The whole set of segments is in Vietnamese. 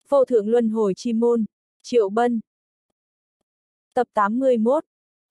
Vô thượng luân hồi chi môn, Triệu Bân. Tập 81.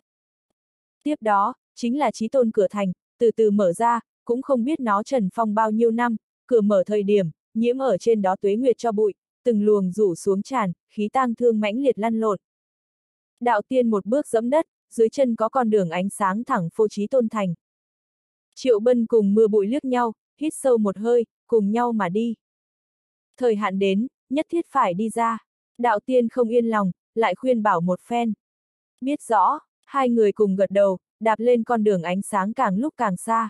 Tiếp đó, chính là chí tôn cửa thành, từ từ mở ra, cũng không biết nó trần phong bao nhiêu năm, cửa mở thời điểm, nhiễm ở trên đó tuế nguyệt cho bụi, từng luồng rủ xuống tràn, khí tang thương mãnh liệt lăn lộn. Đạo tiên một bước dẫm đất, dưới chân có con đường ánh sáng thẳng phô chí tôn thành. Triệu Bân cùng mưa bụi liếc nhau, hít sâu một hơi, cùng nhau mà đi. Thời hạn đến, nhất thiết phải đi ra. Đạo tiên không yên lòng, lại khuyên bảo một phen. Biết rõ, hai người cùng gật đầu, đạp lên con đường ánh sáng càng lúc càng xa.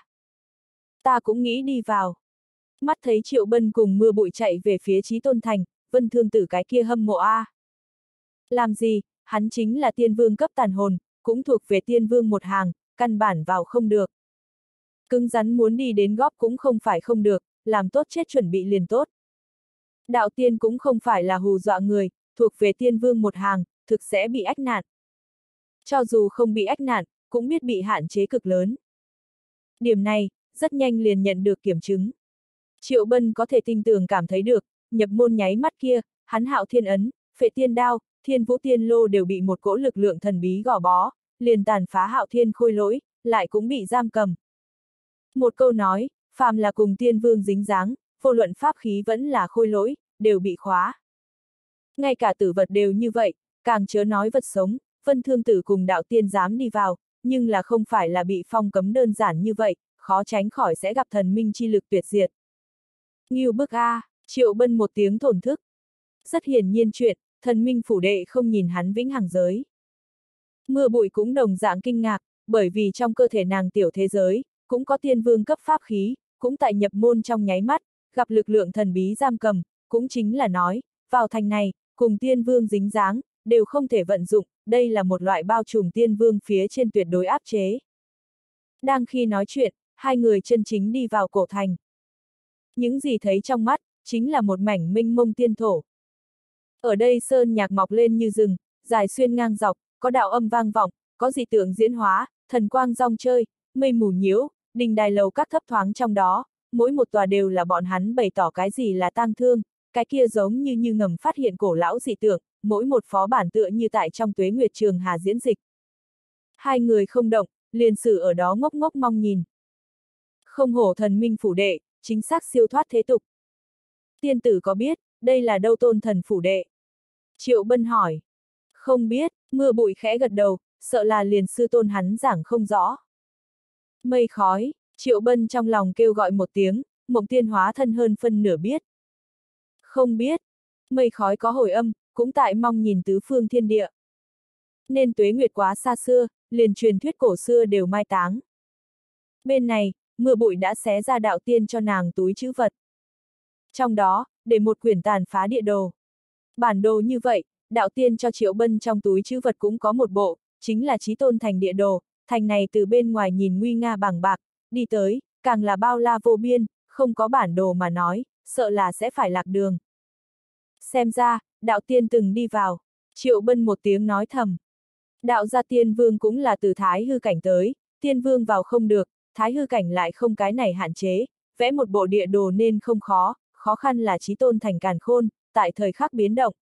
Ta cũng nghĩ đi vào. Mắt thấy Triệu Bân cùng mưa bụi chạy về phía chí tôn thành, Vân Thương Tử cái kia hâm mộ a. Làm gì, hắn chính là tiên vương cấp tàn hồn, cũng thuộc về tiên vương một hàng, căn bản vào không được. Cứng rắn muốn đi đến góp cũng không phải không được, làm tốt chết chuẩn bị liền tốt. Đạo tiên cũng không phải là hù dọa người, thuộc về tiên vương một hàng, thực sẽ bị ách nạn. Cho dù không bị ách nạn, cũng biết bị hạn chế cực lớn. Điểm này, rất nhanh liền nhận được kiểm chứng. Triệu Bân có thể tin tưởng cảm thấy được, nhập môn nháy mắt kia, hắn Hạo Thiên Ấn, Phệ Tiên Đao, Thiên Vũ Tiên Lô đều bị một cỗ lực lượng thần bí gò bó, liền tàn phá Hạo Thiên khôi lỗi, lại cũng bị giam cầm. Một câu nói, phàm là cùng tiên vương dính dáng, vô luận pháp khí vẫn là khôi lỗi, đều bị khóa. Ngay cả tử vật đều như vậy, càng chớ nói vật sống, Vân Thương Tử cùng đạo tiên dám đi vào, nhưng là không phải là bị phong cấm đơn giản như vậy, khó tránh khỏi sẽ gặp thần minh chi lực tuyệt diệt. Ngưu bức a, Triệu Bân một tiếng thổn thức. Rất hiển nhiên chuyện, thần minh phủ đệ không nhìn hắn vĩnh hằng giới. Mưa bụi cũng đồng dạng kinh ngạc, bởi vì trong cơ thể nàng tiểu thế giới, cũng có tiên vương cấp pháp khí, cũng tại nhập môn trong nháy mắt, gặp lực lượng thần bí giam cầm, cũng chính là nói, vào thành này, cùng tiên vương dính dáng, đều không thể vận dụng, đây là một loại bao trùm tiên vương phía trên tuyệt đối áp chế. Đang khi nói chuyện, hai người chân chính đi vào cổ thành. Những gì thấy trong mắt, chính là một mảnh mênh mông tiên thổ. Ở đây sơn nhạc mọc lên như rừng, dài xuyên ngang dọc, có đạo âm vang vọng, có dị tượng diễn hóa, thần quang rong chơi, mây mù nhiễu, đình đài lầu các thấp thoáng trong đó, mỗi một tòa đều là bọn hắn bày tỏ cái gì là tang thương, cái kia giống như ngầm phát hiện cổ lão dị tượng, mỗi một phó bản tựa như tại trong tuế nguyệt trường hà diễn dịch. Hai người không động, liền sử ở đó ngốc ngốc mong nhìn. Không hổ thần minh phủ đệ, chính xác siêu thoát thế tục. Tiên tử có biết, đây là đâu tôn thần phủ đệ? Triệu Bân hỏi. Không biết, mưa bụi khẽ gật đầu, sợ là liền sư tôn hắn giảng không rõ. Mây khói, Triệu Bân trong lòng kêu gọi một tiếng, Mộng Tiên hóa thân hơn phân nửa biết. Không biết, mây khói có hồi âm, cũng tại mong nhìn tứ phương thiên địa. Nên tuế nguyệt quá xa xưa, liền truyền thuyết cổ xưa đều mai táng. Bên này, mưa bụi đã xé ra đạo tiên cho nàng túi trữ vật. Trong đó, để một quyển tàn phá địa đồ. Bản đồ như vậy, đạo tiên cho Triệu Bân trong túi trữ vật cũng có một bộ, chính là chí tôn thành địa đồ, thành này từ bên ngoài nhìn nguy nga bằng bạc, đi tới, càng là bao la vô biên, không có bản đồ mà nói, sợ là sẽ phải lạc đường. Xem ra, đạo tiên từng đi vào, Triệu Bân một tiếng nói thầm. Đạo gia tiên vương cũng là từ thái hư cảnh tới, tiên vương vào không được, thái hư cảnh lại không cái này hạn chế, vẽ một bộ địa đồ nên không khó, khó khăn là chí tôn thành càn khôn, tại thời khắc biến động.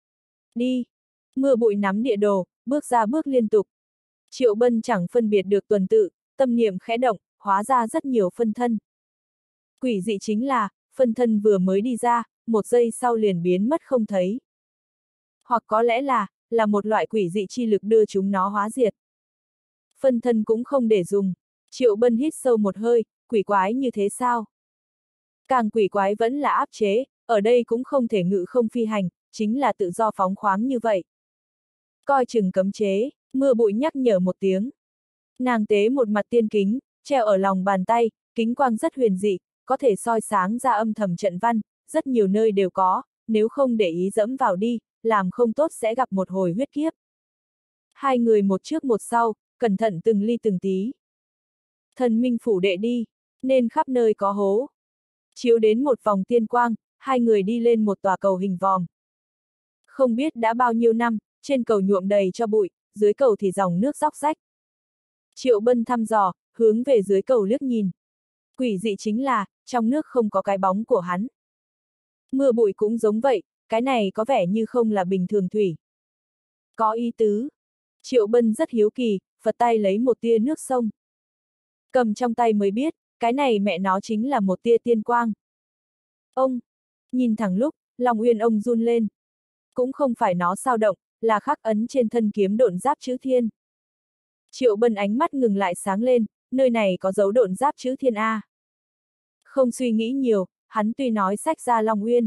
Đi! Mưa bụi nắm địa đồ, bước ra bước liên tục. Triệu Bân chẳng phân biệt được tuần tự, tâm niệm khẽ động, hóa ra rất nhiều phân thân. Quỷ dị chính là, phân thân vừa mới đi ra, một giây sau liền biến mất không thấy. Hoặc có lẽ là một loại quỷ dị chi lực đưa chúng nó hóa diệt. Phân thân cũng không để dùng. Triệu Bân hít sâu một hơi, quỷ quái như thế sao? Càng quỷ quái vẫn là áp chế, ở đây cũng không thể ngự không phi hành, chính là tự do phóng khoáng như vậy. Coi chừng cấm chế, mưa bụi nhắc nhở một tiếng. Nàng tế một mặt tiên kính, treo ở lòng bàn tay, kính quang rất huyền dị, có thể soi sáng ra âm thầm trận văn, rất nhiều nơi đều có, nếu không để ý dẫm vào đi, làm không tốt sẽ gặp một hồi huyết kiếp. Hai người một trước một sau, cẩn thận từng ly từng tí. Thần minh phủ đệ đi, nên khắp nơi có hố. Chiếu đến một vòng tiên quang, hai người đi lên một tòa cầu hình vòm. Không biết đã bao nhiêu năm, trên cầu nhuộm đầy cho bụi, dưới cầu thì dòng nước róc rách. Triệu Bân thăm dò, hướng về dưới cầu liếc nhìn. Quỷ dị chính là, trong nước không có cái bóng của hắn. Mưa bụi cũng giống vậy, cái này có vẻ như không là bình thường thủy. Có ý tứ. Triệu Bân rất hiếu kỳ, phật tay lấy một tia nước sông. Cầm trong tay mới biết, cái này mẹ nó chính là một tia tiên quang. Ông, nhìn thẳng lúc, Long Uyên ông run lên. Cũng không phải nó sao động, là khắc ấn trên thân kiếm độn giáp chữ thiên. Triệu Bân ánh mắt ngừng lại sáng lên, nơi này có dấu độn giáp chữ thiên A. Không suy nghĩ nhiều, hắn tuy nói xách ra Long Uyên.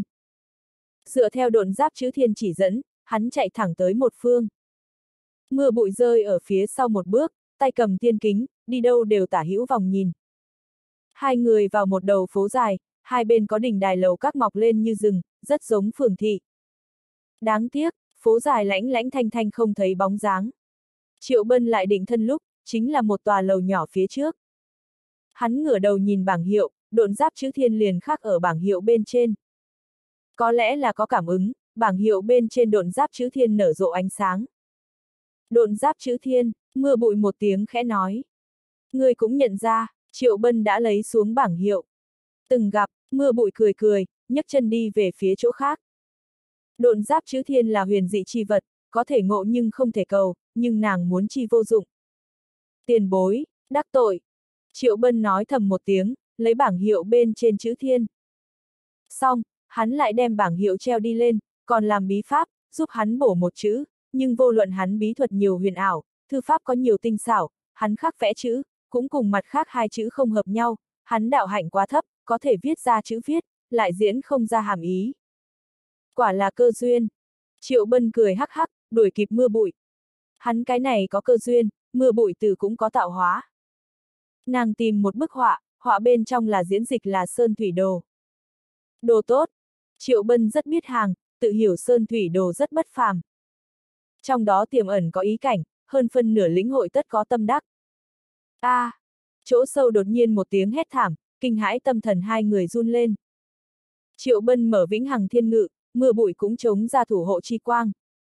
Dựa theo độn giáp chữ thiên chỉ dẫn, hắn chạy thẳng tới một phương. Mưa bụi rơi ở phía sau một bước, tay cầm tiên kính, đi đâu đều tả hữu vòng nhìn. Hai người vào một đầu phố dài, hai bên có đỉnh đài lầu các mọc lên như rừng, rất giống phường thị. Đáng tiếc, phố dài lãnh lãnh thanh thanh không thấy bóng dáng. Triệu Bân lại định thân lúc, chính là một tòa lầu nhỏ phía trước. Hắn ngửa đầu nhìn bảng hiệu, độn giáp chữ thiên liền khắc ở bảng hiệu bên trên. Có lẽ là có cảm ứng, bảng hiệu bên trên độn giáp chữ thiên nở rộ ánh sáng. Độn giáp chữ thiên, mưa bụi một tiếng khẽ nói. Người cũng nhận ra, Triệu Bân đã lấy xuống bảng hiệu. Từng gặp, mưa bụi cười cười, nhấc chân đi về phía chỗ khác. Độn giáp chữ thiên là huyền dị chi vật, có thể ngộ nhưng không thể cầu, nhưng nàng muốn chi vô dụng. Tiền bối, đắc tội. Triệu Bân nói thầm một tiếng, lấy bảng hiệu bên trên chữ thiên. Xong, hắn lại đem bảng hiệu treo đi lên, còn làm bí pháp, giúp hắn bổ một chữ, nhưng vô luận hắn bí thuật nhiều huyền ảo, thư pháp có nhiều tinh xảo, hắn khắc vẽ chữ, cũng cùng mặt khác hai chữ không hợp nhau, hắn đạo hạnh quá thấp, có thể viết ra chữ viết, lại diễn không ra hàm ý. Quả là cơ duyên. Triệu Bân cười hắc hắc, đuổi kịp mưa bụi. Hắn cái này có cơ duyên, mưa bụi từ cũng có tạo hóa. Nàng tìm một bức họa, họa bên trong là diễn dịch là sơn thủy đồ. Đồ tốt. Triệu Bân rất biết hàng, tự hiểu sơn thủy đồ rất bất phàm. Trong đó tiềm ẩn có ý cảnh, hơn phân nửa lĩnh hội tất có tâm đắc. A! Chỗ sâu đột nhiên một tiếng hét thảm, kinh hãi tâm thần hai người run lên. Triệu Bân mở vĩnh hằng thiên ngự, mưa bụi cũng chống ra thủ hộ chi quang.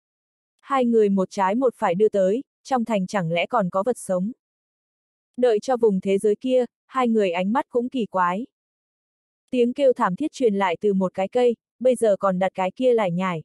Hai người một trái một phải đưa tới, trong thành chẳng lẽ còn có vật sống. Đợi cho vùng thế giới kia, hai người ánh mắt cũng kỳ quái. Tiếng kêu thảm thiết truyền lại từ một cái cây, bây giờ còn đặt cái kia lải nhải.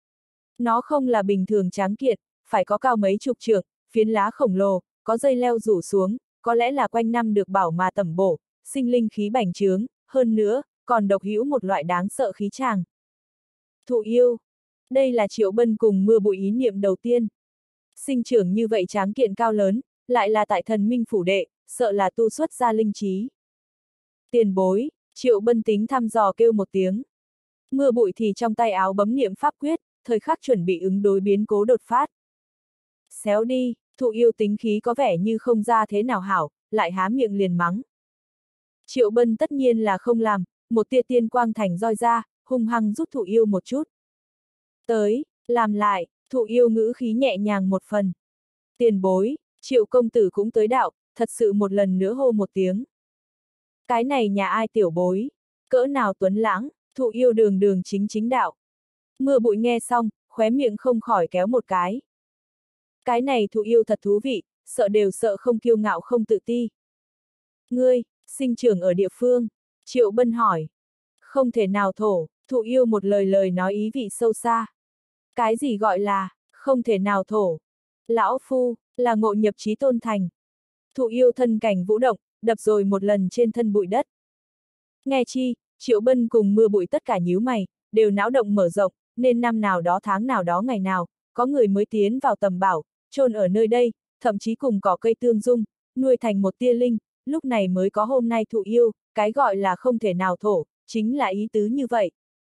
Nó không là bình thường tráng kiện, phải có cao mấy chục trượng, phiến lá khổng lồ, có dây leo rủ xuống, có lẽ là quanh năm được bảo mà tẩm bổ, sinh linh khí bành trướng, hơn nữa, còn độc hữu một loại đáng sợ khí tràng. Thụ yêu. Đây là Triệu Bân cùng mưa bụi ý niệm đầu tiên. Sinh trưởng như vậy tráng kiện cao lớn, lại là tại thần minh phủ đệ, sợ là tu xuất ra linh trí. Tiền bối, Triệu Bân tính thăm dò kêu một tiếng. Mưa bụi thì trong tay áo bấm niệm pháp quyết, thời khắc chuẩn bị ứng đối biến cố đột phát. Xéo đi, thụ yêu tính khí có vẻ như không ra thế nào hảo, lại há miệng liền mắng. Triệu Bân tất nhiên là không làm, một tia tiên quang thành roi ra, hung hăng rút thụ yêu một chút. Tới, làm lại, thụ yêu ngữ khí nhẹ nhàng một phần. Tiền bối, Triệu công tử cũng tới đạo, thật sự một lần nữa hô một tiếng. Cái này nhà ai tiểu bối, cỡ nào tuấn lãng, thụ yêu đường đường chính chính đạo. Mưa bụi nghe xong, khóe miệng không khỏi kéo một cái. Cái này thụ yêu thật thú vị, sợ đều sợ không kiêu ngạo không tự ti. Ngươi, sinh trưởng ở địa phương, Triệu Bân hỏi. Không thể nào thổ, thụ yêu một lời lời nói ý vị sâu xa. Cái gì gọi là, không thể nào thổ. Lão Phu, là ngộ nhập chí tôn thành. Thụ yêu thân cảnh vũ động, đập rồi một lần trên thân bụi đất. Nghe chi, Triệu Bân cùng mưa bụi tất cả nhíu mày, đều não động mở rộng, nên năm nào đó tháng nào đó ngày nào, có người mới tiến vào tầm bảo, chôn ở nơi đây, thậm chí cùng cỏ cây tương dung, nuôi thành một tia linh, lúc này mới có hôm nay thụ yêu, cái gọi là không thể nào thổ, chính là ý tứ như vậy.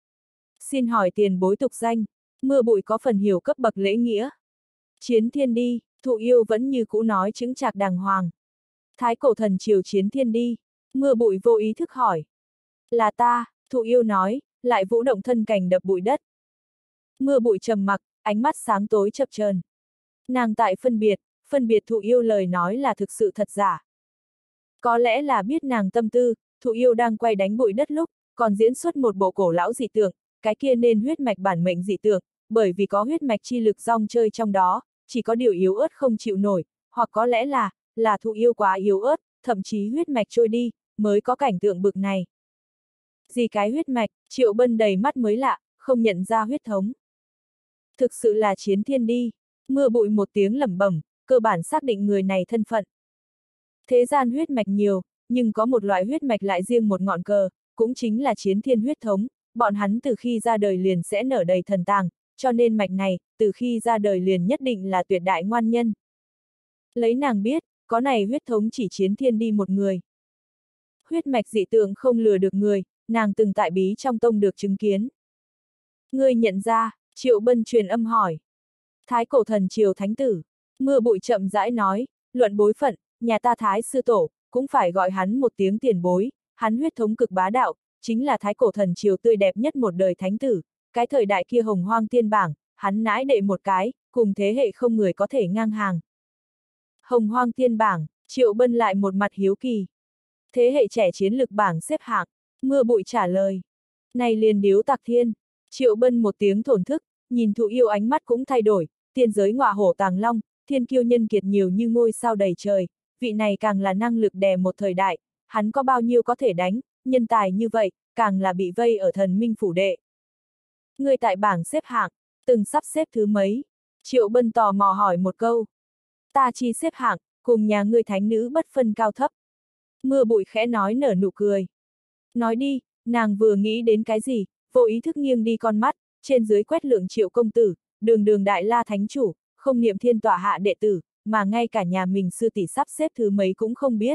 Xin hỏi tiền bối tục danh, mưa bụi có phần hiểu cấp bậc lễ nghĩa. Chiến thiên đi, thụ yêu vẫn như cũ nói chững chạc đàng hoàng. Thái cổ thần triều chiến thiên đi, mưa bụi vô ý thức hỏi. Là ta, thụ yêu nói, lại vũ động thân cảnh đập bụi đất. Mưa bụi trầm mặc, ánh mắt sáng tối chập chờn. Nàng tại phân biệt thụ yêu lời nói là thực sự thật giả. Có lẽ là biết nàng tâm tư, thụ yêu đang quay đánh bụi đất lúc, còn diễn xuất một bộ cổ lão dị tượng, cái kia nên huyết mạch bản mệnh dị tượng, bởi vì có huyết mạch chi lực rong chơi trong đó, chỉ có điều yếu ớt không chịu nổi, hoặc có lẽ là thụ yêu quá yếu ớt, thậm chí huyết mạch trôi đi, mới có cảnh tượng bực này. Gì cái huyết mạch, Triệu Bân đầy mắt mới lạ, không nhận ra huyết thống. Thực sự là Chiến Thiên đi. Mưa bụi một tiếng lẩm bẩm, cơ bản xác định người này thân phận. Thế gian huyết mạch nhiều, nhưng có một loại huyết mạch lại riêng một ngọn cờ, cũng chính là Chiến Thiên huyết thống, bọn hắn từ khi ra đời liền sẽ nở đầy thần tàng, cho nên mạch này, từ khi ra đời liền nhất định là tuyệt đại ngoan nhân. Lấy nàng biết, có này huyết thống chỉ Chiến Thiên đi một người. Huyết mạch dị tượng không lừa được người, nàng từng tại Bí trong tông được chứng kiến. Ngươi nhận ra, Triệu Bân truyền âm hỏi. Thái cổ thần triều thánh tử, Mưa bụi chậm rãi nói, luận bối phận, nhà ta Thái sư tổ, cũng phải gọi hắn một tiếng tiền bối, hắn huyết thống cực bá đạo, chính là thái cổ thần triều tươi đẹp nhất một đời thánh tử, cái thời đại kia hồng hoang tiên bảng, hắn nãi đệ một cái, cùng thế hệ không người có thể ngang hàng. Hồng hoang tiên bảng, Triệu Bân lại một mặt hiếu kỳ. Thế hệ trẻ chiến lực bảng xếp hạng, Mưa bụi trả lời. Này liền điếu tạc thiên, Triệu Bân một tiếng thổn thức, nhìn Thụ Yêu ánh mắt cũng thay đổi, tiên giới ngọa hổ tàng long, thiên kiêu nhân kiệt nhiều như ngôi sao đầy trời, vị này càng là năng lực đè một thời đại, hắn có bao nhiêu có thể đánh, nhân tài như vậy, càng là bị vây ở thần minh phủ đệ. Người tại bảng xếp hạng, từng sắp xếp thứ mấy? Triệu Bân tò mò hỏi một câu. Ta chi xếp hạng, cùng nhà ngươi thánh nữ bất phân cao thấp. Mưa bụi khẽ nói nở nụ cười. Nói đi, nàng vừa nghĩ đến cái gì, vô ý thức nghiêng đi con mắt, trên dưới quét lượng Triệu công tử, đường đường đại la thánh chủ, không niệm thiên tọa hạ đệ tử, mà ngay cả nhà mình sư tỷ sắp xếp thứ mấy cũng không biết.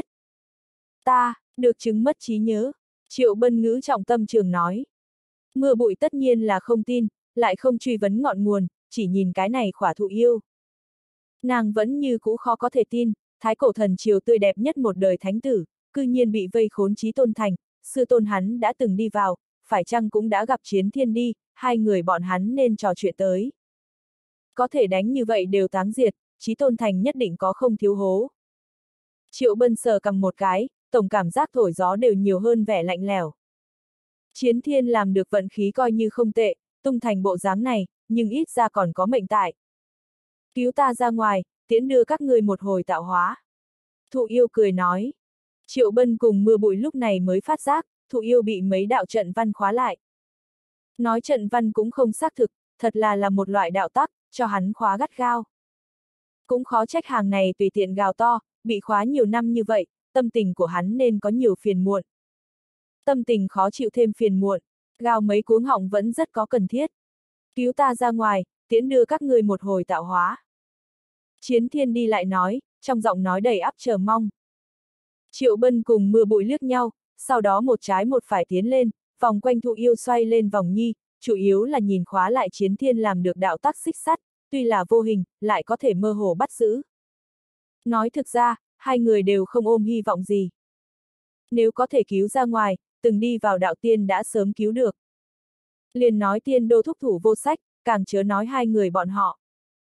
Ta, được chứng mất trí nhớ, Triệu Bân ngữ trọng tâm trường nói. Mưa bụi tất nhiên là không tin, lại không truy vấn ngọn nguồn, chỉ nhìn cái này khỏa Thụ Yêu. Nàng vẫn như cũ khó có thể tin, thái cổ thần triều tươi đẹp nhất một đời thánh tử, cư nhiên bị vây khốn Chí Tôn thành, sư tôn hắn đã từng đi vào, phải chăng cũng đã gặp Chiến Thiên đi, hai người bọn hắn nên trò chuyện tới. Có thể đánh như vậy đều táng diệt, Chí Tôn thành nhất định có không thiếu hố. Triệu Bân sờ cầm một cái, tổng cảm giác thổi gió đều nhiều hơn vẻ lạnh lẽo. Chiến Thiên làm được vận khí coi như không tệ, tung thành bộ dáng này, nhưng ít ra còn có mệnh tại. Cứu ta ra ngoài, tiễn đưa các ngươi một hồi tạo hóa. Thụ Yêu cười nói. Triệu Bân cùng Mưa bụi lúc này mới phát giác, Thụ Yêu bị mấy đạo trận văn khóa lại. Nói trận văn cũng không xác thực, thật là một loại đạo tắc, cho hắn khóa gắt gao. Cũng khó trách hàng này tùy tiện gào to, bị khóa nhiều năm như vậy, tâm tình của hắn nên có nhiều phiền muộn. Tâm tình khó chịu thêm phiền muộn, gào mấy cuống họng vẫn rất có cần thiết. Cứu ta ra ngoài, tiễn đưa các ngươi một hồi tạo hóa. Chiến Thiên đi lại nói, trong giọng nói đầy áp chờ mong. Triệu Bân cùng Mưa bụi liếc nhau, sau đó một trái một phải tiến lên, vòng quanh Thụ Yêu xoay lên vòng nhi, chủ yếu là nhìn khóa lại Chiến Thiên làm được đạo tắc xích sắt, tuy là vô hình, lại có thể mơ hồ bắt giữ. Nói thực ra, hai người đều không ôm hy vọng gì. Nếu có thể cứu ra ngoài, từng đi vào đạo tiên đã sớm cứu được. Liền nói tiên đô thúc thủ vô sách, càng chớ nói hai người bọn họ.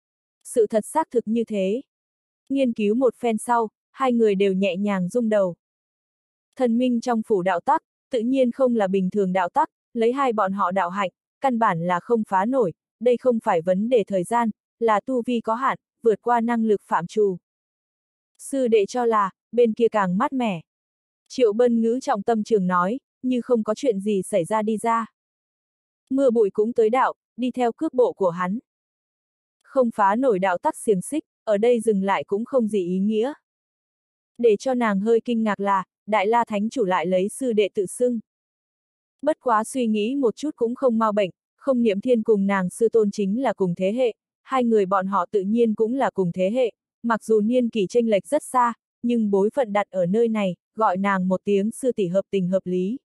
Sự thật xác thực như thế. Nghiên cứu một phen sau, hai người đều nhẹ nhàng rung đầu. Thần minh trong phủ đạo tắc, tự nhiên không là bình thường đạo tắc, lấy hai bọn họ đạo hạnh, căn bản là không phá nổi, đây không phải vấn đề thời gian, là tu vi có hạn, vượt qua năng lực phạm trù. Sư đệ cho là, bên kia càng mát mẻ. Triệu Bân ngữ trọng tâm trường nói, như không có chuyện gì xảy ra đi ra. Mưa bụi cũng tới đạo, đi theo cước bộ của hắn. Không phá nổi đạo tắc xiềng xích, ở đây dừng lại cũng không gì ý nghĩa. Để cho nàng hơi kinh ngạc là, Đại La Thánh chủ lại lấy sư đệ tự xưng. Bất quá suy nghĩ một chút cũng không mau bệnh, không niệm thiên cùng nàng sư tôn chính là cùng thế hệ, hai người bọn họ tự nhiên cũng là cùng thế hệ, mặc dù niên kỷ chênh lệch rất xa, nhưng bối phận đặt ở nơi này, gọi nàng một tiếng sư tỷ hợp tình hợp lý.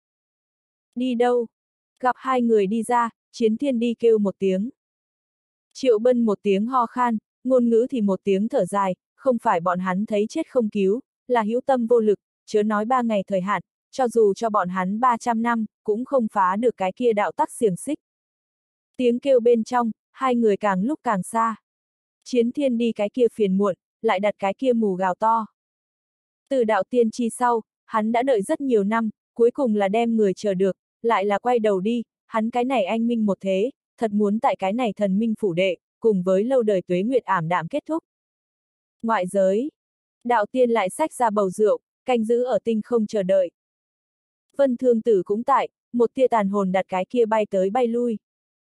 Đi đâu? Gặp hai người đi ra, Chiến Thiên đi kêu một tiếng. Triệu Bân một tiếng ho khan, ngôn ngữ thì một tiếng thở dài, không phải bọn hắn thấy chết không cứu, là hữu tâm vô lực, chớ nói 3 ngày thời hạn, cho dù cho bọn hắn 300 năm, cũng không phá được cái kia đạo tắc xiềng xích. Tiếng kêu bên trong, hai người càng lúc càng xa. Chiến Thiên đi cái kia phiền muộn, lại đặt cái kia mù gào to. Từ đạo tiên chi sau, hắn đã đợi rất nhiều năm, cuối cùng là đem người chờ được, lại là quay đầu đi, hắn cái này anh minh một thế, thật muốn tại cái này thần minh phủ đệ, cùng với lâu đời tuế nguyệt ảm đạm kết thúc. Ngoại giới, đạo tiên lại xách ra bầu rượu, canh giữ ở tinh không chờ đợi. Vân Thương Tử cũng tại, một tia tàn hồn đặt cái kia bay tới bay lui.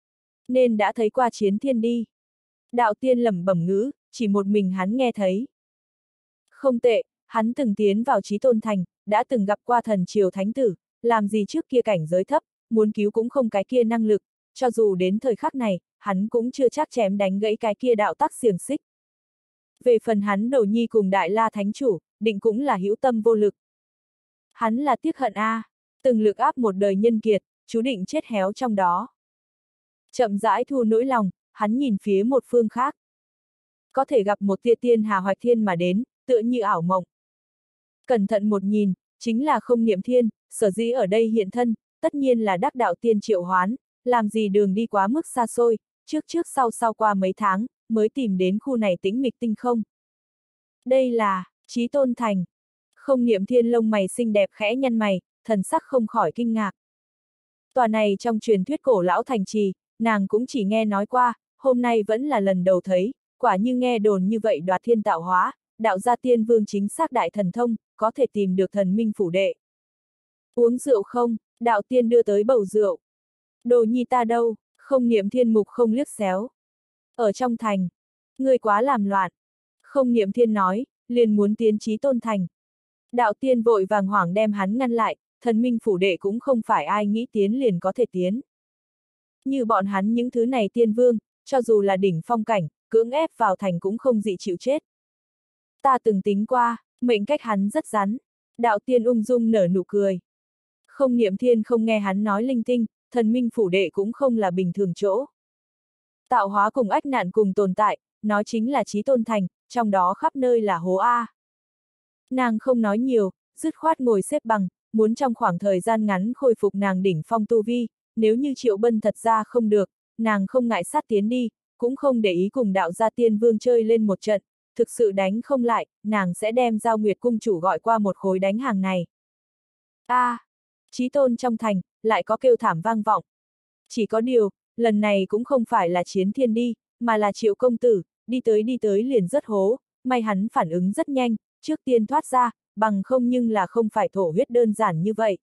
Nên đã thấy qua chiến thiên đi. Đạo tiên lẩm bẩm ngữ, chỉ một mình hắn nghe thấy. Không tệ, hắn từng tiến vào Chí Tôn Thành, đã từng gặp qua thần triều thánh tử, làm gì trước kia cảnh giới thấp, muốn cứu cũng không cái kia năng lực, cho dù đến thời khắc này, hắn cũng chưa chắc chém đánh gãy cái kia đạo tắc xiềng xích. Về phần hắn Đồ Nhi cùng Đại La Thánh Chủ, định cũng là hữu tâm vô lực. Hắn là tiếc hận a, từng lực áp một đời nhân kiệt, chú định chết héo trong đó. Chậm rãi thu nỗi lòng, hắn nhìn phía một phương khác. Có thể gặp một tia tiên hà hoạch thiên mà đến, tựa như ảo mộng. Cẩn thận một nhìn, chính là Không Niệm Thiên, sở dĩ ở đây hiện thân, tất nhiên là đắc đạo tiên triệu hoán, làm gì đường đi quá mức xa xôi, trước sau qua mấy tháng, mới tìm đến khu này tĩnh mịch tinh không. Đây là Chí Tôn Thành. Không Niệm Thiên lông mày xinh đẹp khẽ nhăn mày, thần sắc không khỏi kinh ngạc. Tòa này trong truyền thuyết cổ lão thành trì, nàng cũng chỉ nghe nói qua, hôm nay vẫn là lần đầu thấy, quả như nghe đồn như vậy đoạt thiên tạo hóa, đạo gia tiên vương chính xác đại thần thông, có thể tìm được thần minh phủ đệ. Uống rượu không, đạo tiên đưa tới bầu rượu. Đồ nhi ta đâu, Không Niệm Thiên mục không liếc xéo. Ở trong thành, ngươi quá làm loạn. Không Niệm Thiên nói, liền muốn tiến Chí Tôn Thành. Đạo tiên vội vàng hoảng đem hắn ngăn lại, thần minh phủ đệ cũng không phải ai nghĩ tiến liền có thể tiến. Như bọn hắn những thứ này tiên vương, cho dù là đỉnh phong cảnh, cưỡng ép vào thành cũng không dị chịu chết. Ta từng tính qua, mệnh cách hắn rất rắn. Đạo tiên ung dung nở nụ cười. Không Niệm Thiên không nghe hắn nói linh tinh, thần minh phủ đệ cũng không là bình thường chỗ. Tạo hóa cùng ách nạn cùng tồn tại, nói chính là Chí Tôn Thành, trong đó khắp nơi là hố A. Nàng không nói nhiều, dứt khoát ngồi xếp bằng, muốn trong khoảng thời gian ngắn khôi phục nàng đỉnh phong tu vi, nếu như Triệu Bân thật ra không được, nàng không ngại sát tiến đi, cũng không để ý cùng đạo gia tiên vương chơi lên một trận, thực sự đánh không lại, nàng sẽ đem Giao Nguyệt cung chủ gọi qua một khối đánh hàng này. Chí Tôn trong thành, lại có kêu thảm vang vọng. Chỉ có điều, lần này cũng không phải là chiến thiên đi, mà là Triệu công tử, đi tới liền rất hố, may hắn phản ứng rất nhanh, trước tiên thoát ra, bằng không nhưng là không phải thổ huyết đơn giản như vậy.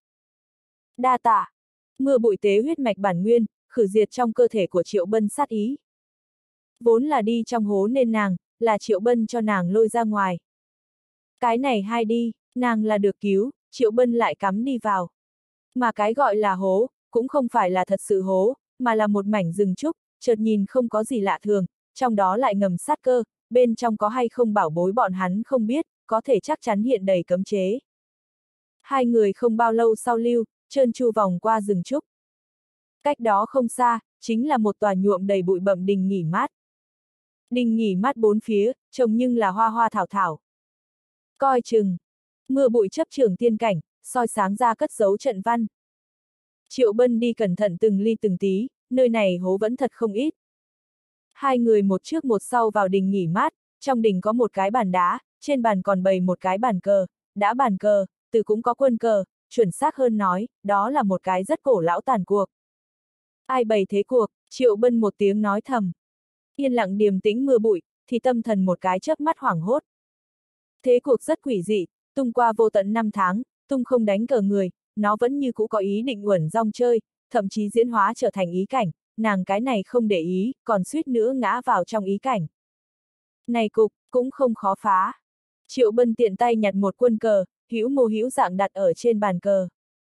Đa tạ, mưa bụi tế huyết mạch bản nguyên, khử diệt trong cơ thể của Triệu Bân sát ý. Vốn là đi trong hố nên nàng, là Triệu Bân cho nàng lôi ra ngoài. Cái này hai đi, nàng là được cứu, Triệu Bân lại cắm đi vào. Mà cái gọi là hố, cũng không phải là thật sự hố, mà là một mảnh rừng trúc, chợt nhìn không có gì lạ thường, trong đó lại ngầm sát cơ, bên trong có hay không bảo bối bọn hắn không biết, có thể chắc chắn hiện đầy cấm chế. Hai người không bao lâu sau lưu, trơn tru vòng qua rừng trúc. Cách đó không xa, chính là một tòa nhuộm đầy bụi bặm đình nghỉ mát. Đình nghỉ mát bốn phía, trông nhưng là hoa hoa thảo thảo. Coi chừng, mưa bụi chấp trường tiên cảnh, soi sáng ra cất giấu trận văn. Triệu Bân đi cẩn thận từng ly từng tí, nơi này hố vẫn thật không ít. Hai người một trước một sau vào đình nghỉ mát, trong đình có một cái bàn đá, trên bàn còn bày một cái bàn cờ, đã bàn cờ, từ cũng có quân cờ, chuẩn xác hơn nói, đó là một cái rất cổ lão tàn cuộc. Ai bày thế cuộc, Triệu Bân một tiếng nói thầm. Yên lặng điềm tĩnh mưa bụi, thì tâm thần một cái chớp mắt hoảng hốt. Thế cuộc rất quỷ dị, tung qua vô tận 5 tháng, tung không đánh cờ người, nó vẫn như cũ có ý định uẩn rong chơi, thậm chí diễn hóa trở thành ý cảnh, nàng cái này không để ý, còn suýt nữa ngã vào trong ý cảnh. Này cục, cũng không khó phá. Triệu Bân tiện tay nhặt một quân cờ, hữu mô hữu dạng đặt ở trên bàn cờ.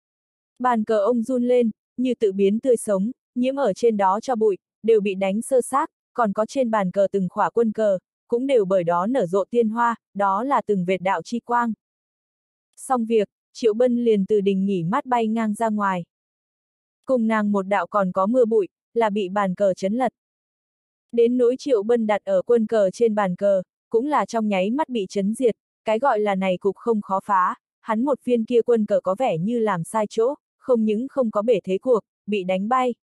Bàn cờ ông run lên, như tự biến tươi sống, nhiễm ở trên đó cho bụi, đều bị đánh sơ xác, còn có trên bàn cờ từng khỏa quân cờ, cũng đều bởi đó nở rộ tiên hoa, đó là từng vệt đạo chi quang. Xong việc, Triệu Bân liền từ đình nghỉ mát bay ngang ra ngoài. Cùng nàng một đạo còn có mưa bụi, là bị bàn cờ chấn lật. Đến nỗi Triệu Bân đặt ở quân cờ trên bàn cờ, cũng là trong nháy mắt bị chấn diệt, cái gọi là này cục không khó phá, hắn một viên kia quân cờ có vẻ như làm sai chỗ, không những không có bể thế cuộc, bị đánh bay.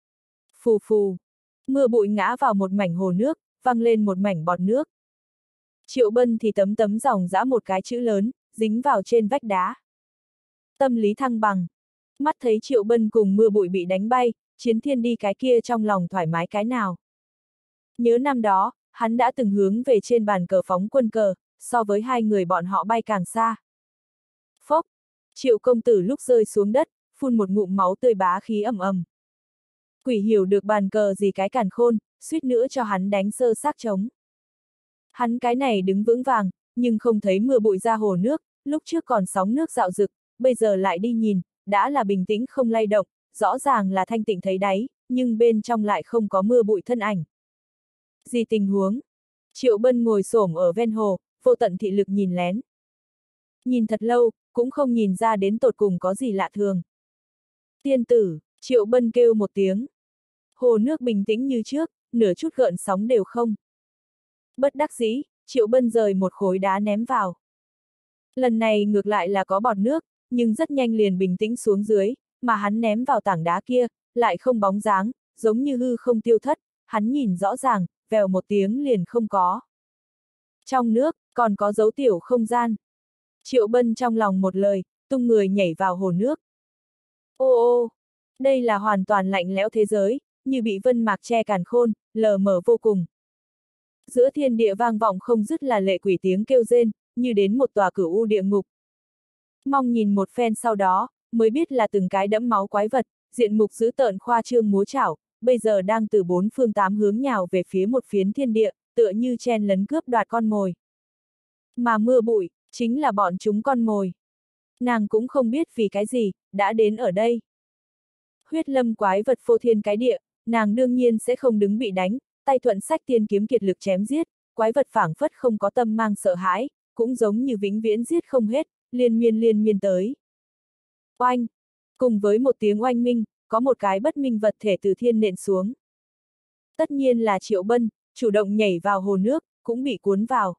Phù phù, mưa bụi ngã vào một mảnh hồ nước, văng lên một mảnh bọt nước. Triệu Bân thì tấm tấm dòng dã một cái chữ lớn, dính vào trên vách đá. Tâm lý thăng bằng. Mắt thấy Triệu Bân cùng mưa bụi bị đánh bay, Chiến Thiên đi cái kia trong lòng thoải mái cái nào. Nhớ năm đó, hắn đã từng hướng về trên bàn cờ phóng quân cờ, so với hai người bọn họ bay càng xa. Phốc, Triệu công tử lúc rơi xuống đất, phun một ngụm máu tươi bá khí ầm ầm. Quỷ hiểu được bàn cờ gì cái càn khôn, suýt nữa cho hắn đánh sơ xác trống. Hắn cái này đứng vững vàng, nhưng không thấy mưa bụi ra hồ nước, lúc trước còn sóng nước dạo dực, bây giờ lại đi nhìn, đã là bình tĩnh không lay động, rõ ràng là thanh tịnh thấy đáy, nhưng bên trong lại không có mưa bụi thân ảnh. Gì tình huống? Triệu Bân ngồi xổm ở ven hồ, vô tận thị lực nhìn lén. Nhìn thật lâu, cũng không nhìn ra đến tột cùng có gì lạ thường. Tiên tử, Triệu Bân kêu một tiếng. Hồ nước bình tĩnh như trước, nửa chút gợn sóng đều không. Bất đắc dĩ, Triệu Bân rời một khối đá ném vào. Lần này ngược lại là có bọt nước, nhưng rất nhanh liền bình tĩnh xuống dưới, mà hắn ném vào tảng đá kia, lại không bóng dáng, giống như hư không tiêu thất, hắn nhìn rõ ràng, vèo một tiếng liền không có. Trong nước, còn có dấu tiểu không gian. Triệu Bân trong lòng một lời, tung người nhảy vào hồ nước. Ô ô, đây là hoàn toàn lạnh lẽo thế giới, như bị vân mạc che càn khôn, lờ mờ vô cùng. Giữa thiên địa vang vọng không dứt là lệ quỷ tiếng kêu rên, như đến một tòa cửu u địa ngục. Mong nhìn một phen sau đó, mới biết là từng cái đẫm máu quái vật, diện mục dữ tợn khoa trương múa chảo, bây giờ đang từ bốn phương tám hướng nhào về phía một phiến thiên địa, tựa như chen lấn cướp đoạt con mồi. Mà mưa bụi, chính là bọn chúng con mồi. Nàng cũng không biết vì cái gì, đã đến ở đây. Huyết lâm quái vật phô thiên cái địa, nàng đương nhiên sẽ không đứng bị đánh, tay thuận sách tiên kiếm kiệt lực chém giết, quái vật phảng phất không có tâm mang sợ hãi, cũng giống như vĩnh viễn giết không hết, liên miên tới. Oanh! Cùng với một tiếng oanh minh, có một cái bất minh vật thể từ thiên nện xuống. Tất nhiên là Triệu Bân, chủ động nhảy vào hồ nước, cũng bị cuốn vào.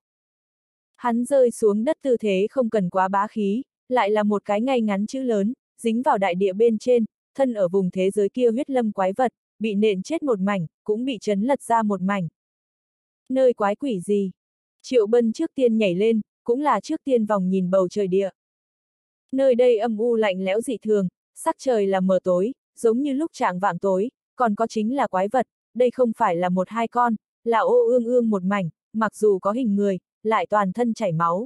Hắn rơi xuống đất tư thế không cần quá bá khí, lại là một cái ngay ngắn chữ lớn, dính vào đại địa bên trên, thân ở vùng thế giới kia huyết lâm quái vật, bị nện chết một mảnh, cũng bị chấn lật ra một mảnh. Nơi quái quỷ gì? Triệu Bân trước tiên nhảy lên, cũng là trước tiên vòng nhìn bầu trời địa. Nơi đây âm u lạnh lẽo dị thường, sắc trời là mờ tối, giống như lúc trạng vạng tối, còn có chính là quái vật, đây không phải là một hai con, là ô ương ương một mảnh, mặc dù có hình người, lại toàn thân chảy máu.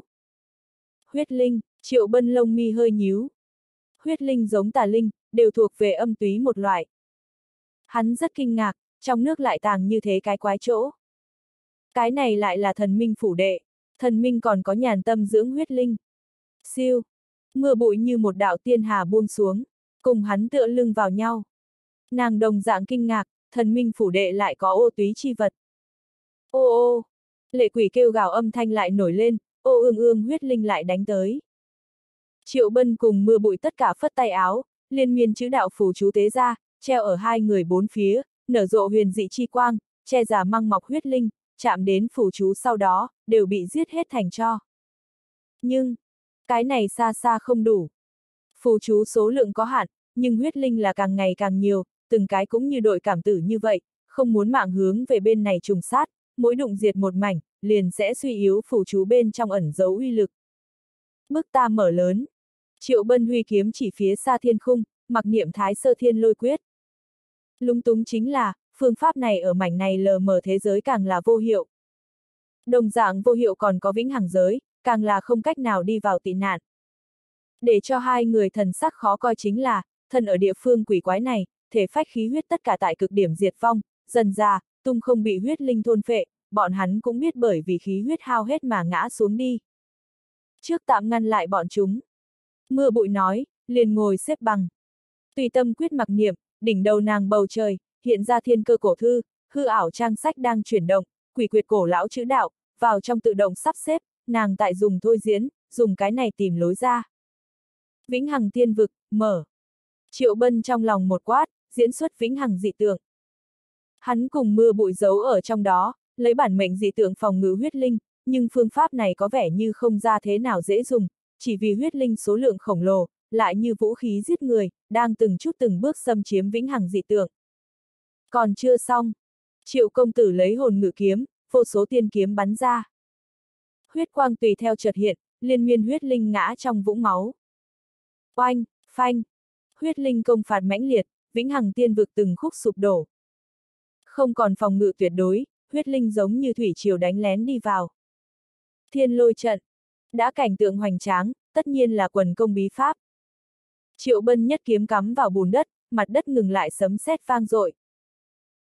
Huyết linh, Triệu Bân lông mi hơi nhíu. Huyết linh giống tà linh, đều thuộc về âm túy một loại. Hắn rất kinh ngạc, trong nước lại tàng như thế cái quái chỗ. Cái này lại là thần minh phủ đệ, thần minh còn có nhàn tâm dưỡng huyết linh. Siêu, mưa bụi như một đạo tiên hà buông xuống, cùng hắn tựa lưng vào nhau. Nàng đồng dạng kinh ngạc, thần minh phủ đệ lại có ô túy chi vật. Ô ô, lệ quỷ kêu gào âm thanh lại nổi lên, ô ương ương huyết linh lại đánh tới. Triệu Bân cùng mưa bụi tất cả phất tay áo, liên miên chữ đạo phù chú tế ra, treo ở hai người bốn phía, nở rộ huyền dị chi quang, che giả măng mọc huyết linh, chạm đến phù chú sau đó, đều bị giết hết thành tro. Nhưng, cái này xa xa không đủ. Phù chú số lượng có hạn, nhưng huyết linh là càng ngày càng nhiều, từng cái cũng như đội cảm tử như vậy, không muốn mạng hướng về bên này trùng sát, mỗi đụng diệt một mảnh, liền sẽ suy yếu phù chú bên trong ẩn dấu uy lực. Bức ta mở lớn. Triệu Bân huy kiếm chỉ phía xa thiên khung, mặc niệm Thái Sơ Thiên Lôi Quyết. Lung túng chính là, phương pháp này ở mảnh này lờ mờ thế giới càng là vô hiệu. Đồng dạng vô hiệu còn có vĩnh hằng giới, càng là không cách nào đi vào tị nạn. Để cho hai người thần sắc khó coi chính là, thần ở địa phương quỷ quái này, thể phách khí huyết tất cả tại cực điểm diệt vong, dần ra, tung không bị huyết linh thôn phệ, bọn hắn cũng biết bởi vì khí huyết hao hết mà ngã xuống đi. Trước tạm ngăn lại bọn chúng. Mưa bụi nói, liền ngồi xếp bằng. Tùy tâm quyết mặc niệm, đỉnh đầu nàng bầu trời, hiện ra thiên cơ cổ thư, hư ảo trang sách đang chuyển động, quỷ quyệt cổ lão chữ đạo, vào trong tự động sắp xếp, nàng tại dùng thôi diễn, dùng cái này tìm lối ra. Vĩnh hằng thiên vực, mở. Triệu Bân trong lòng một quát, diễn xuất vĩnh hằng dị tượng. Hắn cùng mưa bụi giấu ở trong đó, lấy bản mệnh dị tượng phòng ngự huyết linh, nhưng phương pháp này có vẻ như không ra thế nào dễ dùng, chỉ vì huyết linh số lượng khổng lồ, lại như vũ khí giết người, đang từng chút từng bước xâm chiếm vĩnh hằng dị tượng. Còn chưa xong, Triệu công tử lấy hồn ngự kiếm, vô số tiên kiếm bắn ra. Huyết quang tùy theo chợt hiện, liên miên huyết linh ngã trong vũng máu. Oanh, phanh, huyết linh công phạt mãnh liệt, vĩnh hằng tiên vực từng khúc sụp đổ. Không còn phòng ngự tuyệt đối, huyết linh giống như thủy triều đánh lén đi vào. Thiên lôi trận, đã cảnh tượng hoành tráng, tất nhiên là quần công bí pháp. Triệu Bân nhất kiếm cắm vào bùn đất, mặt đất ngừng lại sấm sét vang dội.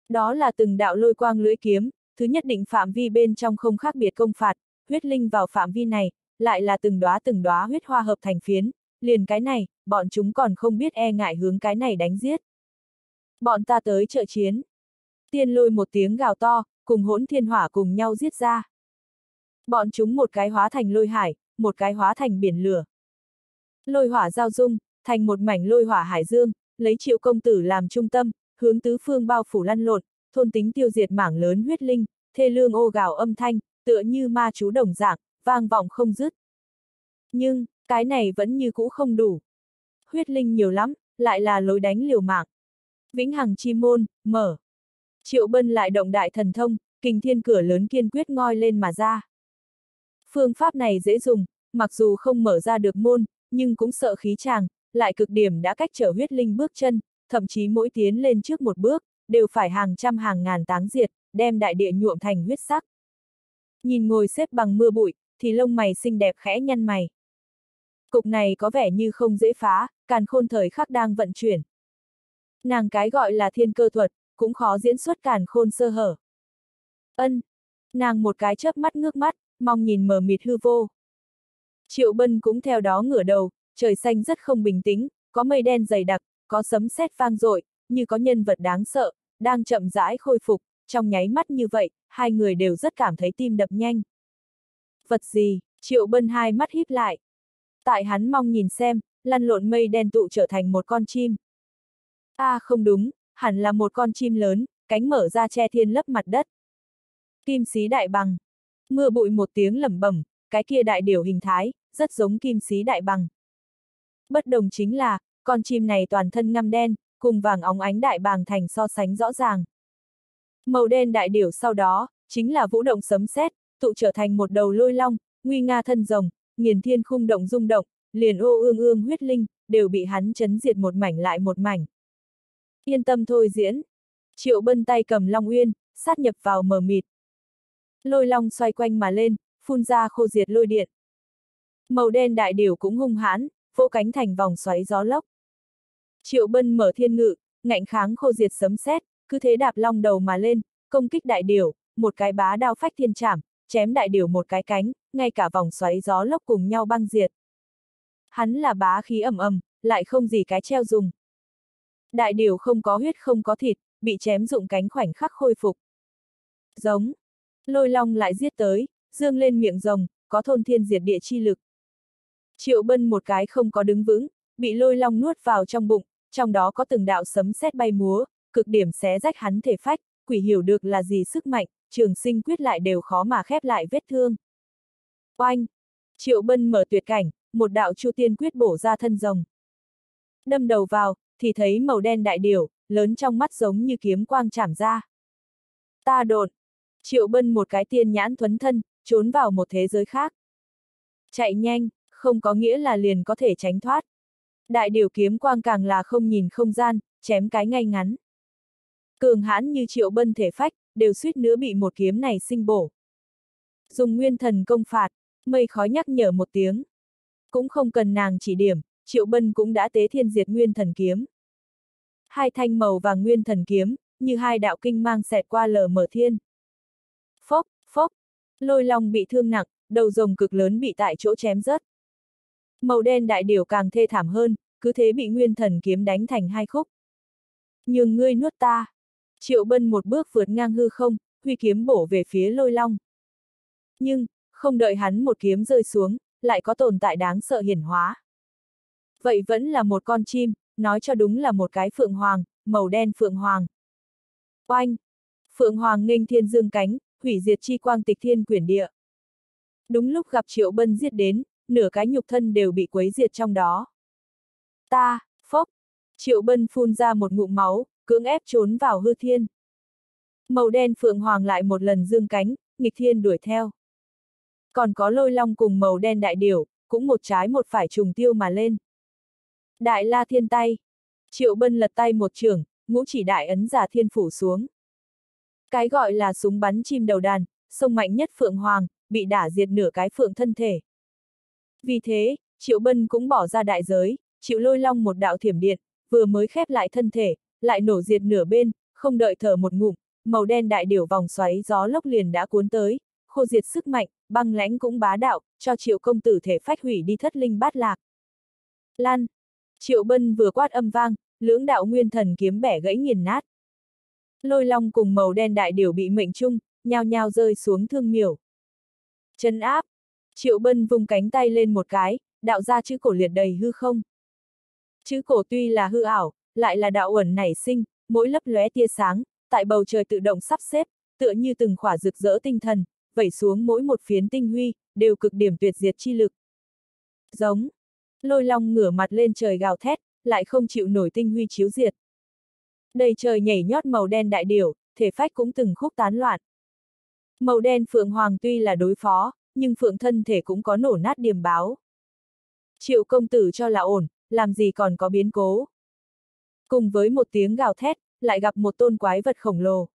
Đó là từng đạo lôi quang lưỡi kiếm, thứ nhất định phạm vi bên trong không khác biệt công phạt, huyết linh vào phạm vi này, lại là từng đóa huyết hoa hợp thành phiến, liền cái này, bọn chúng còn không biết e ngại hướng cái này đánh giết. Bọn ta tới trợ chiến. Tiên lôi một tiếng gào to, cùng hỗn thiên hỏa cùng nhau giết ra. Bọn chúng một cái hóa thành lôi hải, một cái hóa thành biển lửa. Lôi hỏa giao dung, thành một mảnh lôi hỏa hải dương, lấy Triệu công tử làm trung tâm, hướng tứ phương bao phủ lăn lộn, thôn tính tiêu diệt mảng lớn huyết linh, thê lương ô gào âm thanh, tựa như ma chú đồng dạng, vang vọng không dứt. Nhưng, cái này vẫn như cũ không đủ. Huyết linh nhiều lắm, lại là lối đánh liều mạng. Vĩnh hằng chi môn, mở. Triệu Bân lại động đại thần thông, kình thiên cửa lớn kiên quyết ngoi lên mà ra. Phương pháp này dễ dùng, mặc dù không mở ra được môn, nhưng cũng sợ khí tràng, lại cực điểm đã cách trở huyết linh bước chân, thậm chí mỗi tiến lên trước một bước, đều phải hàng trăm hàng ngàn táng diệt, đem đại địa nhuộm thành huyết sắc. Nhìn ngồi xếp bằng mưa bụi, thì lông mày xinh đẹp khẽ nhăn mày. Cục này có vẻ như không dễ phá, càn khôn thời khắc đang vận chuyển. Nàng cái gọi là thiên cơ thuật, cũng khó diễn xuất càn khôn sơ hở. Nàng một cái chớp mắt ngước mắt, mong nhìn mờ mịt hư vô. Triệu Bân cũng theo đó ngửa đầu, trời xanh rất không bình tĩnh, có mây đen dày đặc, có sấm sét vang dội, như có nhân vật đáng sợ, đang chậm rãi khôi phục, trong nháy mắt như vậy, hai người đều rất cảm thấy tim đập nhanh. Vật gì? Triệu Bân hai mắt híp lại. Tại hắn mong nhìn xem, lăn lộn mây đen tụ trở thành một con chim. Không đúng, hẳn là một con chim lớn, cánh mở ra che thiên lấp mặt đất. Kim xí đại bằng. Mưa bụi một tiếng lẩm bẩm, cái kia đại điểu hình thái, rất giống kim xí đại bằng. Bất đồng chính là, con chim này toàn thân ngăm đen, cùng vàng óng ánh đại bàng thành so sánh rõ ràng. Màu đen đại điểu sau đó, chính là vũ động sấm sét, tụ trở thành một đầu lôi long, nguy nga thân rồng, nghiền thiên khung động rung động, liền ô ương ương huyết linh, đều bị hắn chấn diệt một mảnh lại một mảnh. Yên tâm thôi diễn. Triệu Bân tay cầm Long Uyên, sát nhập vào mờ mịt. Lôi long xoay quanh mà lên, phun ra khô diệt lôi điện. Màu đen đại điểu cũng hung hãn, vỗ cánh thành vòng xoáy gió lốc. Triệu Bân mở thiên ngự, ngạnh kháng khô diệt sấm sét, cứ thế đạp long đầu mà lên, công kích đại điểu, một cái bá đao phách thiên trảm, chém đại điểu một cái cánh, ngay cả vòng xoáy gió lốc cùng nhau băng diệt. Hắn là bá khí ầm ầm, lại không gì cái treo dùng. Đại điểu không có huyết không có thịt, bị chém rụng cánh khoảnh khắc khôi phục. Giống. Lôi long lại giết tới, dương lên miệng rồng, có thôn thiên diệt địa chi lực. Triệu Bân một cái không có đứng vững, bị lôi long nuốt vào trong bụng, trong đó có từng đạo sấm sét bay múa, cực điểm xé rách hắn thể phách, quỷ hiểu được là gì sức mạnh, trường sinh quyết lại đều khó mà khép lại vết thương. Oanh! Triệu Bân mở tuyệt cảnh, một đạo chu tiên quyết bổ ra thân rồng. Đâm đầu vào, thì thấy màu đen đại điểu, lớn trong mắt giống như kiếm quang chảm ra. Ta đột! Triệu Bân một cái tiên nhãn thuấn thân, trốn vào một thế giới khác. Chạy nhanh, không có nghĩa là liền có thể tránh thoát. Đại điểu kiếm quang càng là không nhìn không gian, chém cái ngay ngắn. Cường hãn như Triệu Bân thể phách, đều suýt nữa bị một kiếm này sinh bổ. Dùng nguyên thần công phạt, mây khói nhắc nhở một tiếng. Cũng không cần nàng chỉ điểm, Triệu Bân cũng đã tế thiên diệt nguyên thần kiếm. Hai thanh màu vàng nguyên thần kiếm, như hai đạo kinh mang xẹt qua lờ mờ thiên. Phốc, phốc, lôi long bị thương nặng, đầu rồng cực lớn bị tại chỗ chém rớt. Màu đen đại điểu càng thê thảm hơn, cứ thế bị nguyên thần kiếm đánh thành hai khúc. Nhường ngươi nuốt ta. Triệu Bân một bước vượt ngang hư không, huy kiếm bổ về phía lôi long. Nhưng, không đợi hắn một kiếm rơi xuống, lại có tồn tại đáng sợ hiển hóa. Vậy vẫn là một con chim, nói cho đúng là một cái phượng hoàng, màu đen phượng hoàng. Oanh! Phượng hoàng nghênh thiên dương cánh, hủy diệt chi quang tịch thiên quyển địa. Đúng lúc gặp Triệu Bân giết đến, nửa cái nhục thân đều bị quấy diệt trong đó. Ta, phốc! Triệu Bân phun ra một ngụm máu, cưỡng ép trốn vào hư thiên. Màu đen phượng hoàng lại một lần dương cánh, nghịch thiên đuổi theo. Còn có lôi long cùng màu đen đại điểu, cũng một trái một phải trùng tiêu mà lên. Đại la thiên tay. Triệu Bân lật tay một chưởng, ngũ chỉ đại ấn giả thiên phủ xuống. Cái gọi là súng bắn chim đầu đàn, sông mạnh nhất phượng hoàng, bị đả diệt nửa cái phượng thân thể. Vì thế, Triệu Bân cũng bỏ ra đại giới, chịu lôi long một đạo thiểm điện, vừa mới khép lại thân thể, lại nổ diệt nửa bên, không đợi thở một ngụm, màu đen đại điểu vòng xoáy gió lốc liền đã cuốn tới, khô diệt sức mạnh, băng lãnh cũng bá đạo, cho Triệu công tử thể phách hủy đi thất linh bát lạc. Lan! Triệu Bân vừa quát âm vang, lưỡng đạo nguyên thần kiếm bẻ gãy nghiền nát. Lôi long cùng màu đen đại điểu bị mệnh trung, nhao nhao rơi xuống thương miểu. Trấn áp! Triệu Bân vung cánh tay lên một cái, đạo ra chữ cổ liệt đầy hư không. Chữ cổ tuy là hư ảo, lại là đạo uẩn nảy sinh, mỗi lấp lóe tia sáng, tại bầu trời tự động sắp xếp, tựa như từng khỏa rực rỡ tinh thần, vẩy xuống mỗi một phiến tinh huy, đều cực điểm tuyệt diệt chi lực. Giống! Lôi long ngửa mặt lên trời gào thét, lại không chịu nổi tinh huy chiếu diệt. Đầy trời nhảy nhót màu đen đại điểu, thể phách cũng từng khúc tán loạn. Màu đen phượng hoàng tuy là đối phó, nhưng phượng thân thể cũng có nổ nát điềm báo. Triệu công tử cho là ổn, làm gì còn có biến cố. Cùng với một tiếng gào thét, lại gặp một tôn quái vật khổng lồ.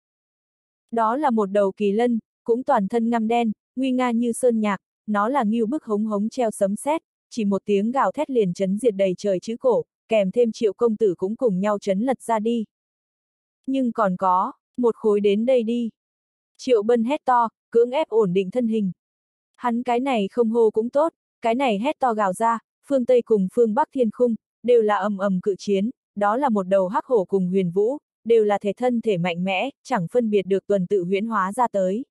Đó là một đầu kỳ lân, cũng toàn thân ngăm đen, nguy nga như sơn nhạc, nó là ngưu bức hống hống treo sấm sét, chỉ một tiếng gào thét liền chấn diệt đầy trời chữ cổ, kèm thêm Triệu công tử cũng cùng nhau chấn lật ra đi. Nhưng còn có, một khối đến đây đi. Triệu Bân hét to, cưỡng ép ổn định thân hình. Hắn cái này không hô cũng tốt, cái này hét to gào ra, phương Tây cùng phương Bắc thiên khung, đều là ầm ầm cự chiến, đó là một đầu hắc hổ cùng huyền vũ, đều là thể thân thể mạnh mẽ, chẳng phân biệt được tuần tự huyễn hóa ra tới.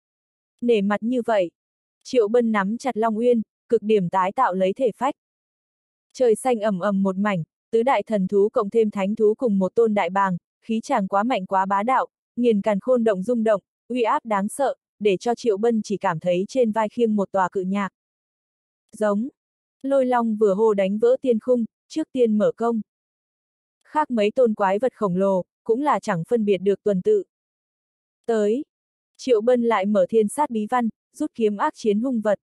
Nể mặt như vậy, Triệu Bân nắm chặt Long Uyên, cực điểm tái tạo lấy thể phách. Trời xanh ầm ầm một mảnh, tứ đại thần thú cộng thêm thánh thú cùng một tôn đại bàng, khí chàng quá mạnh quá bá đạo, nghiền càn khôn động rung động, uy áp đáng sợ, để cho Triệu Bân chỉ cảm thấy trên vai khiêng một tòa cự nhạc. Giống! Lôi long vừa hô đánh vỡ tiên khung, trước tiên mở công. Khác mấy tôn quái vật khổng lồ, cũng là chẳng phân biệt được tuần tự. Tới! Triệu Bân lại mở thiên sát bí văn, rút kiếm ác chiến hung vật.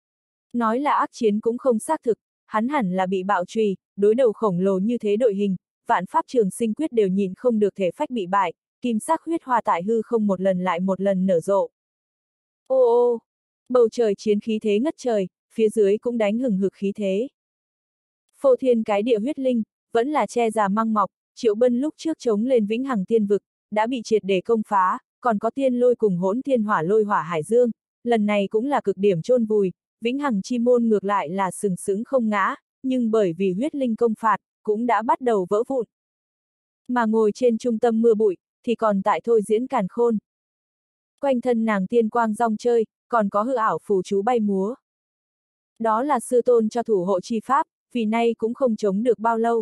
Nói là ác chiến cũng không xác thực, hắn hẳn là bị bạo trùy, đối đầu khổng lồ như thế đội hình, vạn pháp trường sinh quyết đều nhìn không được thể phách bị bại, kim sắc huyết hoa tại hư không một lần lại một lần nở rộ. Ô ô! Bầu trời chiến khí thế ngất trời, phía dưới cũng đánh hừng hực khí thế. Phô thiên cái địa huyết linh, vẫn là che già măng mọc, Triệu Bân lúc trước chống lên vĩnh hằng tiên vực, đã bị triệt để công phá, còn có tiên lôi cùng hỗn thiên hỏa lôi hỏa hải dương, lần này cũng là cực điểm chôn vùi, vĩnh hằng chi môn ngược lại là sừng sững không ngã, nhưng bởi vì huyết linh công phạt, cũng đã bắt đầu vỡ vụn. Mà ngồi trên trung tâm mưa bụi, thì còn tại thôi diễn càn khôn. Quanh thân nàng tiên quang rong chơi, còn có hư ảo phù chú bay múa. Đó là sư tôn cho thủ hộ chi pháp, vì nay cũng không chống được bao lâu.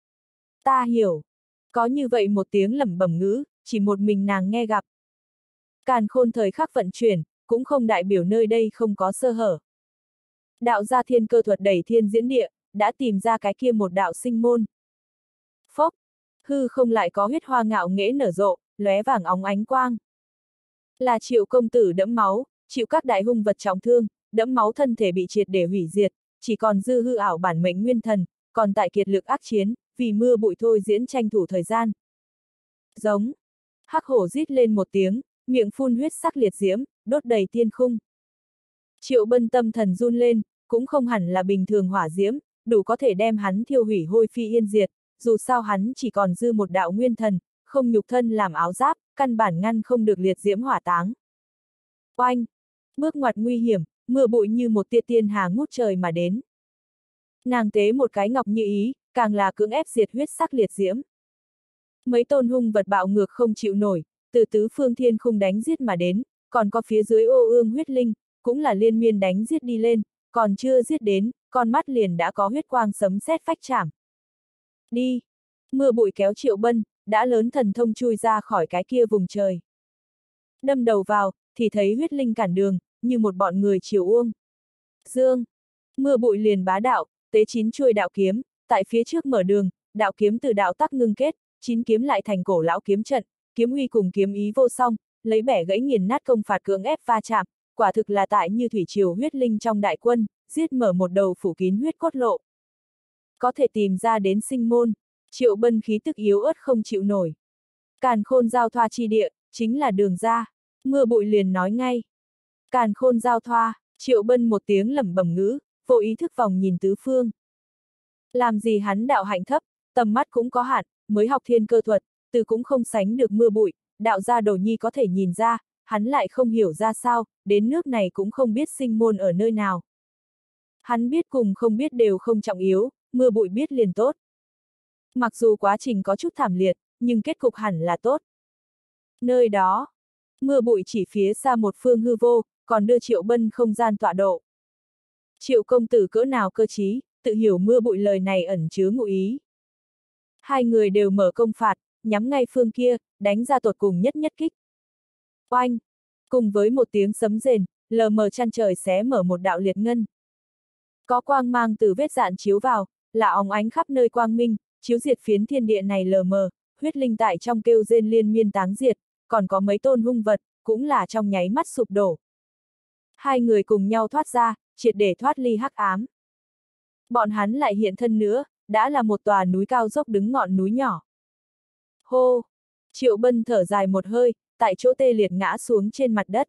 Ta hiểu. Có như vậy một tiếng lẩm bẩm ngữ, chỉ một mình nàng nghe gặp. Càn khôn thời khắc vận chuyển, cũng không đại biểu nơi đây không có sơ hở. Đạo gia thiên cơ thuật đẩy thiên diễn địa, đã tìm ra cái kia một đạo sinh môn. Phốc! Hư không lại có huyết hoa ngạo nghễ nở rộ, lóe vàng óng ánh quang. Là Triệu công tử đẫm máu, chịu các đại hung vật trọng thương, đẫm máu thân thể bị triệt để hủy diệt, chỉ còn dư hư ảo bản mệnh nguyên thần, còn tại kiệt lực ác chiến, vì mưa bụi thôi diễn tranh thủ thời gian. Giống! Hắc hổ rít lên một tiếng, miệng phun huyết sắc liệt diễm, đốt đầy tiên khung. Triệu Bân tâm thần run lên, cũng không hẳn là bình thường hỏa diễm, đủ có thể đem hắn thiêu hủy hôi phi yên diệt, dù sao hắn chỉ còn dư một đạo nguyên thần, không nhục thân làm áo giáp, căn bản ngăn không được liệt diễm hỏa táng. Oanh! Bước ngoặt nguy hiểm, mưa bụi như một tia tiên hà ngút trời mà đến. Nàng tế một cái ngọc như ý, càng là cưỡng ép diệt huyết sắc liệt diễm. Mấy tôn hung vật bạo ngược không chịu nổi, từ tứ phương thiên khung đánh giết mà đến, còn có phía dưới ô ương huyết linh, cũng là liên miên đánh giết đi lên, còn chưa giết đến, con mắt liền đã có huyết quang sấm sét phách chảm. Đi! Mưa bụi kéo Triệu Bân, đã lớn thần thông chui ra khỏi cái kia vùng trời. Đâm đầu vào, thì thấy huyết linh cản đường, như một bọn người chiều uông. Dương! Mưa bụi liền bá đạo, tế 9 chuôi đạo kiếm, tại phía trước mở đường, đạo kiếm từ đạo tắc ngưng kết, 9 kiếm lại thành cổ lão kiếm trận, kiếm uy cùng kiếm ý vô song, lấy bẻ gãy nghiền nát công phạt cưỡng ép va chạm, quả thực là tại như thủy triều huyết linh trong đại quân, giết mở một đầu phủ kín huyết cốt lộ. Có thể tìm ra đến sinh môn, Triệu Bân khí tức yếu ớt không chịu nổi. Càn khôn giao thoa chi địa, chính là đường ra, mưa bụi liền nói ngay. Càn khôn giao thoa, Triệu Bân một tiếng lẩm bẩm ngữ, vô ý thức vòng nhìn tứ phương. Làm gì hắn đạo hạnh thấp, tầm mắt cũng có hạn, mới học thiên cơ thuật, từ cũng không sánh được mưa bụi, đạo gia đồ nhi có thể nhìn ra, hắn lại không hiểu ra sao, đến nước này cũng không biết sinh môn ở nơi nào. Hắn biết cùng không biết đều không trọng yếu, mưa bụi biết liền tốt. Mặc dù quá trình có chút thảm liệt, nhưng kết cục hẳn là tốt. Nơi đó, mưa bụi chỉ phía xa một phương hư vô, còn đưa Triệu Bân không gian tọa độ. Triệu công tử cỡ nào cơ trí, tự hiểu mưa bụi lời này ẩn chứa ngụ ý. Hai người đều mở công phạt, nhắm ngay phương kia, đánh ra tột cùng nhất kích. Oanh! Cùng với một tiếng sấm rền, lờ mờ chăn trời xé mở một đạo liệt ngân. Có quang mang từ vết dạn chiếu vào, là óng ánh khắp nơi quang minh, chiếu diệt phiến thiên địa này lờ mờ, huyết linh tại trong kêu rên liên miên táng diệt, còn có mấy tôn hung vật, cũng là trong nháy mắt sụp đổ. Hai người cùng nhau thoát ra, triệt để thoát ly hắc ám. Bọn hắn lại hiện thân nữa, đã là một tòa núi cao dốc đứng ngọn núi nhỏ. Hô! Triệu Bân thở dài một hơi, tại chỗ tê liệt ngã xuống trên mặt đất.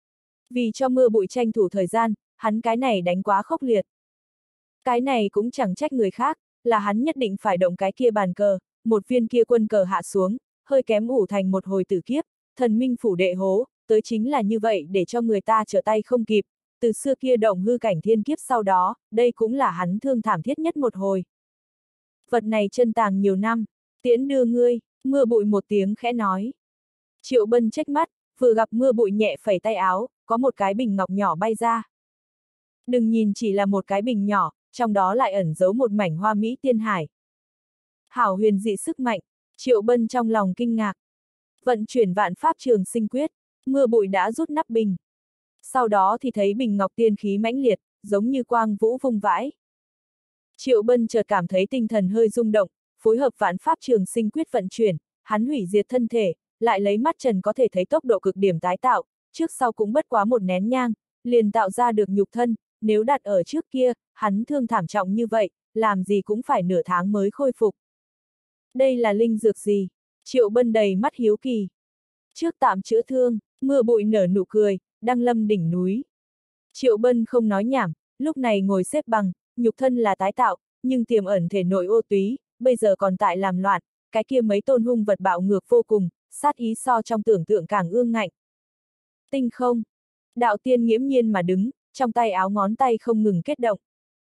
Vì cho mưa bụi tranh thủ thời gian, hắn cái này đánh quá khốc liệt. Cái này cũng chẳng trách người khác, là hắn nhất định phải động cái kia bàn cờ, một viên kia quân cờ hạ xuống, hơi kém ủ thành một hồi tử kiếp, thần minh phủ đệ hố, tới chính là như vậy để cho người ta trở tay không kịp, từ xưa kia động hư cảnh thiên kiếp sau đó, đây cũng là hắn thương thảm thiết nhất một hồi. Vật này chân tàng nhiều năm, tiễn đưa ngươi, mưa bụi một tiếng khẽ nói. Triệu Bân trách mắt, vừa gặp mưa bụi nhẹ phẩy tay áo, có một cái bình ngọc nhỏ bay ra. Đừng nhìn chỉ là một cái bình nhỏ, trong đó lại ẩn giấu một mảnh hoa mỹ tiên hải. Hảo huyền dị sức mạnh, Triệu Bân trong lòng kinh ngạc. Vận chuyển vạn pháp trường sinh quyết, mưa bụi đã rút nắp bình. Sau đó thì thấy bình ngọc tiên khí mãnh liệt, giống như quang vũ vung vãi. Triệu Bân chợt cảm thấy tinh thần hơi rung động, phối hợp vạn pháp trường sinh quyết vận chuyển, hắn hủy diệt thân thể, lại lấy mắt trần có thể thấy tốc độ cực điểm tái tạo, trước sau cũng bất quá một nén nhang, liền tạo ra được nhục thân, nếu đặt ở trước kia, hắn thương thảm trọng như vậy, làm gì cũng phải nửa tháng mới khôi phục. Đây là linh dược gì? Triệu Bân đầy mắt hiếu kỳ. Trước tạm chữa thương, mưa bụi nở nụ cười, đăng lâm đỉnh núi. Triệu Bân không nói nhảm, lúc này ngồi xếp bằng, nhục thân là tái tạo, nhưng tiềm ẩn thể nội ô túy, bây giờ còn tại làm loạn, cái kia mấy tôn hung vật bạo ngược vô cùng, sát ý so trong tưởng tượng càng ương ngạnh. Tinh không. Đạo tiên nghiễm nhiên mà đứng, trong tay áo ngón tay không ngừng kết động.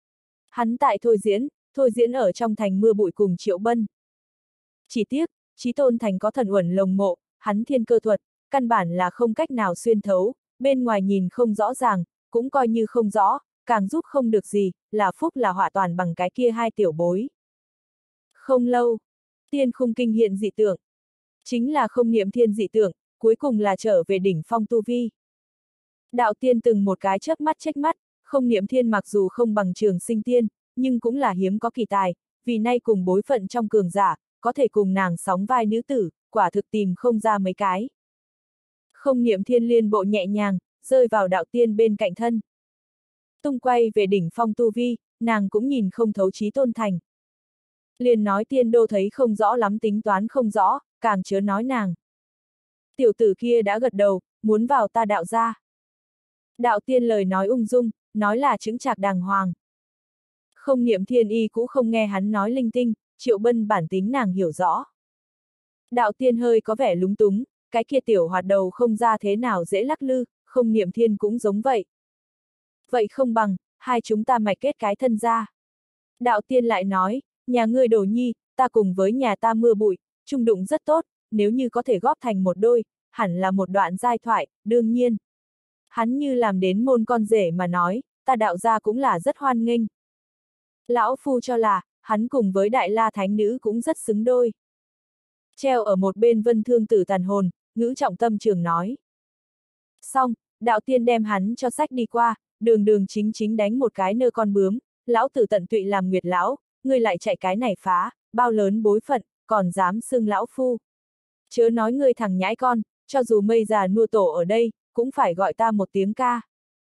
Hắn tại thôi diễn ở trong thành mưa bụi cùng Triệu Bân. Chỉ tiếc, Chí Tôn Thành có thần uẩn lồng mộ, hắn thiên cơ thuật, căn bản là không cách nào xuyên thấu, bên ngoài nhìn không rõ ràng, cũng coi như không rõ, càng giúp không được gì, là phúc là họa toàn bằng cái kia hai tiểu bối. Không lâu, tiên khung kinh hiện dị tượng. Chính là không niệm thiên dị tượng, cuối cùng là trở về đỉnh phong tu vi. Đạo tiên từng một cái chớp mắt trách mắt, không niệm thiên mặc dù không bằng trường sinh tiên, nhưng cũng là hiếm có kỳ tài, vì nay cùng bối phận trong cường giả, có thể cùng nàng sóng vai nữ tử, quả thực tìm không ra mấy cái. Không niệm thiên liên bộ nhẹ nhàng, rơi vào đạo tiên bên cạnh thân. Tung quay về đỉnh phong tu vi, nàng cũng nhìn không thấu Chí Tôn Thành. Liền nói tiên đô thấy không rõ lắm tính toán không rõ, càng chớ nói nàng. Tiểu tử kia đã gật đầu, muốn vào ta đạo gia. Đạo tiên lời nói ung dung, nói là chững chạc đàng hoàng. Không niệm thiên y cũng không nghe hắn nói linh tinh, Triệu Bân bản tính nàng hiểu rõ. Đạo tiên hơi có vẻ lúng túng, cái kia tiểu hoạt đầu không ra thế nào dễ lắc lư, không niệm thiên cũng giống vậy. Vậy không bằng, hai chúng ta mạch kết cái thân ra. Đạo tiên lại nói, nhà ngươi đồ nhi, ta cùng với nhà ta mưa bụi, chung đụng rất tốt, nếu như có thể góp thành một đôi, hẳn là một đoạn giai thoại, đương nhiên. Hắn như làm đến môn con rể mà nói, ta đạo gia cũng là rất hoan nghênh. Lão phu cho là, hắn cùng với Đại La Thánh Nữ cũng rất xứng đôi. Treo ở một bên Vân Thương Tử tàn hồn, ngữ trọng tâm trường nói. Xong, đạo tiên đem hắn cho sách đi qua, đường đường chính chính đánh một cái nơ con bướm, lão tử tận tụy làm nguyệt lão, ngươi lại chạy cái này phá, bao lớn bối phận, còn dám xưng lão phu. Chớ nói ngươi thằng nhãi con, cho dù mây già nua tổ ở đây, cũng phải gọi ta một tiếng ca.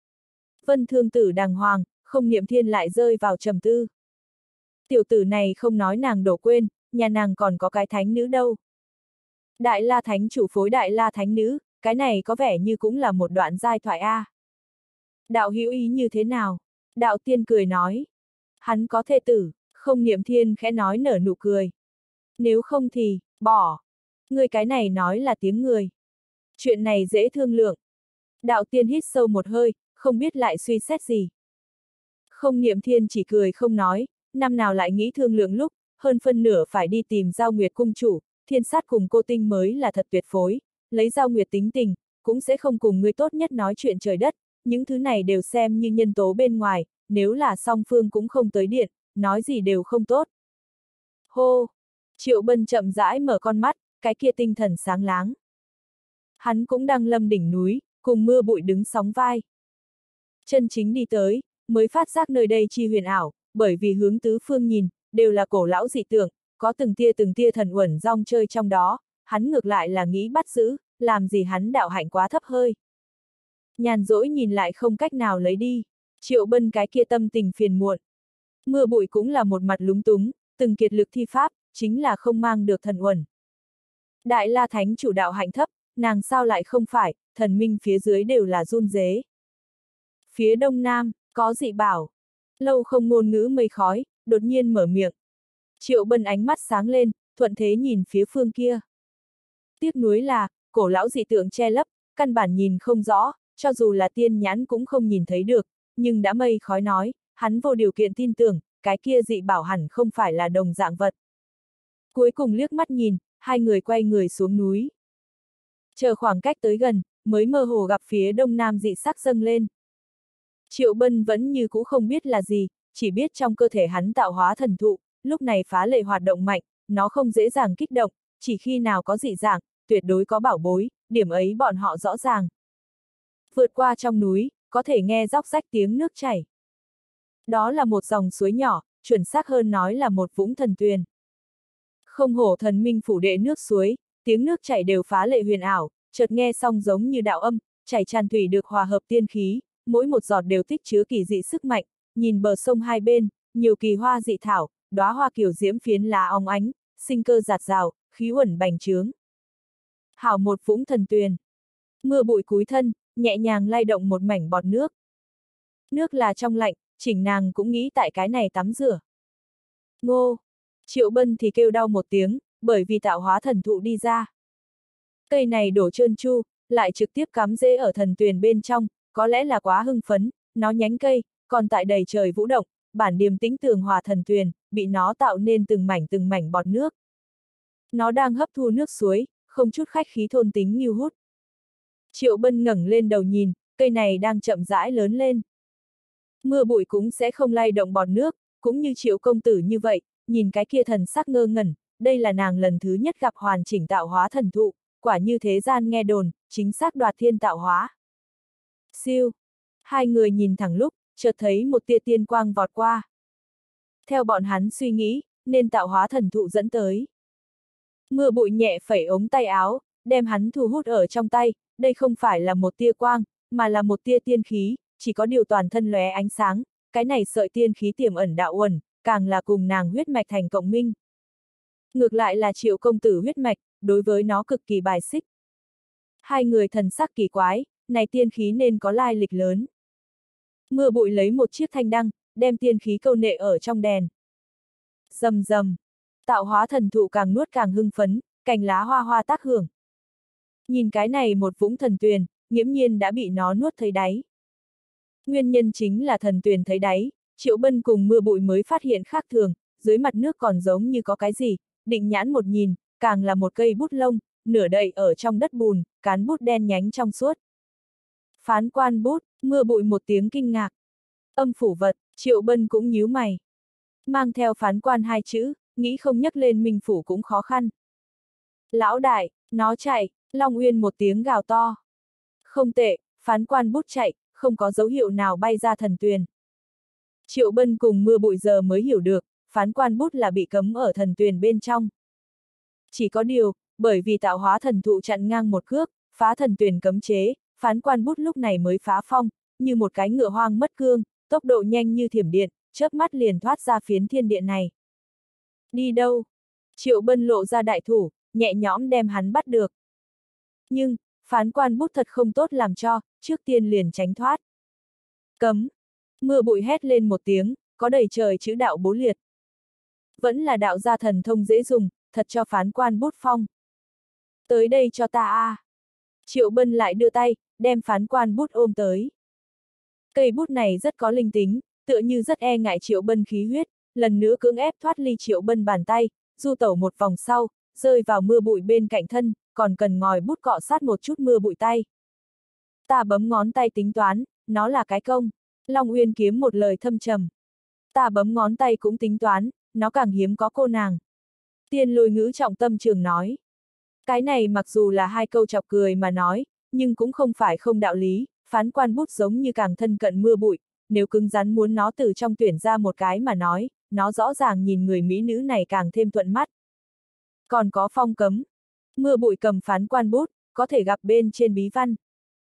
Vân Thương Tử đàng hoàng, không niệm thiên lại rơi vào trầm tư. Tiểu tử này không nói nàng đổ quên, nhà nàng còn có cái thánh nữ đâu. Đại La Thánh chủ phối Đại La Thánh nữ, cái này có vẻ như cũng là một đoạn giai thoại a. Đạo hữu ý như thế nào? Đạo tiên cười nói. Hắn có thê tử, không niệm thiên khẽ nói nở nụ cười. Nếu không thì, bỏ. Người cái này nói là tiếng người. Chuyện này dễ thương lượng. Đạo tiên hít sâu một hơi, không biết lại suy xét gì. Không Niệm Thiên chỉ cười không nói, năm nào lại nghĩ thương lượng lúc, hơn phân nửa phải đi tìm Giao Nguyệt cung chủ, Thiên Sát cùng cô Tinh mới là thật tuyệt phối, lấy Giao Nguyệt tính tình, cũng sẽ không cùng người tốt nhất nói chuyện trời đất, những thứ này đều xem như nhân tố bên ngoài, nếu là song phương cũng không tới điện, nói gì đều không tốt. Hô! Triệu Bân chậm rãi mở con mắt, cái kia tinh thần sáng láng. Hắn cũng đang lâm đỉnh núi, cùng mưa bụi đứng sóng vai. Chân chính đi tới, mới phát giác nơi đây chi huyền ảo, bởi vì hướng tứ phương nhìn, đều là cổ lão dị tượng, có từng tia thần uẩn rong chơi trong đó, hắn ngược lại là nghĩ bắt giữ, làm gì hắn đạo hạnh quá thấp hơi. Nhàn rỗi nhìn lại không cách nào lấy đi, Triệu Bân cái kia tâm tình phiền muộn. Mưa bụi cũng là một mặt lúng túng, từng kiệt lực thi pháp, chính là không mang được thần uẩn. Đại La Thánh chủ đạo hạnh thấp, nàng sao lại không phải, thần minh phía dưới đều là run rế. Phía đông nam, có dị bảo. Lâu không ngôn ngữ mây khói, đột nhiên mở miệng. Triệu Bân ánh mắt sáng lên, thuận thế nhìn phía phương kia. Tiếc nuối là, cổ lão dị tượng che lấp, căn bản nhìn không rõ, cho dù là tiên nhãn cũng không nhìn thấy được, nhưng đã mây khói nói, hắn vô điều kiện tin tưởng, cái kia dị bảo hẳn không phải là đồng dạng vật. Cuối cùng liếc mắt nhìn, hai người quay người xuống núi. Chờ khoảng cách tới gần, mới mơ hồ gặp phía đông nam dị sắc dâng lên. Triệu Bân vẫn như cũ không biết là gì, chỉ biết trong cơ thể hắn tạo hóa thần thụ, lúc này phá lệ hoạt động mạnh, nó không dễ dàng kích động, chỉ khi nào có dị dạng, tuyệt đối có bảo bối, điểm ấy bọn họ rõ ràng. Vượt qua trong núi, có thể nghe róc rách tiếng nước chảy. Đó là một dòng suối nhỏ, chuẩn xác hơn nói là một vũng thần tuyền. Không hổ thần minh phủ đệ nước suối, tiếng nước chảy đều phá lệ huyền ảo, chợt nghe xong giống như đạo âm, chảy tràn thủy được hòa hợp tiên khí, mỗi một giọt đều tích chứa kỳ dị sức mạnh, nhìn bờ sông hai bên, nhiều kỳ hoa dị thảo, đóa hoa kiểu diễm phiến lá óng ánh, sinh cơ giạt rào, khí uẩn bành trướng. Hảo một vũng thần tuyền. Mưa bụi cúi thân, nhẹ nhàng lay động một mảnh bọt nước. Nước là trong lạnh, chỉnh nàng cũng nghĩ tại cái này tắm rửa. Ngô! Triệu Bân thì kêu đau một tiếng, bởi vì tạo hóa thần thụ đi ra. Cây này đổ trơn tru, lại trực tiếp cắm rễ ở thần tuyền bên trong, có lẽ là quá hưng phấn, nó nhánh cây, còn tại đầy trời vũ động, bản điềm tĩnh tường hòa thần tuyền, bị nó tạo nên từng mảnh bọt nước. Nó đang hấp thu nước suối, không chút khách khí thôn tính như hút. Triệu Bân ngẩng lên đầu nhìn, cây này đang chậm rãi lớn lên. Mưa bụi cũng sẽ không lay động bọt nước, cũng như Triệu công tử như vậy, nhìn cái kia thần sắc ngơ ngẩn, đây là nàng lần thứ nhất gặp hoàn chỉnh tạo hóa thần thụ, quả như thế gian nghe đồn, chính xác đoạt thiên tạo hóa. Siêu! Hai người nhìn thẳng lúc, chợt thấy một tia tiên quang vọt qua. Theo bọn hắn suy nghĩ, nên tạo hóa thần thụ dẫn tới. Mưa bụi nhẹ phẩy ống tay áo, đem hắn thu hút ở trong tay, đây không phải là một tia quang, mà là một tia tiên khí, chỉ có điều toàn thân lóe ánh sáng, cái này sợi tiên khí tiềm ẩn đạo uẩn, càng là cùng nàng huyết mạch thành cộng minh. Ngược lại là Triệu công tử huyết mạch, đối với nó cực kỳ bài xích. Hai người thần sắc kỳ quái, này tiên khí nên có lai lịch lớn. Mưa bụi lấy một chiếc thanh đăng, đem tiên khí câu nệ ở trong đèn. Rầm rầm, tạo hóa thần thụ càng nuốt càng hưng phấn, cành lá hoa hoa tác hưởng. Nhìn cái này một vũng thần tuyền, nghiễm nhiên đã bị nó nuốt thấy đáy. Nguyên nhân chính là thần tuyền thấy đáy, Triệu Bân cùng mưa bụi mới phát hiện khác thường, dưới mặt nước còn giống như có cái gì, định nhãn một nhìn, càng là một cây bút lông, nửa đậy ở trong đất bùn, cán bút đen nhánh trong suốt. Phán quan bút, mưa bụi một tiếng kinh ngạc. Âm phủ vật, Triệu Bân cũng nhíu mày. Mang theo phán quan hai chữ, nghĩ không nhắc lên minh phủ cũng khó khăn. Lão đại, nó chạy, Long Uyên một tiếng gào to. Không tệ, phán quan bút chạy, không có dấu hiệu nào bay ra thần tuyền. Triệu Bân cùng mưa bụi giờ mới hiểu được, phán quan bút là bị cấm ở thần tuyền bên trong. Chỉ có điều, bởi vì tạo hóa thần thụ chặn ngang một cước, phá thần tuyền cấm chế, phán quan bút lúc này mới phá phong, như một cái ngựa hoang mất cương, tốc độ nhanh như thiểm điện, chớp mắt liền thoát ra phiến thiên địa này. Đi đâu? Triệu Bân lộ ra đại thủ, nhẹ nhõm đem hắn bắt được. Nhưng, phán quan bút thật không tốt làm cho, trước tiên liền tránh thoát. Cấm! Mưa bụi hét lên một tiếng, có đầy trời chữ đạo bố liệt. Vẫn là đạo gia thần thông dễ dùng, thật cho phán quan bút phong. Tới đây cho ta a. Triệu Bân lại đưa tay, đem phán quan bút ôm tới. Cây bút này rất có linh tính, tựa như rất e ngại Triệu Bân khí huyết, lần nữa cưỡng ép thoát ly Triệu Bân bàn tay, du tẩu một vòng sau, rơi vào mưa bụi bên cạnh thân, còn cần ngòi bút cọ sát một chút mưa bụi tay. Ta bấm ngón tay tính toán, nó là cái công. Long Uyên kiếm một lời thâm trầm. Ta bấm ngón tay cũng tính toán, nó càng hiếm có cô nàng. Tiên Lôi ngữ trọng tâm trường nói. Cái này mặc dù là hai câu chọc cười mà nói, nhưng cũng không phải không đạo lý, phán quan bút giống như càng thân cận mưa bụi, nếu cứng rắn muốn nó từ trong tuyển ra một cái mà nói, nó rõ ràng nhìn người mỹ nữ này càng thêm thuận mắt. Còn có phong cấm. Mưa bụi cầm phán quan bút, có thể gặp bên trên bí văn.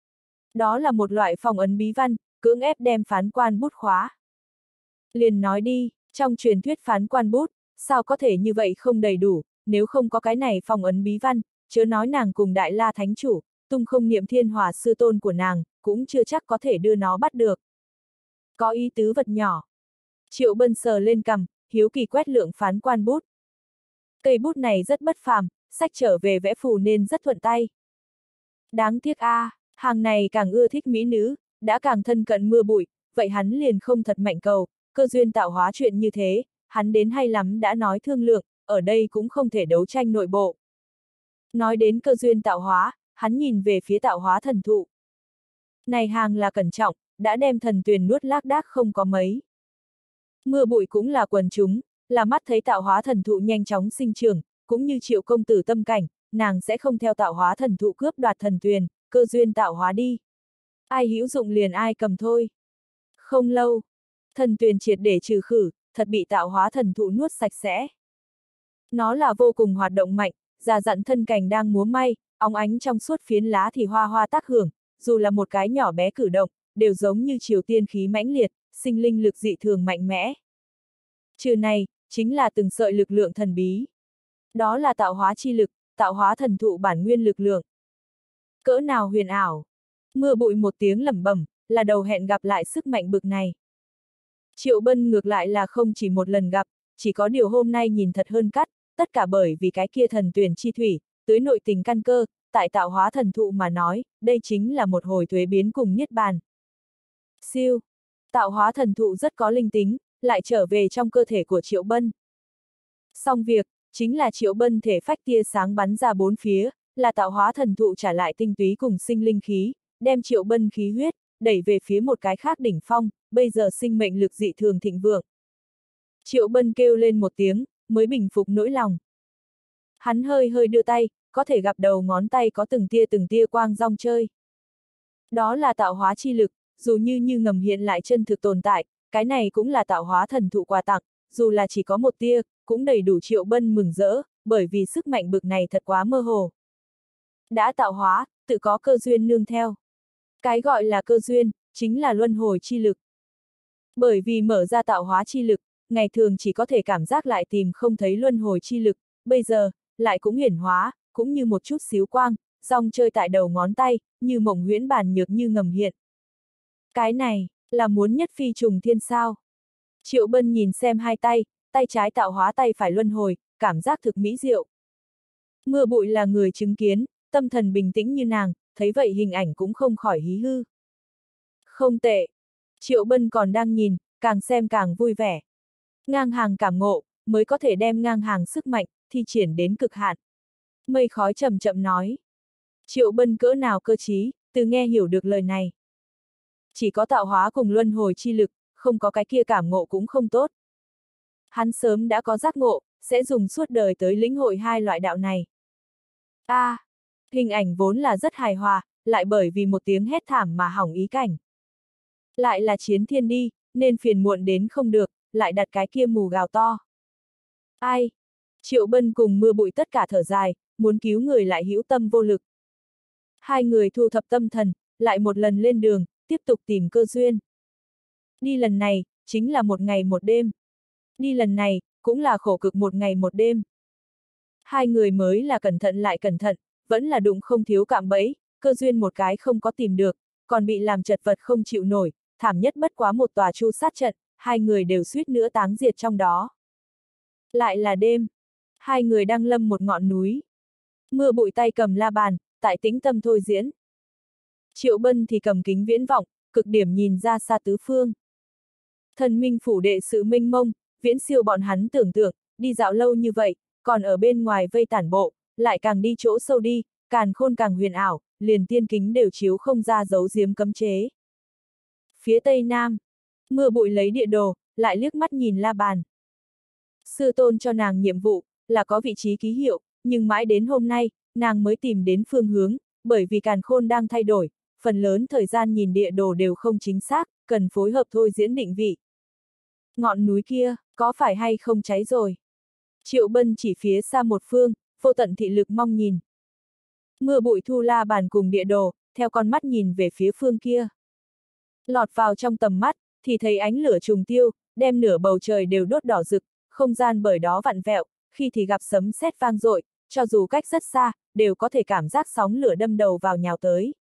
Đó là một loại phong ấn bí văn, cưỡng ép đem phán quan bút khóa. Liền nói đi, trong truyền thuyết phán quan bút, sao có thể như vậy không đầy đủ, nếu không có cái này phong ấn bí văn, chớ nói nàng cùng Đại La Thánh Chủ, tung không niệm thiên hỏa sư tôn của nàng, cũng chưa chắc có thể đưa nó bắt được. Có ý tứ vật nhỏ. Triệu Bân sờ lên cằm, hiếu kỳ quét lượng phán quan bút. Cây bút này rất bất phàm, sách trở về vẽ phù nên rất thuận tay. Đáng tiếc a, hàng này càng ưa thích mỹ nữ, đã càng thân cận mưa bụi, vậy hắn liền không thật mạnh cầu, cơ duyên tạo hóa chuyện như thế, hắn đến hay lắm đã nói thương lượng, ở đây cũng không thể đấu tranh nội bộ. Nói đến cơ duyên tạo hóa, hắn nhìn về phía tạo hóa thần thụ. Này hàng là cẩn trọng, đã đem thần tuyền nuốt lác đác không có mấy. Mưa bụi cũng là quần chúng, là mắt thấy tạo hóa thần thụ nhanh chóng sinh trưởng, cũng như Triệu công tử tâm cảnh, nàng sẽ không theo tạo hóa thần thụ cướp đoạt thần tuyền, cơ duyên tạo hóa đi. Ai hữu dụng liền ai cầm thôi. Không lâu, thần tuyền triệt để trừ khử, thật bị tạo hóa thần thụ nuốt sạch sẽ. Nó là vô cùng hoạt động mạnh, già dặn thân cành đang múa may, óng ánh trong suốt phiến lá thì hoa hoa tác hưởng, dù là một cái nhỏ bé cử động, đều giống như triều tiên khí mãnh liệt, sinh linh lực dị thường mạnh mẽ. Trừ này, chính là từng sợi lực lượng thần bí. Đó là tạo hóa chi lực, tạo hóa thần thụ bản nguyên lực lượng. Cỡ nào huyền ảo. Mưa bụi một tiếng lẩm bẩm, là đầu hẹn gặp lại sức mạnh bực này. Triệu Bân ngược lại là không chỉ một lần gặp, chỉ có điều hôm nay nhìn thật hơn cắt, tất cả bởi vì cái kia thần tuyển chi thủy, tưới nội tình căn cơ, tại tạo hóa thần thụ mà nói, đây chính là một hồi thuế biến cùng niết bàn. Siêu, tạo hóa thần thụ rất có linh tính, lại trở về trong cơ thể của Triệu Bân. Xong việc, chính là Triệu Bân thể phách tia sáng bắn ra bốn phía, là tạo hóa thần thụ trả lại tinh túy cùng sinh linh khí, đem Triệu Bân khí huyết, đẩy về phía một cái khác đỉnh phong, bây giờ sinh mệnh lực dị thường thịnh vượng. Triệu Bân kêu lên một tiếng, mới bình phục nỗi lòng. Hắn hơi hơi đưa tay, có thể gặp đầu ngón tay có từng tia quang rong chơi. Đó là tạo hóa chi lực, dù như ngầm hiện lại chân thực tồn tại, cái này cũng là tạo hóa thần thụ quà tặng, dù là chỉ có một tia, cũng đầy đủ Triệu Bân mừng rỡ, bởi vì sức mạnh bực này thật quá mơ hồ. Đã tạo hóa, tự có cơ duyên nương theo. Cái gọi là cơ duyên, chính là luân hồi chi lực. Bởi vì mở ra tạo hóa chi lực, ngày thường chỉ có thể cảm giác lại tìm không thấy luân hồi chi lực, bây giờ, lại cũng hiển hóa, cũng như một chút xíu quang, rong chơi tại đầu ngón tay, như mộng huyễn bàn nhược như ngầm hiện. Cái này, là muốn nhất phi trùng thiên sao. Triệu Bân nhìn xem hai tay, tay trái tạo hóa tay phải luân hồi, cảm giác thực mỹ diệu. Mưa bụi là người chứng kiến, tâm thần bình tĩnh như nàng, thấy vậy hình ảnh cũng không khỏi hí hư. Không tệ. Triệu Bân còn đang nhìn, càng xem càng vui vẻ. Ngang hàng cảm ngộ, mới có thể đem ngang hàng sức mạnh, thi triển đến cực hạn. Mây khói chậm chậm nói. Triệu Bân cỡ nào cơ trí, từ nghe hiểu được lời này. Chỉ có tạo hóa cùng luân hồi chi lực, không có cái kia cảm ngộ cũng không tốt. Hắn sớm đã có giác ngộ, sẽ dùng suốt đời tới lĩnh hội hai loại đạo này. Hình ảnh vốn là rất hài hòa, lại bởi vì một tiếng hét thảm mà hỏng ý cảnh. Lại là chiến thiên đi, nên phiền muộn đến không được, lại đặt cái kia mù gào to. Ai? Triệu Bân cùng mưa bụi tất cả thở dài, muốn cứu người lại hữu tâm vô lực. Hai người thu thập tâm thần, lại một lần lên đường, tiếp tục tìm cơ duyên. Đi lần này, chính là một ngày một đêm. Đi lần này, cũng là khổ cực một ngày một đêm. Hai người mới là cẩn thận lại cẩn thận, vẫn là đụng không thiếu cạm bẫy, cơ duyên một cái không có tìm được, còn bị làm chật vật không chịu nổi, thảm nhất bất quá một tòa chu sát trận, hai người đều suýt nữa táng diệt trong đó. Lại là đêm, hai người đang lâm một ngọn núi. Mưa bụi tay cầm la bàn, tại tĩnh tâm thôi diễn. Triệu Bân thì cầm kính viễn vọng, cực điểm nhìn ra xa tứ phương. Thần minh phủ đệ sự mênh mông, viễn siêu bọn hắn tưởng tượng, đi dạo lâu như vậy, còn ở bên ngoài vây tản bộ, lại càng đi chỗ sâu đi, càn khôn càng huyền ảo, liền tiên kính đều chiếu không ra giấu giếm cấm chế. Phía tây nam, mưa bụi lấy địa đồ, lại liếc mắt nhìn la bàn. Sư tôn cho nàng nhiệm vụ, là có vị trí ký hiệu, nhưng mãi đến hôm nay, nàng mới tìm đến phương hướng, bởi vì càn khôn đang thay đổi, phần lớn thời gian nhìn địa đồ đều không chính xác, cần phối hợp thôi diễn định vị. Ngọn núi kia, có phải hay không cháy rồi? Triệu Bân chỉ phía xa một phương, vô tận thị lực mong nhìn. Mưa bụi thu la bàn cùng địa đồ, theo con mắt nhìn về phía phương kia. Lọt vào trong tầm mắt, thì thấy ánh lửa trùng tiêu, đem nửa bầu trời đều đốt đỏ rực, không gian bởi đó vặn vẹo, khi thì gặp sấm sét vang dội, cho dù cách rất xa, đều có thể cảm giác sóng lửa đâm đầu vào nhào tới.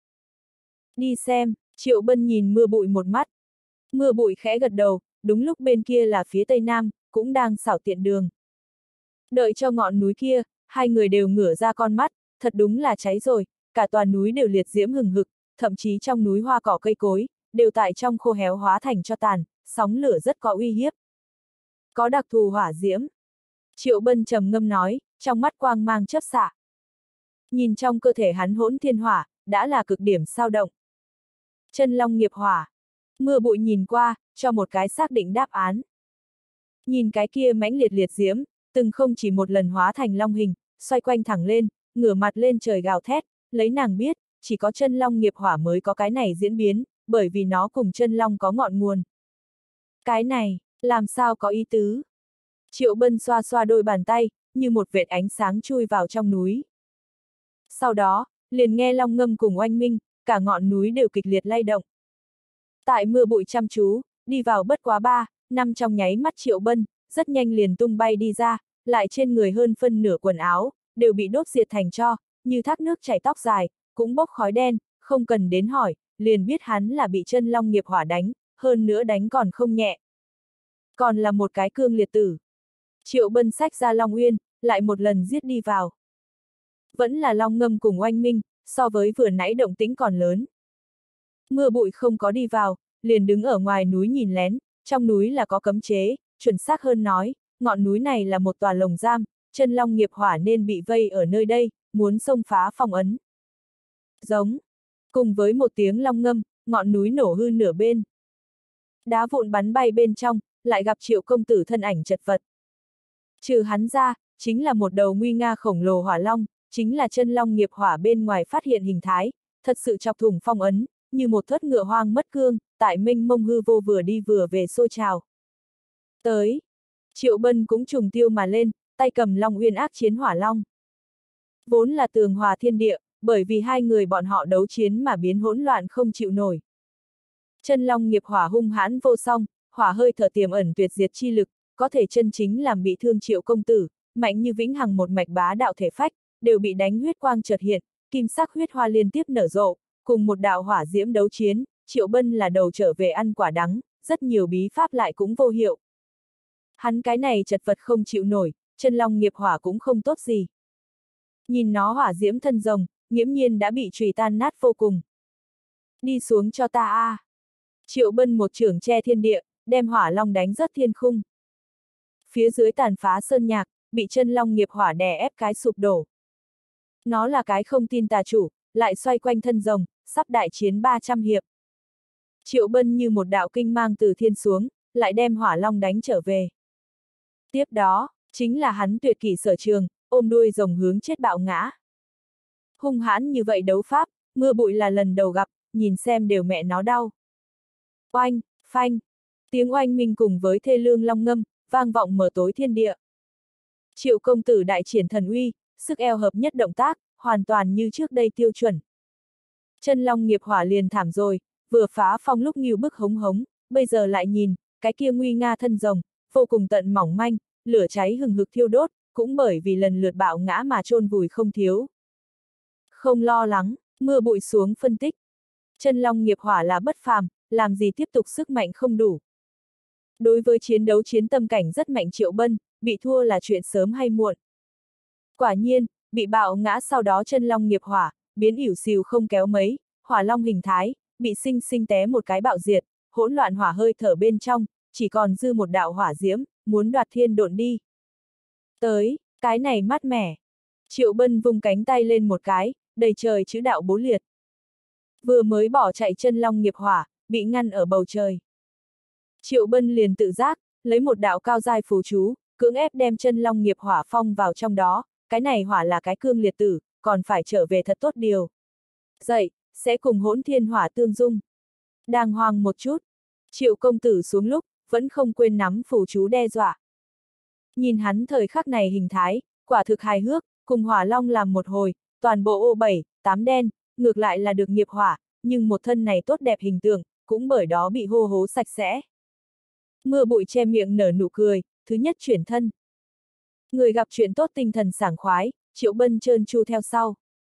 Đi xem, Triệu Bân nhìn mưa bụi một mắt. Mưa bụi khẽ gật đầu, đúng lúc bên kia là phía tây nam, cũng đang xảo tiện đường. Đợi cho ngọn núi kia, hai người đều ngửa ra con mắt, thật đúng là cháy rồi, cả toàn núi đều liệt diễm hừng hực, thậm chí trong núi hoa cỏ cây cối, đều tại trong khô héo hóa thành cho tàn, sóng lửa rất có uy hiếp. Có đặc thù hỏa diễm. Triệu Bân trầm ngâm nói, trong mắt quang mang chớp xạ. Nhìn trong cơ thể hắn hỗn thiên hỏa, đã là cực điểm sao động. Chân long nghiệp hỏa. Mưa bụi nhìn qua, cho một cái xác định đáp án. Nhìn cái kia mãnh liệt liệt diễm, từng không chỉ một lần hóa thành long hình, xoay quanh thẳng lên, ngửa mặt lên trời gào thét, lấy nàng biết, chỉ có chân long nghiệp hỏa mới có cái này diễn biến, bởi vì nó cùng chân long có ngọn nguồn. Cái này, làm sao có ý tứ? Triệu Bân xoa xoa đôi bàn tay, như một vệt ánh sáng chui vào trong núi. Sau đó, liền nghe long ngâm cùng oanh minh, cả ngọn núi đều kịch liệt lay động. Tại mưa bụi chăm chú, đi vào bất quá 3-5 trong nháy mắt Triệu Bân, rất nhanh liền tung bay đi ra, lại trên người hơn phân nửa quần áo, đều bị đốt diệt thành tro, như thác nước chảy tóc dài, cũng bốc khói đen, không cần đến hỏi, liền biết hắn là bị chân long nghiệp hỏa đánh, hơn nữa đánh còn không nhẹ. Còn là một cái cương liệt tử. Triệu Bân xách ra Long Uyên, lại một lần giết đi vào. Vẫn là long ngâm cùng oanh minh, so với vừa nãy động tĩnh còn lớn. Mưa bụi không có đi vào, liền đứng ở ngoài núi nhìn lén, trong núi là có cấm chế, chuẩn xác hơn nói, ngọn núi này là một tòa lồng giam, chân long nghiệp hỏa nên bị vây ở nơi đây, muốn xông phá phong ấn. Giống. Cùng với một tiếng long ngâm, ngọn núi nổ hư nửa bên. Đá vụn bắn bay bên trong, lại gặp Triệu công tử thân ảnh chật vật. Trừ hắn ra, chính là một đầu nguy nga khổng lồ hỏa long, chính là chân long nghiệp hỏa bên ngoài phát hiện hình thái, thật sự chọc thủng phong ấn, như một thớt ngựa hoang mất cương, tại mênh mông hư vô vừa đi vừa về xôi trào. Tới, Triệu Bân cũng trùng tiêu mà lên, tay cầm Long Uyên ác chiến hỏa long. Vốn là tường hòa thiên địa, bởi vì hai người bọn họ đấu chiến mà biến hỗn loạn không chịu nổi. Chân long nghiệp hỏa hung hãn vô song, hỏa hơi thở tiềm ẩn tuyệt diệt chi lực, có thể chân chính làm bị thương Triệu công tử, mạnh như vĩnh hằng một mạch bá đạo thể phách, đều bị đánh huyết quang chợt hiện, kim sắc huyết hoa liên tiếp nở rộ, cùng một đạo hỏa diễm đấu chiến, Triệu Bân là đầu trở về ăn quả đắng, rất nhiều bí pháp lại cũng vô hiệu. Hắn cái này chật vật không chịu nổi, chân long nghiệp hỏa cũng không tốt gì. Nhìn nó hỏa diễm thân rồng, nghiễm nhiên đã bị trùy tan nát vô cùng. Đi xuống cho ta a! Triệu Bân một chưởng che thiên địa, đem hỏa long đánh rớt thiên khung. Phía dưới tàn phá sơn nhạc, bị chân long nghiệp hỏa đè ép cái sụp đổ. Nó là cái không tin tà chủ, lại xoay quanh thân rồng, sắp đại chiến 300 hiệp. Triệu Bân như một đạo kinh mang từ thiên xuống, lại đem hỏa long đánh trở về. Tiếp đó, chính là hắn tuyệt kỷ sở trường, ôm đuôi rồng hướng chết bạo ngã. Hung hãn như vậy đấu pháp, mưa bụi là lần đầu gặp, nhìn xem đều mẹ nó đau. Oanh, phanh, tiếng oanh minh cùng với thê lương long ngâm, vang vọng mở tối thiên địa. Triệu công tử đại triển thần uy, sức eo hợp nhất động tác, hoàn toàn như trước đây tiêu chuẩn. Chân long nghiệp hỏa liền thảm rồi, vừa phá phong lúc nghiêu bức hống hống, bây giờ lại nhìn, cái kia nguy nga thân rồng, vô cùng tận mỏng manh, lửa cháy hừng hực thiêu đốt, cũng bởi vì lần lượt bạo ngã mà chôn vùi không thiếu. Không lo lắng, mưa bụi xuống phân tích. Chân long nghiệp hỏa là bất phàm, làm gì tiếp tục sức mạnh không đủ. Đối với chiến đấu chiến tâm cảnh rất mạnh Triệu Bân, bị thua là chuyện sớm hay muộn. Quả nhiên, bị bạo ngã, sau đó chân long nghiệp hỏa, biến ỉu xìu không kéo mấy, hỏa long hình thái, bị sinh sinh té một cái bạo diệt, hỗn loạn hỏa hơi thở bên trong, chỉ còn dư một đạo hỏa diễm, muốn đoạt thiên độn đi. Tới, cái này mát mẻ. Triệu Bân vung cánh tay lên một cái, đầy trời chữ đạo bố liệt. Vừa mới bỏ chạy chân long nghiệp hỏa, bị ngăn ở bầu trời. Triệu Bân liền tự giác, lấy một đạo cao giai phù chú, cưỡng ép đem chân long nghiệp hỏa phong vào trong đó, cái này hỏa là cái cương liệt tử, còn phải trở về thật tốt điều. Dậy, sẽ cùng hỗn thiên hỏa tương dung. Đàng hoàng một chút. Triệu công tử xuống lúc, vẫn không quên nắm phù chú đe dọa. Nhìn hắn thời khắc này hình thái, quả thực hài hước, cùng hỏa long làm một hồi, toàn bộ ô 7, 8 đen, ngược lại là được nghiệp hỏa, nhưng một thân này tốt đẹp hình tượng, cũng bởi đó bị hô hố sạch sẽ. Mưa bụi che miệng nở nụ cười, thứ nhất chuyển thân. Người gặp chuyện tốt tinh thần sảng khoái, Triệu Bân trơn tru theo sau.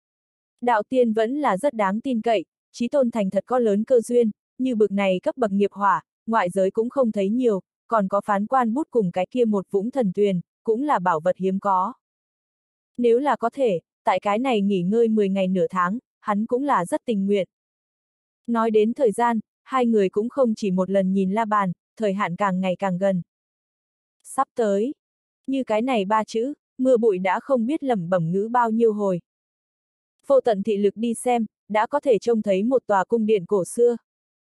Đạo tiên vẫn là rất đáng tin cậy, chí tôn thành thật có lớn cơ duyên, như bực này cấp bậc nghiệp hỏa, ngoại giới cũng không thấy nhiều, còn có phán quan bút cùng cái kia một vũng thần tuyền, cũng là bảo vật hiếm có. Nếu là có thể, tại cái này nghỉ ngơi 10 ngày nửa tháng, hắn cũng là rất tình nguyện. Nói đến thời gian, hai người cũng không chỉ một lần nhìn la bàn, thời hạn càng ngày càng gần. Sắp tới. Như cái này ba chữ, mưa bụi đã không biết lẩm bẩm ngữ bao nhiêu hồi. Vô tận thị lực đi xem, đã có thể trông thấy một tòa cung điện cổ xưa.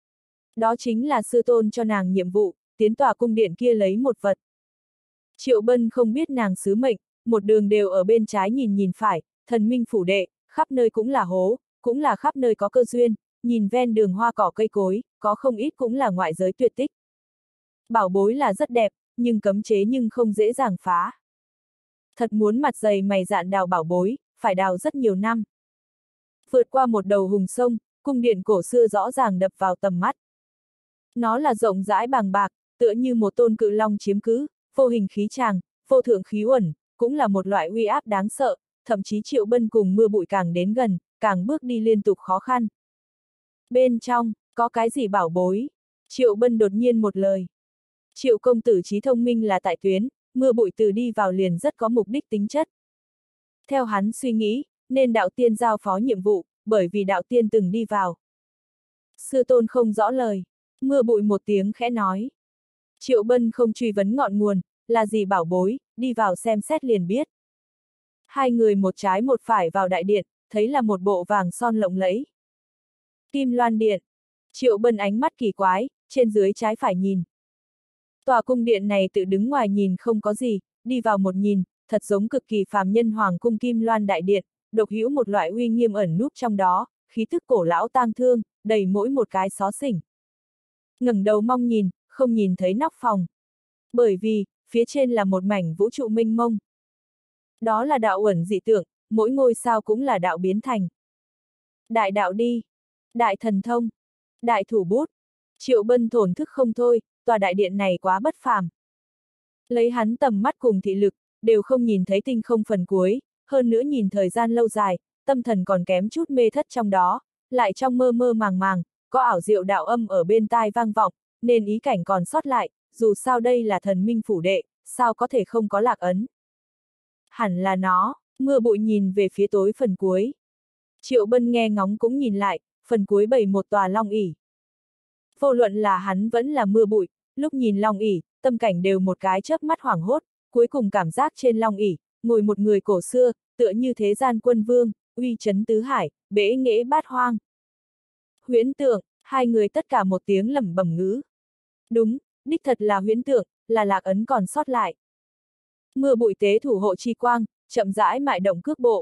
Đó chính là sư tôn cho nàng nhiệm vụ, tiến tòa cung điện kia lấy một vật. Triệu Bân không biết nàng sứ mệnh, một đường đều ở bên trái nhìn nhìn phải, thần minh phủ đệ, khắp nơi cũng là hố, cũng là khắp nơi có cơ duyên, nhìn ven đường hoa cỏ cây cối, có không ít cũng là ngoại giới tuyệt tích. Bảo bối là rất đẹp, nhưng cấm chế nhưng không dễ dàng phá. Thật muốn mặt dày mày dạn đào bảo bối, phải đào rất nhiều năm. Vượt qua một đầu hùng sông, cung điện cổ xưa rõ ràng đập vào tầm mắt. Nó là rộng rãi bàng bạc, tựa như một tôn cự long chiếm cứ, vô hình khí tràng, vô thượng khí uẩn, cũng là một loại uy áp đáng sợ, thậm chí Triệu Bân cùng mưa bụi càng đến gần, càng bước đi liên tục khó khăn. Bên trong, có cái gì bảo bối? Triệu Bân đột nhiên một lời. Triệu công tử trí thông minh là tại tuyến, mưa bụi từ đi vào liền rất có mục đích tính chất. Theo hắn suy nghĩ, nên đạo tiên giao phó nhiệm vụ, bởi vì đạo tiên từng đi vào. Sư tôn không rõ lời, mưa bụi một tiếng khẽ nói. Triệu Bân không truy vấn ngọn nguồn, là gì bảo bối, đi vào xem xét liền biết. Hai người một trái một phải vào đại điện, thấy là một bộ vàng son lộng lẫy. Kim Loan Điện. Triệu Bân ánh mắt kỳ quái, trên dưới trái phải nhìn. Tòa cung điện này tự đứng ngoài nhìn không có gì, đi vào một nhìn, thật giống cực kỳ phàm nhân hoàng cung Kim Loan Đại Điện, độc hữu một loại uy nghiêm ẩn núp trong đó, khí thức cổ lão tang thương, đầy mỗi một cái xó xỉnh. Ngẩng đầu mong nhìn, không nhìn thấy nóc phòng. Bởi vì, phía trên là một mảnh vũ trụ mênh mông. Đó là đạo uẩn dị tượng, mỗi ngôi sao cũng là đạo biến thành. Đại đạo đi, đại thần thông, đại thủ bút. Triệu Bân thổn thức không thôi, tòa đại điện này quá bất phàm. Lấy hắn tầm mắt cùng thị lực, đều không nhìn thấy tinh không phần cuối, hơn nữa nhìn thời gian lâu dài, tâm thần còn kém chút mê thất trong đó, lại trong mơ mơ màng màng, có ảo diệu đạo âm ở bên tai vang vọng, nên ý cảnh còn sót lại, dù sao đây là thần minh phủ đệ, sao có thể không có lạc ấn. Hẳn là nó, mưa bụi nhìn về phía tối phần cuối. Triệu Bân nghe ngóng cũng nhìn lại, phần cuối bày một tòa long ỷ. Vô luận là hắn vẫn là mưa bụi, lúc nhìn long ỷ, tâm cảnh đều một cái chớp mắt hoảng hốt, cuối cùng cảm giác trên long ỷ ngồi một người cổ xưa, tựa như thế gian quân vương, uy chấn tứ hải, bẽ nghễ bát hoang. Huyễn tượng, hai người tất cả một tiếng lẩm bẩm ngữ. Đúng, đích thật là huyễn tượng, là lạc ấn còn sót lại. Mưa bụi tế thủ hộ chi quang, chậm rãi mại động cước bộ.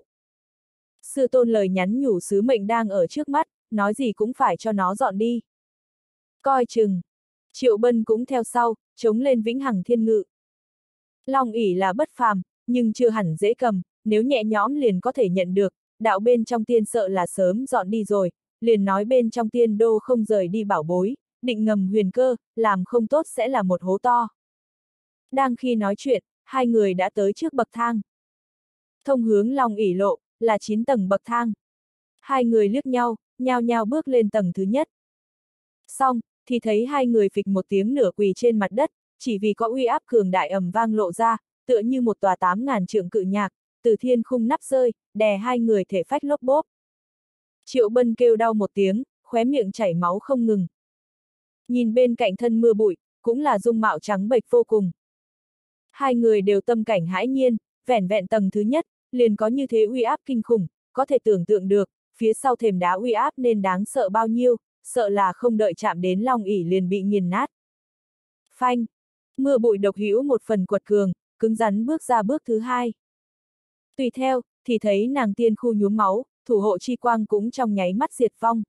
Sư tôn lời nhắn nhủ sứ mệnh đang ở trước mắt, nói gì cũng phải cho nó dọn đi. Coi chừng. Triệu Bân cũng theo sau, chống lên vĩnh hằng thiên ngự. Long ỷ là bất phàm, nhưng chưa hẳn dễ cầm, nếu nhẹ nhõm liền có thể nhận được, đạo bên trong tiên sợ là sớm dọn đi rồi, liền nói bên trong tiên đô không rời đi bảo bối, định ngầm huyền cơ, làm không tốt sẽ là một hố to. Đang khi nói chuyện, hai người đã tới trước bậc thang. Thông hướng Long ỷ lộ, là 9 tầng bậc thang. Hai người liếc nhau, nhao nhao bước lên tầng thứ nhất. Xong, thì thấy hai người phịch một tiếng nửa quỳ trên mặt đất, chỉ vì có uy áp cường đại ầm vang lộ ra, tựa như một tòa 8.000 trượng cự nhạc, từ thiên khung nắp rơi, đè hai người thể phách lốp bốp. Triệu Bân kêu đau một tiếng, khóe miệng chảy máu không ngừng. Nhìn bên cạnh thân mưa bụi, cũng là dung mạo trắng bệch vô cùng. Hai người đều tâm cảnh hãi nhiên, vẻn vẹn tầng thứ nhất, liền có như thế uy áp kinh khủng, có thể tưởng tượng được, phía sau thềm đá uy áp nên đáng sợ bao nhiêu, sợ là không đợi chạm đến long ỷ liền bị nghiền nát. Phanh! Mưa bụi độc hữu một phần quật cường, cứng rắn bước ra bước thứ hai. Tùy theo, thì thấy nàng tiên khu nhuốm máu, thủ hộ chi quang cũng trong nháy mắt diệt vong.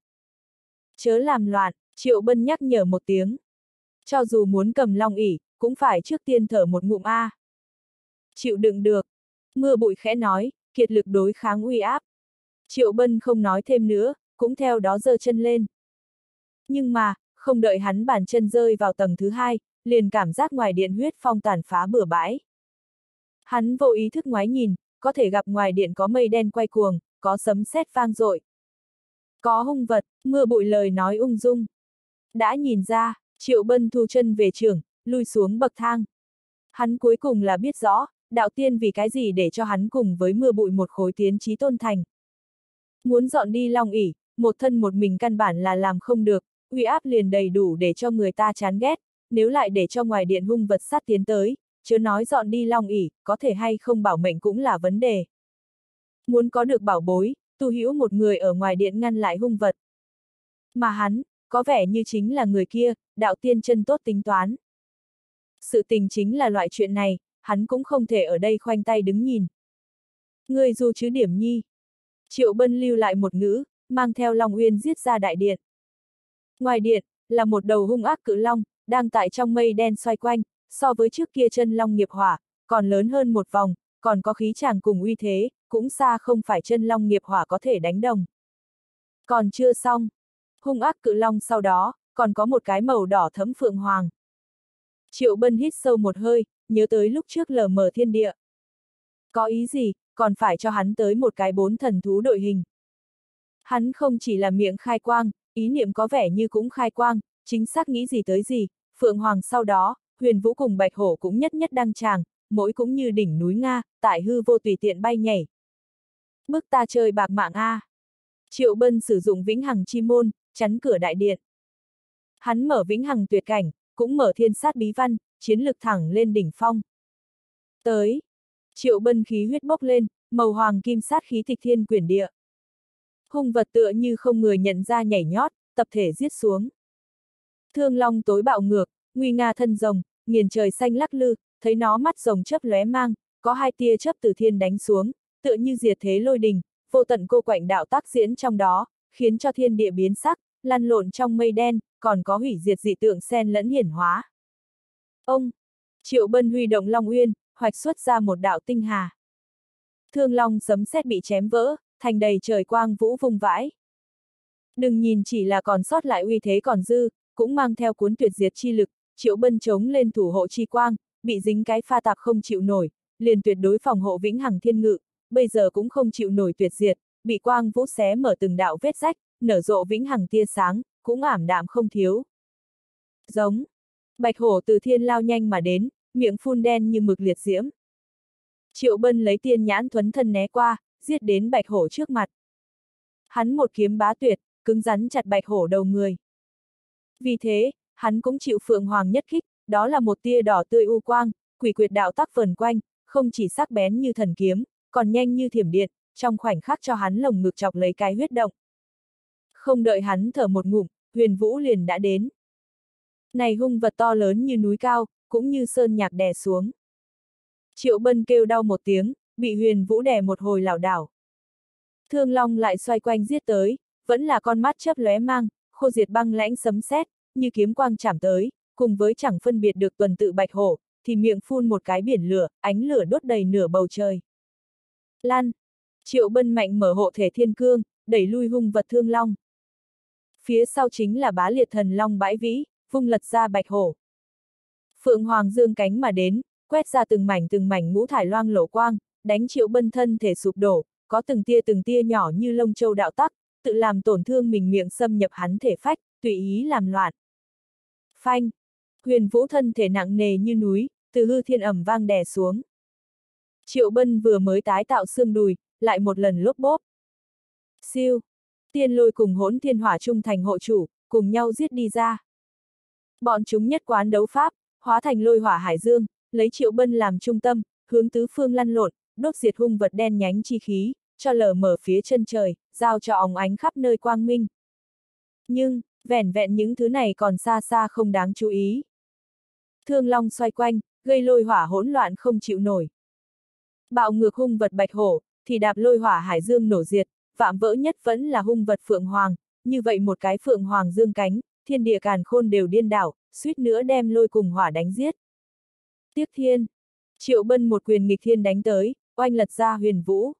Chớ làm loạn, Triệu Bân nhắc nhở một tiếng. Cho dù muốn cầm long ỷ, cũng phải trước tiên thở một ngụm a. Chịu đựng được. Mưa bụi khẽ nói, kiệt lực đối kháng uy áp. Triệu Bân không nói thêm nữa, cũng theo đó giơ chân lên. Nhưng mà, không đợi hắn bàn chân rơi vào tầng thứ hai, liền cảm giác ngoài điện huyết phong tàn phá bừa bãi. Hắn vô ý thức ngoái nhìn, có thể gặp ngoài điện có mây đen quay cuồng, có sấm sét vang dội. Có hung vật, mưa bụi lời nói ung dung. Đã nhìn ra, Triệu Bân thu chân về trường, lui xuống bậc thang. Hắn cuối cùng là biết rõ, đạo tiên vì cái gì để cho hắn cùng với mưa bụi một khối tiến chí tôn thành. Muốn dọn đi long ỷ, một thân một mình căn bản là làm không được, uy áp liền đầy đủ để cho người ta chán ghét, nếu lại để cho ngoài điện hung vật sát tiến tới, chớ nói dọn đi long ỷ, có thể hay không bảo mệnh cũng là vấn đề. Muốn có được bảo bối, tu hữu một người ở ngoài điện ngăn lại hung vật. Mà hắn, có vẻ như chính là người kia, đạo tiên chân tốt tính toán. Sự tình chính là loại chuyện này, hắn cũng không thể ở đây khoanh tay đứng nhìn. Ngươi dù chứ điểm nhi. Triệu Bân lưu lại một ngữ, mang theo Long Uyên giết ra đại điện. Ngoài điện, là một đầu hung ác cự long, đang tại trong mây đen xoay quanh, so với trước kia chân long nghiệp hỏa, còn lớn hơn một vòng, còn có khí tràng cùng uy thế, cũng xa không phải chân long nghiệp hỏa có thể đánh đồng. Còn chưa xong. Hung ác cự long sau đó, còn có một cái màu đỏ thẫm phượng hoàng. Triệu Bân hít sâu một hơi, nhớ tới lúc trước lờ mờ thiên địa. Có ý gì, còn phải cho hắn tới một cái 4 thần thú đội hình. Hắn không chỉ là miệng khai quang, ý niệm có vẻ như cũng khai quang, chính xác nghĩ gì tới gì, phượng hoàng sau đó, Huyền Vũ cùng Bạch Hổ cũng nhất nhất đăng tràng, mỗi cũng như đỉnh núi Nga, tại hư vô tùy tiện bay nhảy. Bức ta chơi bạc mạng a. Triệu Bân sử dụng vĩnh hằng chi môn, chắn cửa đại điện. Hắn mở vĩnh hằng tuyệt cảnh, cũng mở thiên sát bí văn, chiến lực thẳng lên đỉnh phong. Tới. Triệu Bân khí huyết bốc lên, màu hoàng kim sát khí tịch thiên quyển địa. Hung vật tựa như không người nhận ra nhảy nhót, tập thể giết xuống. Thương long tối bạo ngược, nguy nga thân rồng, nghiền trời xanh lắc lư, thấy nó mắt rồng chớp lóe mang, có hai tia chớp từ thiên đánh xuống, tựa như diệt thế lôi đình, vô tận cô quạnh đạo tác diễn trong đó, khiến cho thiên địa biến sắc, lăn lộn trong mây đen, còn có hủy diệt dị tượng xen lẫn hiển hóa. Ông! Triệu Bân huy động Long Uyên, hoạch xuất ra một đạo tinh hà. Thương long sấm sét bị chém vỡ, thành đầy trời quang vũ vung vãi. Đừng nhìn chỉ là còn sót lại uy thế còn dư, cũng mang theo cuốn tuyệt diệt chi lực, Triệu Bân chống lên thủ hộ chi quang, bị dính cái pha tạp không chịu nổi, liền tuyệt đối phòng hộ vĩnh hằng thiên ngự, bây giờ cũng không chịu nổi tuyệt diệt, bị quang vũ xé mở từng đạo vết rách, nở rộ vĩnh hằng tia sáng, cũng ảm đạm không thiếu. Giống. Bạch hổ từ thiên lao nhanh mà đến, miệng phun đen như mực liệt diễm. Triệu Bân lấy tiên nhãn thuấn thân né qua, giết đến bạch hổ trước mặt. Hắn một kiếm bá tuyệt, cứng rắn chặt bạch hổ đầu người. Vì thế, hắn cũng chịu phượng hoàng nhất kích, đó là một tia đỏ tươi u quang, quỷ quyệt đạo tắc vần quanh, không chỉ sắc bén như thần kiếm, còn nhanh như thiểm điện, trong khoảnh khắc cho hắn lồng ngực chọc lấy cái huyết động. Không đợi hắn thở một ngụm, Huyền Vũ liền đã đến. Này hung vật to lớn như núi cao, cũng như sơn nhạc đè xuống. Triệu Bân kêu đau một tiếng, bị Huyền Vũ đè một hồi lảo đảo. Thương long lại xoay quanh giết tới, vẫn là con mắt chớp lóe mang, khô diệt băng lãnh sấm sét, như kiếm quang chảm tới, cùng với chẳng phân biệt được tuần tự bạch hổ, thì miệng phun một cái biển lửa, ánh lửa đốt đầy nửa bầu trời. Lan! Triệu Bân mạnh mở hộ thể thiên cương, đẩy lui hung vật thương long. Phía sau chính là bá liệt thần long bãi vĩ, vung lật ra bạch hổ. Phượng hoàng dương cánh mà đến, quét ra từng mảnh ngũ thải loang lổ quang, đánh Triệu Bân thân thể sụp đổ, có từng tia nhỏ như lông châu đạo tắc, tự làm tổn thương mình miệng xâm nhập hắn thể phách, tùy ý làm loạn. Phanh! Huyền Vũ thân thể nặng nề như núi, từ hư thiên ầm vang đè xuống. Triệu Bân vừa mới tái tạo xương đùi, lại một lần lốp bốp. Siêu! Tiên Lôi cùng Hỗn Thiên Hỏa trung thành hộ chủ, cùng nhau giết đi ra. Bọn chúng nhất quán đấu pháp, hóa thành lôi hỏa hải dương, lấy Triệu Bân làm trung tâm, hướng tứ phương lăn lộn, đốt diệt hung vật đen nhánh chi khí, cho lở mở phía chân trời, giao cho óng ánh khắp nơi quang minh. Nhưng, vẻn vẹn những thứ này còn xa xa không đáng chú ý. Thương long xoay quanh, gây lôi hỏa hỗn loạn không chịu nổi. Bạo ngược hung vật bạch hổ, thì đạp lôi hỏa hải dương nổ diệt, vạm vỡ nhất vẫn là hung vật phượng hoàng, như vậy một cái phượng hoàng dương cánh, thiên địa càn khôn đều điên đảo, suýt nữa đem lôi cùng hỏa đánh giết. Tiếc thiên! Triệu Bân một quyền nghịch thiên đánh tới, oanh lật ra huyền vũ.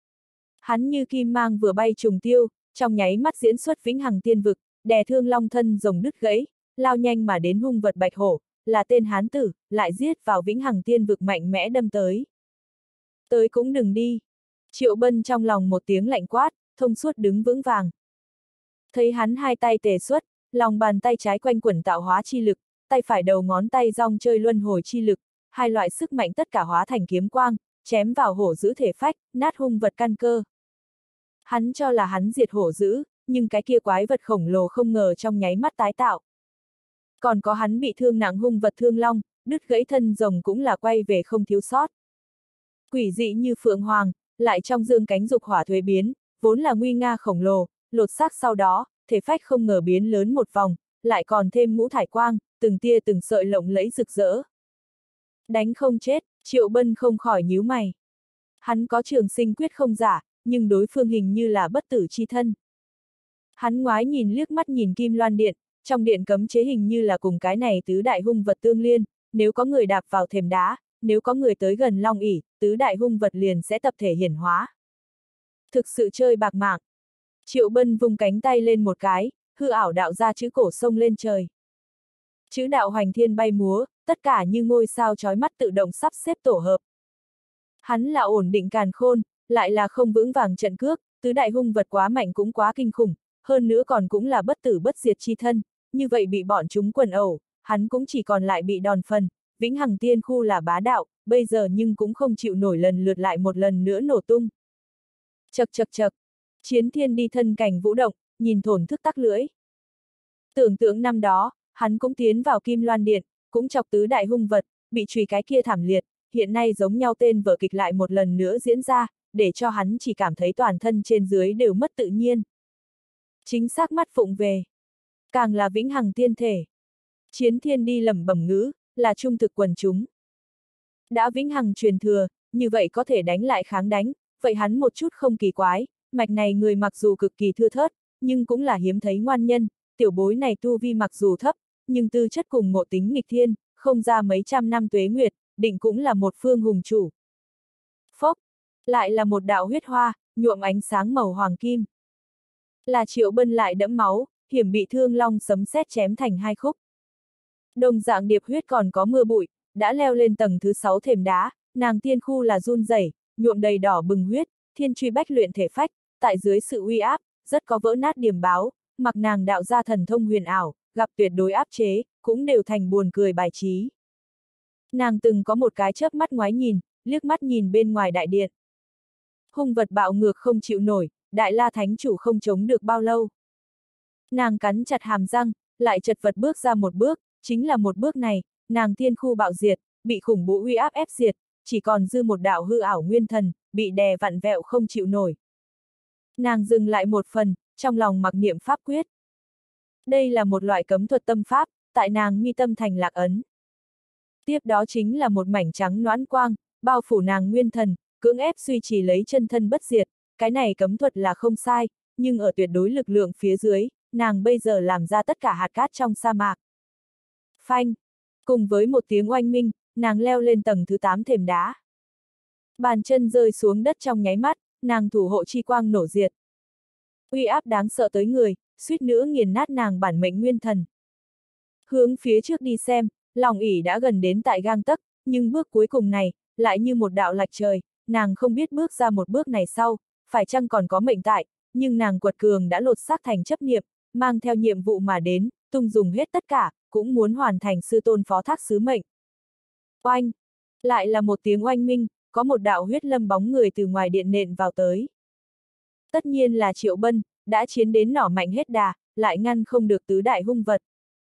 Hắn như kim mang vừa bay trùng tiêu, trong nháy mắt diễn xuất vĩnh hằng tiên vực, đè thương long thân rồng đứt gãy, lao nhanh mà đến hung vật bạch hổ, là tên hán tử, lại giết vào vĩnh hằng tiên vực mạnh mẽ đâm tới. Tới cũng đừng đi. Triệu Bân trong lòng một tiếng lạnh quát, thông suốt đứng vững vàng. Thấy hắn hai tay tề xuất, lòng bàn tay trái quanh quẩn tạo hóa chi lực, tay phải đầu ngón tay rong chơi luân hồi chi lực, hai loại sức mạnh tất cả hóa thành kiếm quang, chém vào hổ dữ thể phách, nát hung vật căn cơ. Hắn cho là hắn diệt hổ dữ, nhưng cái kia quái vật khổng lồ không ngờ trong nháy mắt tái tạo. Còn có hắn bị thương nặng hung vật thương long, đứt gãy thân rồng cũng là quay về không thiếu sót. Quỷ dị như phượng hoàng, lại trong dương cánh dục hỏa thuế biến, vốn là nguy nga khổng lồ, lột xác sau đó, thể phách không ngờ biến lớn một vòng, lại còn thêm ngũ thải quang, từng tia từng sợi lộng lẫy rực rỡ. Đánh không chết, Triệu Bân không khỏi nhíu mày. Hắn có trường sinh quyết không giả, nhưng đối phương hình như là bất tử chi thân. Hắn ngoái nhìn liếc mắt nhìn Kim Loan Điện, trong điện cấm chế hình như là cùng cái này tứ đại hung vật tương liên, nếu có người đạp vào thềm đá, nếu có người tới gần long ỷ, tứ đại hung vật liền sẽ tập thể hiển hóa. Thực sự chơi bạc mạng. Triệu Bân vung cánh tay lên một cái, hư ảo đạo ra chữ cổ sông lên trời. Chữ đạo hoành thiên bay múa, tất cả như ngôi sao chói mắt tự động sắp xếp tổ hợp. Hắn là ổn định càn khôn, lại là không vững vàng trận cước, tứ đại hung vật quá mạnh cũng quá kinh khủng, hơn nữa còn cũng là bất tử bất diệt chi thân, như vậy bị bọn chúng quần ẩu, hắn cũng chỉ còn lại bị đòn phần, vĩnh hằng tiên khu là bá đạo, bây giờ nhưng cũng không chịu nổi lần lượt lại một lần nữa nổ tung. Chậc chậc chậc, chiến thiên đi thân cảnh vũ động, nhìn thổn thức tắc lưỡi. Tưởng tượng năm đó, hắn cũng tiến vào Kim Loan Điện, cũng chọc tứ đại hung vật, bị trùy cái kia thảm liệt, hiện nay giống nhau tên vở kịch lại một lần nữa diễn ra, để cho hắn chỉ cảm thấy toàn thân trên dưới đều mất tự nhiên. Chính xác mắt phụng về. Càng là vĩnh hằng tiên thể. Chiến thiên đi lẩm bẩm ngữ, là trung thực quần chúng. Đã vĩnh hằng truyền thừa, như vậy có thể đánh lại kháng đánh, vậy hắn một chút không kỳ quái, mạch này người mặc dù cực kỳ thưa thớt, nhưng cũng là hiếm thấy ngoan nhân, tiểu bối này tu vi mặc dù thấp, nhưng tư chất cùng ngộ tính nghịch thiên, không ra mấy trăm năm tuế nguyệt, định cũng là một phương hùng chủ. Phốc, lại là một đạo huyết hoa, nhuộm ánh sáng màu hoàng kim. Là Triệu Bân lại đẫm máu, hiểm bị thương long sấm sét chém thành hai khúc. Đồng dạng điệp huyết còn có mưa bụi, đã leo lên tầng thứ 6 thềm đá, nàng tiên khu là run rẩy, nhuộm đầy đỏ bừng huyết, thiên truy bách luyện thể phách, tại dưới sự uy áp, rất có vỡ nát điểm báo, mặc nàng đạo ra thần thông huyền ảo, gặp tuyệt đối áp chế, cũng đều thành buồn cười bài trí. Nàng từng có một cái chớp mắt ngoái nhìn, liếc mắt nhìn bên ngoài đại điện. Hung vật bạo ngược không chịu nổi, Đại La Thánh Chủ không chống được bao lâu. Nàng cắn chặt hàm răng, lại chật vật bước ra một bước, chính là một bước này, nàng tiên khu bạo diệt, bị khủng bố uy áp ép diệt, chỉ còn dư một đạo hư ảo nguyên thần, bị đè vặn vẹo không chịu nổi. Nàng dừng lại một phần, trong lòng mặc niệm pháp quyết. Đây là một loại cấm thuật tâm pháp, tại nàng mi tâm thành lạc ấn. Tiếp đó chính là một mảnh trắng noãn quang, bao phủ nàng nguyên thần, cưỡng ép duy trì lấy chân thân bất diệt, cái này cấm thuật là không sai, nhưng ở tuyệt đối lực lượng phía dưới, nàng bây giờ làm ra tất cả hạt cát trong sa mạc. Phanh! Cùng với một tiếng oanh minh, nàng leo lên tầng thứ 8 thềm đá. Bàn chân rơi xuống đất trong nháy mắt, nàng thủ hộ chi quang nổ diệt. Uy áp đáng sợ tới người, suýt nữa nghiền nát nàng bản mệnh nguyên thần. Hướng phía trước đi xem, lòng ỉ đã gần đến tại gang tấc, nhưng bước cuối cùng này, lại như một đạo lạch trời, nàng không biết bước ra một bước này sau, phải chăng còn có mệnh tại, nhưng nàng quật cường đã lột xác thành chấp niệm, mang theo nhiệm vụ mà đến, tung dùng hết tất cả, cũng muốn hoàn thành sư tôn phó thác sứ mệnh. Oanh! Lại là một tiếng oanh minh, có một đạo huyết lâm bóng người từ ngoài điện nện vào tới. Tất nhiên là Triệu Bân, đã chiến đến nỏ mạnh hết đà, lại ngăn không được tứ đại hung vật.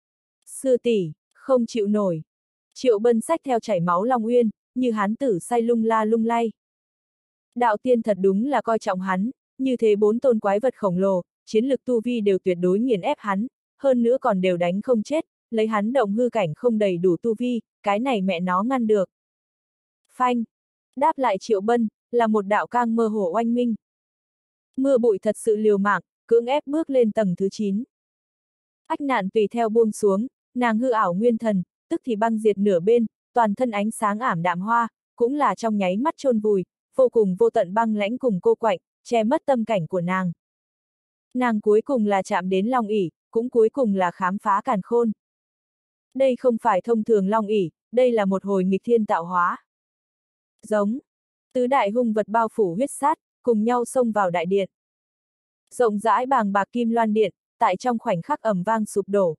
Sư tỷ, không chịu nổi. Triệu Bân xách theo chảy máu Long Uyên, như hán tử say lung la lung lay. Đạo tiên thật đúng là coi trọng hắn, như thế 4 tôn quái vật khổng lồ, chiến lực tu vi đều tuyệt đối nghiền ép hắn, hơn nữa còn đều đánh không chết, lấy hắn động hư cảnh không đầy đủ tu vi, cái này mẹ nó ngăn được. Phanh! Đáp lại Triệu Bân, là một đạo cang mơ hồ oanh minh. Mưa bụi thật sự liều mạng, cưỡng ép bước lên tầng thứ 9. Ách Nạn tùy theo buông xuống, nàng hư ảo nguyên thần, tức thì băng diệt nửa bên, toàn thân ánh sáng ảm đạm hoa, cũng là trong nháy mắt chôn vùi, vô cùng vô tận băng lãnh cùng cô quạnh, che mất tâm cảnh của nàng. Nàng cuối cùng là chạm đến Long ỷ, cũng cuối cùng là khám phá càn khôn. Đây không phải thông thường Long ỷ, đây là một hồi nghịch thiên tạo hóa. Giống. Tứ đại hung vật bao phủ huyết sát, cùng nhau xông vào đại điện. Rộng rãi bàng bạc kim loan điện, tại trong khoảnh khắc ầm vang sụp đổ.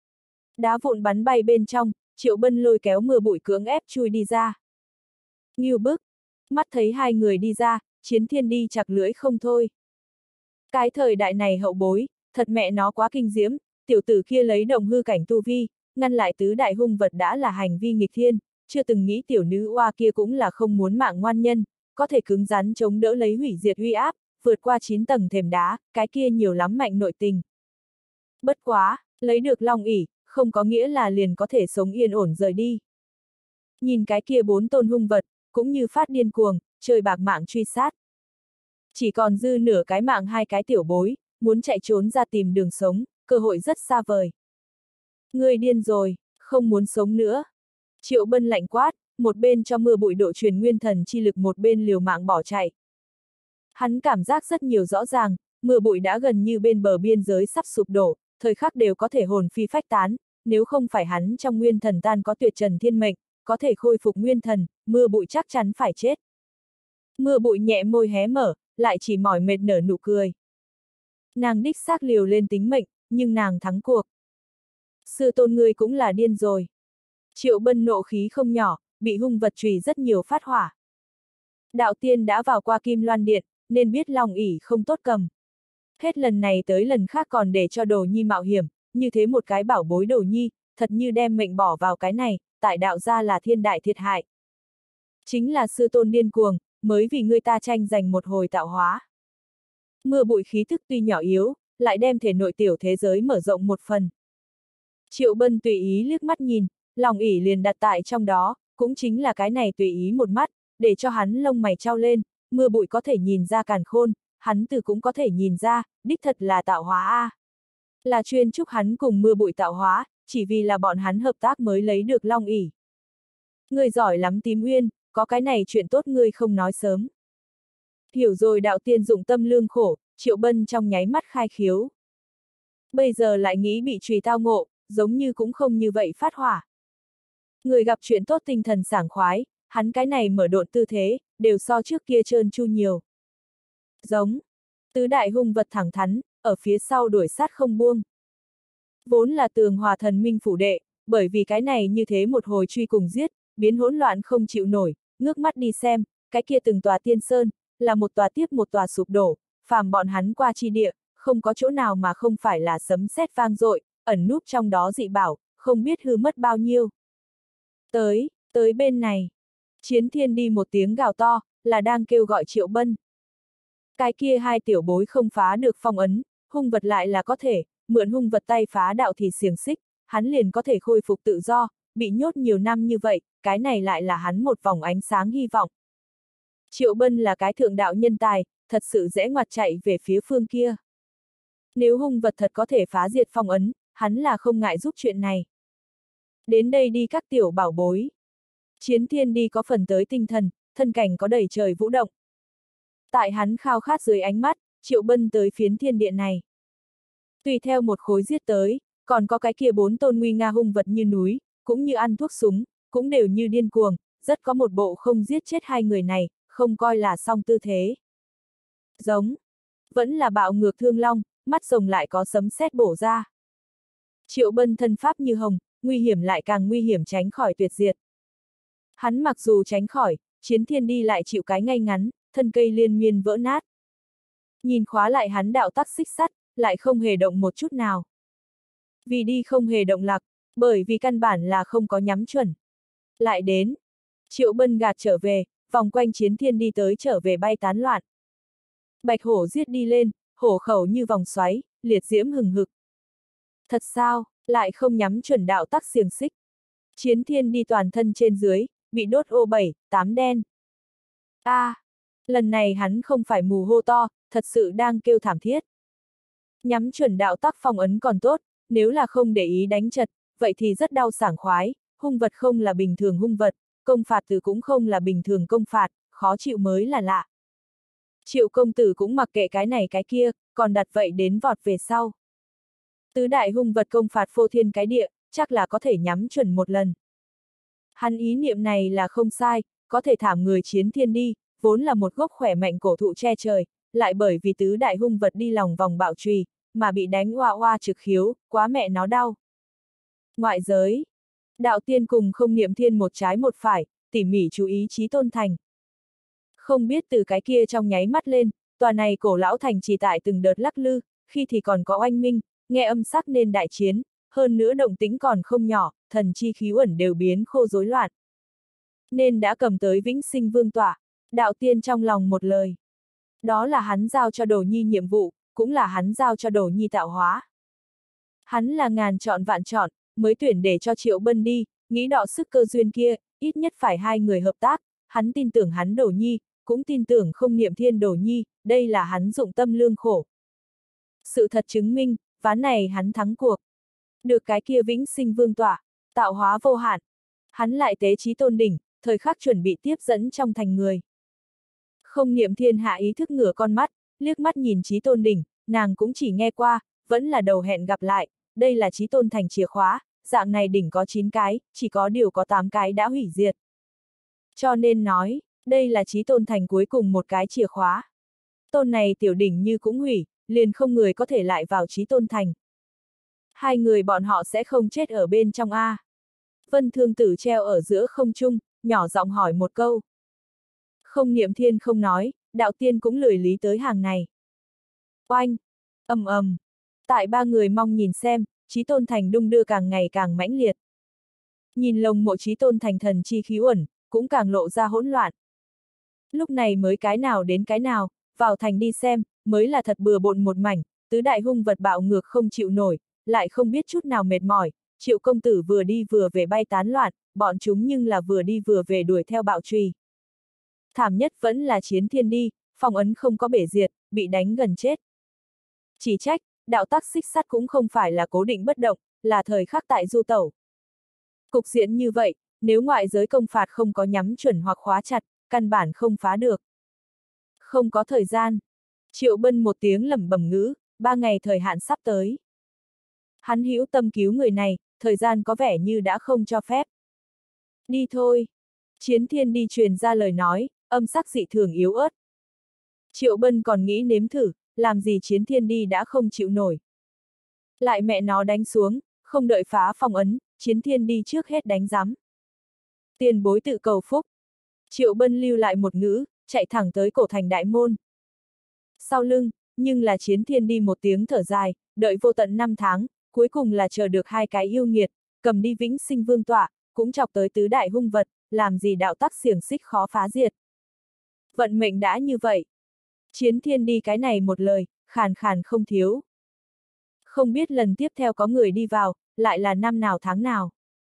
Đá vụn bắn bay bên trong, Triệu Bân lôi kéo mưa bụi cưỡng ép chui đi ra. Ngưu bức. Mắt thấy hai người đi ra, Chiến Thiên đi chặt lưỡi không thôi. Cái thời đại này hậu bối, thật mẹ nó quá kinh diễm, tiểu tử kia lấy động hư cảnh tu vi, ngăn lại tứ đại hung vật đã là hành vi nghịch thiên, chưa từng nghĩ tiểu nữ oa kia cũng là không muốn mạng ngoan nhân, có thể cứng rắn chống đỡ lấy hủy diệt uy áp, vượt qua 9 tầng thềm đá, cái kia nhiều lắm mạnh nội tình. Bất quá, lấy được Long ỷ, không có nghĩa là liền có thể sống yên ổn rời đi. Nhìn cái kia 4 tôn hung vật, cũng như phát điên cuồng, chơi bạc mạng truy sát. Chỉ còn dư nửa cái mạng hai cái tiểu bối, muốn chạy trốn ra tìm đường sống, cơ hội rất xa vời. Ngươi điên rồi, không muốn sống nữa. Triệu Bân lạnh quát, một bên cho mưa bụi độ truyền nguyên thần chi lực, một bên liều mạng bỏ chạy. Hắn cảm giác rất nhiều rõ ràng, mưa bụi đã gần như bên bờ biên giới sắp sụp đổ, thời khắc đều có thể hồn phi phách tán, nếu không phải hắn trong nguyên thần tan có tuyệt trần thiên mệnh, có thể khôi phục nguyên thần, mưa bụi chắc chắn phải chết. Mưa bụi nhẹ môi hé mở, lại chỉ mỏi mệt nở nụ cười. Nàng đích xác liều lên tính mệnh, nhưng nàng thắng cuộc. Sư tôn ngươi cũng là điên rồi. Triệu Bân nộ khí không nhỏ, bị hung vật chùy rất nhiều phát hỏa. Đạo tiên đã vào qua Kim Loan Điện, nên biết Long ỷ không tốt cầm. Hết lần này tới lần khác còn để cho Đồ Nhi mạo hiểm, như thế một cái bảo bối Đồ Nhi, thật như đem mệnh bỏ vào cái này, tại đạo gia là thiên đại thiệt hại. Chính là sư tôn điên cuồng, mới vì người ta tranh giành một hồi tạo hóa. Mưa bụi khí thức tuy nhỏ yếu, lại đem thể nội tiểu thế giới mở rộng một phần. Triệu Bân tùy ý liếc mắt nhìn, Long ỷ liền đặt tại trong đó, cũng chính là cái này tùy ý một mắt, để cho hắn lông mày trao lên, mưa bụi có thể nhìn ra càn khôn, hắn từ cũng có thể nhìn ra, đích thật là tạo hóa a. Là chuyên chúc hắn cùng mưa bụi tạo hóa, chỉ vì là bọn hắn hợp tác mới lấy được Long ỷ. Ngươi giỏi lắm Tím Uyên, có cái này chuyện tốt ngươi không nói sớm. Hiểu rồi đạo tiên dụng tâm lương khổ, Triệu Bân trong nháy mắt khai khiếu. Bây giờ lại nghĩ bị trùy tao ngộ, giống như cũng không như vậy phát hỏa. Người gặp chuyện tốt tinh thần sảng khoái, hắn cái này mở độn tư thế, đều so trước kia trơn tru nhiều. Giống. Tứ đại hung vật thẳng thắn, ở phía sau đuổi sát không buông. Vốn là Tường Hòa thần minh phủ đệ, bởi vì cái này như thế một hồi truy cùng giết, biến hỗn loạn không chịu nổi, ngước mắt đi xem, cái kia từng tòa tiên sơn, là một tòa tiếp một tòa sụp đổ, phàm bọn hắn qua chi địa, không có chỗ nào mà không phải là sấm sét vang dội, ẩn núp trong đó dị bảo, không biết hư mất bao nhiêu. Tới bên này. Chiến Thiên đi một tiếng gào to, là đang kêu gọi Triệu Bân. Cái kia hai tiểu bối không phá được phong ấn, hung vật lại là có thể, mượn hung vật tay phá đạo thì xiềng xích, hắn liền có thể khôi phục tự do, bị nhốt nhiều năm như vậy, cái này lại là hắn một vòng ánh sáng hy vọng. Triệu Bân là cái thượng đạo nhân tài, thật sự dễ ngoặt chạy về phía phương kia. Nếu hung vật thật có thể phá diệt phong ấn, hắn là không ngại giúp chuyện này. Đến đây đi các tiểu bảo bối. Chiến Thiên đi có phần tới tinh thần, thân cảnh có đầy trời vũ động. Tại hắn khao khát dưới ánh mắt, Triệu Bân tới phiến thiên điện này. Tùy theo một khối giết tới, còn có cái kia 4 tôn nguy nga hung vật như núi, cũng như ăn thuốc súng, cũng đều như điên cuồng, rất có một bộ không giết chết hai người này, không coi là xong tư thế. Giống. Vẫn là bạo ngược thương long, mắt rồng lại có sấm sét bổ ra. Triệu Bân thân pháp như hồng, nguy hiểm lại càng nguy hiểm tránh khỏi tuyệt diệt. Hắn mặc dù tránh khỏi, Chiến Thiên Đi lại chịu cái ngay ngắn, thân cây liên miên vỡ nát. Nhìn khóa lại hắn đạo tắc xích sắt, lại không hề động một chút nào. Vì đi không hề động lạc, bởi vì căn bản là không có nhắm chuẩn. Lại đến, Triệu Bân gạt trở về, vòng quanh Chiến Thiên Đi tới trở về bay tán loạn. Bạch hổ giết đi lên, hổ khẩu như vòng xoáy, liệt diễm hừng hực. Thật sao, lại không nhắm chuẩn đạo tắc xiềng xích. Chiến Thiên Đi toàn thân trên dưới, bị đốt ô 7, 8 đen. Lần này hắn không phải mù hô to, thật sự đang kêu thảm thiết. Nhắm chuẩn đạo tắc phong ấn còn tốt, nếu là không để ý đánh chật, vậy thì rất đau sảng khoái, hung vật không là bình thường hung vật, công phạt từ cũng không là bình thường công phạt, khó chịu mới là lạ. Triệu công tử cũng mặc kệ cái này cái kia, còn đặt vậy đến vọt về sau. Tứ đại hung vật công phạt phô thiên cái địa, chắc là có thể nhắm chuẩn một lần. Hắn ý niệm này là không sai, có thể thảm người Chiến Thiên Đi, vốn là một gốc khỏe mạnh cổ thụ che trời, lại bởi vì tứ đại hung vật đi lòng vòng bạo trùy, mà bị đánh oa oa trực khiếu, quá mẹ nó đau. Ngoại giới, đạo tiên cùng Không Niệm Thiên một trái một phải, tỉ mỉ chú ý Chí Tôn Thành. Không biết từ cái kia trong nháy mắt lên, tòa này cổ lão thành chỉ tại từng đợt lắc lư, khi thì còn có oanh minh, nghe âm sắc nên đại chiến, hơn nữa động tĩnh còn không nhỏ, thần chi khí uẩn đều biến khô rối loạn. Nên đã cầm tới Vĩnh Sinh Vương tỏa, đạo tiên trong lòng một lời. Đó là hắn giao cho Đồ Nhi nhiệm vụ, cũng là hắn giao cho Đồ Nhi tạo hóa. Hắn là ngàn chọn vạn chọn, mới tuyển để cho Triệu Bân đi, nghĩ đọ sức cơ duyên kia, ít nhất phải hai người hợp tác, hắn tin tưởng hắn Đồ Nhi, cũng tin tưởng Không Niệm Thiên Đồ Nhi, đây là hắn dụng tâm lương khổ. Sự thật chứng minh, ván này hắn thắng cuộc. Được cái kia Vĩnh Sinh Vương tỏa, tạo hóa vô hạn. Hắn lại tế Chí Tôn đỉnh, thời khắc chuẩn bị tiếp dẫn trong thành người. Không Niệm Thiên hạ ý thức ngửa con mắt, liếc mắt nhìn Chí Tôn đỉnh, nàng cũng chỉ nghe qua, vẫn là đầu hẹn gặp lại, đây là Chí Tôn thành chìa khóa, dạng này đỉnh có 9 cái, chỉ có điều có 8 cái đã hủy diệt. Cho nên nói, đây là Chí Tôn thành cuối cùng một cái chìa khóa. Tôn này tiểu đỉnh như cũng hủy, liền không người có thể lại vào Chí Tôn thành. Hai người bọn họ sẽ không chết ở bên trong A. Vân Thương Tử treo ở giữa không trung, nhỏ giọng hỏi một câu. Không Niệm Thiên không nói, đạo tiên cũng lười lý tới hàng này. Oanh! Ầm ầm! Tại ba người mong nhìn xem, Chí Tôn thành đung đưa càng ngày càng mãnh liệt. Nhìn lồng mộ Chí Tôn thành thần chi khí uẩn, cũng càng lộ ra hỗn loạn. Lúc này mới cái nào đến cái nào, vào thành đi xem, mới là thật bừa bộn một mảnh, tứ đại hung vật bạo ngược không chịu nổi, lại không biết chút nào mệt mỏi, Triệu công tử vừa đi vừa về bay tán loạn, bọn chúng nhưng là vừa đi vừa về đuổi theo bạo trùy. Thảm nhất vẫn là Chiến Thiên Đi, phong ấn không có bể diệt, bị đánh gần chết. Chỉ trách, đạo tắc xích sắt cũng không phải là cố định bất động, là thời khắc tại du tẩu. Cục diện như vậy, nếu ngoại giới công phạt không có nhắm chuẩn hoặc khóa chặt, căn bản không phá được. Không có thời gian. Triệu Bân một tiếng lẩm bẩm ngữ, 3 ngày thời hạn sắp tới. Hắn hữu tâm cứu người này, thời gian có vẻ như đã không cho phép. Đi thôi. Chiến Thiên Đi truyền ra lời nói, âm sắc dị thường yếu ớt. Triệu Bân còn nghĩ nếm thử, làm gì Chiến Thiên Đi đã không chịu nổi. Lại mẹ nó đánh xuống, không đợi phá phong ấn, Chiến Thiên Đi trước hết đánh giám. Tiền bối tự cầu phúc. Triệu Bân lưu lại một ngữ, chạy thẳng tới cổ thành đại môn. Sau lưng, nhưng là Chiến Thiên Đi một tiếng thở dài, đợi vô tận 5 tháng, cuối cùng là chờ được 2 cái yêu nghiệt, cầm đi Vĩnh Sinh Vương tọa, cũng chọc tới tứ đại hung vật, làm gì đạo tắc xiềng xích khó phá diệt. Vận mệnh đã như vậy. Chiến Thiên Đi cái này một lời, khàn khàn không thiếu. Không biết lần tiếp theo có người đi vào, lại là năm nào tháng nào.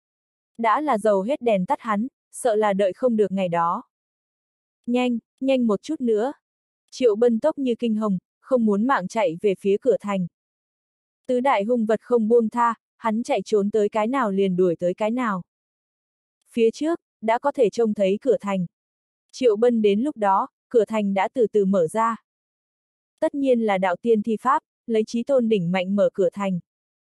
Đã là dầu hết đèn tắt hắn, sợ là đợi không được ngày đó. Nhanh, nhanh một chút nữa. Triệu Bân tốc như kinh hồng, không muốn mạng chạy về phía cửa thành. Tứ đại hung vật không buông tha, hắn chạy trốn tới cái nào liền đuổi tới cái nào. Phía trước, đã có thể trông thấy cửa thành. Triệu Bân đến lúc đó, cửa thành đã từ từ mở ra. Tất nhiên là đạo tiên thi pháp, lấy Chí Tôn đỉnh mạnh mở cửa thành.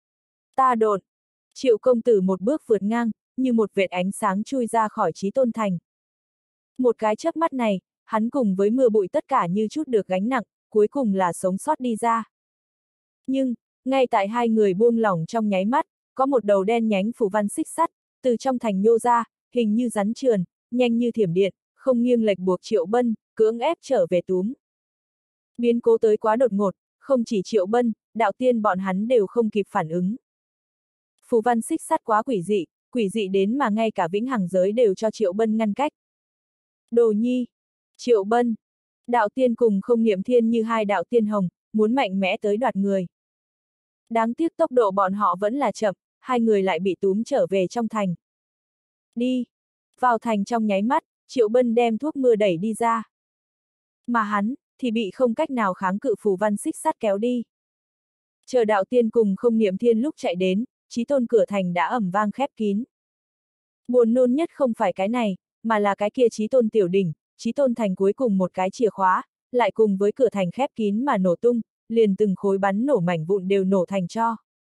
Ta đột! Triệu công tử một bước vượt ngang, như một vệt ánh sáng chui ra khỏi Chí Tôn thành. Một cái chớp mắt này, hắn cùng với mưa bụi tất cả như chút được gánh nặng, cuối cùng là sống sót đi ra. Nhưng, ngay tại hai người buông lỏng trong nháy mắt, có một đầu đen nhánh phủ văn xích sắt, từ trong thành nhô ra, hình như rắn trườn, nhanh như thiểm điện, không nghiêng lệch buộc Triệu Bân, cưỡng ép trở về túm. Biến cố tới quá đột ngột, không chỉ Triệu Bân, Đạo Tiên bọn hắn đều không kịp phản ứng. Phù văn xích sắt quá quỷ dị đến mà ngay cả vĩnh hằng giới đều cho Triệu Bân ngăn cách. Đồ nhi, Triệu Bân, Đạo Tiên cùng Không Niệm Thiên như hai đạo tiên hồng, muốn mạnh mẽ tới đoạt người. Đáng tiếc tốc độ bọn họ vẫn là chậm, hai người lại bị túm trở về trong thành. Đi! Vào thành trong nháy mắt, Triệu Bân đem thuốc mưa đẩy đi ra. Mà hắn, thì bị không cách nào kháng cự phù văn xích sắt kéo đi. Chờ Đạo Tiên cùng Không Niệm Thiên lúc chạy đến, Chí Tôn cửa thành đã ầm vang khép kín. Buồn nôn nhất không phải cái này, mà là cái kia Chí Tôn tiểu đỉnh, Chí Tôn thành cuối cùng một cái chìa khóa, lại cùng với cửa thành khép kín mà nổ tung, liền từng khối bắn nổ mảnh vụn đều nổ thành tro.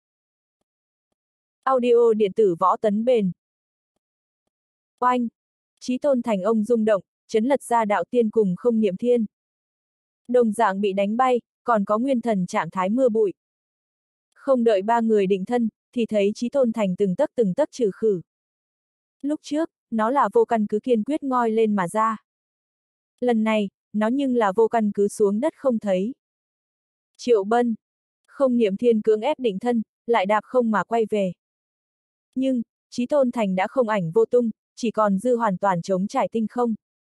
Audio điện tử Võ Tấn Bền. Oanh! Chí Tôn thành ông rung động, chấn lật ra Đạo Tiên cùng Không Niệm Thiên. Đồng dạng bị đánh bay, còn có nguyên thần trạng thái mưa bụi. Không đợi ba người định thân, thì thấy Chí Tôn thành từng tấc trừ khử. Lúc trước, nó là vô căn cứ kiên quyết ngoi lên mà ra. Lần này, nó nhưng là vô căn cứ xuống đất không thấy. Triệu Bân, Không Niệm Thiên cưỡng ép định thân, lại đạp không mà quay về. Nhưng, Chí Tôn thành đã không ảnh vô tung, chỉ còn dư hoàn toàn trống trải tinh không.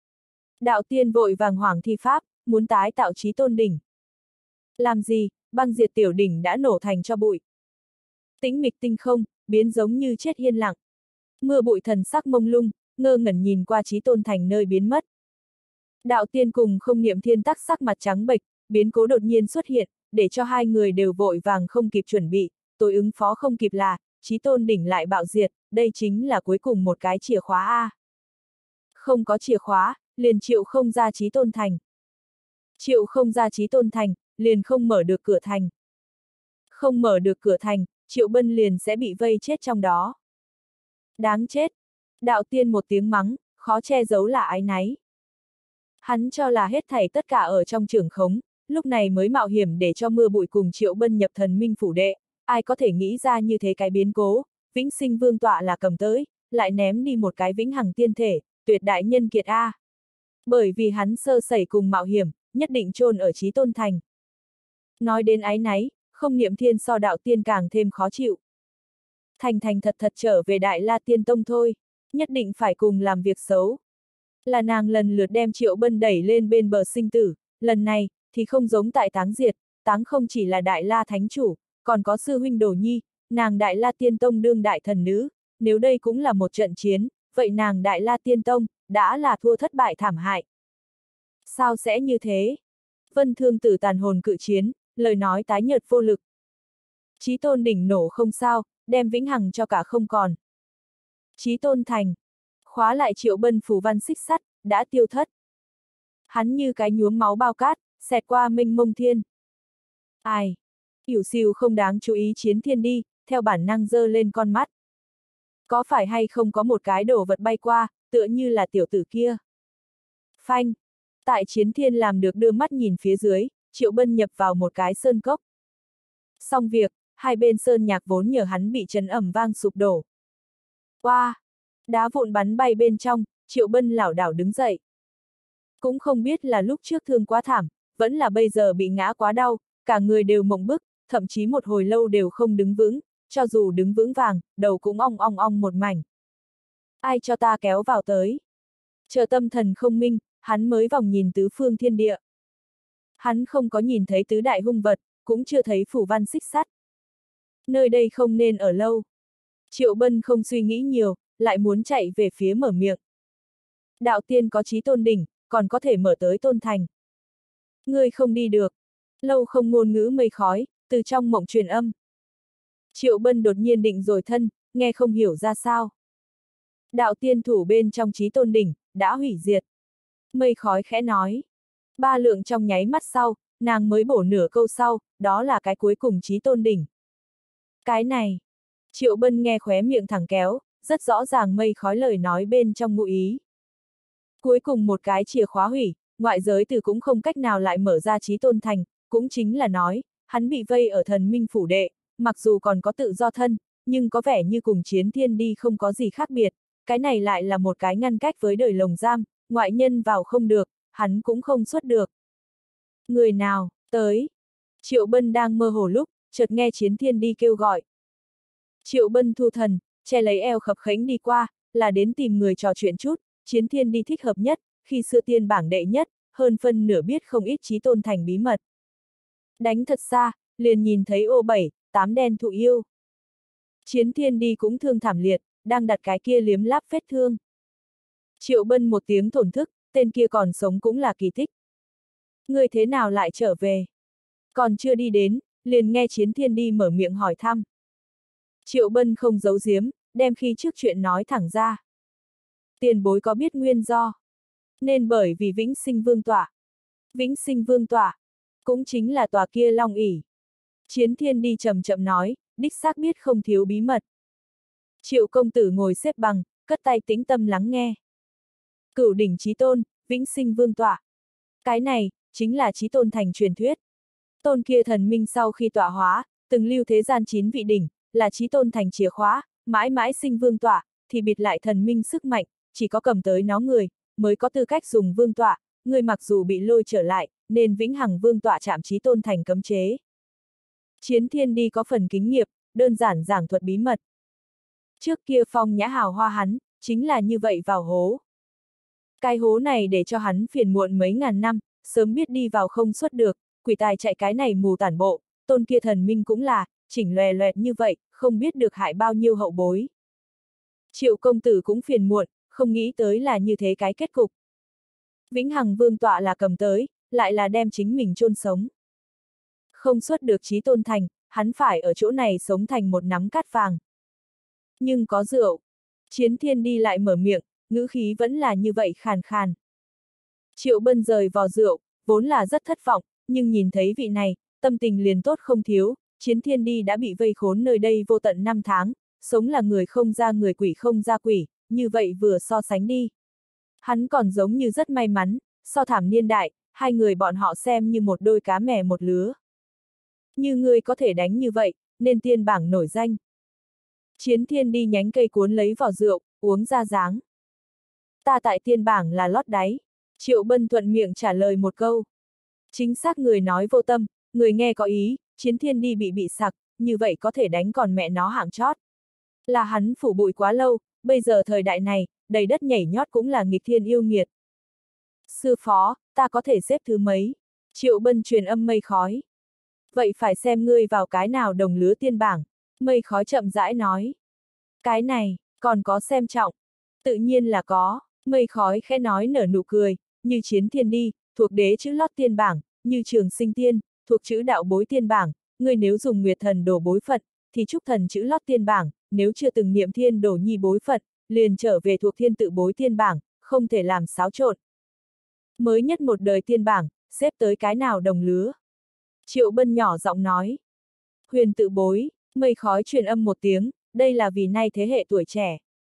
Đạo Tiên vội vàng hoảng thi pháp, muốn tái tạo Chí Tôn đỉnh. Làm gì, băng diệt tiểu đỉnh đã nổ thành cho bụi. Tĩnh mịch tinh không, biến giống như chết yên lặng. Mưa bụi thần sắc mông lung, ngơ ngẩn nhìn qua Chí Tôn thành nơi biến mất. Đạo Tiên cùng Không Niệm Thiên tắc sắc mặt trắng bệch, biến cố đột nhiên xuất hiện, để cho hai người đều vội vàng không kịp chuẩn bị, tối ứng phó không kịp là, Chí Tôn đỉnh lại bạo diệt, đây chính là cuối cùng một cái chìa khóa A. Không có chìa khóa, liền triệu không ra Chí Tôn thành. Triệu không ra Chí Tôn thành, liền không mở được cửa thành. Không mở được cửa thành, Triệu Bân liền sẽ bị vây chết trong đó. Đáng chết! Đạo Tiên một tiếng mắng, khó che giấu là áy náy. Hắn cho là hết thảy tất cả ở trong trưởng khống, lúc này mới mạo hiểm để cho mưa bụi cùng Triệu Bân nhập thần minh phủ đệ, ai có thể nghĩ ra như thế cái biến cố, vĩnh sinh vương tọa là cầm tới, lại ném đi một cái vĩnh hằng tiên thể, tuyệt đại nhân kiệt A. Bởi vì hắn sơ sẩy cùng mạo hiểm, nhất định chôn ở Chí Tôn thành. Nói đến áy náy, Không Niệm Thiên so Đạo Tiên càng thêm khó chịu. Thành thật trở về Đại La Tiên Tông thôi, nhất định phải cùng làm việc xấu. Là nàng lần lượt đem Triệu Bân đẩy lên bên bờ sinh tử, lần này, thì không giống tại Táng Diệt, Táng không chỉ là Đại La Thánh Chủ, còn có sư huynh Đồ Nhi, nàng Đại La Tiên Tông đương đại thần nữ, nếu đây cũng là một trận chiến, vậy nàng Đại La Tiên Tông, đã là thua thất bại thảm hại. Sao sẽ như thế? Vân Thương Tử tàn hồn cự chiến, lời nói tái nhợt vô lực. Chí Tôn đỉnh nổ không sao, đem vĩnh hằng cho cả không còn. Chí Tôn thành, khóa lại Triệu Bân phù văn xích sắt, đã tiêu thất. Hắn như cái nhuốm máu bao cát, xẹt qua mênh mông thiên. Ai? Yểu xìu không đáng chú ý chiến thiên đi, theo bản năng giơ lên con mắt. Có phải hay không có một cái đồ vật bay qua, tựa như là tiểu tử kia. Phanh! Tại chiến thiên làm được đưa mắt nhìn phía dưới, Triệu Bân nhập vào một cái sơn cốc. Xong việc, hai bên sơn nhạc vốn nhờ hắn bị chấn ầm vang sụp đổ. Qua! Đá vụn bắn bay bên trong, Triệu Bân lảo đảo đứng dậy. Cũng không biết là lúc trước thương quá thảm, vẫn là bây giờ bị ngã quá đau, cả người đều mộng bức, thậm chí một hồi lâu đều không đứng vững, cho dù đứng vững vàng, đầu cũng ong ong ong một mảnh. Ai cho ta kéo vào tới? Chờ tâm thần không minh, hắn mới vòng nhìn tứ phương thiên địa. Hắn không có nhìn thấy tứ đại hung vật, cũng chưa thấy phù văn xích sắt. Nơi đây không nên ở lâu. Triệu Bân không suy nghĩ nhiều, lại muốn chạy về phía mở miệng. Đạo Tiên có Chí Tôn đỉnh, còn có thể mở tới Tôn thành. Ngươi không đi được. Lâu không ngôn ngữ mây khói, từ trong mộng truyền âm. Triệu Bân đột nhiên định rồi thân, nghe không hiểu ra sao. Đạo Tiên thủ bên trong Chí Tôn đỉnh, đã hủy diệt. Mây khói khẽ nói. Ba lượng trong nháy mắt sau, nàng mới bổ nửa câu sau, đó là cái cuối cùng Chí Tôn đỉnh. Cái này. Triệu Bân nghe khóe miệng thẳng kéo, rất rõ ràng mây khói lời nói bên trong ngụ ý. Cuối cùng một cái chìa khóa hủy, ngoại giới từ cũng không cách nào lại mở ra Chí Tôn thành, cũng chính là nói, hắn bị vây ở thần minh phủ đệ, mặc dù còn có tự do thân, nhưng có vẻ như cùng chiến thiên đi không có gì khác biệt, cái này lại là một cái ngăn cách với đời lồng giam, ngoại nhân vào không được, hắn cũng không xuất được. Người nào, tới. Triệu Bân đang mơ hồ lúc, chợt nghe Chiến Thiên đi kêu gọi. Triệu Bân thu thần, che lấy eo khập khẽnh đi qua, là đến tìm người trò chuyện chút, Chiến Thiên đi thích hợp nhất, khi xưa tiên bảng đệ nhất, hơn phân nửa biết không ít chí tôn thành bí mật. Đánh thật xa, liền nhìn thấy ô 7, 8 đen thụ yêu. Chiến Thiên đi cũng thương thảm liệt, đang đặt cái kia liếm láp vết thương. Triệu Bân một tiếng thổn thức, tên kia còn sống cũng là kỳ tích. Người thế nào lại trở về? Còn chưa đi đến, liền nghe Chiến Thiên đi mở miệng hỏi thăm. Triệu Bân không giấu giếm, đem khi trước chuyện nói thẳng ra. Tiền bối có biết nguyên do? Nên bởi vì Vĩnh Sinh Vương tọa. Vĩnh Sinh Vương tọa, cũng chính là tòa kia Long ỷ. Chiến Thiên đi chậm chậm nói, đích xác biết không thiếu bí mật. Triệu công tử ngồi xếp bằng, cất tay tĩnh tâm lắng nghe. Cửu đỉnh chí tôn, Vĩnh Sinh Vương tọa. Cái này, chính là chí tôn thành truyền thuyết. Tôn kia thần minh sau khi tọa hóa, từng lưu thế gian 9 vị đỉnh, là chí tôn thành chìa khóa, mãi mãi sinh vương tọa, thì bịt lại thần minh sức mạnh, chỉ có cầm tới nó người, mới có tư cách dùng vương tọa, người mặc dù bị lôi trở lại, nên vĩnh hằng vương tọa chạm chí tôn thành cấm chế. Chiến Thiên đi có phần kinh nghiệm, đơn giản giảng thuật bí mật. Trước kia phong nhã hào hoa hắn, chính là như vậy vào hố. Cái hố này để cho hắn phiền muộn mấy ngàn năm, sớm biết đi vào không xuất được, quỷ tài chạy cái này mù tản bộ, tôn kia thần minh cũng là, chỉnh loè loẹt như vậy, không biết được hại bao nhiêu hậu bối. Triệu công tử cũng phiền muộn, không nghĩ tới là như thế cái kết cục. Vĩnh hằng vương tọa là cầm tới, lại là đem chính mình chôn sống. Không xuất được chí tôn thành, hắn phải ở chỗ này sống thành một nắm cát vàng. Nhưng có rượu. Chiến Thiên đi lại mở miệng, ngữ khí vẫn là như vậy khàn khàn. Triệu Bân rời vò rượu, vốn là rất thất vọng, nhưng nhìn thấy vị này, tâm tình liền tốt không thiếu, Chiến Thiên đi đã bị vây khốn nơi đây vô tận 5 tháng, sống là người không ra người quỷ không ra quỷ, như vậy vừa so sánh đi. Hắn còn giống như rất may mắn, so thảm niên đại, hai người bọn họ xem như một đôi cá mè một lứa. Như ngươi có thể đánh như vậy, nên tiên bảng nổi danh. Chiến Thiên đi nhánh cây cuốn lấy vỏ rượu, uống ra dáng. Ta tại tiên bảng là lót đáy. Triệu Bân thuận miệng trả lời một câu. Chính xác người nói vô tâm, người nghe có ý, Chiến Thiên đi bị sặc, như vậy có thể đánh còn mẹ nó hạng chót. Là hắn phủ bụi quá lâu, bây giờ thời đại này, đầy đất nhảy nhót cũng là nghịch thiên yêu nghiệt. Sư phó, ta có thể xếp thứ mấy? Triệu Bân truyền âm mây khói. Vậy phải xem ngươi vào cái nào đồng lứa tiên bảng, mây khói chậm rãi nói. Cái này, còn có xem trọng. Tự nhiên là có, mây khói khẽ nói nở nụ cười, như Chiến Thiên đi, thuộc đế chữ lót tiên bảng, như Trường Sinh Tiên, thuộc chữ đạo bối tiên bảng, ngươi nếu dùng Nguyệt Thần đổ bối phận, thì Trúc Thần chữ lót tiên bảng, nếu chưa từng niệm thiên đổ nhi bối phận, liền trở về thuộc thiên tự bối tiên bảng, không thể làm xáo trộn. Mới nhất một đời tiên bảng, xếp tới cái nào đồng lứa? Triệu Bân nhỏ giọng nói. Huyền tự bối, mây khói truyền âm một tiếng, đây là vì nay thế hệ tuổi trẻ.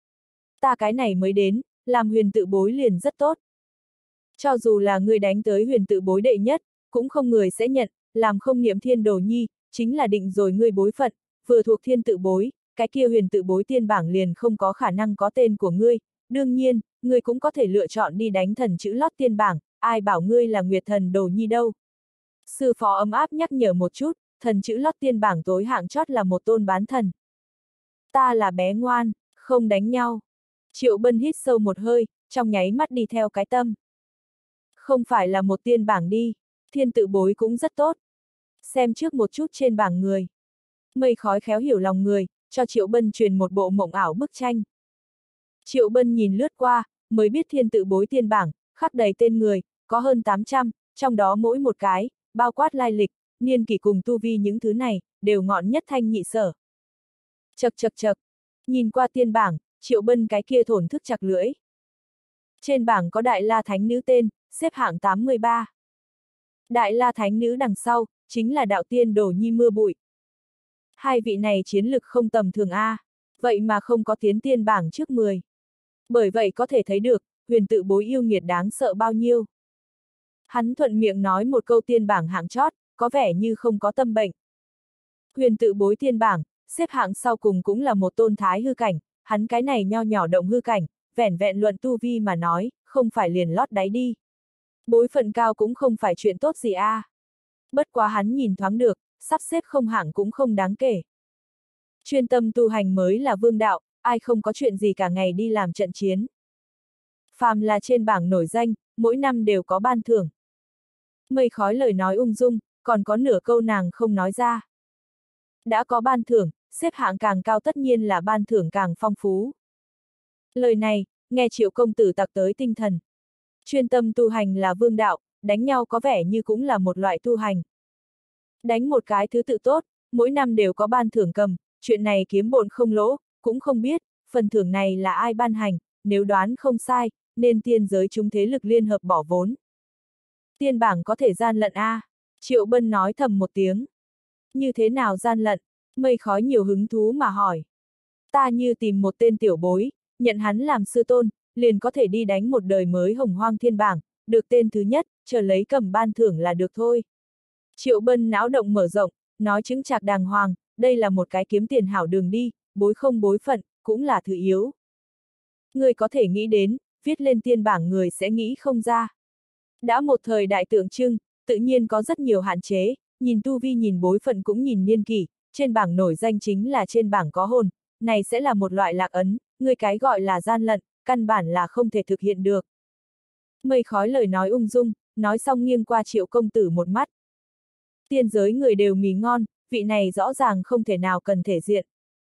Ta cái này mới đến, làm huyền tự bối liền rất tốt. Cho dù là người đánh tới huyền tự bối đệ nhất, cũng không người sẽ nhận, làm không niệm thiên đồ nhi, chính là định rồi ngươi bối phận, vừa thuộc thiên tự bối, cái kia huyền tự bối tiên bảng liền không có khả năng có tên của ngươi, đương nhiên, ngươi cũng có thể lựa chọn đi đánh thần chữ lót tiên bảng, ai bảo ngươi là Nguyệt Thần đồ nhi đâu. Sư phó ấm áp nhắc nhở một chút, thần chữ lót tiên bảng tối hạng chót là một tôn bán thần. Ta là bé ngoan, không đánh nhau. Triệu Bân hít sâu một hơi, trong nháy mắt đi theo cái tâm. Không phải là một tiên bảng đi, thiên tự bối cũng rất tốt. Xem trước một chút trên bảng người. Mây khói khéo hiểu lòng người, cho Triệu Bân truyền một bộ mộng ảo bức tranh. Triệu Bân nhìn lướt qua, mới biết thiên tự bối tiên bảng, khắc đầy tên người, có hơn 800, trong đó mỗi một cái, bao quát lai lịch, niên kỷ cùng tu vi những thứ này, đều ngọn nhất thanh nhị sở. Chậc chậc chậc, nhìn qua tiên bảng, Triệu Bân cái kia thổn thức chặt lưỡi. Trên bảng có Đại La Thánh Nữ tên, xếp hạng 83. Đại La Thánh Nữ đằng sau, chính là đạo tiên Đồ Nhi Mưa Bụi. Hai vị này chiến lực không tầm thường a, vậy mà không có tiến tiên bảng trước 10. Bởi vậy có thể thấy được, huyền tự bối yêu nghiệt đáng sợ bao nhiêu. Hắn thuận miệng nói một câu tiên bảng hạng chót, có vẻ như không có tâm bệnh. Huyền tự bối tiên bảng, xếp hạng sau cùng cũng là một tôn thái hư cảnh, hắn cái này nho nhỏ động hư cảnh, vẻn vẹn luận tu vi mà nói, không phải liền lót đáy đi. Bối phận cao cũng không phải chuyện tốt gì a. Bất quá hắn nhìn thoáng được, sắp xếp không hạng cũng không đáng kể. Chuyên tâm tu hành mới là vương đạo, ai không có chuyện gì cả ngày đi làm trận chiến. Phàm là trên bảng nổi danh, mỗi năm đều có ban thưởng. Mây khói lời nói ung dung, còn có nửa câu nàng không nói ra. Đã có ban thưởng, xếp hạng càng cao tất nhiên là ban thưởng càng phong phú. Lời này, nghe Triệu công tử tặc tới tinh thần. Chuyên tâm tu hành là vương đạo, đánh nhau có vẻ như cũng là một loại tu hành. Đánh một cái thứ tự tốt, mỗi năm đều có ban thưởng cầm, chuyện này kiếm bộn không lỗ, cũng không biết, phần thưởng này là ai ban hành, nếu đoán không sai, nên tiên giới chúng thế lực liên hợp bỏ vốn. Tiên bảng có thể gian lận a. Triệu Bân nói thầm một tiếng. Như thế nào gian lận? Mây khói nhiều hứng thú mà hỏi. Ta như tìm một tên tiểu bối, nhận hắn làm sư tôn, liền có thể đi đánh một đời mới hồng hoang thiên bảng, được tên thứ nhất, chờ lấy cầm ban thưởng là được thôi. Triệu Bân não động mở rộng, nói chứng chạc đàng hoàng, đây là một cái kiếm tiền hảo đường đi, bối không bối phận, cũng là thứ yếu. Người có thể nghĩ đến, viết lên tiên bảng người sẽ nghĩ không ra. Đã một thời đại tượng trưng, tự nhiên có rất nhiều hạn chế, nhìn tu vi nhìn bối phận cũng nhìn niên kỷ, trên bảng nổi danh chính là trên bảng có hồn, này sẽ là một loại lạc ấn, người cái gọi là gian lận, căn bản là không thể thực hiện được. Mây khói lời nói ung dung, nói xong nghiêng qua Triệu công tử một mắt. Tiên giới người đều mì ngon, vị này rõ ràng không thể nào cần thể diện.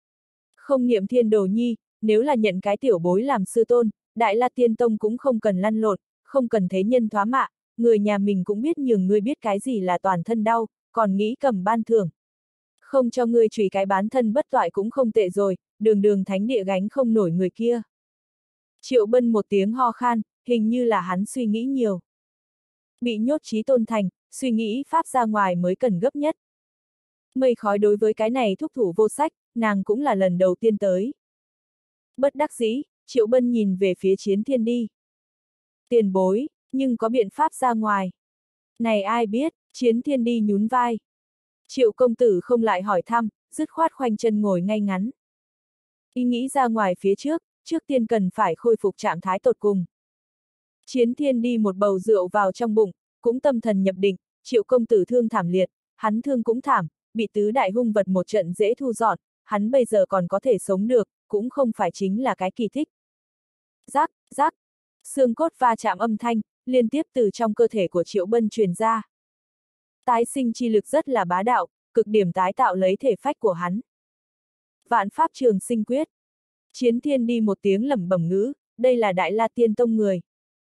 Không niệm thiên đồ nhi, nếu là nhận cái tiểu bối làm sư tôn, Đại La Tiên Tông cũng không cần lăn lộn, không cần thế nhân thoá mạ, người nhà mình cũng biết nhường ngươi biết cái gì là toàn thân đau, còn nghĩ cầm ban thưởng. Không cho ngươi chùy cái bán thân bất toại cũng không tệ rồi, đường đường thánh địa gánh không nổi người kia. Triệu Bân một tiếng ho khan, hình như là hắn suy nghĩ nhiều. Bị nhốt chí tôn thành, suy nghĩ pháp ra ngoài mới cần gấp nhất. Mây khói đối với cái này thúc thủ vô sách, nàng cũng là lần đầu tiên tới. Bất đắc dĩ, Triệu Bân nhìn về phía Chiến Thiên đi. Tiền bối, nhưng có biện pháp ra ngoài. Này ai biết, Chiến Thiên đi nhún vai. Triệu công tử không lại hỏi thăm, dứt khoát khoanh chân ngồi ngay ngắn. Ý nghĩ ra ngoài phía trước tiên cần phải khôi phục trạng thái tột cùng. Chiến Thiên đi một bầu rượu vào trong bụng, cũng tâm thần nhập định, Triệu công tử thương thảm liệt, hắn thương cũng thảm, bị tứ đại hung vật một trận dễ thu dọn, hắn bây giờ còn có thể sống được, cũng không phải chính là cái kỳ tích. Rắc, rắc, xương cốt va chạm âm thanh, liên tiếp từ trong cơ thể của Triệu Bân truyền ra. Tái sinh chi lực rất là bá đạo, cực điểm tái tạo lấy thể phách của hắn. Vạn pháp trường sinh quyết. Chiến Thiên đi một tiếng lẩm bẩm ngữ, đây là Đại La Tiên Tông người.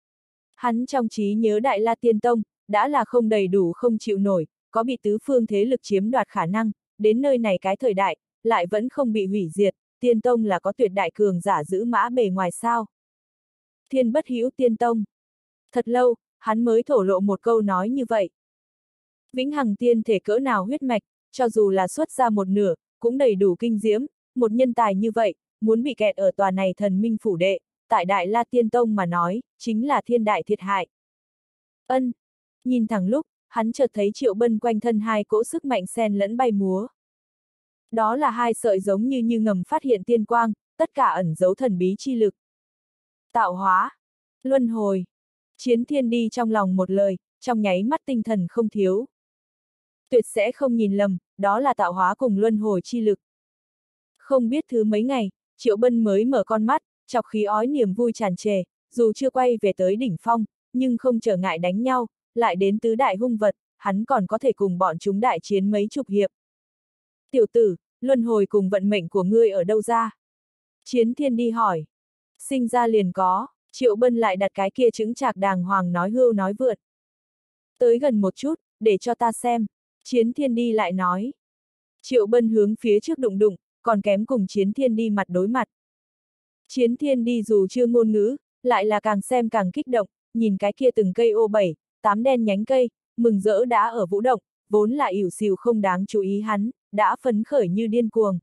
Hắn trong trí nhớ Đại La Tiên Tông, đã là không đầy đủ không chịu nổi, có bị tứ phương thế lực chiếm đoạt khả năng, đến nơi này cái thời đại, lại vẫn không bị hủy diệt, Tiên Tông là có tuyệt đại cường giả giữ mã bề ngoài sao. Thiên bất hữu Tiên Tông. Thật lâu, hắn mới thổ lộ một câu nói như vậy. Vĩnh hằng tiên thể cỡ nào huyết mạch, cho dù là xuất ra một nửa, cũng đầy đủ kinh diễm, một nhân tài như vậy, muốn bị kẹt ở tòa này thần minh phủ đệ, tại Đại La Tiên Tông mà nói, chính là thiên đại thiệt hại. Ân, nhìn thẳng lúc, hắn chợt thấy Triệu Bân quanh thân hai cỗ sức mạnh xen lẫn bay múa. Đó là hai sợi giống như ngầm phát hiện tiên quang, tất cả ẩn giấu thần bí chi lực. Tạo hóa, luân hồi. Chiến Thiên đi trong lòng một lời, trong nháy mắt tinh thần không thiếu. Tuyệt sẽ không nhìn lầm, đó là tạo hóa cùng luân hồi chi lực. Không biết thứ mấy ngày, Triệu Bân mới mở con mắt, chọc khí ói niềm vui tràn trề, dù chưa quay về tới đỉnh phong, nhưng không trở ngại đánh nhau, lại đến tứ đại hung vật, hắn còn có thể cùng bọn chúng đại chiến mấy chục hiệp. Tiểu tử, luân hồi cùng vận mệnh của ngươi ở đâu ra? Chiến Thiên đi hỏi. Sinh ra liền có, Triệu Bân lại đặt cái kia chứng chạc đàng hoàng nói hưu nói vượt. Tới gần một chút, để cho ta xem. Chiến Thiên đi lại nói. Triệu Bân hướng phía trước đụng đụng, còn kém cùng Chiến Thiên đi mặt đối mặt. Chiến Thiên đi dù chưa ngôn ngữ, lại là càng xem càng kích động, nhìn cái kia từng cây ô 7, 8 đen nhánh cây, mừng rỡ đã ở vũ động, vốn là ỉu xìu không đáng chú ý hắn, đã phấn khởi như điên cuồng.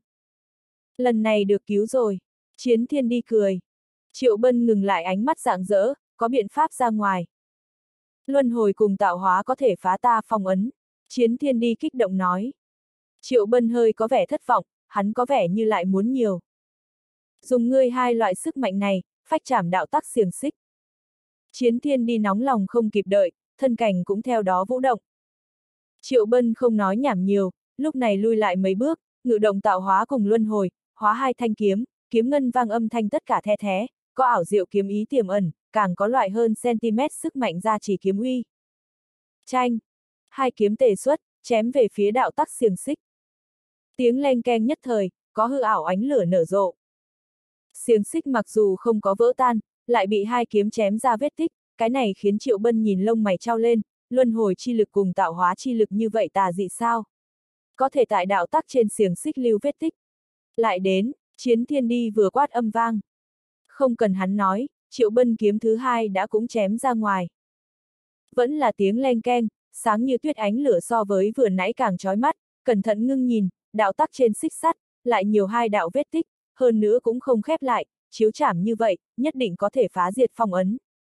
Lần này được cứu rồi. Chiến Thiên đi cười. Triệu Bân ngừng lại ánh mắt rạng rỡ, có biện pháp ra ngoài. Luân hồi cùng tạo hóa có thể phá ta phong ấn. Chiến Thiên đi kích động nói. Triệu Bân hơi có vẻ thất vọng, hắn có vẻ như lại muốn nhiều. Dùng ngươi hai loại sức mạnh này, phách chảm đạo tắc xiềng xích. Chiến thiên đi nóng lòng không kịp đợi, thân cảnh cũng theo đó vũ động. Triệu Bân không nói nhảm nhiều, lúc này lui lại mấy bước, ngự động tạo hóa cùng luân hồi, hóa hai thanh kiếm, kiếm ngân vang âm thanh tất cả the thé, có ảo diệu kiếm ý tiềm ẩn, càng có loại hơn cm sức mạnh ra chỉ kiếm uy. Chanh! Hai kiếm tề xuất, chém về phía đạo tắc xiềng xích. Tiếng leng keng nhất thời, có hư ảo ánh lửa nở rộ. Xiềng xích mặc dù không có vỡ tan, lại bị hai kiếm chém ra vết tích, cái này khiến Triệu Bân nhìn lông mày trao lên, luân hồi chi lực cùng tạo hóa chi lực như vậy tà dị sao? Có thể tại đạo tắc trên xiềng xích lưu vết tích. Lại đến, Chiến Thiên đi vừa quát âm vang. Không cần hắn nói, Triệu Bân kiếm thứ hai đã cũng chém ra ngoài. Vẫn là tiếng leng keng, sáng như tuyết, ánh lửa so với vừa nãy càng chói mắt, cẩn thận ngưng nhìn, đạo tắc trên xích sắt, lại nhiều hai đạo vết tích, hơn nữa cũng không khép lại, chiếu chảm như vậy, nhất định có thể phá diệt phong ấn.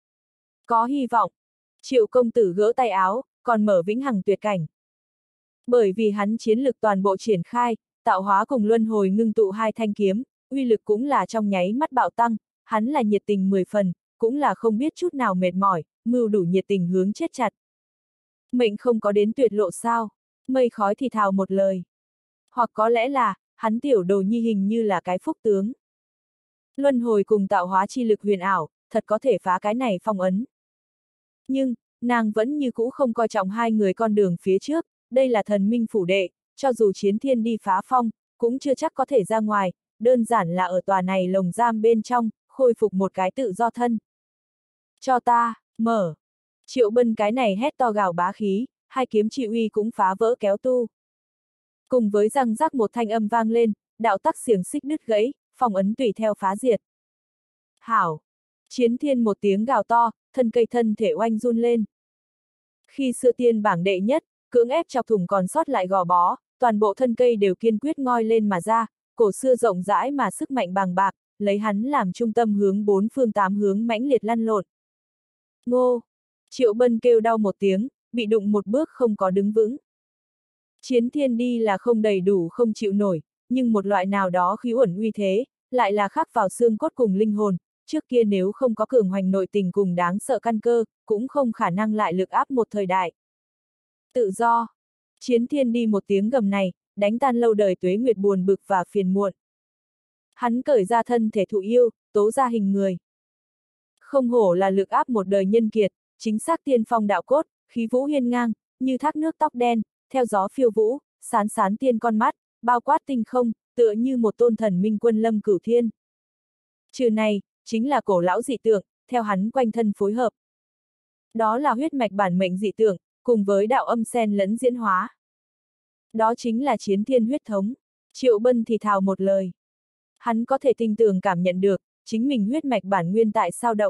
Có hy vọng. Triệu công tử gỡ tay áo, còn mở vĩnh hằng tuyệt cảnh. Bởi vì hắn chiến lực toàn bộ triển khai, tạo hóa cùng luân hồi ngưng tụ hai thanh kiếm, uy lực cũng là trong nháy mắt bạo tăng, hắn là nhiệt tình 10 phần, cũng là không biết chút nào mệt mỏi, mưu đủ nhiệt tình hướng chết chặt. Mệnh không có đến tuyệt lộ sao? Mây khói thì thào một lời. Hoặc có lẽ là, hắn tiểu đồ nhi hình như là cái phúc tướng. Luân hồi cùng tạo hóa chi lực huyền ảo, thật có thể phá cái này phong ấn. Nhưng, nàng vẫn như cũ không coi trọng hai người con đường phía trước, đây là thần minh phủ đệ, cho dù Chiến Thiên đi phá phong, cũng chưa chắc có thể ra ngoài, đơn giản là ở tòa này lồng giam bên trong, khôi phục một cái tự do thân. Cho ta, mở! Triệu Bân cái này hét to gào bá khí, hai kiếm trị uy cũng phá vỡ kéo tu. Cùng với răng rắc một thanh âm vang lên, đạo tắc xiềng xích đứt gãy, phong ấn tùy theo phá diệt. Hảo! Chiến Thiên một tiếng gào to, thân cây thân thể oanh run lên. Khi xưa tiên bảng đệ nhất, cưỡng ép chọc thủng còn sót lại gò bó, toàn bộ thân cây đều kiên quyết ngoi lên mà ra, cổ xưa rộng rãi mà sức mạnh bàng bạc, lấy hắn làm trung tâm hướng bốn phương tám hướng mãnh liệt lăn lộn. Ngô! Triệu Bân kêu đau một tiếng, bị đụng một bước không có đứng vững. Chiến Thiên đi là không đầy đủ không chịu nổi, nhưng một loại nào đó khí uẩn uy thế, lại là khắc vào xương cốt cùng linh hồn, trước kia nếu không có cường hoành nội tình cùng đáng sợ căn cơ, cũng không khả năng lại lực áp một thời đại. Tự do! Chiến Thiên đi một tiếng gầm này, đánh tan lâu đời tuế nguyệt buồn bực và phiền muộn. Hắn cởi ra thân thể thụ yêu, tố ra hình người. Không hổ là lực áp một đời nhân kiệt, chính xác tiên phong đạo cốt, khí vũ hiên ngang, như thác nước tóc đen, theo gió phiêu vũ, sán sán tiên con mắt, bao quát tinh không, tựa như một tôn thần minh quân lâm cửu thiên. Trừ này, chính là cổ lão dị tượng, theo hắn quanh thân phối hợp. Đó là huyết mạch bản mệnh dị tượng, cùng với đạo âm xen lẫn diễn hóa. Đó chính là Chiến Thiên huyết thống. Triệu Bân thì thào một lời. Hắn có thể tinh tường cảm nhận được, chính mình huyết mạch bản nguyên tại sao động.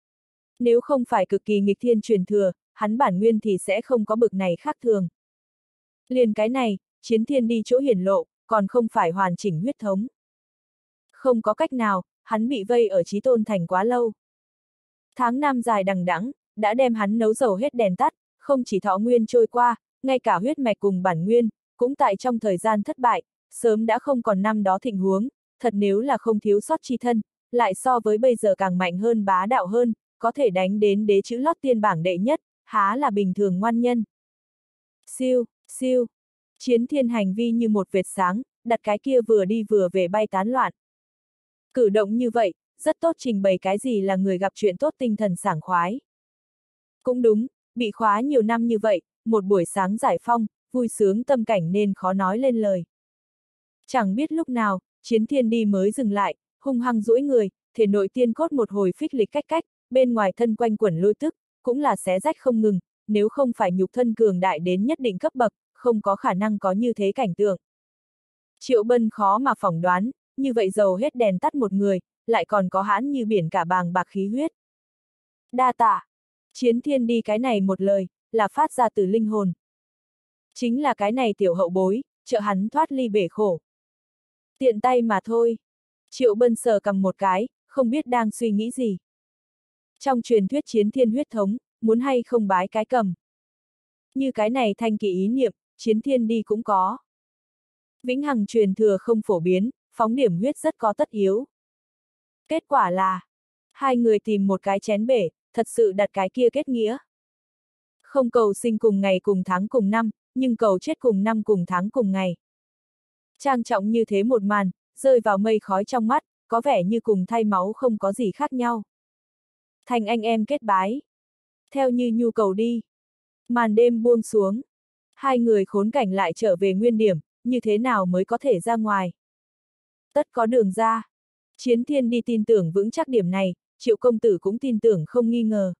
Nếu không phải cực kỳ nghịch thiên truyền thừa, hắn bản nguyên thì sẽ không có bực này khác thường. Liền cái này, Chiến Thiên đi chỗ hiển lộ, còn không phải hoàn chỉnh huyết thống. Không có cách nào, hắn bị vây ở Chí Tôn Thành quá lâu. Tháng năm dài đằng đẵng, đã đem hắn nấu dầu hết đèn tắt, không chỉ thọ nguyên trôi qua, ngay cả huyết mạch cùng bản nguyên, cũng tại trong thời gian thất bại, sớm đã không còn năm đó thịnh huống, thật nếu là không thiếu sót chi thân, lại so với bây giờ càng mạnh hơn bá đạo hơn, có thể đánh đến đế chữ lót tiên bảng đệ nhất, há là bình thường ngoan nhân. Siêu, siêu, Chiến Thiên hành vi như một vệt sáng, đặt cái kia vừa đi vừa về bay tán loạn. Cử động như vậy, rất tốt trình bày cái gì là người gặp chuyện tốt tinh thần sảng khoái. Cũng đúng, bị khóa nhiều năm như vậy, một buổi sáng giải phong, vui sướng tâm cảnh nên khó nói lên lời. Chẳng biết lúc nào, Chiến Thiên đi mới dừng lại, hung hăng duỗi người, thể nội tiên cốt một hồi phích lịch cách cách, bên ngoài thân quanh quẩn lôi tức, cũng là xé rách không ngừng, nếu không phải nhục thân cường đại đến nhất định cấp bậc, không có khả năng có như thế cảnh tượng. Triệu Bân khó mà phỏng đoán, như vậy dầu hết đèn tắt một người, lại còn có hãn như biển cả bàng bạc khí huyết. Đa tạ! Chiến Thiên đi cái này một lời, là phát ra từ linh hồn. Chính là cái này tiểu hậu bối, trợ hắn thoát ly bể khổ. Tiện tay mà thôi. Triệu Bân sờ cầm một cái, không biết đang suy nghĩ gì. Trong truyền thuyết Chiến Thiên huyết thống, muốn hay không bái cái cầm. Như cái này thanh kỳ ý niệm, Chiến Thiên đi cũng có. Vĩnh hằng truyền thừa không phổ biến, phóng điểm huyết rất có tất yếu. Kết quả là, Hai người tìm một cái chén bể, thật sự đặt cái kia kết nghĩa. Không cầu sinh cùng ngày cùng tháng cùng năm, nhưng cầu chết cùng năm cùng tháng cùng ngày. Trang trọng như thế một màn, rơi vào mây khói trong mắt, có vẻ như cùng thay máu không có gì khác nhau. Thành anh em kết bái. Theo như nhu cầu đi. Màn đêm buông xuống. Hai người khốn cảnh lại trở về nguyên điểm, như thế nào mới có thể ra ngoài. Tất có đường ra. Chiến Thiên đi tin tưởng vững chắc điểm này, Triệu công tử cũng tin tưởng không nghi ngờ.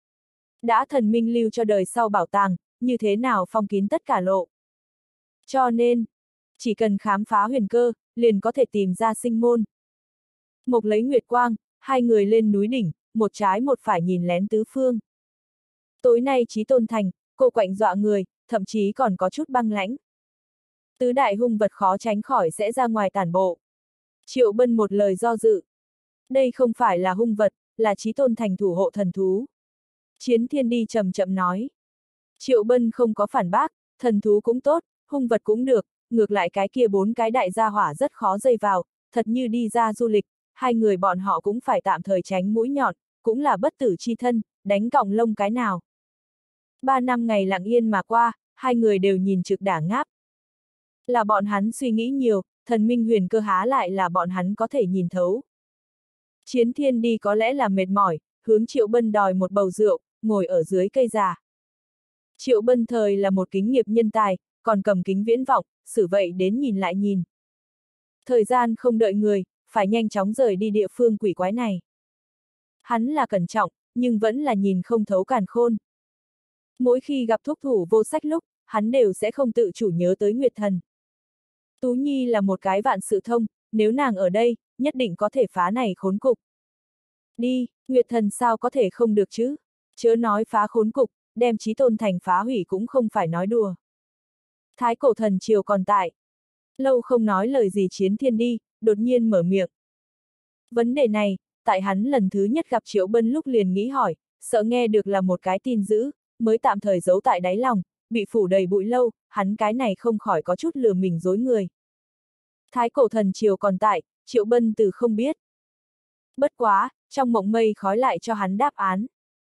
Đã thần minh lưu cho đời sau bảo tàng, như thế nào phong kín tất cả lộ. Cho nên, chỉ cần khám phá huyền cơ, liền có thể tìm ra sinh môn. Mộc lấy nguyệt quang, hai người lên núi đỉnh, một trái một phải nhìn lén tứ phương. Tối nay Chí Tôn thành, cô quạnh dọa người, thậm chí còn có chút băng lãnh. Tứ đại hung vật khó tránh khỏi sẽ ra ngoài tản bộ. Triệu Bân một lời do dự. Đây không phải là hung vật, là Chí Tôn thành thủ hộ thần thú. Chiến Thiên đi chậm chậm nói. Triệu Bân không có phản bác, thần thú cũng tốt, hung vật cũng được, ngược lại cái kia bốn cái đại gia hỏa rất khó dây vào, thật như đi ra du lịch, hai người bọn họ cũng phải tạm thời tránh mũi nhọn, cũng là bất tử chi thân, đánh cọng lông cái nào. 3 năm ngày lặng yên mà qua, hai người đều nhìn trực đả ngáp. Là bọn hắn suy nghĩ nhiều, thần minh huyền cơ há lại là bọn hắn có thể nhìn thấu. Chiến Thiên đi có lẽ là mệt mỏi, hướng Triệu Bân đòi một bầu rượu, ngồi ở dưới cây già. Triệu Bân thời là một kính nghiệp nhân tài, còn cầm kính viễn vọng, xử vậy đến nhìn lại nhìn. Thời gian không đợi người, phải nhanh chóng rời đi địa phương quỷ quái này. Hắn là cẩn trọng, nhưng vẫn là nhìn không thấu càn khôn. Mỗi khi gặp thuốc thủ vô sách lúc, hắn đều sẽ không tự chủ nhớ tới Nguyệt Thần. Tú Nhi là một cái vạn sự thông, nếu nàng ở đây, nhất định có thể phá này khốn cục. Đi, Nguyệt Thần sao có thể không được chứ? Chớ nói phá khốn cục, đem Chí Tôn thành phá hủy cũng không phải nói đùa. Thái cổ thần triều còn tại. Lâu không nói lời gì Chiến Thiên đi, đột nhiên mở miệng. Vấn đề này, tại hắn lần thứ nhất gặp Triệu Bân lúc liền nghĩ hỏi, sợ nghe được là một cái tin dữ, mới tạm thời giấu tại đáy lòng, bị phủ đầy bụi lâu, hắn cái này không khỏi có chút lừa mình dối người. Thái cổ thần triều còn tại, Triệu Bân từ không biết. Bất quá, trong mộng mây khói lại cho hắn đáp án.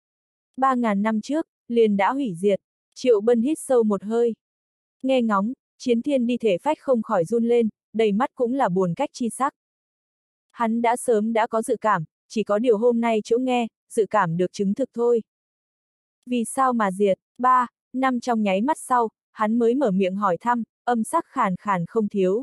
3.000 năm trước, liền đã hủy diệt, Triệu Bân hít sâu một hơi. Nghe ngóng, Chiến Thiên đi thể phách không khỏi run lên, đầy mắt cũng là buồn cách chi sắc. Hắn đã sớm đã có dự cảm, chỉ có điều hôm nay chỗ nghe, dự cảm được chứng thực thôi. Vì sao mà diệt? 3 năm trong nháy mắt sau, hắn mới mở miệng hỏi thăm, âm sắc khàn khàn không thiếu.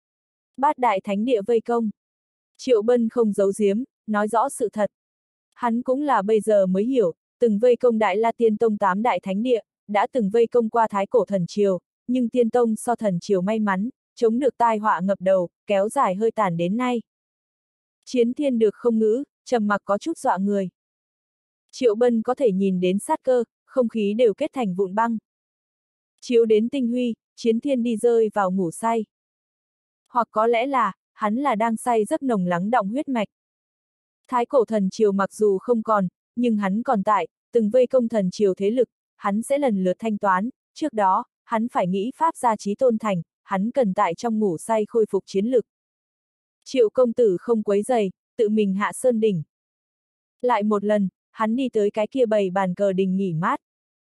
Bát đại thánh địa vây công. Triệu Bân không giấu giếm, nói rõ sự thật. Hắn cũng là bây giờ mới hiểu, từng vây công Đại La Tiên Tông 8 đại thánh địa, đã từng vây công qua Thái cổ thần triều, nhưng Tiên Tông so thần triều may mắn, chống được tai họa ngập đầu, kéo dài hơi tàn đến nay. Chiến Thiên được không ngữ, trầm mặc có chút dọa người. Triệu Bân có thể nhìn đến sát cơ, không khí đều kết thành vụn băng. Chiếu đến tinh huy, Chiến Thiên đi rơi vào ngủ say. Hoặc có lẽ là, hắn là đang say giấc nồng lắng đọng huyết mạch. Thái cổ thần triều mặc dù không còn, nhưng hắn còn tại, từng vây công thần triều thế lực, hắn sẽ lần lượt thanh toán, trước đó, hắn phải nghĩ pháp ra Chí Tôn thành, hắn cần tại trong ngủ say khôi phục chiến lực. Triệu công tử không quấy giày, tự mình hạ sơn đỉnh. Lại một lần, hắn đi tới cái kia bày bàn cờ đình nghỉ mát.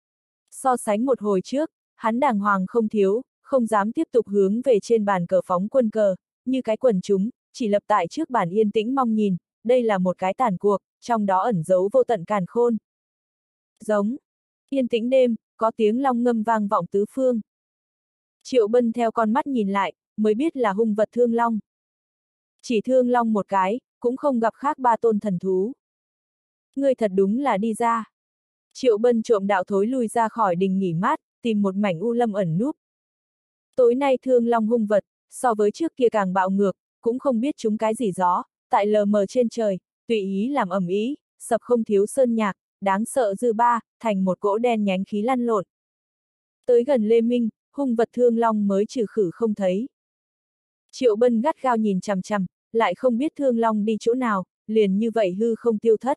So sánh một hồi trước, hắn đàng hoàng không thiếu, không dám tiếp tục hướng về trên bàn cờ phóng quân cờ, như cái quần chúng, chỉ lập tại trước bàn yên tĩnh mong nhìn, đây là một cái tàn cuộc, trong đó ẩn giấu vô tận càn khôn. Giống. Yên tĩnh đêm, có tiếng long ngâm vang vọng tứ phương. Triệu Bân theo con mắt nhìn lại, mới biết là hung vật thương long. Chỉ thương long một cái, cũng không gặp khác 3 tôn thần thú. Ngươi thật đúng là đi ra. Triệu Bân trộm đạo thối lui ra khỏi đình nghỉ mát, tìm một mảnh u lâm ẩn núp. Tối nay thương long hung vật, so với trước kia càng bạo ngược, cũng không biết chúng cái gì gió, tại lờ mờ trên trời, tùy ý làm ầm ĩ, sập không thiếu sơn nhạc, đáng sợ dư ba, thành một cỗ đen nhánh khí lăn lộn. Tới gần Lê Minh, hung vật thương long mới trừ khử không thấy. Triệu Bân gắt gao nhìn chằm chằm, lại không biết thương long đi chỗ nào, liền như vậy hư không tiêu thất.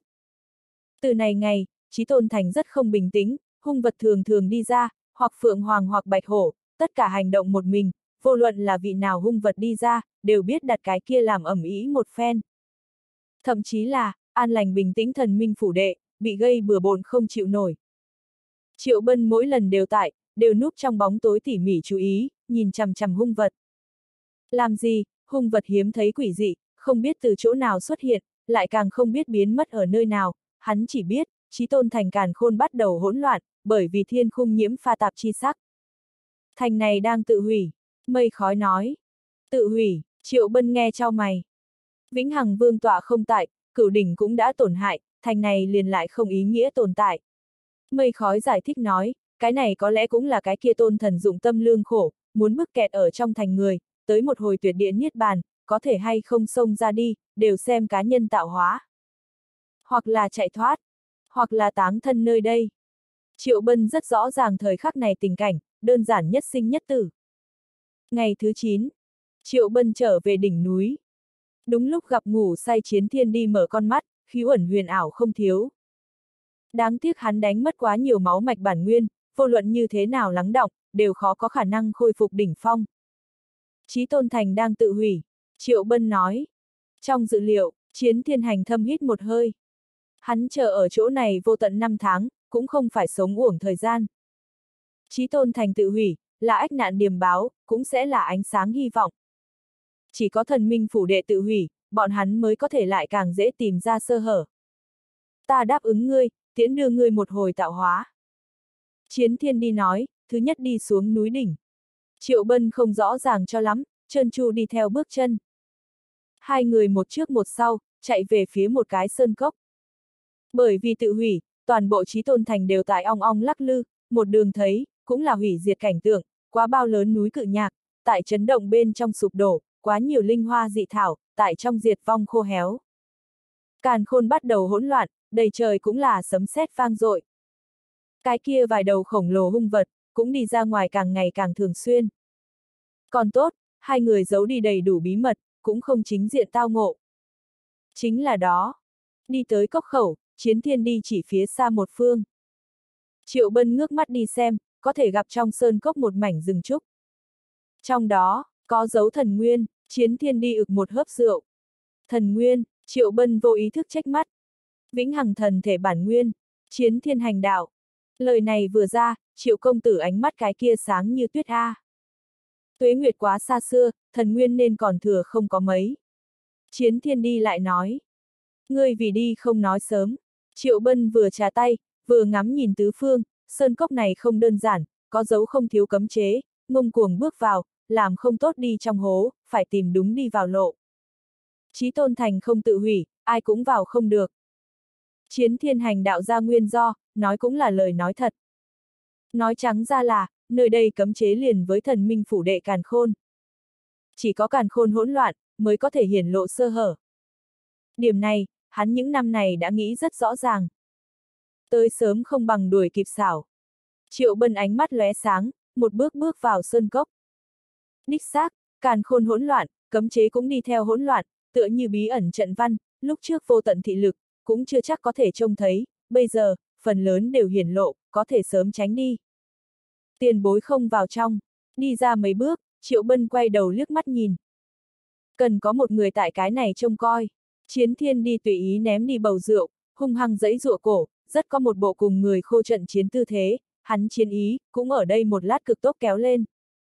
Từ này ngày, Chí Tôn thành rất không bình tĩnh, hung vật thường thường đi ra, hoặc phượng hoàng hoặc bạch hổ, tất cả hành động một mình, vô luận là vị nào hung vật đi ra, đều biết đặt cái kia làm ầm ĩ một phen. Thậm chí là, an lành bình tĩnh thần minh phủ đệ, bị gây bừa bộn không chịu nổi. Triệu Bân mỗi lần đều núp trong bóng tối tỉ mỉ chú ý, nhìn chằm chằm hung vật. Làm gì, hung vật hiếm thấy quỷ dị, không biết từ chỗ nào xuất hiện, lại càng không biết biến mất ở nơi nào, hắn chỉ biết, Chí Tôn Thành Càn Khôn bắt đầu hỗn loạn, bởi vì thiên khung nhiễm pha tạp chi sắc. Thành này đang tự hủy, mây khói nói. Tự hủy, Triệu Bân nghe chau mày. Vĩnh Hằng Vương tọa không tại, Cửu đỉnh cũng đã tổn hại, thành này liền lại không ý nghĩa tồn tại. Mây khói giải thích nói, cái này có lẽ cũng là cái kia tôn thần dụng tâm lương khổ, muốn mắc kẹt ở trong thành người, tới một hồi tuyệt địa niết bàn, có thể hay không xông ra đi, đều xem cá nhân tạo hóa. Hoặc là chạy thoát, hoặc là táng thân nơi đây. Triệu Bân rất rõ ràng thời khắc này tình cảnh, đơn giản nhất sinh nhất tử. Ngày thứ 9, Triệu Bân trở về đỉnh núi. Đúng lúc gặp ngủ say Chiến Thiên đi mở con mắt, khí uẩn huyền ảo không thiếu. Đáng tiếc hắn đánh mất quá nhiều máu mạch bản nguyên, vô luận như thế nào lắng đọng, đều khó có khả năng khôi phục đỉnh phong. Chí Tôn Thành đang tự hủy, Triệu Bân nói. Trong dự liệu, Chiến Thiên hành thâm hít một hơi. Hắn chờ ở chỗ này vô tận 5 tháng, cũng không phải sống uổng thời gian. Chí Tôn Thành tự hủy, là ách nạn điềm báo, cũng sẽ là ánh sáng hy vọng. Chỉ có thần minh phủ đệ tự hủy, bọn hắn mới có thể lại càng dễ tìm ra sơ hở. Ta đáp ứng ngươi, tiễn đưa ngươi một hồi tạo hóa. Chiến Thiên đi nói, thứ nhất đi xuống núi đỉnh. Triệu Bân không rõ ràng cho lắm, trơn tru đi theo bước chân. Hai người một trước một sau, chạy về phía một cái sơn cốc. Bởi vì tự hủy, toàn bộ Chí Tôn Thành đều tại ong ong lắc lư, một đường thấy, cũng là hủy diệt cảnh tượng, quá bao lớn núi cự nhạc, tại chấn động bên trong sụp đổ, quá nhiều linh hoa dị thảo, tại trong diệt vong khô héo. Càn Khôn bắt đầu hỗn loạn, đầy trời cũng là sấm sét vang dội. Cái kia vài đầu khổng lồ hung vật, cũng đi ra ngoài càng ngày càng thường xuyên. Còn tốt, hai người giấu đi đầy đủ bí mật, cũng không chính diện tao ngộ. Chính là đó. Đi tới cốc khẩu, Chiến Thiên đi chỉ phía xa một phương. Triệu Bân ngước mắt đi xem, có thể gặp trong sơn cốc một mảnh rừng trúc. Trong đó, có dấu thần nguyên, Chiến Thiên đi ực một hớp rượu. Thần nguyên, Triệu Bân vô ý thức trách mắt. Vĩnh hằng thần thể bản nguyên, Chiến Thiên hành đạo. Lời này vừa ra, Triệu công tử ánh mắt cái kia sáng như tuyết a. Tuế nguyệt quá xa xưa, thần nguyên nên còn thừa không có mấy. Chiến Thiên đi lại nói. Ngươi vì đi không nói sớm. Triệu Bân vừa trà tay, vừa ngắm nhìn tứ phương, sơn cốc này không đơn giản, có dấu không thiếu cấm chế, ngông cuồng bước vào, làm không tốt đi trong hố, phải tìm đúng đi vào lộ. Chí Tôn Thành không tự hủy, ai cũng vào không được. Chiến Thiên hành đạo ra nguyên do, nói cũng là lời nói thật. Nói trắng ra là, nơi đây cấm chế liền với thần minh phủ đệ Càn Khôn. Chỉ có Càn Khôn hỗn loạn, mới có thể hiển lộ sơ hở. Điểm này, hắn những năm này đã nghĩ rất rõ ràng. Tới sớm không bằng đuổi kịp xảo. Triệu Bân ánh mắt lóe sáng, một bước bước vào sơn cốc. Đích xác, Càn Khôn hỗn loạn, cấm chế cũng đi theo hỗn loạn, tựa như bí ẩn trận văn, lúc trước vô tận thị lực, cũng chưa chắc có thể trông thấy, bây giờ, phần lớn đều hiển lộ, có thể sớm tránh đi. Tiền bối không vào trong, đi ra mấy bước, Triệu Bân quay đầu liếc mắt nhìn. Cần có một người tại cái này trông coi. Chiến Thiên đi tùy ý ném đi bầu rượu, hung hăng giãy giụa cổ, rất có một bộ cùng người khô trận chiến tư thế, hắn chiến ý, cũng ở đây một lát cực tốc kéo lên.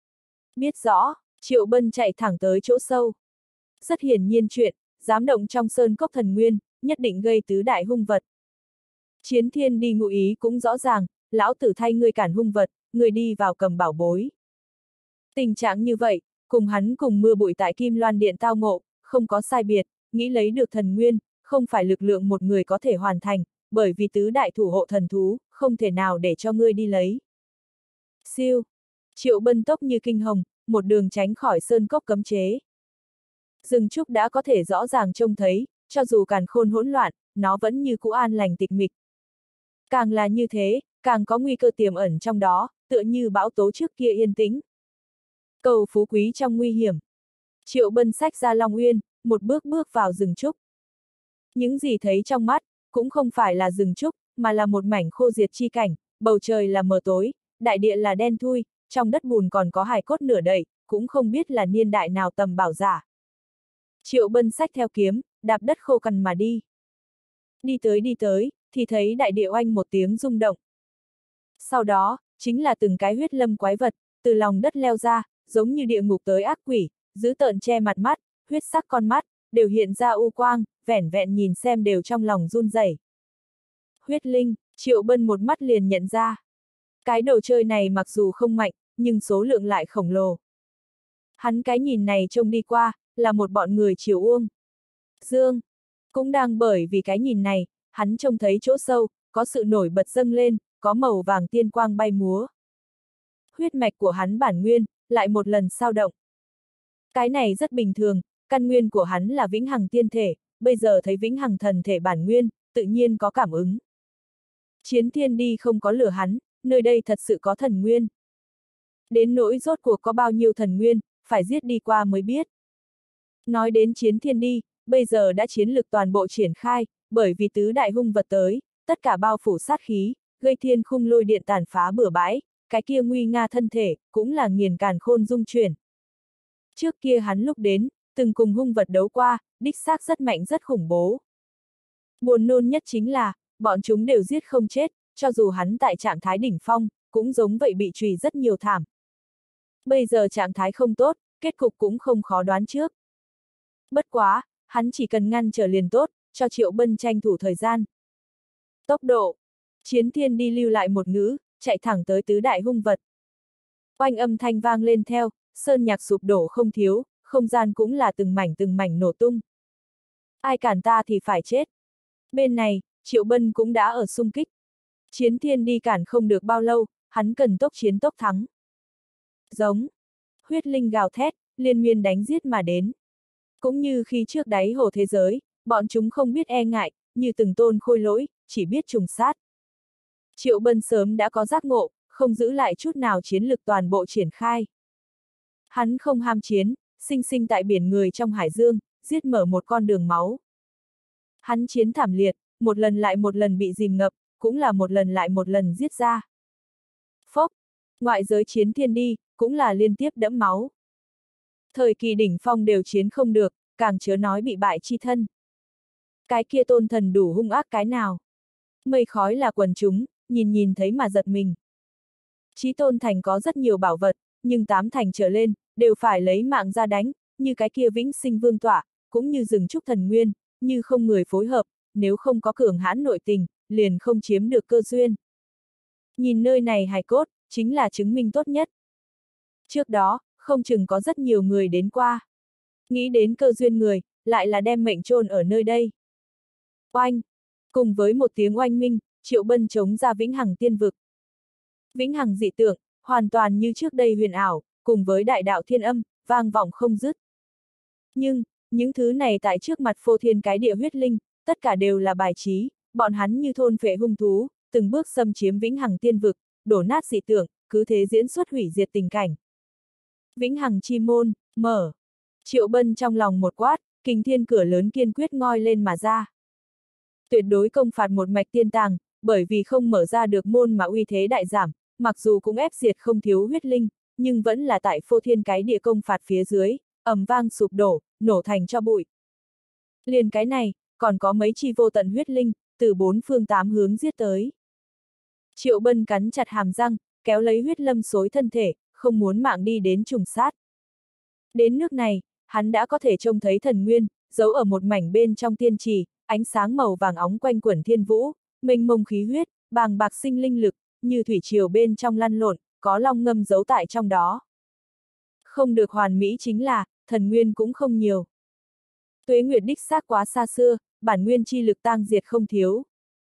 Biết rõ, Triệu Bân chạy thẳng tới chỗ sâu. Rất hiển nhiên chuyện, dám động trong sơn cốc thần nguyên, nhất định gây tứ đại hung vật. Chiến Thiên đi ngụ ý cũng rõ ràng, lão tử thay ngươi cản hung vật, ngươi đi vào cầm bảo bối. Tình trạng như vậy, cùng hắn cùng mưa bụi tại Kim Loan Điện tao ngộ, không có sai biệt, nghĩ lấy được thần nguyên, không phải lực lượng một người có thể hoàn thành, bởi vì tứ đại thủ hộ thần thú, không thể nào để cho ngươi đi lấy. Siêu! Triệu Bân tốc như kinh hồng, một đường tránh khỏi sơn cốc cấm chế. Rừng trúc đã có thể rõ ràng trông thấy, cho dù Càn Khôn hỗn loạn, nó vẫn như cũ an lành tịch mịch. Càng là như thế, càng có nguy cơ tiềm ẩn trong đó, tựa như bão tố trước kia yên tĩnh. Cầu phú quý trong nguy hiểm. Triệu Bân xách ra Long Uyên, một bước bước vào rừng trúc. Những gì thấy trong mắt, cũng không phải là rừng trúc, mà là một mảnh khô diệt chi cảnh, bầu trời là mờ tối, đại địa là đen thui, trong đất bùn còn có hài cốt nửa đậy, cũng không biết là niên đại nào tầm bảo giả. Triệu Bân xách theo kiếm, đạp đất khô cằn mà đi. đi tới, thì thấy đại địa oanh một tiếng rung động. Sau đó, chính là từng cái huyết lâm quái vật, từ lòng đất leo ra, giống như địa ngục tới ác quỷ, dữ tợn che mặt mắt, huyết sắc con mắt, đều hiện ra u quang, vẻn vẹn nhìn xem đều trong lòng run rẩy. Huyết linh, Triệu Bân một mắt liền nhận ra. Cái đồ chơi này mặc dù không mạnh, nhưng số lượng lại khổng lồ. Hắn cái nhìn này trông đi qua, là một bọn người Triều Uông. Dương, cũng đang bởi vì cái nhìn này, hắn trông thấy chỗ sâu, có sự nổi bật dâng lên, có màu vàng tiên quang bay múa. Huyết mạch của hắn bản nguyên, lại một lần sao động. Cái này rất bình thường, căn nguyên của hắn là vĩnh hằng tiên thể, bây giờ thấy vĩnh hằng thần thể bản nguyên, tự nhiên có cảm ứng. Chiến thiên đi không có lừa hắn, nơi đây thật sự có thần nguyên. Đến nỗi rốt cuộc có bao nhiêu thần nguyên, phải giết đi qua mới biết. Nói đến chiến thiên đi, bây giờ đã chiến lực toàn bộ triển khai, bởi vì tứ đại hung vật tới, tất cả bao phủ sát khí, gây thiên khung lôi điện tàn phá bừa bãi, cái kia nguy nga thân thể, cũng là nghiền càn khôn dung chuyển. Trước kia hắn lúc đến, từng cùng hung vật đấu qua, đích xác rất mạnh rất khủng bố. Buồn nôn nhất chính là, bọn chúng đều giết không chết, cho dù hắn tại trạng thái đỉnh phong, cũng giống vậy bị trùy rất nhiều thảm. Bây giờ trạng thái không tốt, kết cục cũng không khó đoán trước. Bất quá, hắn chỉ cần ngăn trở liền tốt, cho Triệu Bân tranh thủ thời gian. Tốc độ. Chiến thiên đi lưu lại một ngữ, chạy thẳng tới tứ đại hung vật. Oanh âm thanh vang lên theo, sơn nhạc sụp đổ không thiếu, không gian cũng là từng mảnh nổ tung. Ai cản ta thì phải chết. Bên này, Triệu Bân cũng đã ở xung kích. Chiến thiên đi cản không được bao lâu, hắn cần tốc chiến tốc thắng. Giống. Huyết linh gào thét, liên miên đánh giết mà đến. Cũng như khi trước đáy hồ thế giới, bọn chúng không biết e ngại, như từng tôn khôi lỗi, chỉ biết trùng sát. Triệu Bân sớm đã có giác ngộ, không giữ lại chút nào chiến lực toàn bộ triển khai. Hắn không ham chiến, sinh sinh tại biển người trong hải dương, giết mở một con đường máu. Hắn chiến thảm liệt, một lần lại một lần bị dìm ngập, cũng là một lần lại một lần giết ra. Phốc, ngoại giới chiến thiên đi, cũng là liên tiếp đẫm máu. Thời kỳ đỉnh phong đều chiến không được, càng chớ nói bị bại chi thân. Cái kia tôn thần đủ hung ác cái nào. Mây khói là quần chúng, nhìn thấy mà giật mình. Chí tôn thành có rất nhiều bảo vật, nhưng 8 thành trở lên, đều phải lấy mạng ra đánh, như cái kia vĩnh sinh vương tọa, cũng như rừng trúc thần nguyên, như không người phối hợp, nếu không có cường hãn nội tình, liền không chiếm được cơ duyên. Nhìn nơi này hài cốt, chính là chứng minh tốt nhất. Trước đó, không chừng có rất nhiều người đến qua. Nghĩ đến cơ duyên người, lại là đem mệnh chôn ở nơi đây. Oanh! Cùng với một tiếng oanh minh, Triệu Bân chống ra vĩnh hằng tiên vực. Vĩnh hằng dị tượng, hoàn toàn như trước đây huyền ảo, cùng với đại đạo thiên âm, vang vọng không dứt. Nhưng, những thứ này tại trước mặt phô thiên cái địa huyết linh, tất cả đều là bài trí, bọn hắn như thôn phệ hung thú, từng bước xâm chiếm vĩnh hằng tiên vực, đổ nát dị tượng, cứ thế diễn xuất hủy diệt tình cảnh. Vĩnh hằng chi môn, mở. Triệu Bân trong lòng một quát, kình thiên cửa lớn kiên quyết ngoi lên mà ra. Tuyệt đối công phạt một mạch tiên tàng, bởi vì không mở ra được môn mà uy thế đại giảm, mặc dù cũng ép diệt không thiếu huyết linh, nhưng vẫn là tại phô thiên cái địa công phạt phía dưới, ầm vang sụp đổ, nổ thành cho bụi. Liền cái này, còn có mấy chi vô tận huyết linh, từ 4 phương 8 hướng giết tới. Triệu Bân cắn chặt hàm răng, kéo lấy huyết lâm xối thân thể, không muốn mạng đi đến trùng sát. Đến nước này, hắn đã có thể trông thấy thần nguyên, giấu ở một mảnh bên trong tiên trì, ánh sáng màu vàng óng quanh quẩn thiên vũ, mênh mông khí huyết, bàng bạc sinh linh lực, như thủy triều bên trong lăn lộn, có long ngâm giấu tại trong đó. Không được hoàn mỹ chính là, thần nguyên cũng không nhiều. Tuế nguyệt đích xác quá xa xưa, bản nguyên chi lực tang diệt không thiếu.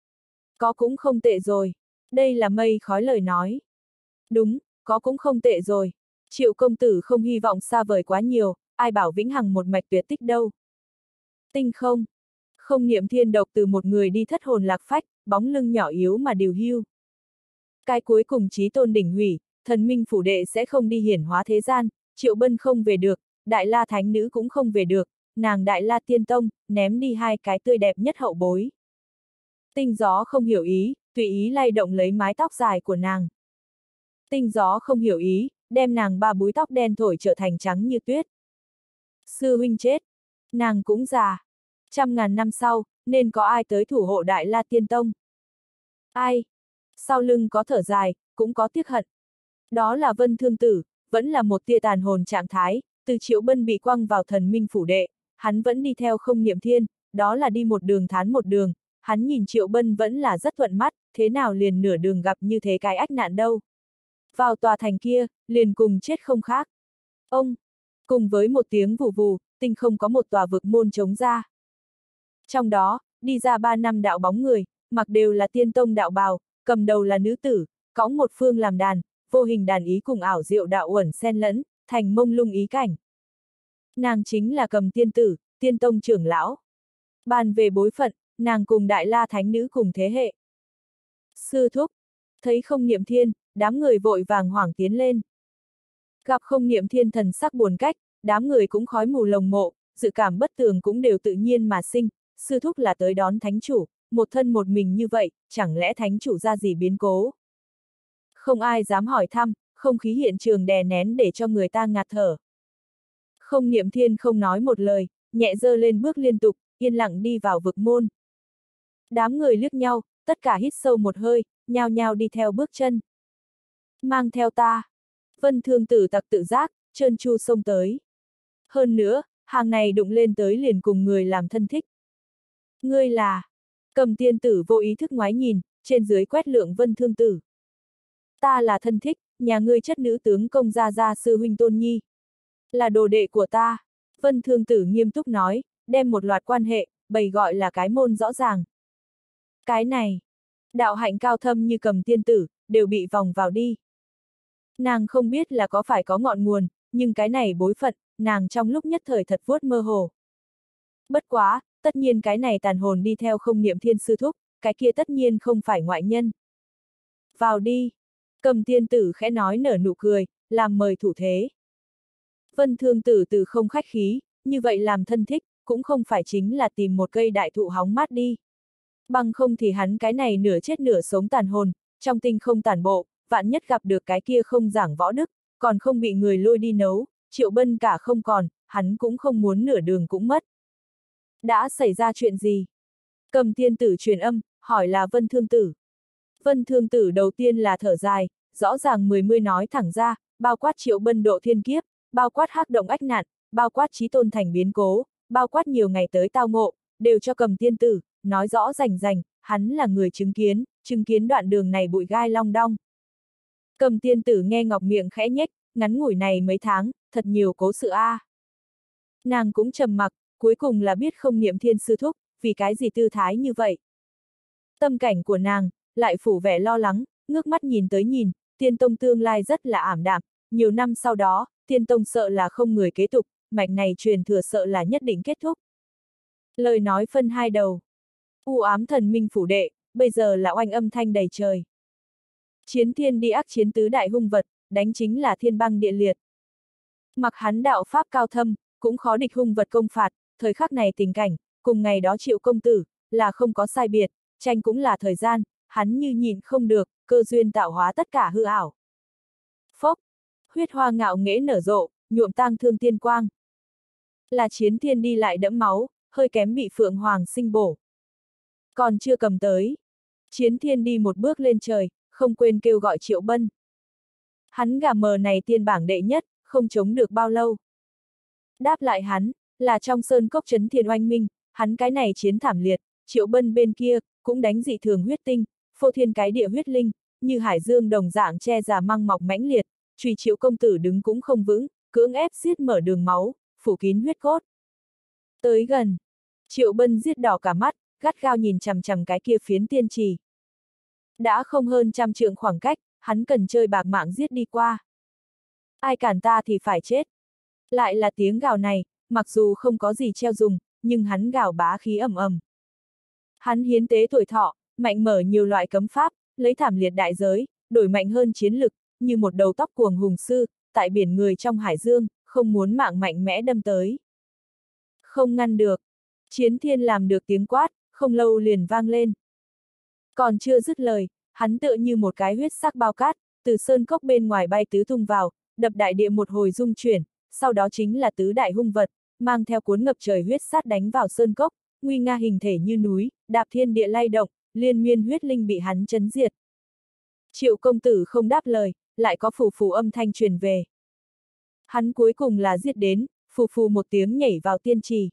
Có cũng không tệ rồi. Đây là mây khói lời nói. Đúng, có cũng không tệ rồi. Triệu công tử không hy vọng xa vời quá nhiều, ai bảo vĩnh hằng một mạch tuyệt tích đâu. Tinh không. Không niệm thiên độc từ một người đi thất hồn lạc phách, bóng lưng nhỏ yếu mà điều hưu. Cái cuối cùng chí tôn đỉnh hủy, thần minh phủ đệ sẽ không đi hiển hóa thế gian, Triệu Bân không về được, Đại La Thánh Nữ cũng không về được, nàng Đại La Tiên Tông, ném đi 2 cái tươi đẹp nhất hậu bối. Tinh gió không hiểu ý, tùy ý lay động lấy mái tóc dài của nàng. Tinh gió không hiểu ý, đem nàng 3 búi tóc đen thổi trở thành trắng như tuyết. Sư huynh chết. Nàng cũng già. 100.000 năm sau, nên có ai tới thủ hộ Đại La Tiên Tông? Ai? Sau lưng có thở dài, cũng có tiếc hận. Đó là Vân Thương Tử, vẫn là một tia tàn hồn trạng thái, từ Triệu Bân bị quăng vào thần minh phủ đệ, hắn vẫn đi theo Không Niệm Thiên, đó là đi một đường thán một đường, hắn nhìn Triệu Bân vẫn là rất thuận mắt, thế nào liền nửa đường gặp như thế cái ách nạn đâu. Vào tòa thành kia, liền cùng chết không khác. Ông, cùng với một tiếng vù vù, tinh không có một tòa vực môn trống ra. Trong đó, đi ra 3 năm đạo bóng người, mặc đều là tiên tông đạo bào, cầm đầu là nữ tử, cõng một phương làm đàn, vô hình đàn ý cùng ảo diệu đạo uẩn xen lẫn, thành mông lung ý cảnh. Nàng chính là Cầm tiên tử, tiên tông trưởng lão. Bàn về bối phận, nàng cùng Đại La Thánh Nữ cùng thế hệ. Sư thúc, thấy Không Niệm Thiên, đám người vội vàng hoảng tiến lên. Gặp Không Niệm Thiên thần sắc buồn cách, đám người cũng khói mù lồng mộ, dự cảm bất tường cũng đều tự nhiên mà sinh, sư thúc là tới đón thánh chủ, một thân một mình như vậy, chẳng lẽ thánh chủ ra gì biến cố? Không ai dám hỏi thăm, không khí hiện trường đè nén để cho người ta ngạt thở. Không Niệm Thiên không nói một lời, nhẹ giơ lên bước liên tục, yên lặng đi vào vực môn. Đám người liếc nhau, tất cả hít sâu một hơi, nhao nhao đi theo bước chân. Mang theo ta. Vân Thương Tử tặc tự giác, trơn tru xông tới. Hơn nữa, hàng này đụng lên tới liền cùng người làm thân thích. Ngươi là... Cầm tiên tử vô ý thức ngoái nhìn, trên dưới quét lượng Vân Thương Tử. Ta là thân thích, nhà ngươi chất nữ tướng công gia gia sư huynh Tôn Nhi. Là đồ đệ của ta. Vân Thương Tử nghiêm túc nói, đem một loạt quan hệ, bày gọi là cái môn rõ ràng. Cái này, đạo hạnh cao thâm như Cầm tiên tử, đều bị vòng vào đi. Nàng không biết là có phải có ngọn nguồn, nhưng cái này bối phận, nàng trong lúc nhất thời thật vuốt mơ hồ. Bất quá, tất nhiên cái này tàn hồn đi theo Không Niệm Thiên sư thúc, cái kia tất nhiên không phải ngoại nhân. Vào đi. Cầm tiên tử khẽ nói nở nụ cười, làm mời thủ thế. Vân Thương Tử từ không khách khí, như vậy làm thân thích, cũng không phải chính là tìm một cây đại thụ hóng mát đi. Bằng không thì hắn cái này nửa chết nửa sống tàn hồn, trong tinh không tàn bộ, vạn nhất gặp được cái kia không giảng võ đức, còn không bị người lôi đi nấu, Triệu Bân cả không còn, hắn cũng không muốn nửa đường cũng mất. Đã xảy ra chuyện gì? Cầm tiên tử truyền âm, hỏi là Vân Thương Tử. Vân Thương Tử đầu tiên là thở dài, rõ ràng mươi nói thẳng ra, bao quát Triệu Bân độ thiên kiếp, bao quát hắc động ách nạn, bao quát Chí Tôn thành biến cố, bao quát nhiều ngày tới tao ngộ, đều cho Cầm tiên tử, nói rõ rành rành, hắn là người chứng kiến đoạn đường này bụi gai long đong. Cầm tiên tử nghe ngọc miệng khẽ nhếch, ngắn ngủi này mấy tháng, thật nhiều cố sự a. Nàng cũng trầm mặc, cuối cùng là biết Không Niệm Thiên sư thúc, vì cái gì tư thái như vậy. Tâm cảnh của nàng, lại phủ vẻ lo lắng, ngước mắt nhìn tới nhìn, Tiên Tông tương lai rất là ảm đạm, nhiều năm sau đó, Tiên Tông sợ là không người kế tục, mạch này truyền thừa sợ là nhất định kết thúc. Lời nói phân hai đầu. U ám thần minh phủ đệ, bây giờ là oanh âm thanh đầy trời. Chiến thiên đi ác chiến tứ đại hung vật, đánh chính là thiên băng địa liệt. Mặc hắn đạo pháp cao thâm, cũng khó địch hung vật công phạt, thời khắc này tình cảnh, cùng ngày đó Triệu công tử, là không có sai biệt, tranh cũng là thời gian, hắn như nhịn không được, cơ duyên tạo hóa tất cả hư ảo. Phốc, huyết hoa ngạo nghễ nở rộ, nhuộm tang thương tiên quang. Là chiến thiên đi lại đẫm máu, hơi kém bị Phượng Hoàng sinh bổ. Còn chưa cầm tới. Chiến thiên đi một bước lên trời, không quên kêu gọi Triệu Bân. Hắn gà mờ này tiên bảng đệ nhất, không chống được bao lâu. Đáp lại hắn, là trong sơn cốc trấn thiên oanh minh, hắn cái này chiến thảm liệt, Triệu Bân bên kia, cũng đánh dị thường huyết tinh, phô thiên cái địa huyết linh, như hải dương đồng dạng che già măng mọc mãnh liệt, truy Triệu công tử đứng cũng không vững, cưỡng ép xiết mở đường máu, phủ kín huyết cốt. Tới gần, Triệu Bân giết đỏ cả mắt, gắt gao nhìn chằm chằm cái kia phiến tiên trì. Đã không hơn 100 trượng khoảng cách, hắn cần chơi bạc mạng giết đi qua. Ai cản ta thì phải chết. Lại là tiếng gào này, mặc dù không có gì treo dùng, nhưng hắn gào bá khí ầm ầm. Hắn hiến tế tuổi thọ, mạnh mở nhiều loại cấm pháp, lấy thảm liệt đại giới, đổi mạnh hơn chiến lực, như một đầu tóc cuồng hùng sư, tại biển người trong hải dương, không muốn mạng mạnh mẽ đâm tới. Không ngăn được. Chiến thiên làm được tiếng quát, không lâu liền vang lên. Còn chưa dứt lời, hắn tựa như một cái huyết sắc bao cát, từ sơn cốc bên ngoài bay tứ tung vào, đập đại địa một hồi rung chuyển, sau đó chính là tứ đại hung vật, mang theo cuốn ngập trời huyết sát đánh vào sơn cốc, nguy nga hình thể như núi, đạp thiên địa lay động, liên miên huyết linh bị hắn chấn diệt. Triệu công tử không đáp lời, lại có phù phù âm thanh truyền về. Hắn cuối cùng là giết đến, phù phù một tiếng nhảy vào tiên trì.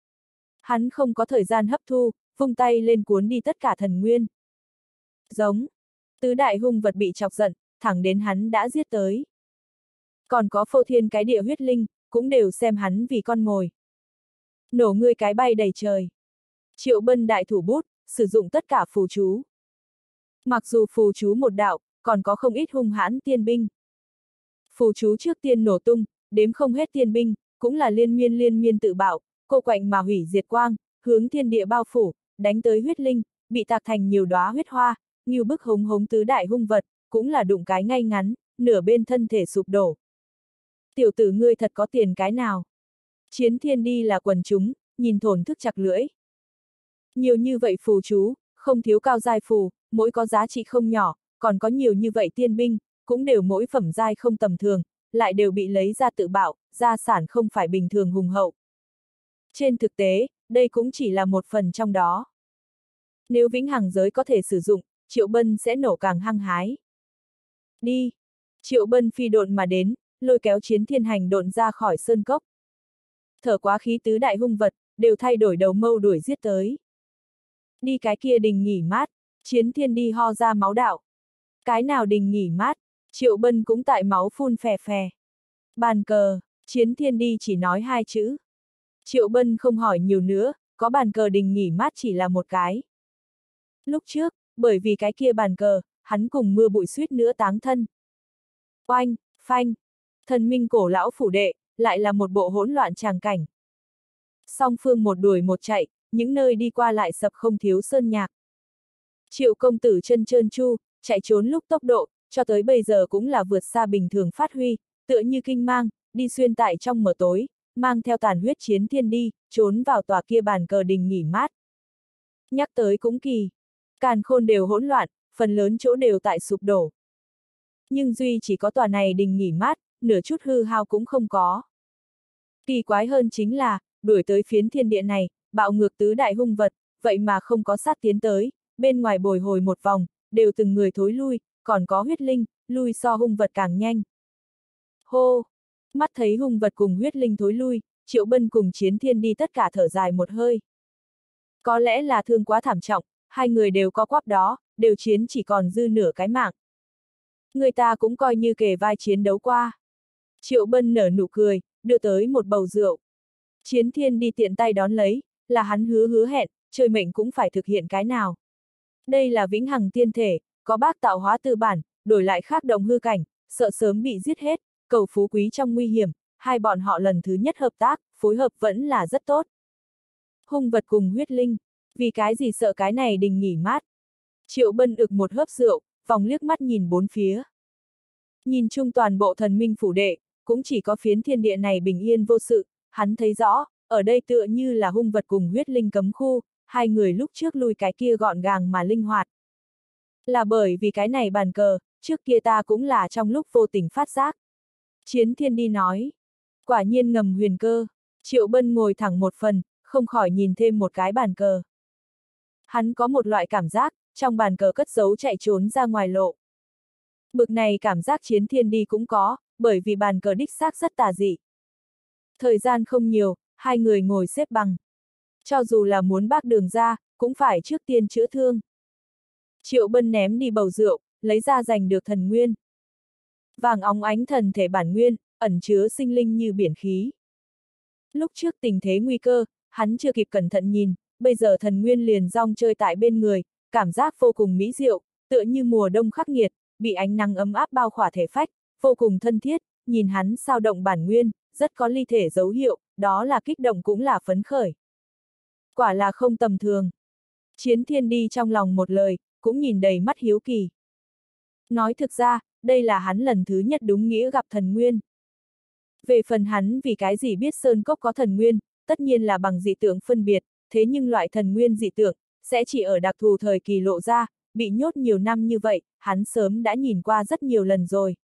Hắn không có thời gian hấp thu, vung tay lên cuốn đi tất cả thần nguyên. Giống. Tứ đại hung vật bị chọc giận, thẳng đến hắn đã giết tới. Còn có phô thiên cái địa huyết linh, cũng đều xem hắn vì con mồi. Nổ ngươi cái bay đầy trời. Triệu Bân đại thủ bút, sử dụng tất cả phù chú. Mặc dù phù chú một đạo, còn có không ít hung hãn tiên binh. Phù chú trước tiên nổ tung, đếm không hết tiên binh, cũng là liên miên tự bạo, cô quạnh mà hủy diệt quang, hướng thiên địa bao phủ, đánh tới huyết linh, bị tạc thành nhiều đóa huyết hoa, như bức hống hống tứ đại hung vật, cũng là đụng cái ngay ngắn, nửa bên thân thể sụp đổ. Tiểu tử ngươi thật có tiền cái nào? Chiến thiên đi là quần chúng, nhìn thổn thức chặt lưỡi. Nhiều như vậy phù chú, không thiếu cao giai phù, mỗi có giá trị không nhỏ, còn có nhiều như vậy tiên binh, cũng đều mỗi phẩm giai không tầm thường, lại đều bị lấy ra tự bạo, gia sản không phải bình thường hùng hậu. Trên thực tế, đây cũng chỉ là một phần trong đó. Nếu vĩnh hằng giới có thể sử dụng, Triệu Bân sẽ nổ càng hăng hái. Đi! Triệu Bân phi độn mà đến, lôi kéo Chiến Thiên hành độn ra khỏi sơn cốc. Thở quá khí tứ đại hung vật, đều thay đổi đầu mâu đuổi giết tới. Đi cái kia đình nghỉ mát, Chiến Thiên đi ho ra máu đạo. Cái nào đình nghỉ mát, Triệu Bân cũng tại máu phun phè phè. Bàn cờ, Chiến Thiên đi chỉ nói hai chữ. Triệu Bân không hỏi nhiều nữa, có bàn cờ đình nghỉ mát chỉ là một cái. Lúc trước, bởi vì cái kia bàn cờ, hắn cùng mưa bụi suýt nữa táng thân. Oanh, phanh, thần minh cổ lão phủ đệ, lại là một bộ hỗn loạn tràng cảnh. Song phương một đuổi một chạy, những nơi đi qua lại sập không thiếu sơn nhạc. Triệu công tử chân trơn chu, chạy trốn lúc tốc độ, cho tới bây giờ cũng là vượt xa bình thường phát huy, tựa như kinh mang, đi xuyên tại trong mờ tối, mang theo tàn huyết Chiến Thiên đi, trốn vào tòa kia bàn cờ đình nghỉ mát. Nhắc tới cũng kỳ, càn khôn đều hỗn loạn, phần lớn chỗ đều tại sụp đổ. Nhưng duy chỉ có tòa này đình nghỉ mát, nửa chút hư hao cũng không có. Kỳ quái hơn chính là, đuổi tới phiến thiên địa này, bạo ngược tứ đại hung vật, vậy mà không có sát tiến tới, bên ngoài bồi hồi một vòng, đều từng người thối lui, còn có huyết linh, lui so hung vật càng nhanh. Hô! Mắt thấy hung vật cùng huyết linh thối lui, Triệu Bân cùng Chiến Thiên đi tất cả thở dài một hơi. Có lẽ là thương quá thảm trọng, hai người đều có quắp đó, đều chiến chỉ còn dư nửa cái mạng. Người ta cũng coi như kề vai chiến đấu qua. Triệu Bân nở nụ cười, đưa tới một bầu rượu. Chiến Thiên đi tiện tay đón lấy, là hắn hứa hẹn, trời mệnh cũng phải thực hiện cái nào. Đây là vĩnh hằng tiên thể, có bác tạo hóa tư bản, đổi lại khác động hư cảnh, sợ sớm bị giết hết, cầu phú quý trong nguy hiểm, hai bọn họ lần thứ nhất hợp tác, phối hợp vẫn là rất tốt. Hung vật cùng huyết linh, vì cái gì sợ cái này đình nghỉ mát. Triệu Bân ực một hớp rượu, vòng liếc mắt nhìn bốn phía. Nhìn chung toàn bộ thần minh phủ đệ, cũng chỉ có phiến thiên địa này bình yên vô sự, hắn thấy rõ, ở đây tựa như là hung vật cùng huyết linh cấm khu, hai người lúc trước lui cái kia gọn gàng mà linh hoạt. Là bởi vì cái này bàn cờ, trước kia ta cũng là trong lúc vô tình phát giác. Chiến Thiên đi nói, quả nhiên ngầm huyền cơ, Triệu Bân ngồi thẳng một phần, không khỏi nhìn thêm một cái bàn cờ. Hắn có một loại cảm giác, trong bàn cờ cất giấu chạy trốn ra ngoài lộ. Bực này cảm giác Chiến Thiên đi cũng có, bởi vì bàn cờ đích xác rất tà dị. Thời gian không nhiều, hai người ngồi xếp bằng. Cho dù là muốn bác đường ra, cũng phải trước tiên chữa thương. Triệu Bân ném đi bầu rượu, lấy ra giành được thần nguyên. Vàng óng ánh thần thể bản nguyên, ẩn chứa sinh linh như biển khí. Lúc trước tình thế nguy cơ, hắn chưa kịp cẩn thận nhìn, bây giờ thần nguyên liền rong chơi tại bên người, cảm giác vô cùng mỹ diệu, tựa như mùa đông khắc nghiệt, bị ánh nắng ấm áp bao khỏa thể phách, vô cùng thân thiết, nhìn hắn sao động bản nguyên, rất có ly thể dấu hiệu, đó là kích động cũng là phấn khởi. Quả là không tầm thường. Chiến Thiên đi trong lòng một lời, cũng nhìn đầy mắt hiếu kỳ. Nói thực ra, đây là hắn lần thứ nhất đúng nghĩa gặp thần nguyên. Về phần hắn vì cái gì biết Sơn Cốc có thần nguyên, tất nhiên là bằng dị tượng phân biệt, thế nhưng loại thần nguyên dị tượng, sẽ chỉ ở đặc thù thời kỳ lộ ra, bị nhốt nhiều năm như vậy, hắn sớm đã nhìn qua rất nhiều lần rồi.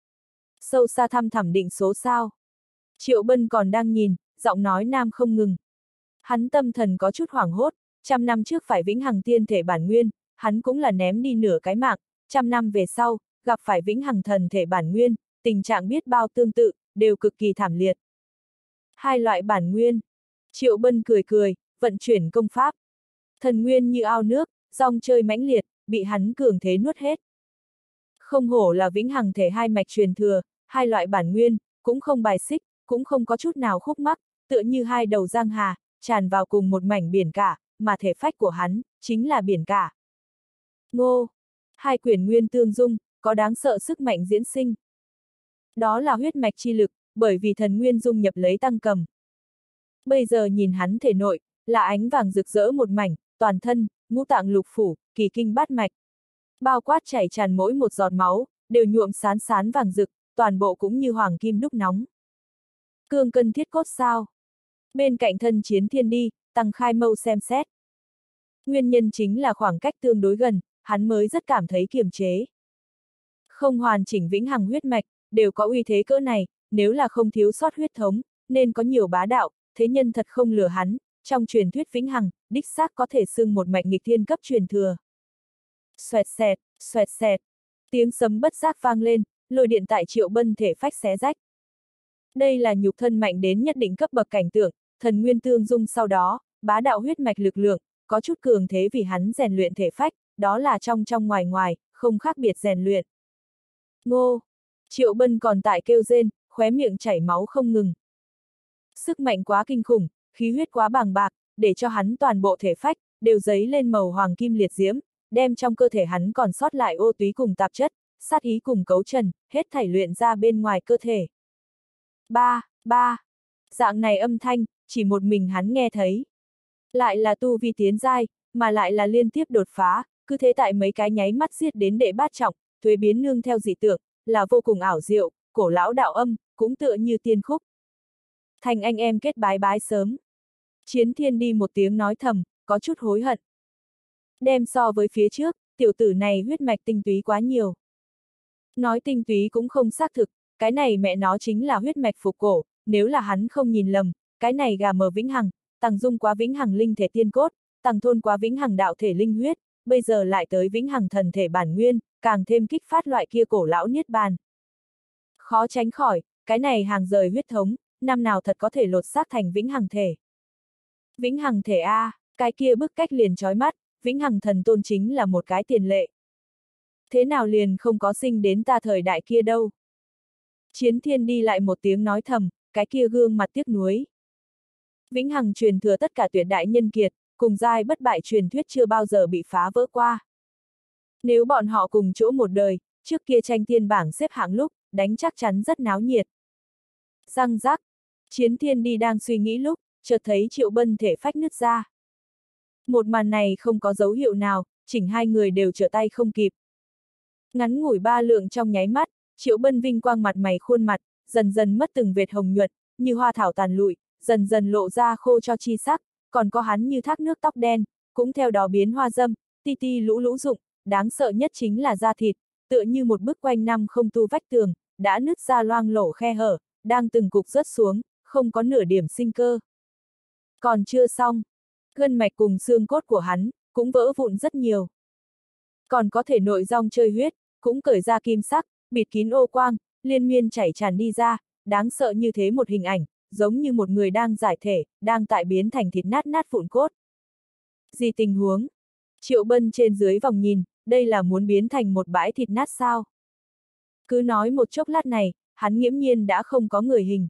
Sâu xa thăm thẳm định số sao. Triệu Bân còn đang nhìn, giọng nói nam không ngừng. Hắn tâm thần có chút hoảng hốt, 100 năm trước phải vĩnh hằng tiên thể bản nguyên, hắn cũng là ném đi nửa cái mạng, 100 năm về sau, gặp phải vĩnh hằng thần thể bản nguyên, tình trạng biết bao tương tự, đều cực kỳ thảm liệt. Hai loại bản nguyên. Triệu Bân cười cười, vận chuyển công pháp. Thần nguyên như ao nước, dòng chơi mãnh liệt, bị hắn cường thế nuốt hết. Không hổ là vĩnh hằng thể hai mạch truyền thừa, hai loại bản nguyên, cũng không bài xích, cũng không có chút nào khúc mắc, tựa như hai đầu giang hà, tràn vào cùng một mảnh biển cả, mà thể phách của hắn, chính là biển cả. Ngô! Hai quyển nguyên tương dung, có đáng sợ sức mạnh diễn sinh. Đó là huyết mạch chi lực, bởi vì thần nguyên dung nhập lấy tăng cầm. Bây giờ nhìn hắn thể nội, là ánh vàng rực rỡ một mảnh, toàn thân, ngũ tạng lục phủ, kỳ kinh bát mạch. Bao quát chảy tràn mỗi một giọt máu, đều nhuộm sán sán vàng rực, toàn bộ cũng như hoàng kim đúc nóng. Cương cân thiết cốt sao? Bên cạnh thân Chiến Thiên đi, Tăng Khai Mâu xem xét. Nguyên nhân chính là khoảng cách tương đối gần, hắn mới rất cảm thấy kiềm chế. Không hoàn chỉnh vĩnh hằng huyết mạch, đều có uy thế cỡ này, nếu là không thiếu sót huyết thống, nên có nhiều bá đạo, thế nhân thật không lừa hắn, trong truyền thuyết vĩnh hằng, đích xác có thể xưng một mạch nghịch thiên cấp truyền thừa. Xoẹt xẹt, xoẹt xẹt, tiếng sấm bất giác vang lên, lôi điện tại Triệu Bân thể phách xé rách. Đây là nhục thân mạnh đến nhất định cấp bậc cảnh tượng, thần nguyên tương dung sau đó, bá đạo huyết mạch lực lượng, có chút cường thế vì hắn rèn luyện thể phách, đó là trong trong ngoài ngoài, không khác biệt rèn luyện. Ngô! Triệu Bân còn tại kêu rên, khóe miệng chảy máu không ngừng. Sức mạnh quá kinh khủng, khí huyết quá bàng bạc, để cho hắn toàn bộ thể phách, đều dấy lên màu hoàng kim liệt diễm, đem trong cơ thể hắn còn sót lại ô túy cùng tạp chất, sát ý cùng cấu trần, hết thảy luyện ra bên ngoài cơ thể. Ba, dạng này âm thanh, chỉ một mình hắn nghe thấy. Lại là tu vi tiến giai, mà lại là liên tiếp đột phá, cứ thế tại mấy cái nháy mắt giết đến đệ bát trọng, thuế biến nương theo dị tượng, là vô cùng ảo diệu, cổ lão đạo âm, cũng tựa như tiên khúc. Thành anh em kết bái bái sớm. Chiến Thiên đi một tiếng nói thầm, có chút hối hận. Đem so với phía trước, tiểu tử này huyết mạch tinh túy quá nhiều. Nói tinh túy cũng không xác thực, cái này mẹ nó chính là huyết mạch phục cổ, nếu là hắn không nhìn lầm, cái này gà mờ vĩnh hằng, Tằng dung quá vĩnh hằng linh thể tiên cốt, Tằng thôn quá vĩnh hằng đạo thể linh huyết, bây giờ lại tới vĩnh hằng thần thể bản nguyên, càng thêm kích phát loại kia cổ lão niết bàn. Khó tránh khỏi, cái này hàng rời huyết thống, năm nào thật có thể lột xác thành vĩnh hằng thể. Vĩnh hằng thể A, cái kia bức cách liền chói mắt, vĩnh hằng thần tôn chính là một cái tiền lệ. Thế nào liền không có sinh đến ta thời đại kia đâu. Chiến Thiên đi lại một tiếng nói thầm, cái kia gương mặt tiếc nuối. Vĩnh hằng truyền thừa tất cả tuyệt đại nhân kiệt, cùng giai bất bại truyền thuyết chưa bao giờ bị phá vỡ qua. Nếu bọn họ cùng chỗ một đời, trước kia tranh thiên bảng xếp hạng lúc, đánh chắc chắn rất náo nhiệt. Răng rắc, Chiến Thiên đi đang suy nghĩ lúc, chợt thấy Triệu Bân thể phách nứt ra. Một màn này không có dấu hiệu nào, chỉnh hai người đều trở tay không kịp. Ngắn ngủi ba lượng trong nháy mắt, Triệu Bân vinh quang mặt mày khuôn mặt, dần dần mất từng vệt hồng nhuận, như hoa thảo tàn lụi, dần dần lộ ra khô cho chi sắc, còn có hắn như thác nước tóc đen, cũng theo đó biến hoa dâm, ti ti lũ lũ rụng, đáng sợ nhất chính là da thịt, tựa như một bức quanh năm không tu vách tường, đã nứt ra loang lổ khe hở, đang từng cục rớt xuống, không có nửa điểm sinh cơ. Còn chưa xong, gân mạch cùng xương cốt của hắn, cũng vỡ vụn rất nhiều. Còn có thể nội dòng chơi huyết, cũng cởi ra kim sắc, bịt kín ô quang, liên miên chảy tràn đi ra, đáng sợ như thế một hình ảnh, giống như một người đang giải thể, đang tại biến thành thịt nát nát vụn cốt. Gì tình huống? Triệu Bân trên dưới vòng nhìn, đây là muốn biến thành một bãi thịt nát sao? Cứ nói một chốc lát này, hắn nghiễm nhiên đã không có người hình.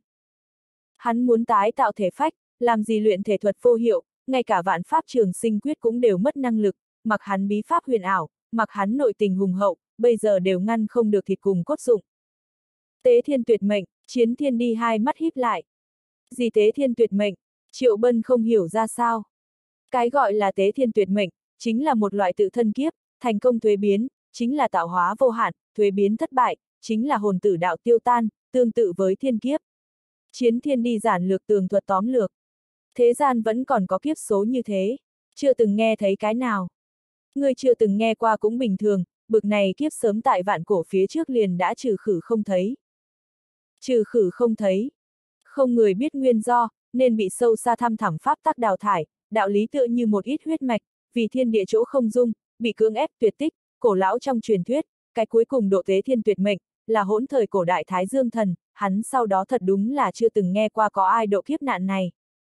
Hắn muốn tái tạo thể phách, làm gì luyện thể thuật vô hiệu, ngay cả vạn pháp trường sinh quyết cũng đều mất năng lực, mặc hắn bí pháp huyền ảo, mặc hắn nội tình hùng hậu, bây giờ đều ngăn không được thịt cùng cốt dụng. Tế thiên tuyệt mệnh, Chiến Thiên đi hai mắt híp lại. Gì tế thiên tuyệt mệnh? Triệu Bân không hiểu ra sao. Cái gọi là tế thiên tuyệt mệnh, chính là một loại tự thân kiếp, thành công thuế biến, chính là tạo hóa vô hạn, thuế biến thất bại, chính là hồn tử đạo tiêu tan, tương tự với thiên kiếp. Chiến Thiên đi giản lược tường thuật tóm lược. Thế gian vẫn còn có kiếp số như thế, chưa từng nghe thấy cái nào. Người chưa từng nghe qua cũng bình thường, bực này kiếp sớm tại vạn cổ phía trước liền đã trừ khử không thấy. Trừ khử không thấy. Không người biết nguyên do, nên bị sâu xa thăm thẳm pháp tắc đào thải, đạo lý tựa như một ít huyết mạch, vì thiên địa chỗ không dung, bị cưỡng ép tuyệt tích, cổ lão trong truyền thuyết, cái cuối cùng độ tế thiên tuyệt mệnh, là hỗn thời cổ đại Thái Dương thần, hắn sau đó thật đúng là chưa từng nghe qua có ai độ kiếp nạn này.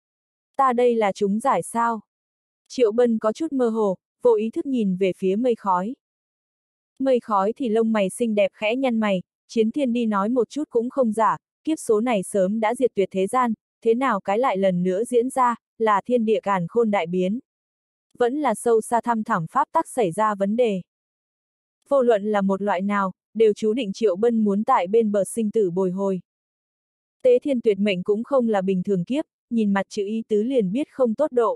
Ta đây là chúng giải sao? Triệu Bân có chút mơ hồ, vô ý thức nhìn về phía mây khói. Mây khói thì lông mày xinh đẹp khẽ nhăn mày, Chiến Thiên đi nói một chút cũng không giả, kiếp số này sớm đã diệt tuyệt thế gian, thế nào cái lại lần nữa diễn ra, là thiên địa càn khôn đại biến. Vẫn là sâu xa thăm thẳm pháp tắc xảy ra vấn đề. Vô luận là một loại nào, đều chú định Triệu Bân muốn tại bên bờ sinh tử bồi hồi. Tế thiên tuyệt mệnh cũng không là bình thường kiếp, nhìn mặt chữ ý tứ liền biết không tốt độ.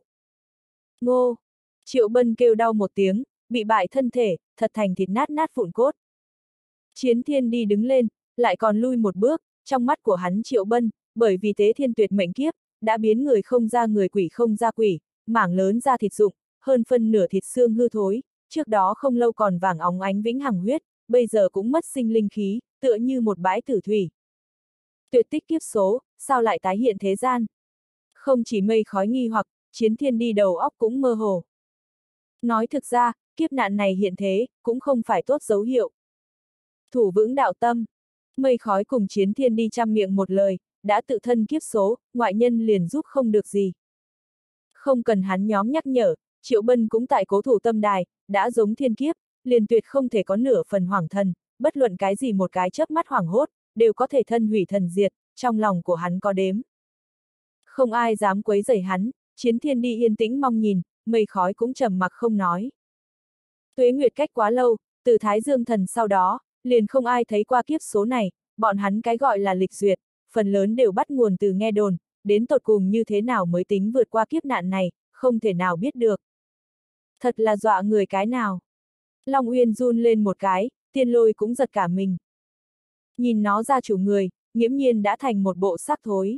Ngô! Triệu Bân kêu đau một tiếng, bị bại thân thể, thật thành thịt nát nát vụn cốt. Chiến Thiên đi đứng lên, lại còn lui một bước, trong mắt của hắn Triệu Bân, bởi vì tế thiên tuyệt mệnh kiếp, đã biến người không ra người quỷ không ra quỷ, mảng lớn da thịt rụng, hơn phân nửa thịt xương hư thối, trước đó không lâu còn vàng óng ánh vĩnh hằng huyết, bây giờ cũng mất sinh linh khí, tựa như một bãi tử thủy. Tuyệt tích kiếp số, sao lại tái hiện thế gian? Không chỉ mây khói nghi hoặc, Chiến Thiên đi đầu óc cũng mơ hồ. Nói thực ra, kiếp nạn này hiện thế, cũng không phải tốt dấu hiệu. Thủ vững đạo tâm. Mây khói cùng Chiến Thiên đi trăm miệng một lời, đã tự thân kiếp số, ngoại nhân liền giúp không được gì. Không cần hắn nhóm nhắc nhở, Triệu Bân cũng tại cố thủ tâm đài, đã giống thiên kiếp, liền tuyệt không thể có nửa phần hoảng thần, bất luận cái gì một cái chớp mắt hoảng hốt, đều có thể thân hủy thần diệt, trong lòng của hắn có đếm. Không ai dám quấy rầy hắn, Chiến Thiên đi yên tĩnh mong nhìn, mây khói cũng trầm mặc không nói. Tuế nguyệt cách quá lâu, từ Thái Dương thần sau đó, liền không ai thấy qua kiếp số này, bọn hắn cái gọi là lịch duyệt, phần lớn đều bắt nguồn từ nghe đồn, đến tột cùng như thế nào mới tính vượt qua kiếp nạn này, không thể nào biết được. Thật là dọa người cái nào. Long Uyên run lên một cái, Tiên Lôi cũng giật cả mình. Nhìn nó ra chủ người, nghiễm nhiên đã thành một bộ xác thối.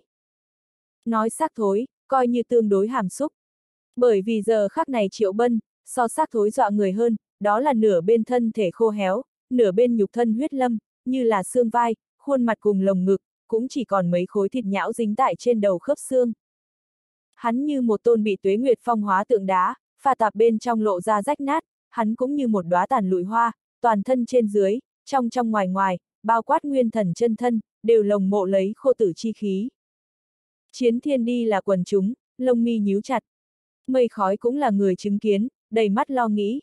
Nói xác thối, coi như tương đối hàm xúc. Bởi vì giờ khắc này Triệu Bân, so xác thối dọa người hơn, đó là nửa bên thân thể khô héo, nửa bên nhục thân huyết lâm, như là xương vai, khuôn mặt cùng lồng ngực, cũng chỉ còn mấy khối thịt nhão dính tại trên đầu khớp xương. Hắn như một tôn bị tuế nguyệt phong hóa tượng đá, pha tạp bên trong lộ ra rách nát, hắn cũng như một đóa tàn lụi hoa, toàn thân trên dưới, trong trong ngoài ngoài, bao quát nguyên thần chân thân, đều lồng mộ lấy khô tử chi khí. Chiến Thiên đi là quần chúng, lông mi nhíu chặt. Mây khói cũng là người chứng kiến, đầy mắt lo nghĩ.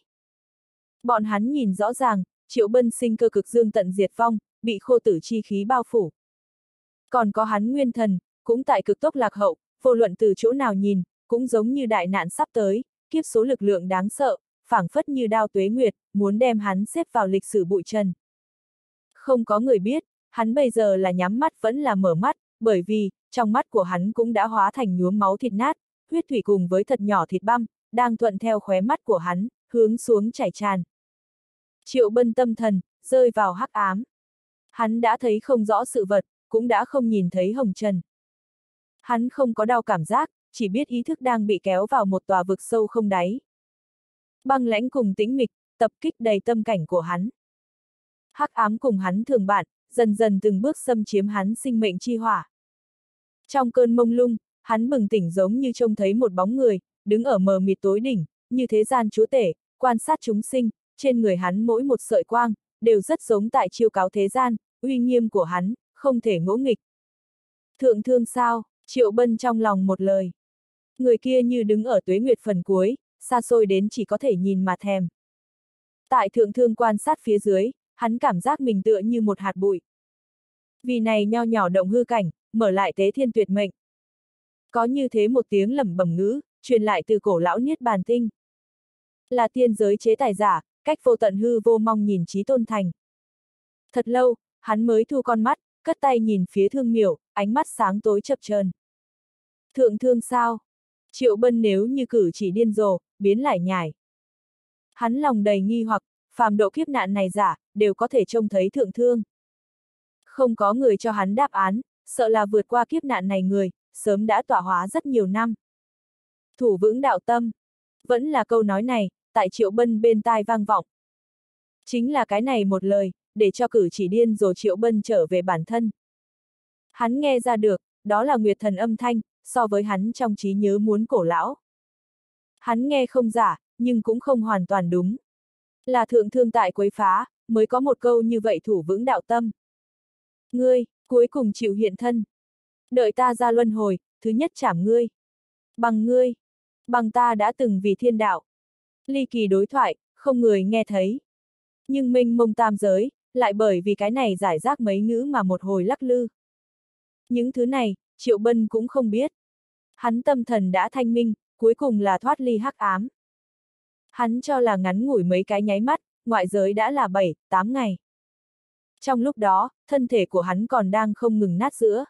Bọn hắn nhìn rõ ràng, Triệu Bân sinh cơ cực dương tận diệt vong, bị khô tử chi khí bao phủ. Còn có hắn nguyên thần, cũng tại cực tốc lạc hậu, vô luận từ chỗ nào nhìn, cũng giống như đại nạn sắp tới, kiếp số lực lượng đáng sợ, phảng phất như đao tuế nguyệt, muốn đem hắn xếp vào lịch sử bụi trần. Không có người biết, hắn bây giờ là nhắm mắt vẫn là mở mắt, bởi vì, trong mắt của hắn cũng đã hóa thành nhuốm máu thịt nát, huyết thủy cùng với thật nhỏ thịt băm, đang thuận theo khóe mắt của hắn, hướng xuống chảy tràn. Triệu Bân tâm thần, rơi vào hắc ám. Hắn đã thấy không rõ sự vật, cũng đã không nhìn thấy hồng trần. Hắn không có đau cảm giác, chỉ biết ý thức đang bị kéo vào một tòa vực sâu không đáy. Băng lãnh cùng tĩnh mịch, tập kích đầy tâm cảnh của hắn. Hắc ám cùng hắn thường bạn, dần dần từng bước xâm chiếm hắn sinh mệnh chi hỏa. Trong cơn mông lung, hắn bừng tỉnh giống như trông thấy một bóng người, đứng ở mờ mịt tối đỉnh, như thế gian chúa tể, quan sát chúng sinh, trên người hắn mỗi một sợi quang, đều rất giống tại chiêu cáo thế gian, uy nghiêm của hắn, không thể ngỗ nghịch. Thượng thương sao, Triệu Bân trong lòng một lời. Người kia như đứng ở tuế nguyệt phần cuối, xa xôi đến chỉ có thể nhìn mà thèm. Tại thượng thương quan sát phía dưới, hắn cảm giác mình tựa như một hạt bụi. Vì này nho nhỏ động hư cảnh, mở lại tế thiên tuyệt mệnh. Có như thế một tiếng lẩm bẩm ngữ, truyền lại từ cổ lão Niết Bàn Tinh. Là tiên giới chế tài giả, cách vô tận hư vô mong nhìn Chí Tôn thành. Thật lâu, hắn mới thu con mắt, cất tay nhìn phía Thương Miểu, ánh mắt sáng tối chập chờn. Thượng thương sao? Triệu Bân nếu như cử chỉ điên rồ, biến lại nhải. Hắn lòng đầy nghi hoặc, phàm độ kiếp nạn này giả, đều có thể trông thấy thượng thương. Không có người cho hắn đáp án, sợ là vượt qua kiếp nạn này người, sớm đã tọa hóa rất nhiều năm. Thủ vững đạo tâm. Vẫn là câu nói này, tại Triệu Bân bên tai vang vọng. Chính là cái này một lời, để cho cử chỉ điên rồi Triệu Bân trở về bản thân. Hắn nghe ra được, đó là Nguyệt Thần âm thanh, so với hắn trong trí nhớ muốn cổ lão. Hắn nghe không giả, nhưng cũng không hoàn toàn đúng. Là thượng thương tại quấy phá, mới có một câu như vậy thủ vững đạo tâm. Ngươi, cuối cùng chịu hiện thân. Đợi ta ra luân hồi, thứ nhất trảm ngươi. Ngươi, bằng ta đã từng vì thiên đạo. Ly kỳ đối thoại, không người nghe thấy. Nhưng mênh mông tam giới, lại bởi vì cái này giải rác mấy ngữ mà một hồi lắc lư. Những thứ này, Triệu Bân cũng không biết. Hắn tâm thần đã thanh minh, cuối cùng là thoát ly hắc ám. Hắn cho là ngắn ngủi mấy cái nháy mắt, ngoại giới đã là 7, 8 ngày. Trong lúc đó, thân thể của hắn còn đang không ngừng nát giữa.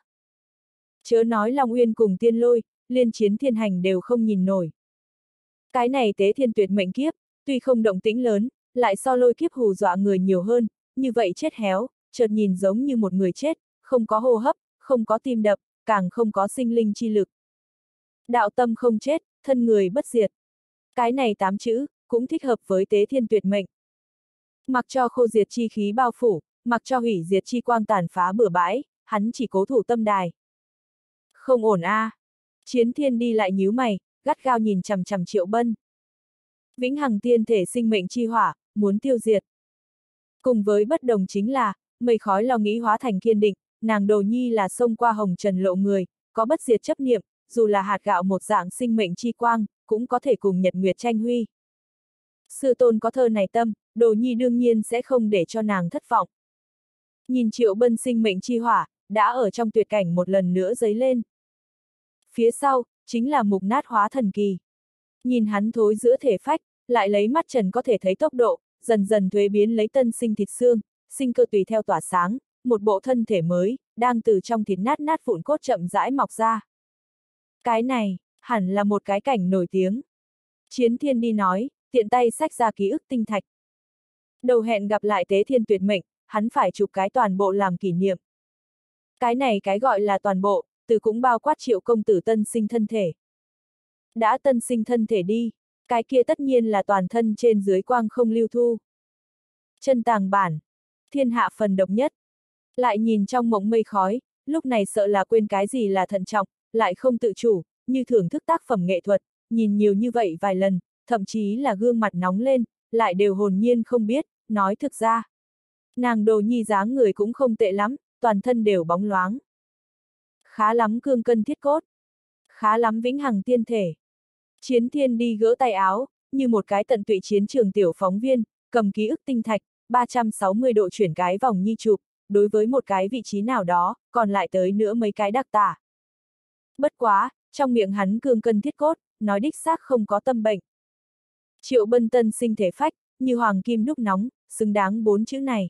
Chớ nói Long Uyên cùng Tiên Lôi, liên chiến thiên hành đều không nhìn nổi. Cái này tế thiên tuyệt mệnh kiếp, tuy không động tĩnh lớn, lại so lôi kiếp hù dọa người nhiều hơn, như vậy chết héo, chợt nhìn giống như một người chết, không có hô hấp, không có tim đập, càng không có sinh linh chi lực. Đạo tâm không chết, thân người bất diệt. Cái này 8 chữ, cũng thích hợp với tế thiên tuyệt mệnh. Mặc cho khô diệt chi khí bao phủ, mặc cho hủy diệt chi quang tàn phá bừa bãi, hắn chỉ cố thủ tâm đài. Không ổn a. Chiến Thiên đi lại nhíu mày, gắt gao nhìn chằm chằm Triệu Bân. Vĩnh hằng tiên thể sinh mệnh chi hỏa, muốn tiêu diệt. Cùng với bất đồng chính là, mây khói lo nghĩ hóa thành kiên định, nàng Đồ Nhi là xông qua hồng trần lộ người, có bất diệt chấp niệm, dù là hạt gạo một dạng sinh mệnh chi quang, cũng có thể cùng nhật nguyệt tranh huy. Sư tôn có thơ này tâm, Đồ Nhi đương nhiên sẽ không để cho nàng thất vọng. Nhìn Triệu Bân sinh mệnh chi hỏa, đã ở trong tuyệt cảnh một lần nữa dấy lên. Phía sau, chính là mục nát hóa thần kỳ. Nhìn hắn thối giữa thể phách, lại lấy mắt trần có thể thấy tốc độ, dần dần thuế biến lấy tân sinh thịt xương, sinh cơ tùy theo tỏa sáng, một bộ thân thể mới, đang từ trong thịt nát nát vụn cốt chậm rãi mọc ra. Cái này, hẳn là một cái cảnh nổi tiếng. Chiến Thiên đi nói, tiện tay xách ra ký ức tinh thạch. Đầu hẹn gặp lại tế thiên tuyệt mệnh, hắn phải chụp cái toàn bộ làm kỷ niệm. Cái này cái gọi là toàn bộ, từ cũng bao quát Triệu công tử tân sinh thân thể. Đã tân sinh thân thể đi, cái kia tất nhiên là toàn thân trên dưới quang không lưu thu. Chân tàng bản, thiên hạ phần độc nhất. Lại nhìn trong mộng mây khói, lúc này sợ là quên cái gì là thận trọng, lại không tự chủ, như thưởng thức tác phẩm nghệ thuật, nhìn nhiều như vậy vài lần, thậm chí là gương mặt nóng lên, lại đều hồn nhiên không biết, nói thực ra. Nàng Đồ Nhi dáng người cũng không tệ lắm, toàn thân đều bóng loáng. Khá lắm cương cân thiết cốt. Khá lắm vĩnh hằng tiên thể. Chiến Thiên đi gỡ tay áo, như một cái tận tụy chiến trường tiểu phóng viên, cầm ký ức tinh thạch, 360 độ chuyển cái vòng nhi chụp, đối với một cái vị trí nào đó, còn lại tới nữa mấy cái đặc tả. Bất quá, trong miệng hắn cương cân thiết cốt, nói đích xác không có tâm bệnh. Triệu Bân tân sinh thể phách, như hoàng kim đúc nóng, xứng đáng 4 chữ này.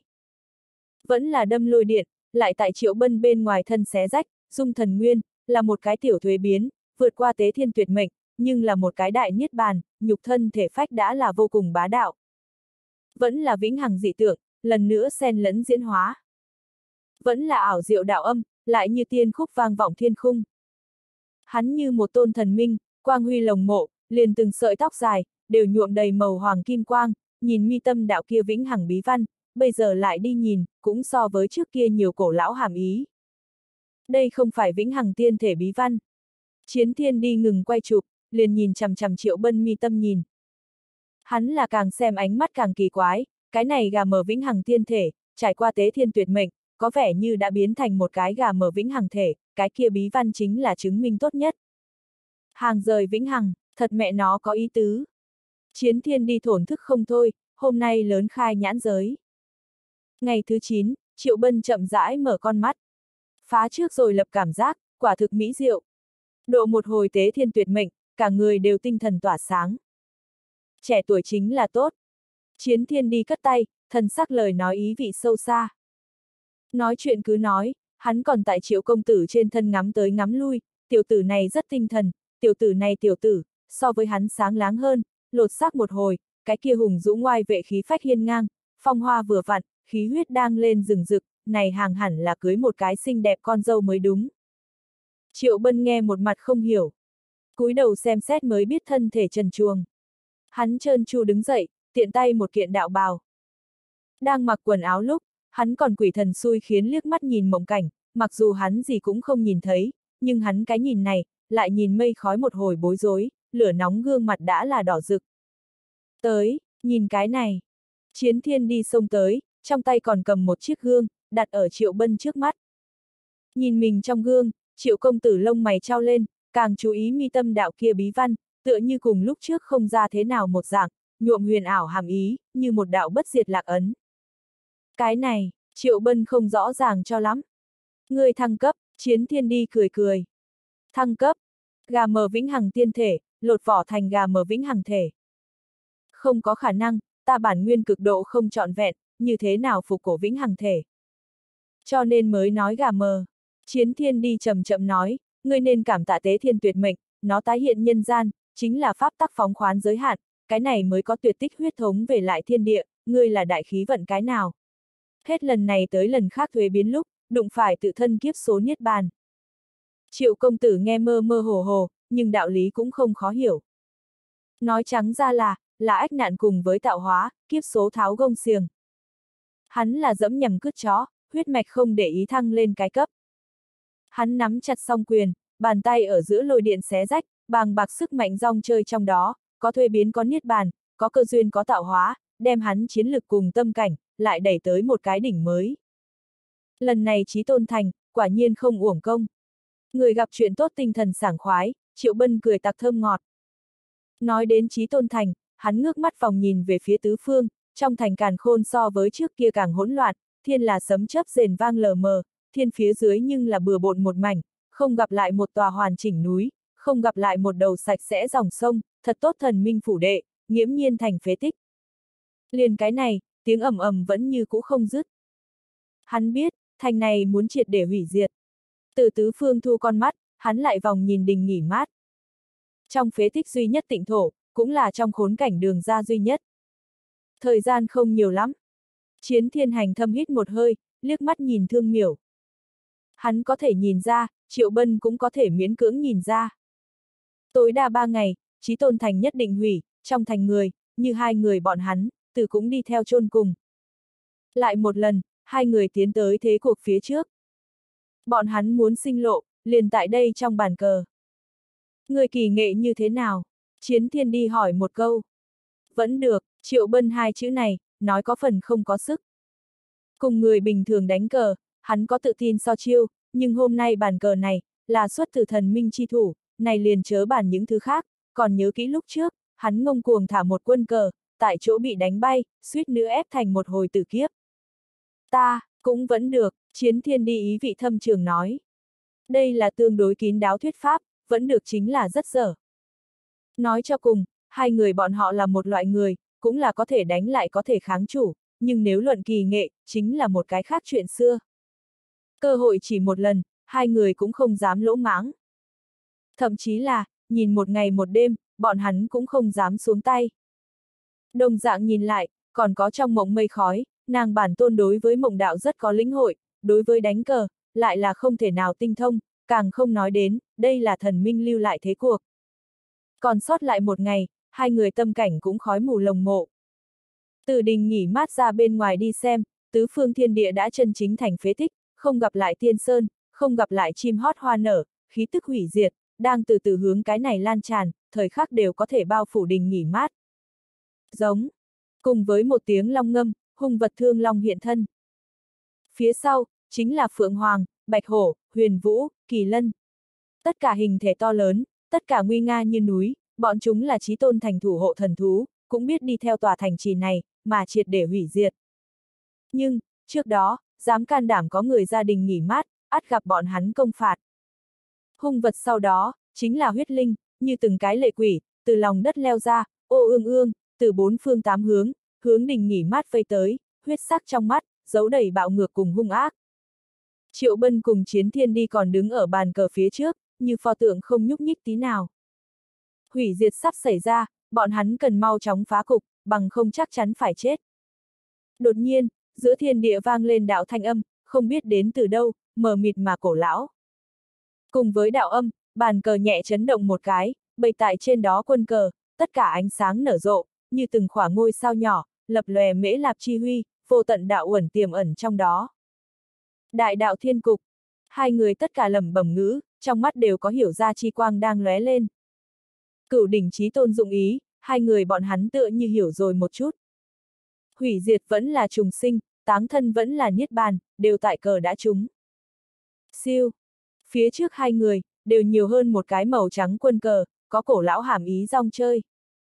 Vẫn là đâm lôi điện, lại tại Triệu Bân bên ngoài thân xé rách, dung thần nguyên, là một cái tiểu thuế biến, vượt qua tế thiên tuyệt mệnh, nhưng là một cái đại niết bàn, nhục thân thể phách đã là vô cùng bá đạo. Vẫn là vĩnh hằng dị tượng, lần nữa xen lẫn diễn hóa. Vẫn là ảo diệu đạo âm, lại như tiên khúc vang vọng thiên khung. Hắn như một tôn thần minh, quang huy lồng mộ, liền từng sợi tóc dài, đều nhuộm đầy màu hoàng kim quang, nhìn mi tâm đạo kia vĩnh hằng bí văn, bây giờ lại đi nhìn, cũng so với trước kia nhiều cổ lão hàm ý. Đây không phải vĩnh hằng tiên thể bí văn. Chiến Thiên đi ngừng quay chụp, liền nhìn chằm chằm Triệu Bân mi tâm nhìn. Hắn là càng xem ánh mắt càng kỳ quái, cái này gà mờ vĩnh hằng tiên thể, trải qua tế thiên tuyệt mệnh, có vẻ như đã biến thành một cái gà mờ vĩnh hằng thể, cái kia bí văn chính là chứng minh tốt nhất. Hàng rời vĩnh hằng, thật mẹ nó có ý tứ. Chiến Thiên đi thổn thức không thôi, hôm nay lớn khai nhãn giới. Ngày thứ 9, Triệu Bân chậm rãi mở con mắt. Phá trước rồi lập cảm giác, quả thực mỹ diệu. Độ một hồi tế thiên tuyệt mệnh, cả người đều tinh thần tỏa sáng. Trẻ tuổi chính là tốt. Chiến Thiên đi cất tay, thần sắc lời nói ý vị sâu xa. Nói chuyện cứ nói, hắn còn tại Triệu công tử trên thân ngắm tới ngắm lui, tiểu tử này rất tinh thần, tiểu tử, so với hắn sáng láng hơn, lột xác một hồi, cái kia hùng dũng ngoai vệ khí phách hiên ngang, phong hoa vừa vặn, khí huyết đang lên rừng rực, này hàng hẳn là cưới một cái xinh đẹp con dâu mới đúng. Triệu Bân nghe một mặt không hiểu. Cúi đầu xem xét mới biết thân thể trần truồng. Hắn trơn tru đứng dậy, tiện tay một kiện đạo bào. Đang mặc quần áo lúc, hắn còn quỷ thần xui khiến liếc mắt nhìn mộng cảnh, mặc dù hắn gì cũng không nhìn thấy, nhưng hắn cái nhìn này, lại nhìn mây khói một hồi bối rối, lửa nóng gương mặt đã là đỏ rực. Tới, nhìn cái này. Chiến Thiên đi xông tới, trong tay còn cầm một chiếc gương, đặt ở Triệu Bân trước mắt. Nhìn mình trong gương, Triệu công tử lông mày trao lên, càng chú ý mi tâm đạo kia bí văn, tựa như cùng lúc trước không ra thế nào một dạng, nhuộm huyền ảo hàm ý, như một đạo bất diệt lạc ấn. Cái này, Triệu Bân không rõ ràng cho lắm. Ngươi thăng cấp, Chiến Thiên đi cười cười. Thăng cấp, gà mờ vĩnh hằng tiên thể, lột vỏ thành gà mờ vĩnh hằng thể. Không có khả năng, ta bản nguyên cực độ không trọn vẹn, như thế nào phục cổ vĩnh hằng thể. Cho nên mới nói gà mờ. Chiến Thiên đi chậm chậm nói, ngươi nên cảm tạ Tế Thiên tuyệt mệnh, nó tái hiện nhân gian, chính là pháp tắc phóng khoán giới hạn, cái này mới có tuyệt tích huyết thống về lại thiên địa, ngươi là đại khí vận cái nào. Hết lần này tới lần khác thuế biến lúc, đụng phải tự thân kiếp số niết bàn. Triệu công tử nghe mơ mơ hồ hồ, nhưng đạo lý cũng không khó hiểu. Nói trắng ra là ách nạn cùng với tạo hóa, kiếp số tháo gông xiềng. Hắn là dẫm nhầm cứt chó, huyết mạch không để ý thăng lên cái cấp. Hắn nắm chặt song quyền, bàn tay ở giữa lôi điện xé rách, bàng bạc sức mạnh rong chơi trong đó, có thuế biến có niết bàn, có cơ duyên có tạo hóa, đem hắn chiến lực cùng tâm cảnh, lại đẩy tới một cái đỉnh mới. Lần này chí tôn thành, quả nhiên không uổng công. Người gặp chuyện tốt tinh thần sảng khoái, Triệu Bân cười tặc thơm ngọt. Nói đến chí tôn thành, hắn ngước mắt vòng nhìn về phía tứ phương, trong thành càn khôn so với trước kia càng hỗn loạn, thiên là sấm chớp rền vang lờ mờ, thiên phía dưới nhưng là bừa bộn một mảnh, không gặp lại một tòa hoàn chỉnh núi, không gặp lại một đầu sạch sẽ dòng sông, thật tốt thần minh phủ đệ, nghiễm nhiên thành phế tích. Liền cái này, tiếng ầm ầm vẫn như cũ không dứt. Hắn biết, thành này muốn triệt để hủy diệt. Từ tứ phương thu con mắt, hắn lại vòng nhìn đình nghỉ mát. Trong phế tích duy nhất tịnh thổ, cũng là trong khốn cảnh đường ra duy nhất. Thời gian không nhiều lắm. Chiến Thiên hành thâm hít một hơi, liếc mắt nhìn Thương Miểu. Hắn có thể nhìn ra, Triệu Bân cũng có thể miễn cưỡng nhìn ra. Tối đa 3 ngày, chí tôn thành nhất định hủy, trong thành người, như hai người bọn hắn, từ cũng đi theo chôn cùng. Lại một lần, hai người tiến tới thế cuộc phía trước. Bọn hắn muốn sinh lộ, liền tại đây trong bàn cờ. Người kỳ nghệ như thế nào? Chiến Thiên đi hỏi một câu. Vẫn được, Triệu Bân hai chữ này, nói có phần không có sức. Cùng người bình thường đánh cờ, hắn có tự tin so chiêu, nhưng hôm nay bàn cờ này, là xuất từ thần minh chi thủ, này liền chớ bàn những thứ khác, còn nhớ kỹ lúc trước, hắn ngông cuồng thả một quân cờ, tại chỗ bị đánh bay, suýt nữa ép thành một hồi tử kiếp. Ta, cũng vẫn được, Chiến Thiên đi ý vị thâm trường nói. Đây là tương đối kín đáo thuyết pháp, vẫn được chính là rất dở. Nói cho cùng, hai người bọn họ là một loại người, cũng là có thể đánh lại có thể kháng chủ, nhưng nếu luận kỳ nghệ, chính là một cái khác chuyện xưa. Cơ hội chỉ một lần, hai người cũng không dám lỗ mãng. Thậm chí là, nhìn một ngày một đêm, bọn hắn cũng không dám xuống tay. Đồng dạng nhìn lại, còn có trong mộng mây khói, nàng bản tôn đối với mộng đạo rất có lĩnh hội, đối với đánh cờ, lại là không thể nào tinh thông, càng không nói đến, đây là thần minh lưu lại thế cuộc. Còn sót lại một ngày, hai người tâm cảnh cũng khói mù lồng mộ. Từ đình nghỉ mát ra bên ngoài đi xem, tứ phương thiên địa đã chân chính thành phế tích, không gặp lại tiên sơn, không gặp lại chim hót hoa nở, khí tức hủy diệt, đang từ từ hướng cái này lan tràn, thời khắc đều có thể bao phủ đình nghỉ mát. Giống. Cùng với một tiếng long ngâm, hung vật thương long hiện thân. Phía sau, chính là Phượng Hoàng, Bạch Hổ, Huyền Vũ, Kỳ Lân. Tất cả hình thể to lớn, tất cả nguy nga như núi, bọn chúng là chí tôn thành thủ hộ thần thú, cũng biết đi theo tòa thành trì này, mà triệt để hủy diệt. Nhưng, trước đó, dám can đảm có người gia đình nghỉ mát, ắt gặp bọn hắn công phạt. Hung vật sau đó, chính là huyết linh, như từng cái lệ quỷ, từ lòng đất leo ra, ô ương ương, từ bốn phương tám hướng, hướng đình nghỉ mát vây tới, huyết sắc trong mắt, giấu đầy bạo ngược cùng hung ác. Triệu Bân cùng Chiến Thiên đi còn đứng ở bàn cờ phía trước, như pho tượng không nhúc nhích tí nào. Hủy diệt sắp xảy ra, bọn hắn cần mau chóng phá cục, bằng không chắc chắn phải chết. Đột nhiên, giữa thiên địa vang lên đạo thanh âm, không biết đến từ đâu, mờ mịt mà cổ lão. Cùng với đạo âm, bàn cờ nhẹ chấn động một cái, bày tại trên đó quân cờ, tất cả ánh sáng nở rộ, như từng khỏa ngôi sao nhỏ, lập lòe mễ lạp chi huy, vô tận đạo uẩn tiềm ẩn trong đó. Đại đạo thiên cục, hai người tất cả lẩm bẩm ngữ, trong mắt đều có hiểu ra chi quang đang lóe lên. Cửu đỉnh chí tôn dụng ý, hai người bọn hắn tựa như hiểu rồi một chút. Hủy diệt vẫn là trùng sinh, táng thân vẫn là niết bàn, đều tại cờ đã trúng. Siêu. Phía trước hai người, đều nhiều hơn một cái màu trắng quân cờ, có cổ lão hàm ý rong chơi.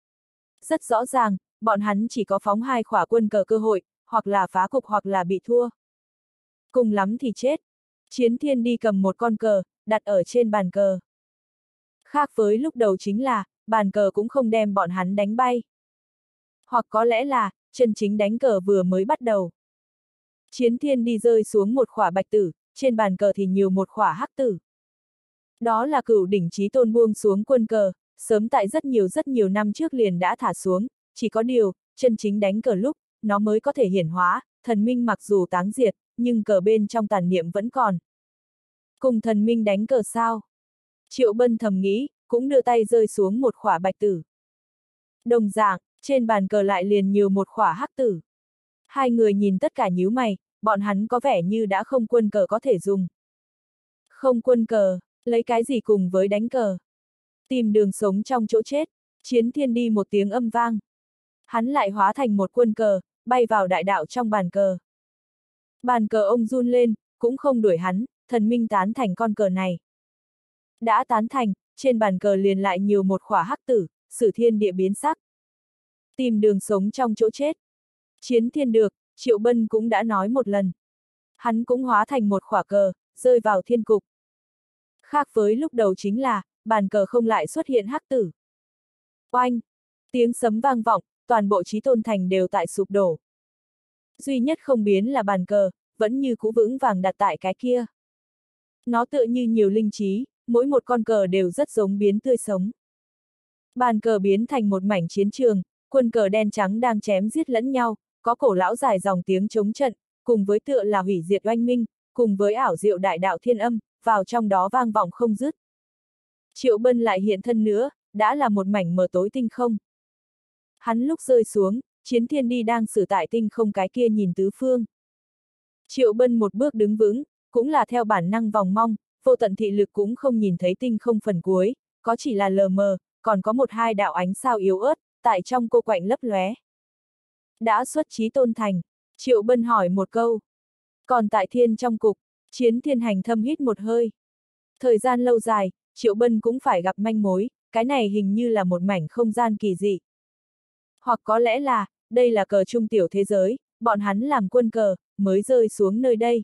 Rất rõ ràng, bọn hắn chỉ có phóng hai khỏa quân cờ cơ hội, hoặc là phá cục hoặc là bị thua. Cùng lắm thì chết. Chiến Thiên đi cầm một con cờ, đặt ở trên bàn cờ. Khác với lúc đầu chính là, bàn cờ cũng không đem bọn hắn đánh bay. Hoặc có lẽ là, chân chính đánh cờ vừa mới bắt đầu. Chiến Thiên đi rơi xuống một khỏa bạch tử, trên bàn cờ thì nhiều một khỏa hắc tử. Đó là cửu đỉnh chí tôn buông xuống quân cờ, sớm tại rất nhiều năm trước liền đã thả xuống, chỉ có điều, chân chính đánh cờ lúc, nó mới có thể hiển hóa, thần minh mặc dù táng diệt, nhưng cờ bên trong tàn niệm vẫn còn. Cùng thần minh đánh cờ sao? Triệu Bân thầm nghĩ, cũng đưa tay rơi xuống một khỏa bạch tử. Đồng dạng, trên bàn cờ lại liền nhiều một khỏa hắc tử. Hai người nhìn tất cả nhíu mày, bọn hắn có vẻ như đã không quân cờ có thể dùng. Không quân cờ, lấy cái gì cùng với đánh cờ? Tìm đường sống trong chỗ chết, Chiến Thiên đi một tiếng âm vang. Hắn lại hóa thành một quân cờ, bay vào đại đạo trong bàn cờ. Bàn cờ ông run lên, cũng không đuổi hắn, thần minh tán thành con cờ này. Đã tán thành, trên bàn cờ liền lại nhiều một khỏa hắc tử, sử thiên địa biến sắc. Tìm đường sống trong chỗ chết. Chiến Thiên được, Triệu Bân cũng đã nói một lần. Hắn cũng hóa thành một khỏa cờ, rơi vào thiên cục. Khác với lúc đầu chính là, bàn cờ không lại xuất hiện hắc tử. Oanh! Tiếng sấm vang vọng, toàn bộ chí tôn thành đều tại sụp đổ. Duy nhất không biến là bàn cờ, vẫn như cũ vững vàng đặt tại cái kia. Nó tựa như nhiều linh trí, mỗi một con cờ đều rất giống biến tươi sống. Bàn cờ biến thành một mảnh chiến trường, quân cờ đen trắng đang chém giết lẫn nhau, có cổ lão dài dòng tiếng chống trận, cùng với tựa là hủy diệt oanh minh, cùng với ảo diệu đại đạo thiên âm, vào trong đó vang vọng không dứt. Triệu Bân lại hiện thân nữa, đã là một mảnh mờ tối tinh không. Hắn lúc rơi xuống, Chiến Thiên đi đang xử tại tinh không cái kia nhìn tứ phương. Triệu Bân một bước đứng vững, cũng là theo bản năng vòng mong, vô tận thị lực cũng không nhìn thấy tinh không phần cuối, có chỉ là lờ mờ, còn có một hai đạo ánh sao yếu ớt, tại trong cô quạnh lấp lóe. Đã xuất chí tôn thành, Triệu Bân hỏi một câu. Còn tại thiên trong cục, Chiến Thiên hành thâm hít một hơi. Thời gian lâu dài, Triệu Bân cũng phải gặp manh mối, cái này hình như là một mảnh không gian kỳ dị. Hoặc có lẽ là, đây là cờ trung tiểu thế giới, bọn hắn làm quân cờ, mới rơi xuống nơi đây.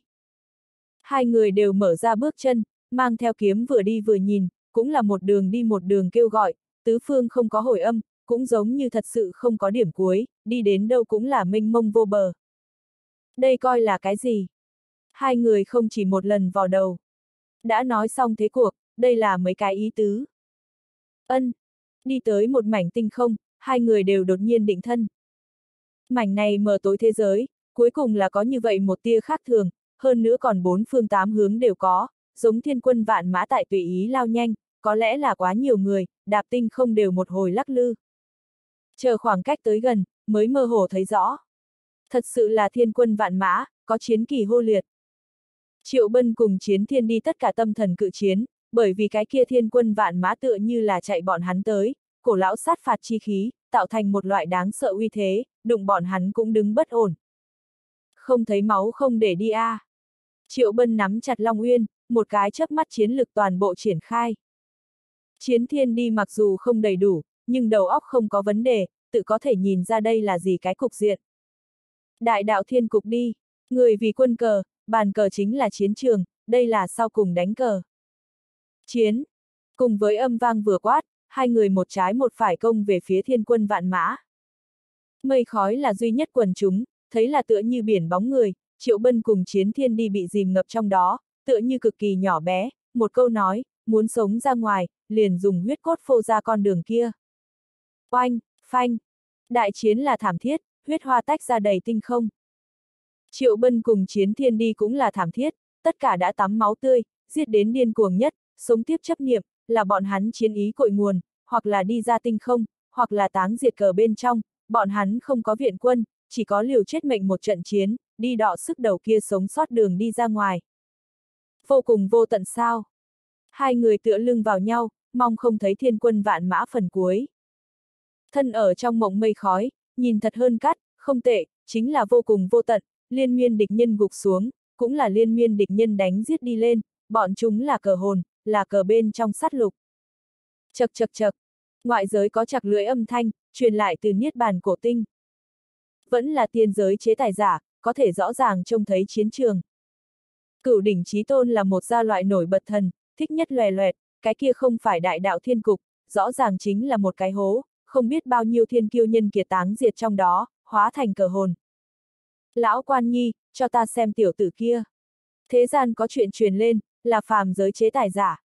Hai người đều mở ra bước chân, mang theo kiếm vừa đi vừa nhìn, cũng là một đường đi một đường kêu gọi, tứ phương không có hồi âm, cũng giống như thật sự không có điểm cuối, đi đến đâu cũng là mênh mông vô bờ. Đây coi là cái gì? Hai người không chỉ một lần vào đầu. Đã nói xong thế cuộc, đây là mấy cái ý tứ. Ân. Đi tới một mảnh tinh không, hai người đều đột nhiên định thân. Mảnh này mờ tối thế giới, cuối cùng là có như vậy một tia khác thường, hơn nữa còn bốn phương tám hướng đều có, giống thiên quân vạn mã tại tùy ý lao nhanh, có lẽ là quá nhiều người, đạp tinh không đều một hồi lắc lư. Chờ khoảng cách tới gần, mới mơ hồ thấy rõ. Thật sự là thiên quân vạn mã, có chiến kỳ hô liệt. Triệu Bân cùng Chiến Thiên đi tất cả tâm thần cự chiến, bởi vì cái kia thiên quân vạn mã tựa như là chạy bọn hắn tới, cổ lão sát phạt chi khí, tạo thành một loại đáng sợ uy thế, đụng bọn hắn cũng đứng bất ổn. Không thấy máu không để đi a. Triệu Bân nắm chặt Long Uyên, một cái chớp mắt chiến lực toàn bộ triển khai. Chiến Thiên đi mặc dù không đầy đủ, nhưng đầu óc không có vấn đề, tự có thể nhìn ra đây là gì cái cục diện. Đại đạo thiên cục đi, người vì quân cờ, bàn cờ chính là chiến trường, đây là sau cùng đánh cờ. Chiến! Cùng với âm vang vừa quát, hai người một trái một phải công về phía thiên quân vạn mã. Mây khói là duy nhất quần chúng, thấy là tựa như biển bóng người, Triệu Bân cùng Chiến Thiên đi bị dìm ngập trong đó, tựa như cực kỳ nhỏ bé, một câu nói, muốn sống ra ngoài, liền dùng huyết cốt phô ra con đường kia. Oanh, phanh! Đại chiến là thảm thiết, huyết hoa tách ra đầy tinh không. Triệu Bân cùng Chiến Thiên đi cũng là thảm thiết, tất cả đã tắm máu tươi, giết đến điên cuồng nhất, sống tiếp chấp niệm, là bọn hắn chiến ý cội nguồn, hoặc là đi ra tinh không, hoặc là táng diệt cờ bên trong, bọn hắn không có viện quân, chỉ có liều chết mệnh một trận chiến, đi đọ sức đầu kia sống sót đường đi ra ngoài. Vô cùng vô tận sao? Hai người tựa lưng vào nhau, mong không thấy thiên quân vạn mã phần cuối. Thân ở trong mộng mây khói, nhìn thật hơn cát, không tệ, chính là vô cùng vô tận, liên miên địch nhân gục xuống, cũng là liên miên địch nhân đánh giết đi lên, bọn chúng là cờ hồn, là cờ bên trong sát lục. Chậc chậc chậc, ngoại giới có chạc lưỡi âm thanh, truyền lại từ niết bàn cổ tinh. Vẫn là tiên giới chế tài giả, có thể rõ ràng trông thấy chiến trường. Cửu đỉnh chí tôn là một gia loại nổi bật thần, thích nhất lòe loẹt, cái kia không phải đại đạo thiên cục, rõ ràng chính là một cái hố, không biết bao nhiêu thiên kiêu nhân kiệt táng diệt trong đó, hóa thành cờ hồn. Lão Quan Nhi, cho ta xem tiểu tử kia. Thế gian có chuyện truyền lên, là phàm giới chế tài giả.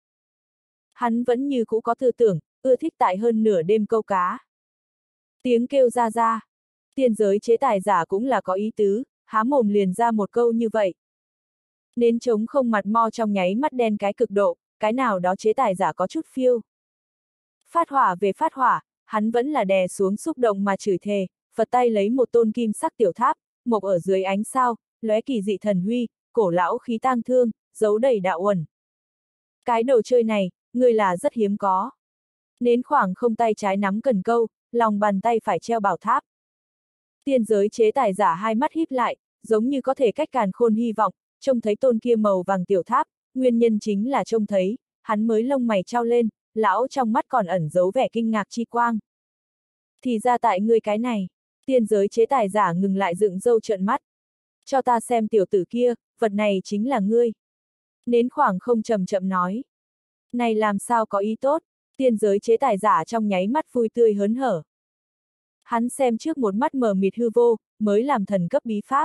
Hắn vẫn như cũ có tư tưởng, ưa thích tại hơn nửa đêm câu cá. Tiếng kêu ra. Tiên giới chế tài giả cũng là có ý tứ, há mồm liền ra một câu như vậy. Nến trống không mặt mo trong nháy mắt đen cái cực độ, cái nào đó chế tài giả có chút phiêu. Phát hỏa về phát hỏa, hắn vẫn là đè xuống xúc động mà chửi thề, Phật tay lấy một tôn kim sắc tiểu tháp, mộc ở dưới ánh sao, lóe kỳ dị thần huy, cổ lão khí tang thương, giấu đầy đạo uẩn. Cái đồ chơi này, người là rất hiếm có. Nến khoảng không tay trái nắm cần câu, lòng bàn tay phải treo bảo tháp. Tiên giới chế tài giả hai mắt híp lại, giống như có thể cách càn khôn hy vọng, trông thấy tôn kia màu vàng tiểu tháp, nguyên nhân chính là trông thấy, hắn mới lông mày trao lên, lão trong mắt còn ẩn giấu vẻ kinh ngạc chi quang. Thì ra tại ngươi cái này, tiên giới chế tài giả ngừng lại dựng râu trợn mắt. Cho ta xem tiểu tử kia, vật này chính là ngươi. Nến khoảng không chậm chậm nói. Này làm sao có ý tốt, tiên giới chế tài giả trong nháy mắt vui tươi hớn hở. Hắn xem trước một mắt mờ mịt hư vô, mới làm thần cấp bí pháp.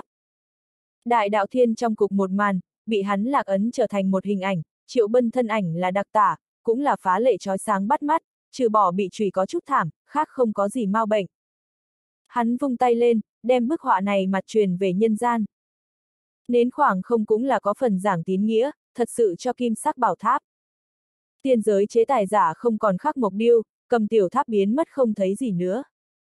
Đại đạo thiên trong cục một màn, bị hắn lạc ấn trở thành một hình ảnh, Triệu Bân thân ảnh là đặc tả, cũng là phá lệ chói sáng bắt mắt, trừ bỏ bị chùy có chút thảm, khác không có gì mau bệnh. Hắn vung tay lên, đem bức họa này mặt truyền về nhân gian. Nến khoảng không cũng là có phần giảng tín nghĩa, thật sự cho kim sắc bảo tháp. Tiên giới chế tài giả không còn khắc mộc điêu, cầm tiểu tháp biến mất không thấy gì nữa.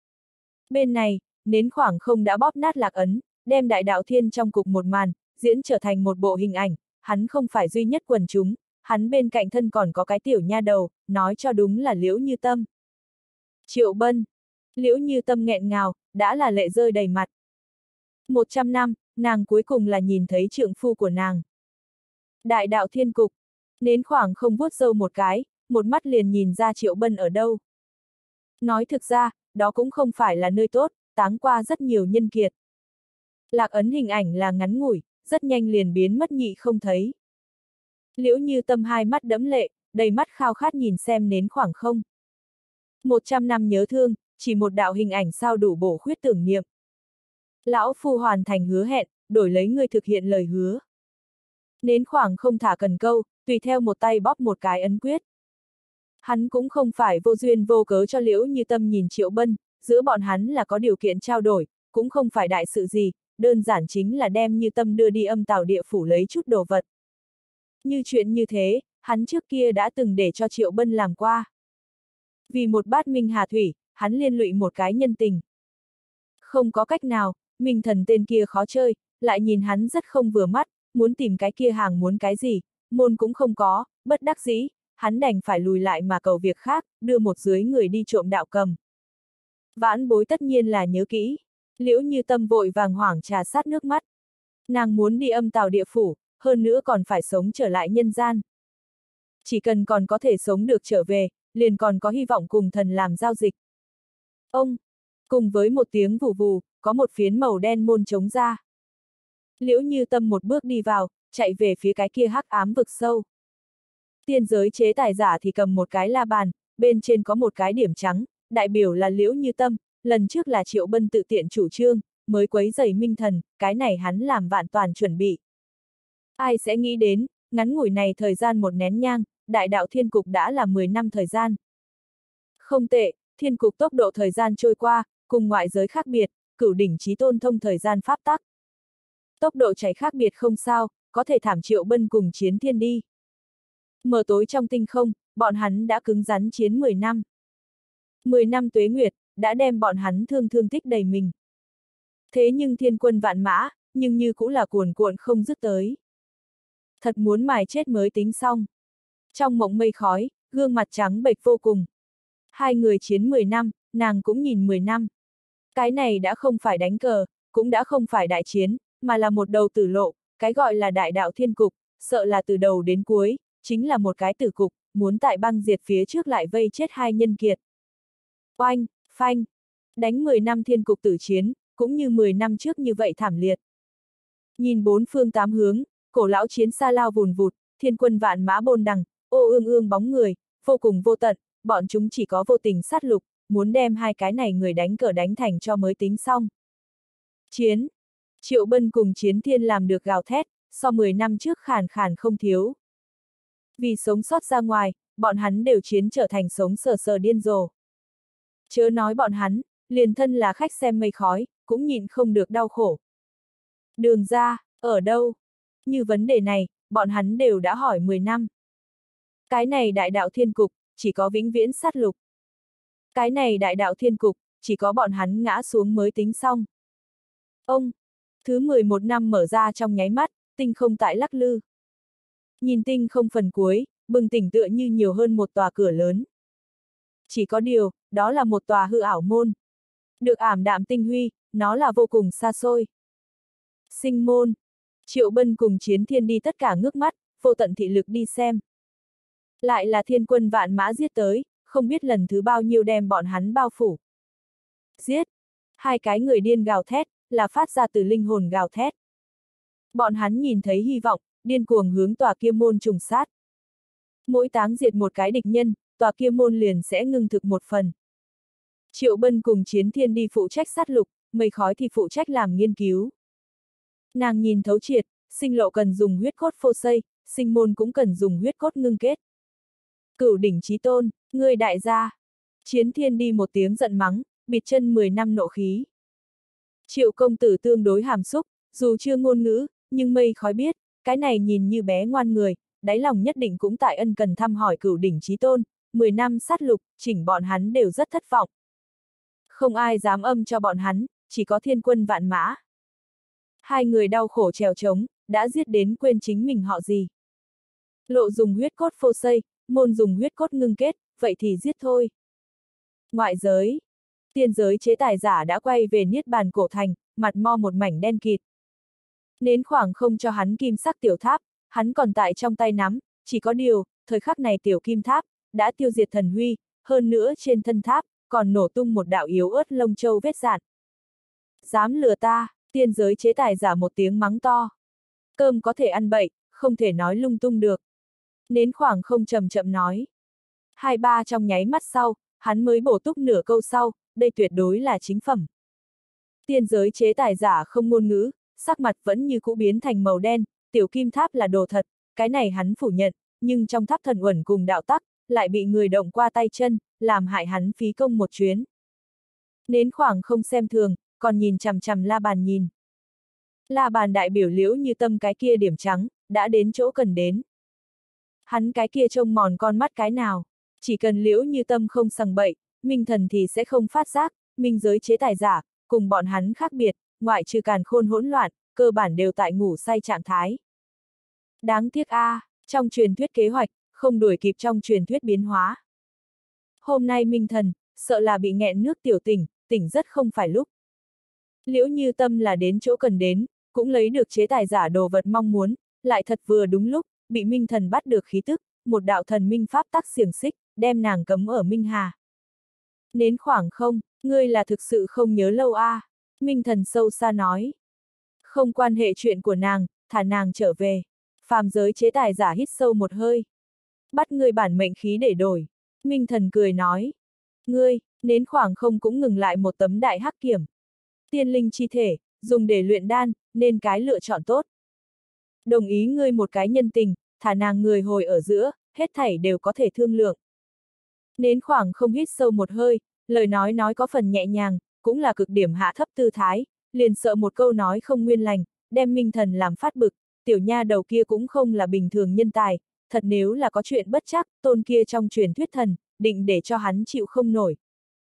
Bên này, nến khoảng không đã bóp nát lạc ấn, đem đại đạo thiên trong cục một màn, diễn trở thành một bộ hình ảnh, hắn không phải duy nhất quần chúng, hắn bên cạnh thân còn có cái tiểu nha đầu, nói cho đúng là Liễu Như Tâm. Triệu Bân, Liễu Như Tâm nghẹn ngào, đã là lệ rơi đầy mặt. 100 năm, nàng cuối cùng là nhìn thấy trượng phu của nàng. Đại đạo thiên cục, nến khoảng không vuốt râu một cái, một mắt liền nhìn ra Triệu Bân ở đâu. Nói thực ra, đó cũng không phải là nơi tốt, táng qua rất nhiều nhân kiệt. Lạc ấn hình ảnh là ngắn ngủi, rất nhanh liền biến mất nhị không thấy. Liễu Như Tâm hai mắt đẫm lệ, đầy mắt khao khát nhìn xem nến khoảng không. 100 năm nhớ thương, chỉ một đạo hình ảnh sao đủ bổ khuyết tưởng niệm. Lão phu hoàn thành hứa hẹn, đổi lấy người thực hiện lời hứa. Nến khoảng không thả cần câu, tùy theo một tay bóp một cái ấn quyết. Hắn cũng không phải vô duyên vô cớ cho Liễu Như Tâm nhìn Triệu Bân, giữa bọn hắn là có điều kiện trao đổi, cũng không phải đại sự gì, đơn giản chính là đem Như Tâm đưa đi âm tào địa phủ lấy chút đồ vật. Như chuyện như thế, hắn trước kia đã từng để cho Triệu Bân làm qua. Vì một bát minh hà thủy, hắn liên lụy một cái nhân tình. Không có cách nào, minh thần tên kia khó chơi, lại nhìn hắn rất không vừa mắt, muốn tìm cái kia hàng muốn cái gì, môn cũng không có, bất đắc dĩ, hắn đành phải lùi lại mà cầu việc khác, đưa một dưới người đi trộm đạo cầm. Vãn bối tất nhiên là nhớ kỹ, Liễu Như Tâm vội vàng hoảng trà sát nước mắt. Nàng muốn đi âm tào địa phủ, hơn nữa còn phải sống trở lại nhân gian. Chỉ cần còn có thể sống được trở về, liền còn có hy vọng cùng thần làm giao dịch. Ông, cùng với một tiếng vù vù, có một phiến màu đen môn trống ra. Liễu Như Tâm một bước đi vào, chạy về phía cái kia hắc ám vực sâu. Tiên giới chế tài giả thì cầm một cái la bàn, bên trên có một cái điểm trắng, đại biểu là Liễu Như Tâm, lần trước là Triệu Bân tự tiện chủ trương, mới quấy rầy minh thần, cái này hắn làm vạn toàn chuẩn bị. Ai sẽ nghĩ đến, ngắn ngủi này thời gian một nén nhang, đại đạo thiên cục đã là 10 năm thời gian. Không tệ, thiên cục tốc độ thời gian trôi qua, cùng ngoại giới khác biệt, cửu đỉnh chí tôn thông thời gian pháp tắc. Tốc độ chảy khác biệt không sao, có thể thảm Triệu Bân cùng chiến thiên đi. Mờ tối trong tinh không, bọn hắn đã cứng rắn chiến 10 năm. 10 năm tuế nguyệt, đã đem bọn hắn thương tích đầy mình. Thế nhưng thiên quân vạn mã, nhưng như cũng là cuồn cuộn không dứt tới. Thật muốn mài chết mới tính xong. Trong mộng mây khói, gương mặt trắng bệch vô cùng. Hai người chiến 10 năm, nàng cũng nhìn 10 năm. Cái này đã không phải đánh cờ, cũng đã không phải đại chiến, mà là một đầu tử lộ, cái gọi là đại đạo thiên cục, sợ là từ đầu đến cuối, chính là một cái tử cục, muốn tại băng diệt phía trước lại vây chết hai nhân kiệt. Oanh, phanh, đánh 10 năm thiên cục tử chiến, cũng như 10 năm trước như vậy thảm liệt. Nhìn bốn phương tám hướng, cổ lão chiến xa lao vùn vụt, thiên quân vạn mã bôn đằng, ô ương ương bóng người, vô cùng vô tận, bọn chúng chỉ có vô tình sát lục, muốn đem hai cái này người đánh cờ đánh thành cho mới tính xong. Chiến! Triệu Bân cùng Chiến Thiên làm được gào thét, so 10 năm trước khàn khàn không thiếu. Vì sống sót ra ngoài, bọn hắn đều chiến trở thành sống sờ sờ điên rồ. Chớ nói bọn hắn, liền thân là khách xem mây khói, cũng nhịn không được đau khổ. Đường ra, ở đâu? Như vấn đề này, bọn hắn đều đã hỏi 10 năm. Cái này đại đạo thiên cục, chỉ có vĩnh viễn sát lục. Cái này đại đạo thiên cục, chỉ có bọn hắn ngã xuống mới tính xong. Ông! Thứ 11 năm mở ra trong nháy mắt, tinh không tại lắc lư. Nhìn tinh không phần cuối, bừng tỉnh tựa như nhiều hơn một tòa cửa lớn. Chỉ có điều, đó là một tòa hư ảo môn. Được ảm đạm tinh huy, nó là vô cùng xa xôi. Sinh môn. Triệu Bân cùng Chiến Thiên đi tất cả ngước mắt, vô tận thị lực đi xem. Lại là thiên quân vạn mã giết tới, không biết lần thứ bao nhiêu đem bọn hắn bao phủ. Giết! Hai cái người điên gào thét, là phát ra từ linh hồn gào thét. Bọn hắn nhìn thấy hy vọng, điên cuồng hướng tòa kia môn trùng sát. Mỗi táng diệt một cái địch nhân, tòa kia môn liền sẽ ngưng thực một phần. Triệu Bân cùng Chiến Thiên đi phụ trách sát lục, mây khói thì phụ trách làm nghiên cứu. Nàng nhìn thấu triệt, sinh lộ cần dùng huyết cốt phô xây, sinh môn cũng cần dùng huyết cốt ngưng kết. Cửu đỉnh chí tôn, ngươi đại gia. Chiến Thiên đi một tiếng giận mắng, bịt chân 10 năm nộ khí. Triệu công tử tương đối hàm xúc, dù chưa ngôn ngữ, nhưng mây khói biết, cái này nhìn như bé ngoan người, đáy lòng nhất định cũng tại ân cần thăm hỏi cửu đỉnh chí tôn, 10 năm sát lục, chỉnh bọn hắn đều rất thất vọng. Không ai dám âm cho bọn hắn, chỉ có thiên quân vạn mã. Hai người đau khổ trèo trống, đã giết đến quên chính mình họ gì. Lộ dùng huyết cốt phô xây, môn dùng huyết cốt ngưng kết, vậy thì giết thôi. Ngoại giới. Tiên giới chế tài giả đã quay về Niết Bàn cổ thành, mặt mo một mảnh đen kịt. Nến khoảng không cho hắn kim sắc tiểu tháp, hắn còn tại trong tay nắm, chỉ có điều, thời khắc này tiểu kim tháp, đã tiêu diệt thần huy, hơn nữa trên thân tháp, còn nổ tung một đạo yếu ớt lông châu vết dạn. Dám lừa ta, tiên giới chế tài giả một tiếng mắng to. Cơm có thể ăn bậy, không thể nói lung tung được. Nến khoảng không chậm chậm nói. Hai ba trong nháy mắt sau, hắn mới bổ túc nửa câu sau, đây tuyệt đối là chính phẩm. Tiên giới chế tài giả không ngôn ngữ, sắc mặt vẫn như cũ biến thành màu đen, tiểu kim tháp là đồ thật, cái này hắn phủ nhận, nhưng trong tháp thần uẩn cùng đạo tắc, lại bị người động qua tay chân, làm hại hắn phí công một chuyến. Nến khoảng không xem thường, còn nhìn chằm chằm La Bàn nhìn. La Bàn đại biểu Liễu Như Tâm cái kia điểm trắng, đã đến chỗ cần đến. Hắn cái kia trông mòn con mắt cái nào, chỉ cần Liễu Như Tâm không sằng bậy, minh thần thì sẽ không phát giác, minh giới chế tài giả, cùng bọn hắn khác biệt, ngoại trừ càn khôn hỗn loạn, cơ bản đều tại ngủ say trạng thái. Đáng tiếc a, trong truyền thuyết kế hoạch, không đuổi kịp trong truyền thuyết biến hóa. Hôm nay minh thần, sợ là bị nghẹn nước tiểu tỉnh, tỉnh rất không phải lúc. Liễu Như Tâm là đến chỗ cần đến, cũng lấy được chế tài giả đồ vật mong muốn, lại thật vừa đúng lúc, bị minh thần bắt được khí tức, một đạo thần minh pháp tắc xiềng xích, đem nàng cấm ở Minh Hà. Nến khoảng không, ngươi là thực sự không nhớ lâu a, minh thần sâu xa nói. Không quan hệ chuyện của nàng, thả nàng trở về. Phàm giới chế tài giả hít sâu một hơi. Bắt ngươi bản mệnh khí để đổi. Minh thần cười nói. Ngươi, nến khoảng không cũng ngừng lại một tấm đại hắc kiểm. Tiên linh chi thể, dùng để luyện đan, nên cái lựa chọn tốt. Đồng ý ngươi một cái nhân tình, thả nàng người hồi ở giữa, hết thảy đều có thể thương lượng. Nến khoảng không hít sâu một hơi, lời nói có phần nhẹ nhàng, cũng là cực điểm hạ thấp tư thái, liền sợ một câu nói không nguyên lành, đem minh thần làm phát bực, tiểu nha đầu kia cũng không là bình thường nhân tài, thật nếu là có chuyện bất chắc, tôn kia trong truyền thuyết thần, định để cho hắn chịu không nổi.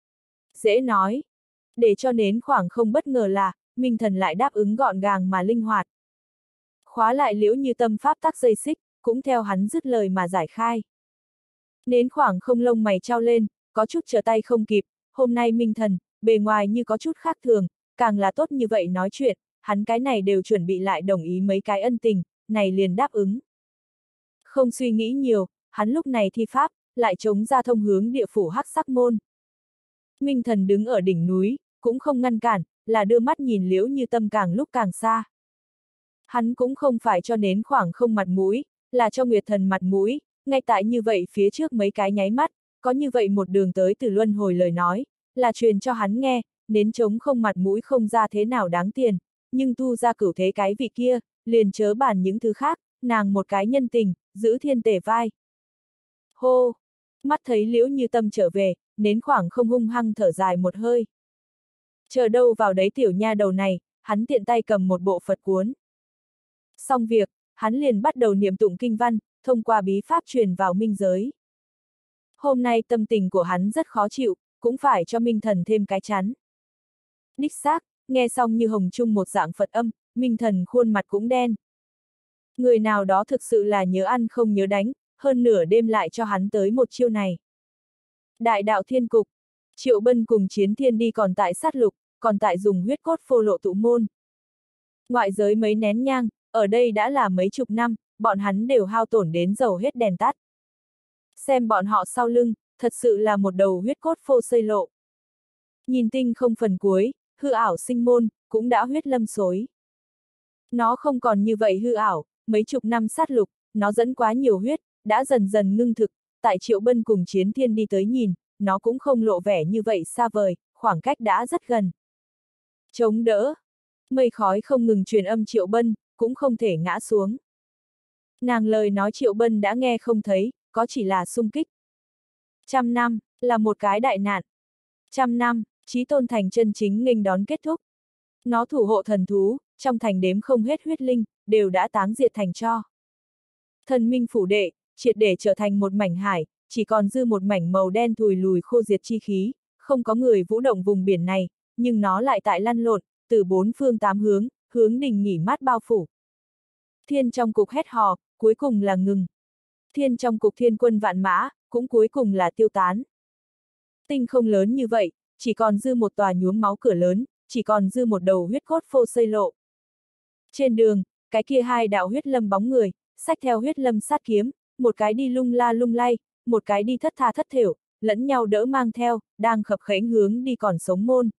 Dễ nói, để cho nến khoảng không bất ngờ là, minh thần lại đáp ứng gọn gàng mà linh hoạt. Khóa lại Liễu Như Tâm pháp tắc dây xích, cũng theo hắn dứt lời mà giải khai. Nến khoảng không lông mày trao lên, có chút trở tay không kịp, hôm nay Minh Thần, bề ngoài như có chút khác thường, càng là tốt như vậy nói chuyện, hắn cái này đều chuẩn bị lại đồng ý mấy cái ân tình, này liền đáp ứng. Không suy nghĩ nhiều, hắn lúc này thi pháp, lại chống ra thông hướng địa phủ hắc sắc môn. Minh Thần đứng ở đỉnh núi, cũng không ngăn cản, là đưa mắt nhìn Liễu Như Tâm càng lúc càng xa. Hắn cũng không phải cho nến khoảng không mặt mũi, là cho Nguyệt Thần mặt mũi, ngay tại như vậy phía trước mấy cái nháy mắt, có như vậy một đường tới từ luân hồi lời nói, là truyền cho hắn nghe, nến trống không mặt mũi không ra thế nào đáng tiền, nhưng tu ra cửu thế cái vị kia, liền chớ bàn những thứ khác, nàng một cái nhân tình, giữ thiên tể vai. Hô! Mắt thấy Liễu Như Tâm trở về, nến khoảng không hung hăng thở dài một hơi. Chờ đâu vào đấy tiểu nha đầu này, hắn tiện tay cầm một bộ Phật cuốn. Xong việc, hắn liền bắt đầu niệm tụng kinh văn, thông qua bí pháp truyền vào minh giới. Hôm nay tâm tình của hắn rất khó chịu, cũng phải cho Minh Thần thêm cái chắn. Đích xác, nghe xong như hồng trung một dạng Phật âm, Minh Thần khuôn mặt cũng đen. Người nào đó thực sự là nhớ ăn không nhớ đánh, hơn nửa đêm lại cho hắn tới một chiêu này. Đại đạo thiên cục, Triệu Bân cùng Chiến Thiên đi còn tại sát lục, còn tại dùng huyết cốt phô lộ tụ môn. Ngoại giới mấy nén nhang, ở đây đã là mấy chục năm, bọn hắn đều hao tổn đến dầu hết đèn tắt. Xem bọn họ sau lưng, thật sự là một đầu huyết cốt phô xây lộ. Nhìn tinh không phần cuối, hư ảo sinh môn, cũng đã huyết lâm xối. Nó không còn như vậy hư ảo, mấy chục năm sát lục, nó dẫn quá nhiều huyết, đã dần dần ngưng thực, tại Triệu Bân cùng Chiến Thiên đi tới nhìn, nó cũng không lộ vẻ như vậy xa vời, khoảng cách đã rất gần. Chống đỡ, mây khói không ngừng truyền âm Triệu Bân, cũng không thể ngã xuống. Nàng lời nói Triệu Bân đã nghe không thấy, có chỉ là xung kích. 100 năm, là một cái đại nạn. 100 năm, Chí Tôn Thành chân chính nghênh đón kết thúc. Nó thủ hộ thần thú, trong thành đếm không hết huyết linh, đều đã táng diệt thành tro. Thần minh phủ đệ, triệt để trở thành một mảnh hải, chỉ còn dư một mảnh màu đen thùi lùi khô diệt chi khí, không có người vũ động vùng biển này, nhưng nó lại tại lăn lộn, từ bốn phương tám hướng, hướng đỉnh nghỉ mát bao phủ. Thiên trong cục hét hò, cuối cùng là ngừng. Thiên trong cục thiên quân vạn mã, cũng cuối cùng là tiêu tán. Tinh không lớn như vậy, chỉ còn dư một tòa nhuốm máu cửa lớn, chỉ còn dư một đầu huyết cốt phô xây lộ. Trên đường, cái kia hai đạo huyết lâm bóng người, xách theo huyết lâm sát kiếm, một cái đi lung la lung lay, một cái đi thất tha thất thểu, lẫn nhau đỡ mang theo, đang khập khẽnh hướng đi còn sống môn.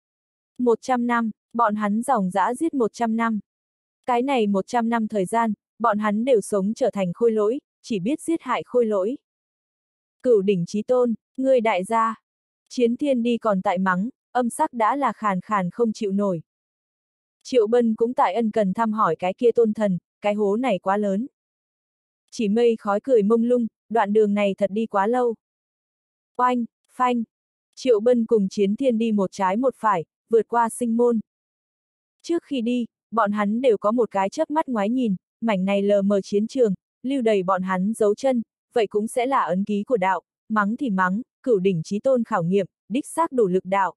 100 năm, bọn hắn dòng dã giết 100 năm. Cái này 100 năm thời gian, bọn hắn đều sống trở thành khôi lỗi, chỉ biết giết hại khôi lỗi. Cửu đỉnh chí tôn, ngươi đại gia. Chiến Thiên đi còn tại mắng, âm sắc đã là khàn khàn không chịu nổi. Triệu Bân cũng tại ân cần thăm hỏi cái kia tôn thần, cái hố này quá lớn. Chỉ mây khói cười mông lung, đoạn đường này thật đi quá lâu. Oanh, phanh. Triệu Bân cùng Chiến Thiên đi một trái một phải, vượt qua sinh môn. Trước khi đi, bọn hắn đều có một cái chớp mắt ngoái nhìn, mảnh này lờ mờ chiến trường, lưu đầy bọn hắn dấu chân, vậy cũng sẽ là ấn ký của đạo, mắng thì mắng, cửu đỉnh chí tôn khảo nghiệm, đích xác đủ lực đạo.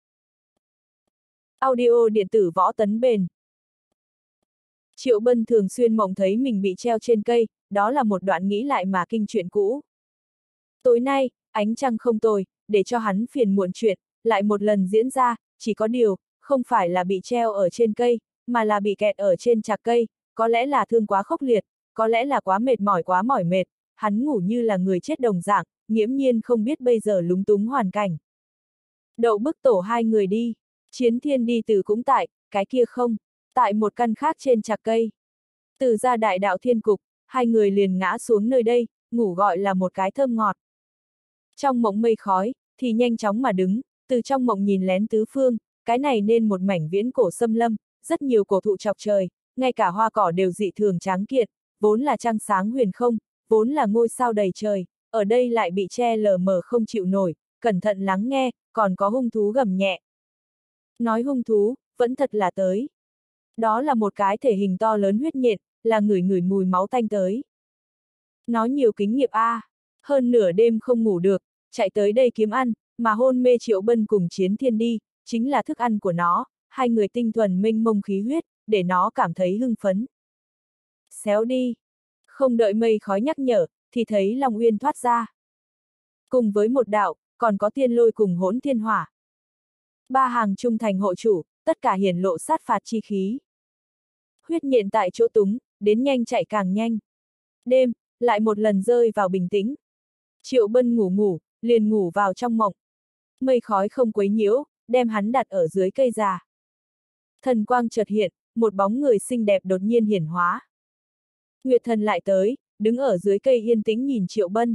Audio điện tử võ tấn bền. Triệu Bân thường xuyên mộng thấy mình bị treo trên cây, đó là một đoạn nghĩ lại mà kinh chuyện cũ. Tối nay, ánh trăng không tồi, để cho hắn phiền muộn chuyện, lại một lần diễn ra, chỉ có điều, không phải là bị treo ở trên cây, mà là bị kẹt ở trên chạc cây, có lẽ là thương quá khốc liệt, có lẽ là quá mỏi mệt, hắn ngủ như là người chết đồng dạng, nghiễm nhiên không biết bây giờ lúng túng hoàn cảnh. Đậu bức tổ hai người đi, Chiến Thiên đi từ cũng tại, cái kia không, tại một căn khác trên chạc cây. Từ ra đại đạo thiên cục, hai người liền ngã xuống nơi đây, ngủ gọi là một cái thơm ngọt. Trong mộng mây khói, thì nhanh chóng mà đứng, từ trong mộng nhìn lén tứ phương, cái này nên một mảnh viễn cổ xâm lâm, rất nhiều cổ thụ chọc trời, ngay cả hoa cỏ đều dị thường tráng kiện, vốn là trăng sáng huyền không, vốn là ngôi sao đầy trời, ở đây lại bị che lờ mờ không chịu nổi, cẩn thận lắng nghe, còn có hung thú gầm nhẹ. Nói hung thú, vẫn thật là tới. Đó là một cái thể hình to lớn huyết nhện, là ngửi ngửi mùi máu tanh tới. Nó nhiều kinh nghiệm a, hơn nửa đêm không ngủ được, chạy tới đây kiếm ăn, mà hôn mê Triệu Bân cùng Chiến Thiên đi, chính là thức ăn của nó, hai người tinh thuần mênh mông khí huyết, để nó cảm thấy hưng phấn. Xéo đi. Không đợi mây khói nhắc nhở, thì thấy Long Uyên thoát ra. cùng với một đạo, còn có tiên lôi cùng hỗn thiên hỏa. Ba hàng trung thành hộ chủ, tất cả hiển lộ sát phạt chi khí. Huyết nhện tại chỗ túng, đến nhanh chạy càng nhanh. Đêm, lại một lần rơi vào bình tĩnh. Triệu Bân ngủ, liền ngủ vào trong mộng. Mây khói không quấy nhiễu, đem hắn đặt ở dưới cây già. Thần quang chợt hiện, một bóng người xinh đẹp đột nhiên hiển hóa. Nguyệt Thần lại tới, đứng ở dưới cây yên tĩnh nhìn Triệu Bân.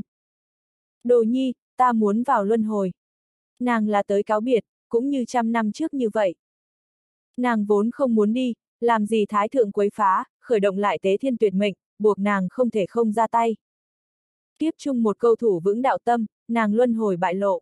Đồ nhi, ta muốn vào luân hồi. Nàng là tới cáo biệt, cũng như 100 năm trước như vậy. Nàng vốn không muốn đi, làm gì thái thượng quấy phá, khởi động lại tế thiên tuyệt mệnh, buộc nàng không thể không ra tay. Tiếp chung một câu thủ vững đạo tâm, nàng luân hồi bại lộ.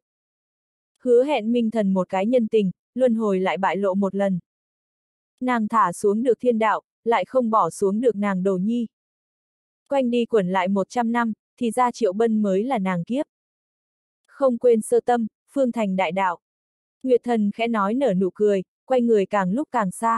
Hứa hẹn minh thần một cái nhân tình, luân hồi lại bại lộ một lần. Nàng thả xuống được thiên đạo, lại không bỏ xuống được nàng Đồ nhi. Quanh đi quẩn lại 100 năm, thì ra Triệu Bân mới là nàng kiếp. Không quên sơ tâm, phương thành đại đạo. Nguyệt Thần khẽ nói nở nụ cười, quay người càng lúc càng xa.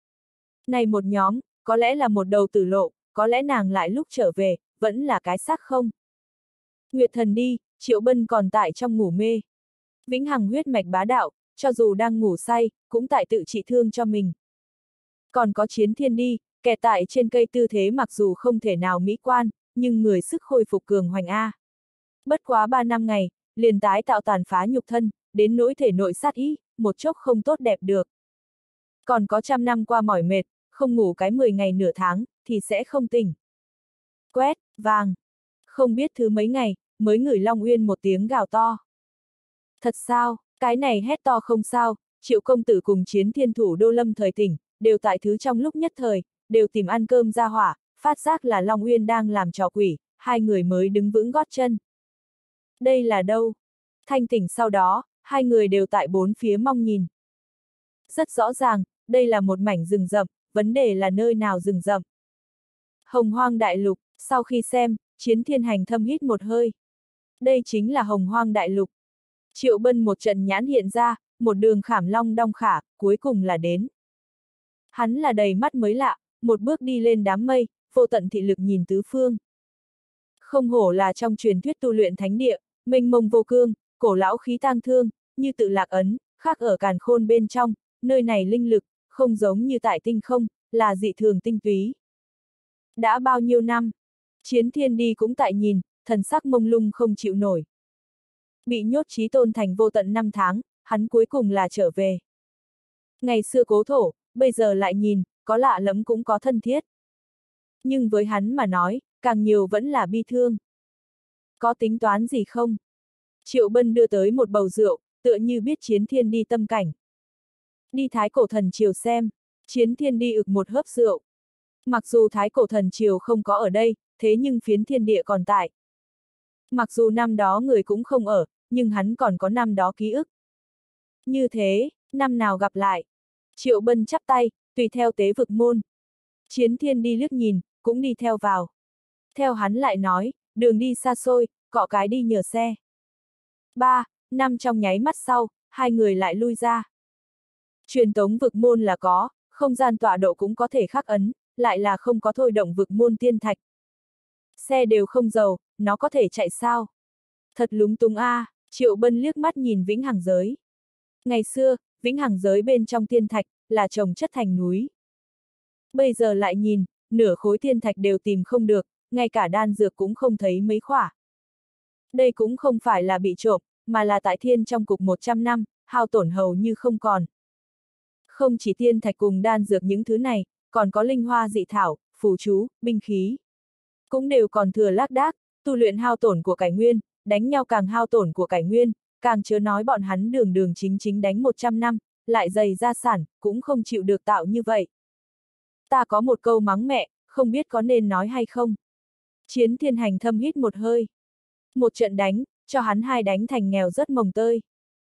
Này một nhóm, có lẽ là một đầu tử lộ, có lẽ nàng lại lúc trở về, vẫn là cái xác không. Nguyệt Thần đi, Triệu Bân còn tại trong ngủ mê. Vĩnh hằng huyết mạch bá đạo, cho dù đang ngủ say, cũng tại tự trị thương cho mình. Còn có Chiến Thiên đi, kẻ tại trên cây tư thế mặc dù không thể nào mỹ quan, nhưng người sức khôi phục cường hoành A. Bất quá 3 năm ngày, liền tái tạo tàn phá nhục thân, đến nỗi thể nội sát ý, một chốc không tốt đẹp được. Còn có 100 năm qua mỏi mệt, không ngủ cái 10 ngày nửa tháng, thì sẽ không tỉnh. Quét, vàng. Không biết thứ mấy ngày, mới ngửi Long Uyên một tiếng gào to. Thật sao, cái này hét to không sao, Triệu công tử cùng Chiến Thiên thủ đô lâm thời tỉnh, đều tại thứ trong lúc nhất thời, đều tìm ăn cơm ra hỏa, phát giác là Long Uyên đang làm trò quỷ, hai người mới đứng vững gót chân. Đây là đâu? Thanh tỉnh sau đó, hai người đều tại bốn phía mong nhìn. Rất rõ ràng, đây là một mảnh rừng rậm, vấn đề là nơi nào rừng rậm. Hồng Hoang Đại Lục, sau khi xem, Chiến Thiên hành thâm hít một hơi. Đây chính là Hồng Hoang Đại Lục. Triệu Bân một trận nhãn hiện ra, một đường khảm long đong khả, cuối cùng là đến. Hắn là đầy mắt mới lạ, một bước đi lên đám mây, vô tận thị lực nhìn tứ phương. Không hổ là trong truyền thuyết tu luyện thánh địa, mênh mông vô cương, cổ lão khí tang thương, như tự lạc ấn, khác ở càn khôn bên trong, nơi này linh lực, không giống như tại tinh không, là dị thường tinh túy. Đã bao nhiêu năm, Chiến Thiên đi cũng tại nhìn, thần sắc mông lung không chịu nổi. Bị nhốt Chí Tôn thành vô tận 5 tháng, hắn cuối cùng là trở về. Ngày xưa cố thổ, bây giờ lại nhìn, có lạ lẫm cũng có thân thiết. Nhưng với hắn mà nói, càng nhiều vẫn là bi thương. Có tính toán gì không? Triệu Bân đưa tới một bầu rượu, tựa như biết Chiến Thiên đi tâm cảnh. Đi Thái Cổ Thần Triều xem, Chiến Thiên đi ực một hớp rượu. Mặc dù Thái Cổ Thần Triều không có ở đây, thế nhưng phiến thiên địa còn tại. Mặc dù năm đó người cũng không ở, nhưng hắn còn có năm đó ký ức. Như thế, năm nào gặp lại. Triệu Bân chắp tay, tùy theo tế vực môn. Chiến Thiên đi liếc nhìn, cũng đi theo vào. Theo hắn lại nói, đường đi xa xôi, cọ cái đi nhờ xe. 3, 5 trong nháy mắt sau, hai người lại lui ra. Truyền tống vực môn là có, không gian tọa độ cũng có thể khắc ấn, lại là không có thôi động vực môn tiên thạch. Xe đều không dầu, nó có thể chạy sao? Thật lúng túng a. Triệu Bân liếc mắt nhìn Vĩnh Hằng giới. Ngày xưa, Vĩnh Hằng giới bên trong tiên thạch, là chồng chất thành núi. Bây giờ lại nhìn, nửa khối tiên thạch đều tìm không được, ngay cả đan dược cũng không thấy mấy khỏa. Đây cũng không phải là bị trộm, mà là tại thiên trong cục 100 năm, hao tổn hầu như không còn. Không chỉ tiên thạch cùng đan dược những thứ này, còn có linh hoa dị thảo, phù chú, binh khí. Cũng đều còn thừa lác đác, tu luyện hao tổn của cải nguyên, đánh nhau càng hao tổn của cải nguyên, càng chớ nói bọn hắn đường đường chính chính đánh 100 năm, lại dày gia sản, cũng không chịu được tạo như vậy. Ta có một câu mắng mẹ, không biết có nên nói hay không. Chiến Thiên hành thâm hít một hơi. Một trận đánh, cho hắn hai đánh thành nghèo rất mồng tơi.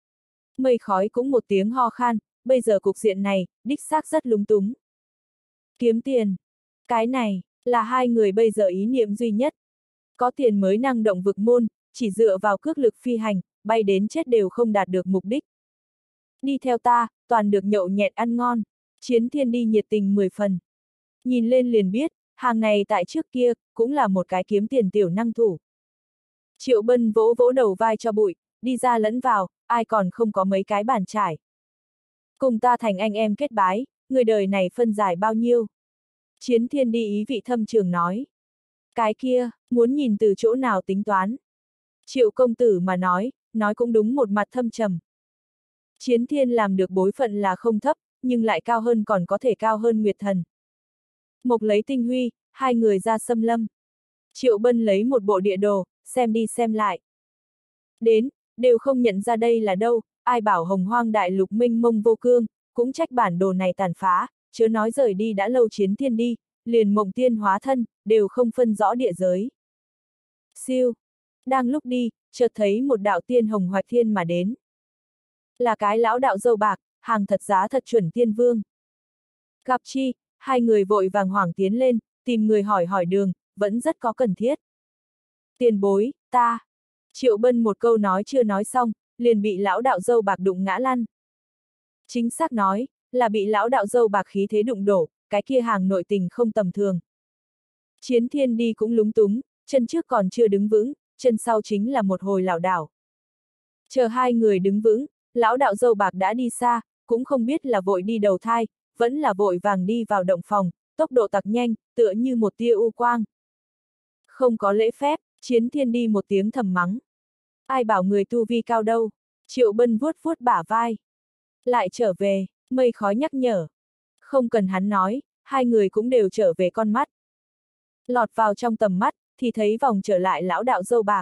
Mây khói cũng một tiếng ho khan, bây giờ cục diện này, đích xác rất lúng túng. Kiếm tiền. Cái này, là hai người bây giờ ý niệm duy nhất. Có tiền mới năng động vực môn, chỉ dựa vào cước lực phi hành, bay đến chết đều không đạt được mục đích. Đi theo ta, toàn được nhậu nhẹt ăn ngon. Chiến Thiên đi nhiệt tình 10 phần. Nhìn lên liền biết, hàng này tại trước kia, cũng là một cái kiếm tiền tiểu năng thủ. Triệu Bân vỗ vỗ đầu vai cho bụi, đi ra lẫn vào, ai còn không có mấy cái bàn trải. Cùng ta thành anh em kết bái, người đời này phân giải bao nhiêu. Chiến Thiên đi ý vị thâm trường nói. Cái kia, muốn nhìn từ chỗ nào tính toán. Triệu công tử mà nói cũng đúng một mặt thâm trầm. Chiến Thiên làm được bối phận là không thấp, nhưng lại cao hơn còn có thể cao hơn Nguyệt Thần. Mộc lấy tinh huy, hai người ra xâm lâm. Triệu Bân lấy một bộ địa đồ, xem đi xem lại. Đến, đều không nhận ra đây là đâu, ai bảo hồng hoang đại lục mênh mông vô cương, cũng trách bản đồ này tàn phá, chớ nói rời đi đã lâu Chiến Thiên đi, liền mộng tiên hóa thân, đều không phân rõ địa giới. Siêu! Đang lúc đi, chợt thấy một đạo tiên hồng hoạch thiên mà đến. Là cái lão đạo dâu bạc, hàng thật giá thật chuẩn tiên vương. Gặp chi, hai người vội vàng hoảng tiến lên, tìm người hỏi đường, vẫn rất có cần thiết. Tiền bối, ta. Triệu Bân một câu nói chưa nói xong, liền bị lão đạo dâu bạc đụng ngã lăn. Chính xác nói, là bị lão đạo dâu bạc khí thế đụng đổ, cái kia hàng nội tình không tầm thường. Chiến Thiên đi cũng lúng túng, chân trước còn chưa đứng vững, chân sau chính là một hồi lảo đảo. Chờ hai người đứng vững, lão đạo dâu bạc đã đi xa, cũng không biết là vội đi đầu thai, vẫn là vội vàng đi vào động phòng, tốc độ tặc nhanh, tựa như một tia u quang. Không có lễ phép, Chiến Thiên đi một tiếng thầm mắng. Ai bảo người tu vi cao đâu, Triệu Bân vuốt vuốt bả vai. Lại trở về, mây khói nhắc nhở. Không cần hắn nói, hai người cũng đều trở về con mắt. Lọt vào trong tầm mắt, thì thấy vòng trở lại lão đạo dâu bạc.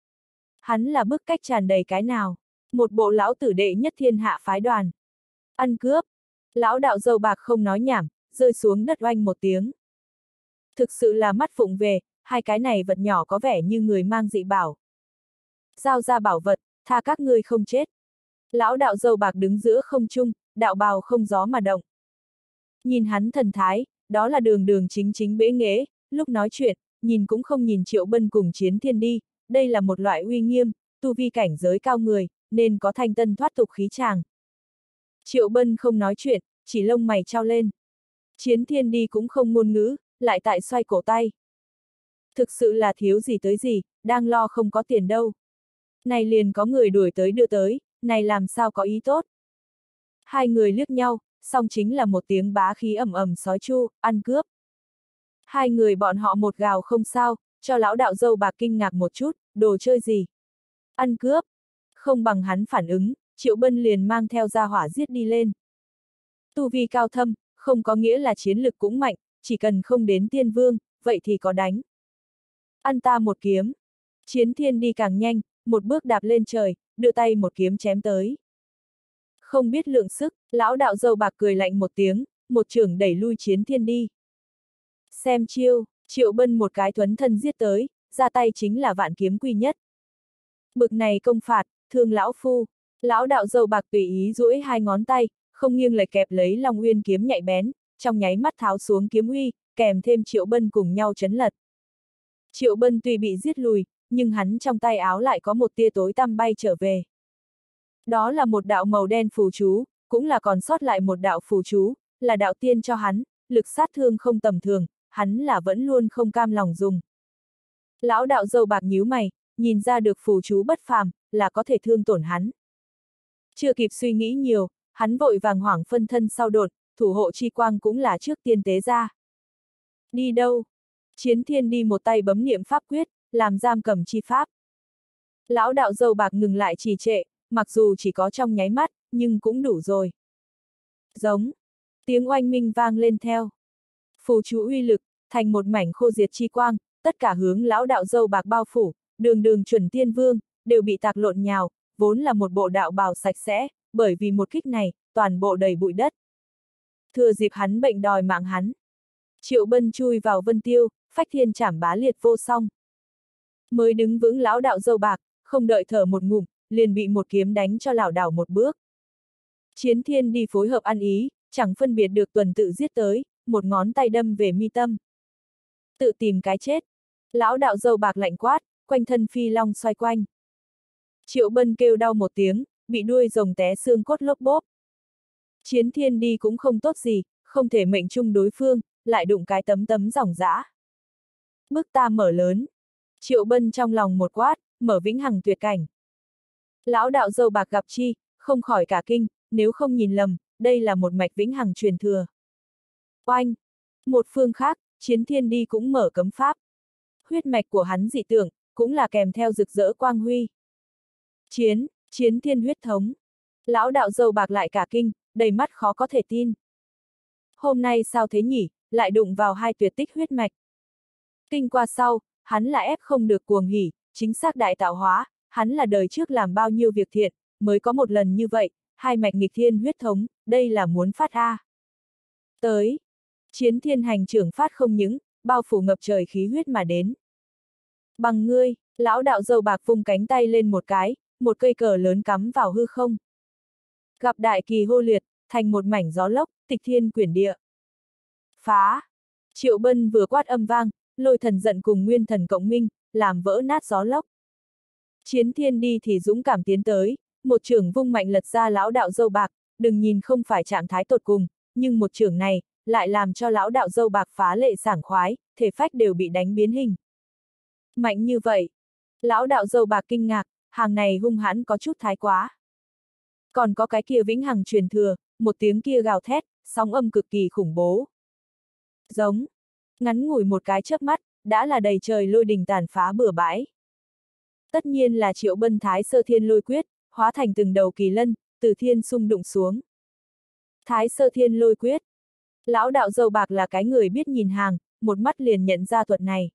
Hắn là bức cách tràn đầy cái nào, một bộ lão tử đệ nhất thiên hạ phái đoàn. Ăn cướp, lão đạo dâu bạc không nói nhảm, rơi xuống đất oanh một tiếng. Thực sự là mắt phụng về, hai cái này vật nhỏ có vẻ như người mang dị bảo. Giao ra bảo vật, tha các ngươi không chết. Lão đạo dâu bạc đứng giữa không trung, đạo bào không gió mà động. Nhìn hắn thần thái, đó là đường đường chính chính bế nghễ, lúc nói chuyện, nhìn cũng không nhìn Triệu Bân cùng Chiến Thiên đi, đây là một loại uy nghiêm, tu vi cảnh giới cao người, nên có thanh tân thoát tục khí tràng. Triệu Bân không nói chuyện, chỉ lông mày trao lên. Chiến Thiên đi cũng không ngôn ngữ, lại tại xoay cổ tay. Thực sự là thiếu gì tới gì, đang lo không có tiền đâu. Này liền có người đuổi tới đưa tới, này làm sao có ý tốt. Hai người liếc nhau, song chính là một tiếng bá khí ầm ầm sói chu, ăn cướp. Hai người bọn họ một gào không sao, cho lão đạo dâu bạc kinh ngạc một chút, đồ chơi gì? Ăn cướp. Không bằng hắn phản ứng, Triệu Bân liền mang theo gia hỏa giết đi lên. Tu vi cao thâm, không có nghĩa là chiến lực cũng mạnh, chỉ cần không đến tiên vương, vậy thì có đánh. Ăn ta một kiếm. Chiến Thiên đi càng nhanh, một bước đạp lên trời, đưa tay một kiếm chém tới. Không biết lượng sức, lão đạo dâu bạc cười lạnh một tiếng, một chưởng đẩy lui Chiến Thiên đi. Xem chiêu, Triệu Bân một cái thuấn thân giết tới, ra tay chính là vạn kiếm quy nhất. Bực này công phạt, thương lão phu, lão đạo dâu bạc tùy ý duỗi hai ngón tay, không nghiêng lệch kẹp lấy Long Uyên kiếm nhạy bén, trong nháy mắt tháo xuống kiếm uy, kèm thêm Triệu Bân cùng nhau chấn lật. Triệu Bân tuy bị giết lùi, nhưng hắn trong tay áo lại có một tia tối tăm bay trở về. Đó là một đạo màu đen phù chú, cũng là còn sót lại một đạo phù chú, là đạo tiên cho hắn, lực sát thương không tầm thường, hắn là vẫn luôn không cam lòng dùng. Lão đạo dâu bạc nhíu mày, nhìn ra được phù chú bất phàm, là có thể thương tổn hắn. Chưa kịp suy nghĩ nhiều, hắn vội vàng hoảng phân thân sau đột, thủ hộ chi quang cũng là trước tiên tế ra. Đi đâu? Chiến Thiên đi một tay bấm niệm pháp quyết, làm giam cầm chi pháp. Lão đạo dâu bạc ngừng lại trì trệ, mặc dù chỉ có trong nháy mắt, nhưng cũng đủ rồi. Giống. Tiếng oanh minh vang lên theo. Phù chú uy lực, thành một mảnh khô diệt chi quang, tất cả hướng lão đạo dâu bạc bao phủ, đường đường chuẩn tiên vương, đều bị tạc lộn nhào, vốn là một bộ đạo bào sạch sẽ, bởi vì một kích này, toàn bộ đầy bụi đất. Thừa dịp hắn bệnh đòi mạng hắn. Triệu Bân chui vào vân tiêu, phách thiên chảm bá liệt vô song. Mới đứng vững lão đạo dâu bạc, không đợi thở một ngụm, liền bị một kiếm đánh cho lảo đảo một bước. Chiến Thiên đi phối hợp ăn ý, chẳng phân biệt được tuần tự giết tới, một ngón tay đâm về mi tâm. Tự tìm cái chết. Lão đạo dâu bạc lạnh quát, quanh thân phi long xoay quanh. Triệu Bân kêu đau một tiếng, bị đuôi rồng té xương cốt lốp bốp. Chiến Thiên đi cũng không tốt gì, không thể mệnh chung đối phương, lại đụng cái tấm tấm ròng rã. Bức ta mở lớn. Triệu Bân trong lòng một quát, mở vĩnh hằng tuyệt cảnh. Lão đạo dâu bạc gặp chi, không khỏi cả kinh, nếu không nhìn lầm, đây là một mạch vĩnh hằng truyền thừa. Oanh! Một phương khác, Chiến Thiên Đi cũng mở cấm pháp. Huyết mạch của hắn dị tượng, cũng là kèm theo rực rỡ quang huy. Chiến thiên huyết thống. Lão đạo dâu bạc lại cả kinh, đầy mắt khó có thể tin. Hôm nay sao thế nhỉ, lại đụng vào hai tuyệt tích huyết mạch. Kinh qua sau, hắn là ép không được cuồng hỉ, chính xác đại tạo hóa, hắn là đời trước làm bao nhiêu việc thiện, mới có một lần như vậy, hai mạch nghịch thiên huyết thống, đây là muốn phát a. Tới, Chiến Thiên hành trưởng phát không những, bao phủ ngập trời khí huyết mà đến. Bằng ngươi, lão đạo dâu bạc vung cánh tay lên một cái, một cây cờ lớn cắm vào hư không. Gặp đại kỳ hô liệt, thành một mảnh gió lốc, tịch thiên quyển địa. Phá! Triệu Bân vừa quát âm vang, lôi thần giận cùng nguyên thần cộng minh, làm vỡ nát gió lốc. Chiến Thiên Đi thì dũng cảm tiến tới, một chưởng vung mạnh lật ra lão đạo dâu bạc, đừng nhìn không phải trạng thái tột cùng, nhưng một chưởng này, lại làm cho lão đạo dâu bạc phá lệ sảng khoái, thể phách đều bị đánh biến hình. Mạnh như vậy! Lão đạo dâu bạc kinh ngạc, hàng này hung hãn có chút thái quá. Còn có cái kia vĩnh hằng truyền thừa, một tiếng kia gào thét, sóng âm cực kỳ khủng bố. Giống! Ngắn ngủi một cái chớp mắt, đã là đầy trời lôi đình tàn phá bừa bãi. Tất nhiên là Triệu Bân Thái Sơ Thiên Lôi Quyết, hóa thành từng đầu kỳ lân, từ thiên xung đụng xuống. Thái Sơ Thiên Lôi Quyết. Lão đạo dâu bạc là cái người biết nhìn hàng, một mắt liền nhận ra thuật này.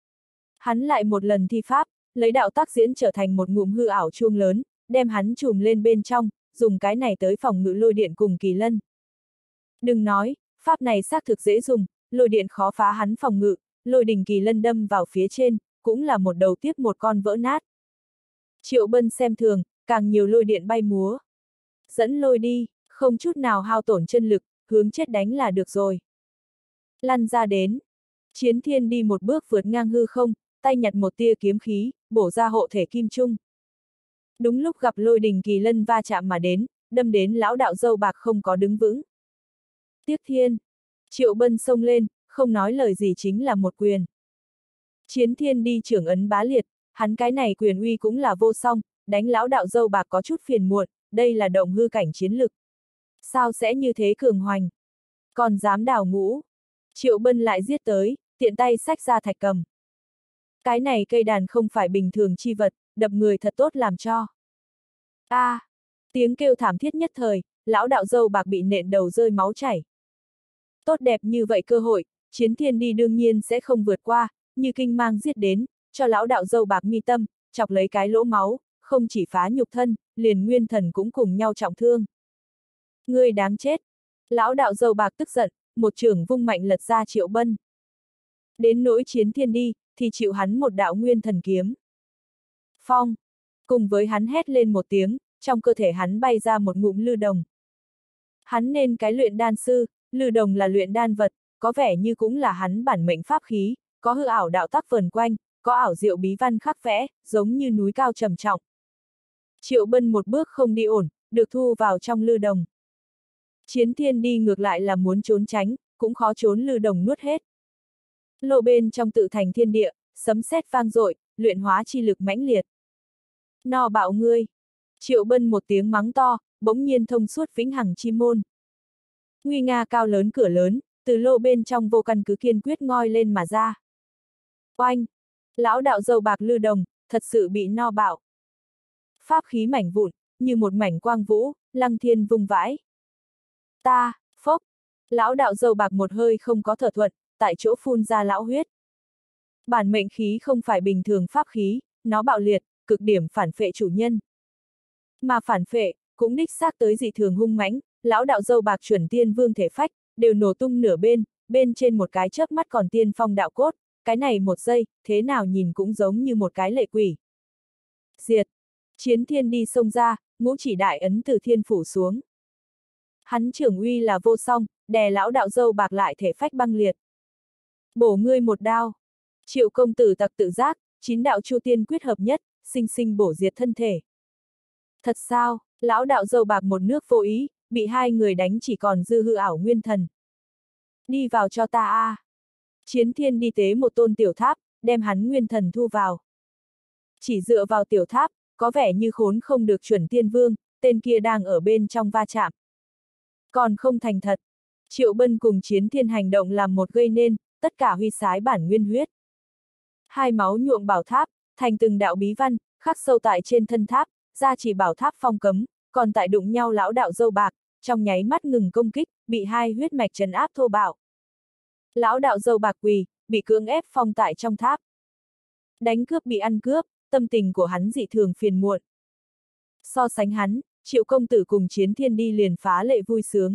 Hắn lại một lần thi pháp, lấy đạo tác diễn trở thành một ngụm hư ảo chuông lớn, đem hắn trùm lên bên trong, dùng cái này tới phòng ngự lôi điện cùng kỳ lân. Đừng nói, pháp này xác thực dễ dùng, lôi điện khó phá hắn phòng ngự, lôi đình kỳ lân đâm vào phía trên, cũng là một đầu tiếp một con vỡ nát. Triệu Bân xem thường, càng nhiều lôi điện bay múa. Dẫn lôi đi, không chút nào hao tổn chân lực, hướng chết đánh là được rồi. Lăn ra đến. Chiến Thiên Đi một bước vượt ngang hư không, tay nhặt một tia kiếm khí, bổ ra hộ thể kim trung. Đúng lúc gặp lôi đình kỳ lân va chạm mà đến, đâm đến lão đạo dâu bạc không có đứng vững. Tiếc thiên! Triệu Bân xông lên, không nói lời gì chính là một quyền. Chiến Thiên Đi trưởng ấn bá liệt, hắn cái này quyền uy cũng là vô song, đánh lão đạo dâu bạc có chút phiền muộn, đây là động hư cảnh chiến lực. Sao sẽ như thế cường hoành? Còn dám đào ngũ? Triệu Bân lại giết tới, tiện tay xách ra thạch cầm. Cái này cây đàn không phải bình thường chi vật, đập người thật tốt làm cho. Tiếng kêu thảm thiết nhất thời, lão đạo dâu bạc bị nện đầu rơi máu chảy. Tốt đẹp như vậy cơ hội, Chiến Thiên Đi đương nhiên sẽ không vượt qua, như kinh mang giết đến, cho lão đạo dâu bạc mi tâm, chọc lấy cái lỗ máu, không chỉ phá nhục thân, liền nguyên thần cũng cùng nhau trọng thương. Ngươi đáng chết! Lão đạo dâu bạc tức giận, một chưởng vung mạnh lật ra Triệu Bân. Đến nỗi Chiến Thiên Đi, thì chịu hắn một đạo nguyên thần kiếm. Phong! Cùng với hắn hét lên một tiếng, trong cơ thể hắn bay ra một ngụm lư đồng. Hắn nên cái luyện đan sư, lư đồng là luyện đan vật, có vẻ như cũng là hắn bản mệnh pháp khí, có hư ảo đạo tắc vần quanh, có ảo diệu bí văn khắc vẽ, giống như núi cao trầm trọng. Triệu Bân một bước không đi ổn, được thu vào trong lư đồng. Chiến Thiên Đi ngược lại là muốn trốn tránh, cũng khó trốn lư đồng nuốt hết. Lộ bên trong tự thành thiên địa, sấm sét vang dội, luyện hóa chi lực mãnh liệt. No bạo ngươi! Triệu Bân một tiếng mắng to, bỗng nhiên thông suốt vĩnh hằng chi môn. Nguy nga cao lớn cửa lớn, từ lô bên trong vô căn cứ kiên quyết ngoi lên mà ra. Oanh! Lão đạo dâu bạc lư đồng, thật sự bị no bạo. Pháp khí mảnh vụn, như một mảnh quang vũ, lăng thiên vung vãi. Phốc! Lão đạo dâu bạc một hơi không có thở thuận, tại chỗ phun ra lão huyết. Bản mệnh khí không phải bình thường pháp khí, nó bạo liệt, cực điểm phản phệ chủ nhân. Mà phản phệ, cũng đích xác tới dị thường hung mãnh, lão đạo dâu bạc chuẩn tiên vương thể phách, đều nổ tung nửa bên trên một cái chớp mắt còn tiên phong đạo cốt, cái này một giây, thế nào nhìn cũng giống như một cái lệ quỷ. Diệt! Chiến Thiên Đi xông ra, ngũ chỉ đại ấn từ thiên phủ xuống. Hắn trưởng uy là vô song, đè lão đạo dâu bạc lại thể phách băng liệt. Bổ ngươi một đao! Triệu công tử tặc tự giác, 9 đạo chu tiên quyết hợp nhất, sinh sinh bổ diệt thân thể. Thật sao, lão đạo dâu bạc một nước vô ý, bị hai người đánh chỉ còn dư hư ảo nguyên thần. Đi vào cho ta a! Chiến Thiên Đi tế một tôn tiểu tháp, đem hắn nguyên thần thu vào. Chỉ dựa vào tiểu tháp, có vẻ như khốn không được Chuẩn Tiên Vương, tên kia đang ở bên trong va chạm. Còn không thành thật. Triệu Bân cùng Chiến Thiên hành động làm một gây nên, tất cả huy sái bản nguyên huyết. Hai máu nhuộm bảo tháp, thành từng đạo bí văn, khắc sâu tại trên thân tháp, ra chỉ bảo tháp phong cấm, còn tại đụng nhau lão đạo dâu bạc, trong nháy mắt ngừng công kích, bị hai huyết mạch trấn áp thô bạo. Lão đạo dâu bạc quỳ, bị cưỡng ép phong tại trong tháp. Đánh cướp bị ăn cướp, tâm tình của hắn dị thường phiền muộn. So sánh hắn, Triệu công tử cùng Chiến Thiên đi liền phá lệ vui sướng.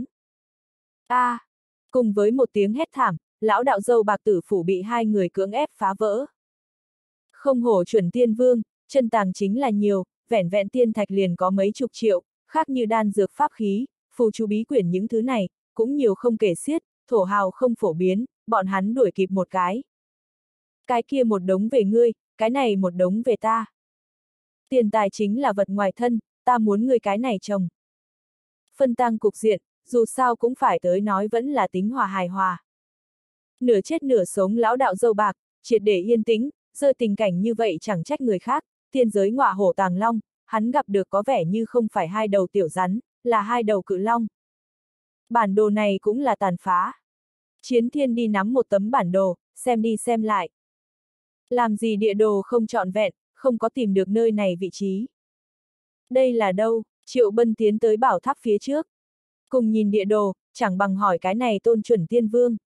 Cùng với một tiếng hét thảm, lão đạo dâu bạc tử phủ bị hai người cưỡng ép phá vỡ. Không hổ Chuẩn Tiên Vương, chân tàng chính là nhiều, vẻn vẹn tiên thạch liền có mấy chục triệu, khác như đan dược pháp khí, phù chú bí quyển những thứ này, cũng nhiều không kể xiết, thổ hào không phổ biến, bọn hắn đuổi kịp một cái. Cái kia một đống về ngươi, cái này một đống về ta. Tiền tài chính là vật ngoài thân, ta muốn ngươi cái này trồng. Phân tăng cục diện, dù sao cũng phải tới nói vẫn là tính hòa hài hòa. Nửa chết nửa sống lão đạo dâu bạc, triệt để yên tĩnh, rơi tình cảnh như vậy chẳng trách người khác, tiên giới ngọa hổ tàng long, hắn gặp được có vẻ như không phải hai đầu tiểu rắn, là hai đầu cự long. Bản đồ này cũng là tàn phá. Chiến Thiên đi nắm một tấm bản đồ, xem đi xem lại. Làm gì địa đồ không trọn vẹn, không có tìm được nơi này vị trí. Đây là đâu? Triệu Bân tiến tới bảo tháp phía trước. Cùng nhìn địa đồ, chẳng bằng hỏi cái này tôn Chuẩn Tiên Vương.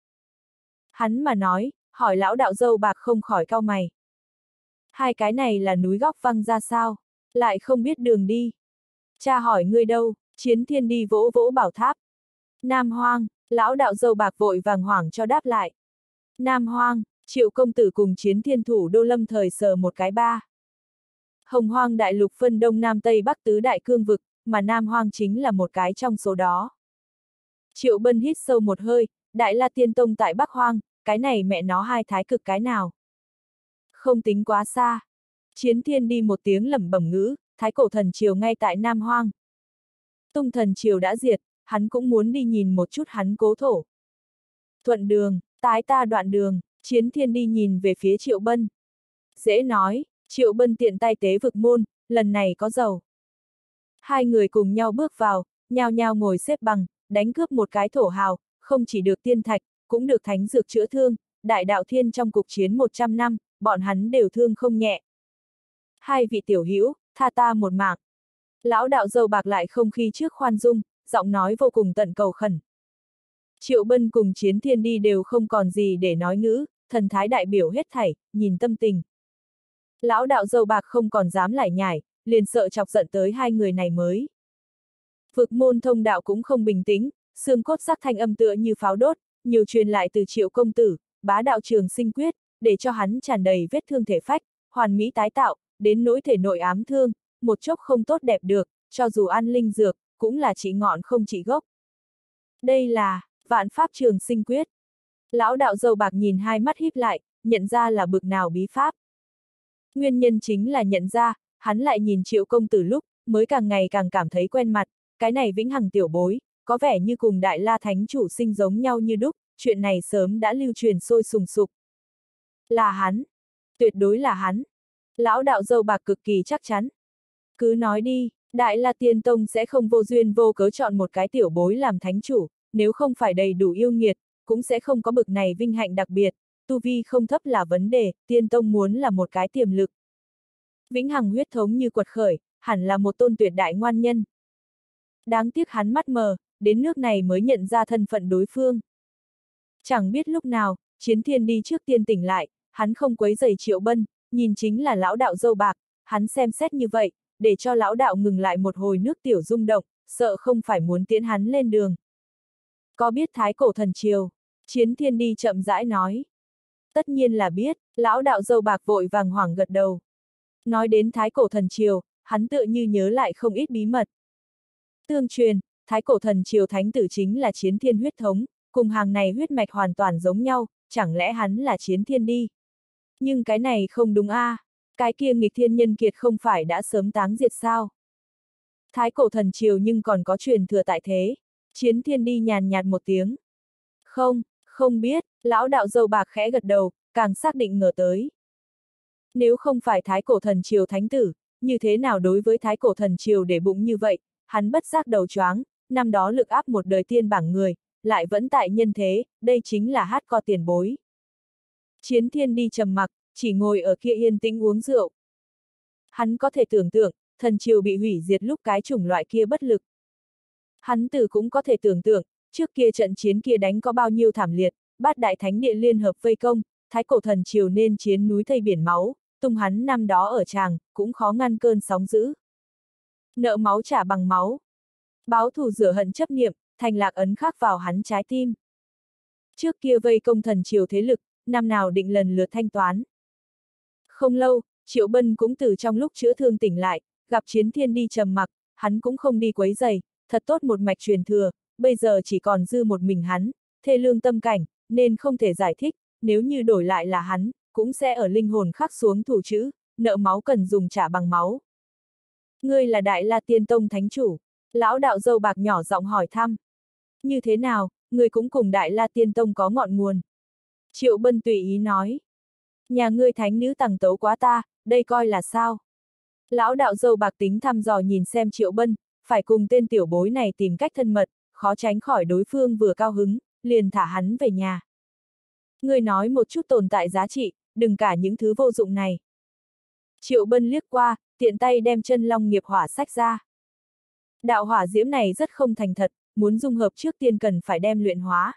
Hắn mà nói, hỏi lão đạo dâu bạc không khỏi cau mày. Hai cái này là núi góc văng ra sao? Lại không biết đường đi. Cha hỏi ngươi đâu? Chiến Thiên đi vỗ vỗ bảo tháp. Nam Hoang, lão đạo dâu bạc vội vàng hoảng cho đáp lại. Nam Hoang, Triệu công tử cùng Chiến Thiên thủ đô lâm thời sờ một cái ba. Hồng Hoang đại lục phân đông nam tây bắc tứ đại cương vực, mà Nam Hoang chính là một cái trong số đó. Triệu Bân hít sâu một hơi, Đại La Tiên Tông tại Bắc Hoang, cái này mẹ nó hai thái cực cái nào? Không tính quá xa. Chiến Thiên đi một tiếng lẩm bẩm ngữ, Thái cổ thần triều ngay tại Nam Hoang. Tung thần triều đã diệt, hắn cũng muốn đi nhìn một chút hắn cố thổ. Thuận đường, tái ta đoạn đường, Chiến Thiên đi nhìn về phía Triệu Bân. Dễ nói, Triệu Bân tiện tay tế vực môn, lần này có giàu. Hai người cùng nhau bước vào, nhao nhao ngồi xếp bằng, đánh cướp một cái thổ hào, không chỉ được tiên thạch, cũng được thánh dược chữa thương, đại đạo thiên trong cuộc chiến 100 năm, bọn hắn đều thương không nhẹ. Hai vị tiểu hữu, tha ta một mạng. Lão đạo dâu bạc lại không khi trước khoan dung, giọng nói vô cùng tận cầu khẩn. Triệu Bân cùng Chiến Thiên đi đều không còn gì để nói ngữ, thần thái đại biểu hết thảy, nhìn tâm tình. Lão đạo dâu bạc không còn dám lải nhải, liền sợ chọc giận tới hai người này mới. Vực môn thông đạo cũng không bình tĩnh, xương cốt sắc thanh âm tựa như pháo đốt, nhiều truyền lại từ Triệu công tử, bá đạo trường sinh quyết, để cho hắn tràn đầy vết thương thể phách, hoàn mỹ tái tạo, đến nỗi thể nội ám thương, một chốc không tốt đẹp được, cho dù ăn linh dược, cũng là chỉ ngọn không chỉ gốc. Đây là vạn pháp trường sinh quyết. Lão đạo dâu bạc nhìn hai mắt híp lại, nhận ra là bực nào bí pháp. Nguyên nhân chính là nhận ra, hắn lại nhìn Triệu công tử lúc, mới càng ngày càng cảm thấy quen mặt, cái này vĩnh hằng tiểu bối, có vẻ như cùng Đại La Thánh chủ sinh giống nhau như đúc, chuyện này sớm đã lưu truyền sôi sùng sục. Là hắn. Tuyệt đối là hắn. Lão đạo dâu bạc cực kỳ chắc chắn. Cứ nói đi, Đại La Tiên Tông sẽ không vô duyên vô cớ chọn một cái tiểu bối làm thánh chủ, nếu không phải đầy đủ yêu nghiệt, cũng sẽ không có bực này vinh hạnh đặc biệt, tu vi không thấp là vấn đề, Tiên Tông muốn là một cái tiềm lực. Vĩnh hằng huyết thống như quật khởi, hẳn là một tôn tuyệt đại ngoan nhân. Đáng tiếc hắn mắt mờ, đến nước này mới nhận ra thân phận đối phương. Chẳng biết lúc nào, Chiến Thiên đi trước tiên tỉnh lại, hắn không quấy rầy Triệu Bân, nhìn chính là lão đạo dâu bạc, hắn xem xét như vậy, để cho lão đạo ngừng lại một hồi nước tiểu rung động, sợ không phải muốn tiễn hắn lên đường. Có biết Thái cổ thần triều? Chiến Thiên đi chậm rãi nói. Tất nhiên là biết, lão đạo dâu bạc vội vàng hoảng gật đầu. Nói đến Thái cổ thần triều, hắn tựa như nhớ lại không ít bí mật. Tương truyền, Thái cổ thần triều thánh tử chính là Chiến Thiên huyết thống, cùng hàng này huyết mạch hoàn toàn giống nhau, chẳng lẽ hắn là Chiến Thiên đi? Nhưng cái này không đúng a, cái kia nghịch thiên nhân kiệt không phải đã sớm táng diệt sao? Thái cổ thần triều nhưng còn có truyền thừa tại thế. Chiến Thiên đi nhàn nhạt một tiếng. Không biết, lão đạo dâu bạc khẽ gật đầu, càng xác định ngờ tới. Nếu không phải Thái Cổ Thần Triều thánh tử, như thế nào đối với Thái Cổ Thần Triều để bụng như vậy, hắn bất giác đầu choáng, năm đó lực áp một đời tiên bảng người, lại vẫn tại nhân thế, đây chính là hardcore tiền bối. Chiến Thiên đi trầm mặc, chỉ ngồi ở kia yên tĩnh uống rượu. Hắn có thể tưởng tượng, thần triều bị hủy diệt lúc cái chủng loại kia bất lực. Hắn cũng có thể tưởng tượng, trước kia trận chiến kia đánh có bao nhiêu thảm liệt, bát đại thánh địa liên hợp vây công, Thái Cổ Thần Triều nên chiến núi thây biển máu, tung hắn năm đó ở tràng, cũng khó ngăn cơn sóng dữ. Nợ máu trả bằng máu. Báo thù rửa hận chấp niệm, thành lạc ấn khắc vào hắn trái tim. Trước kia vây công thần triều thế lực, năm nào định lần lượt thanh toán. Không lâu, Triệu Bân cũng từ trong lúc chữa thương tỉnh lại, gặp Chiến Thiên đi trầm mặc, hắn cũng không đi quấy giày, thật tốt một mạch truyền thừa, bây giờ chỉ còn dư một mình hắn, thê lương tâm cảnh, nên không thể giải thích, nếu như đổi lại là hắn, cũng sẽ ở linh hồn khắc xuống thủ chữ, nợ máu cần dùng trả bằng máu. Ngươi là Đại La Tiên Tông thánh chủ, lão đạo dâu bạc nhỏ giọng hỏi thăm. Như thế nào, ngươi cũng cùng Đại La Tiên Tông có ngọn nguồn. Triệu Bân tùy ý nói. Nhà ngươi thánh nữ tằng tấu quá ta, đây coi là sao? Lão đạo dâu bạc tính thăm dò nhìn xem Triệu Bân, phải cùng tên tiểu bối này tìm cách thân mật, khó tránh khỏi đối phương vừa cao hứng, liền thả hắn về nhà. Ngươi nói một chút tồn tại giá trị, đừng cả những thứ vô dụng này. Triệu Bân liếc qua, tiện tay đem chân long nghiệp hỏa sách ra. Đạo hỏa diễm này rất không thành thật, muốn dung hợp trước tiên cần phải đem luyện hóa.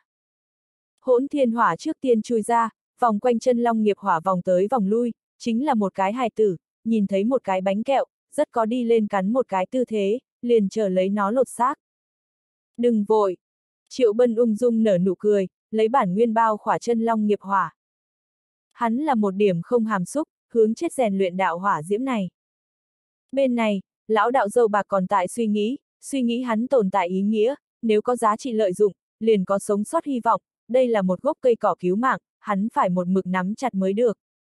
Hỗn thiên hỏa trước tiên chui ra, vòng quanh chân long nghiệp hỏa vòng tới vòng lui, chính là một cái hài tử, nhìn thấy một cái bánh kẹo, rất có đi lên cắn một cái tư thế, liền chờ lấy nó lột xác. Đừng vội. Triệu Bân ung dung nở nụ cười, lấy bản nguyên bao khỏa chân long nghiệp hỏa. Hắn là một điểm không hàm xúc, hướng chết rèn luyện đạo hỏa diễm này. Bên này, lão đạo dâu bạc còn tại suy nghĩ hắn tồn tại ý nghĩa, nếu có giá trị lợi dụng, liền có sống sót hy vọng, đây là một gốc cây cỏ cứu mạng, hắn phải một mực nắm chặt mới được.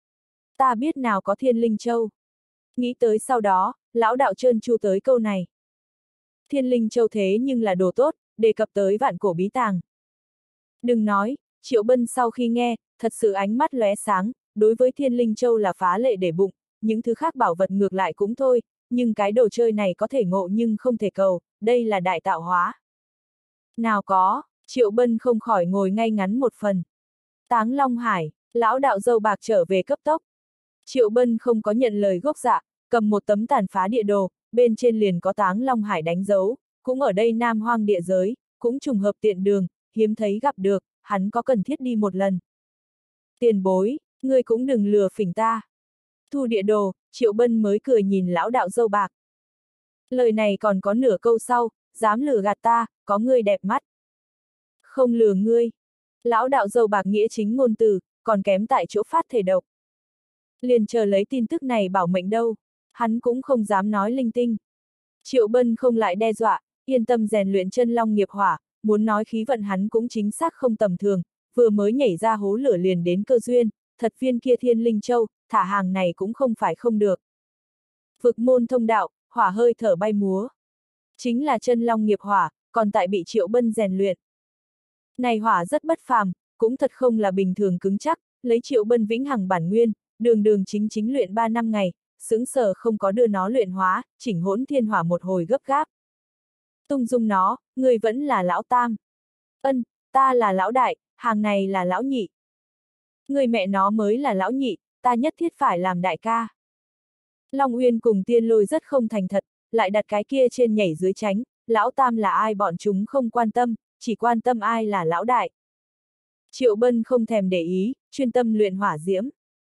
Ta biết nào có Thiên Linh Châu. Nghĩ tới sau đó, lão đạo trơn tru tới câu này. Thiên Linh Châu thế nhưng là đồ tốt, đề cập tới vạn cổ bí tàng. Đừng nói, Triệu Bân sau khi nghe, thật sự ánh mắt lóe sáng, đối với Thiên Linh Châu là phá lệ để bụng, những thứ khác bảo vật ngược lại cũng thôi, nhưng cái đồ chơi này có thể ngộ nhưng không thể cầu, đây là đại tạo hóa. Nào có, Triệu Bân không khỏi ngồi ngay ngắn một phần. Táng Long Hải, lão đạo dâu bạc trở về cấp tốc. Triệu Bân không có nhận lời gốc dạ, cầm một tấm tàn phá địa đồ, bên trên liền có Táng Long Hải đánh dấu, cũng ở đây Nam Hoang địa giới, cũng trùng hợp tiện đường, hiếm thấy gặp được, hắn có cần thiết đi một lần. Tiền bối, ngươi cũng đừng lừa phỉnh ta. Thu địa đồ, Triệu Bân mới cười nhìn lão đạo dâu bạc. Lời này còn có nửa câu sau, dám lừa gạt ta, có ngươi đẹp mắt. Không lừa ngươi. Lão đạo dâu bạc nghĩa chính ngôn từ, còn kém tại chỗ phát thể độc. Liền chờ lấy tin tức này bảo mệnh đâu, hắn cũng không dám nói linh tinh. Triệu Bân không lại đe dọa, yên tâm rèn luyện chân long nghiệp hỏa, muốn nói khí vận hắn cũng chính xác không tầm thường, vừa mới nhảy ra hố lửa liền đến cơ duyên, thật viên kia Thiên Linh Châu, thả hàng này cũng không phải không được. Vực môn thông đạo, hỏa hơi thở bay múa. Chính là chân long nghiệp hỏa, còn tại bị Triệu Bân rèn luyện. Này hỏa rất bất phàm, cũng thật không là bình thường cứng chắc, lấy Triệu Bân vĩnh hằng bản nguyên, đường chính luyện 3 năm ngày, sững sờ không có đưa nó luyện hóa, chỉnh hỗn thiên hỏa một hồi gấp gáp. Tung dung nó, người vẫn là lão tam. Ân, ta là lão đại, hàng này là lão nhị. Người mẹ nó mới là lão nhị, ta nhất thiết phải làm đại ca. Long Uyên cùng Tiên Lôi rất không thành thật, lại đặt cái kia trên nhảy dưới tránh, lão tam là ai bọn chúng không quan tâm, chỉ quan tâm ai là lão đại. Triệu Bân không thèm để ý, chuyên tâm luyện hỏa diễm.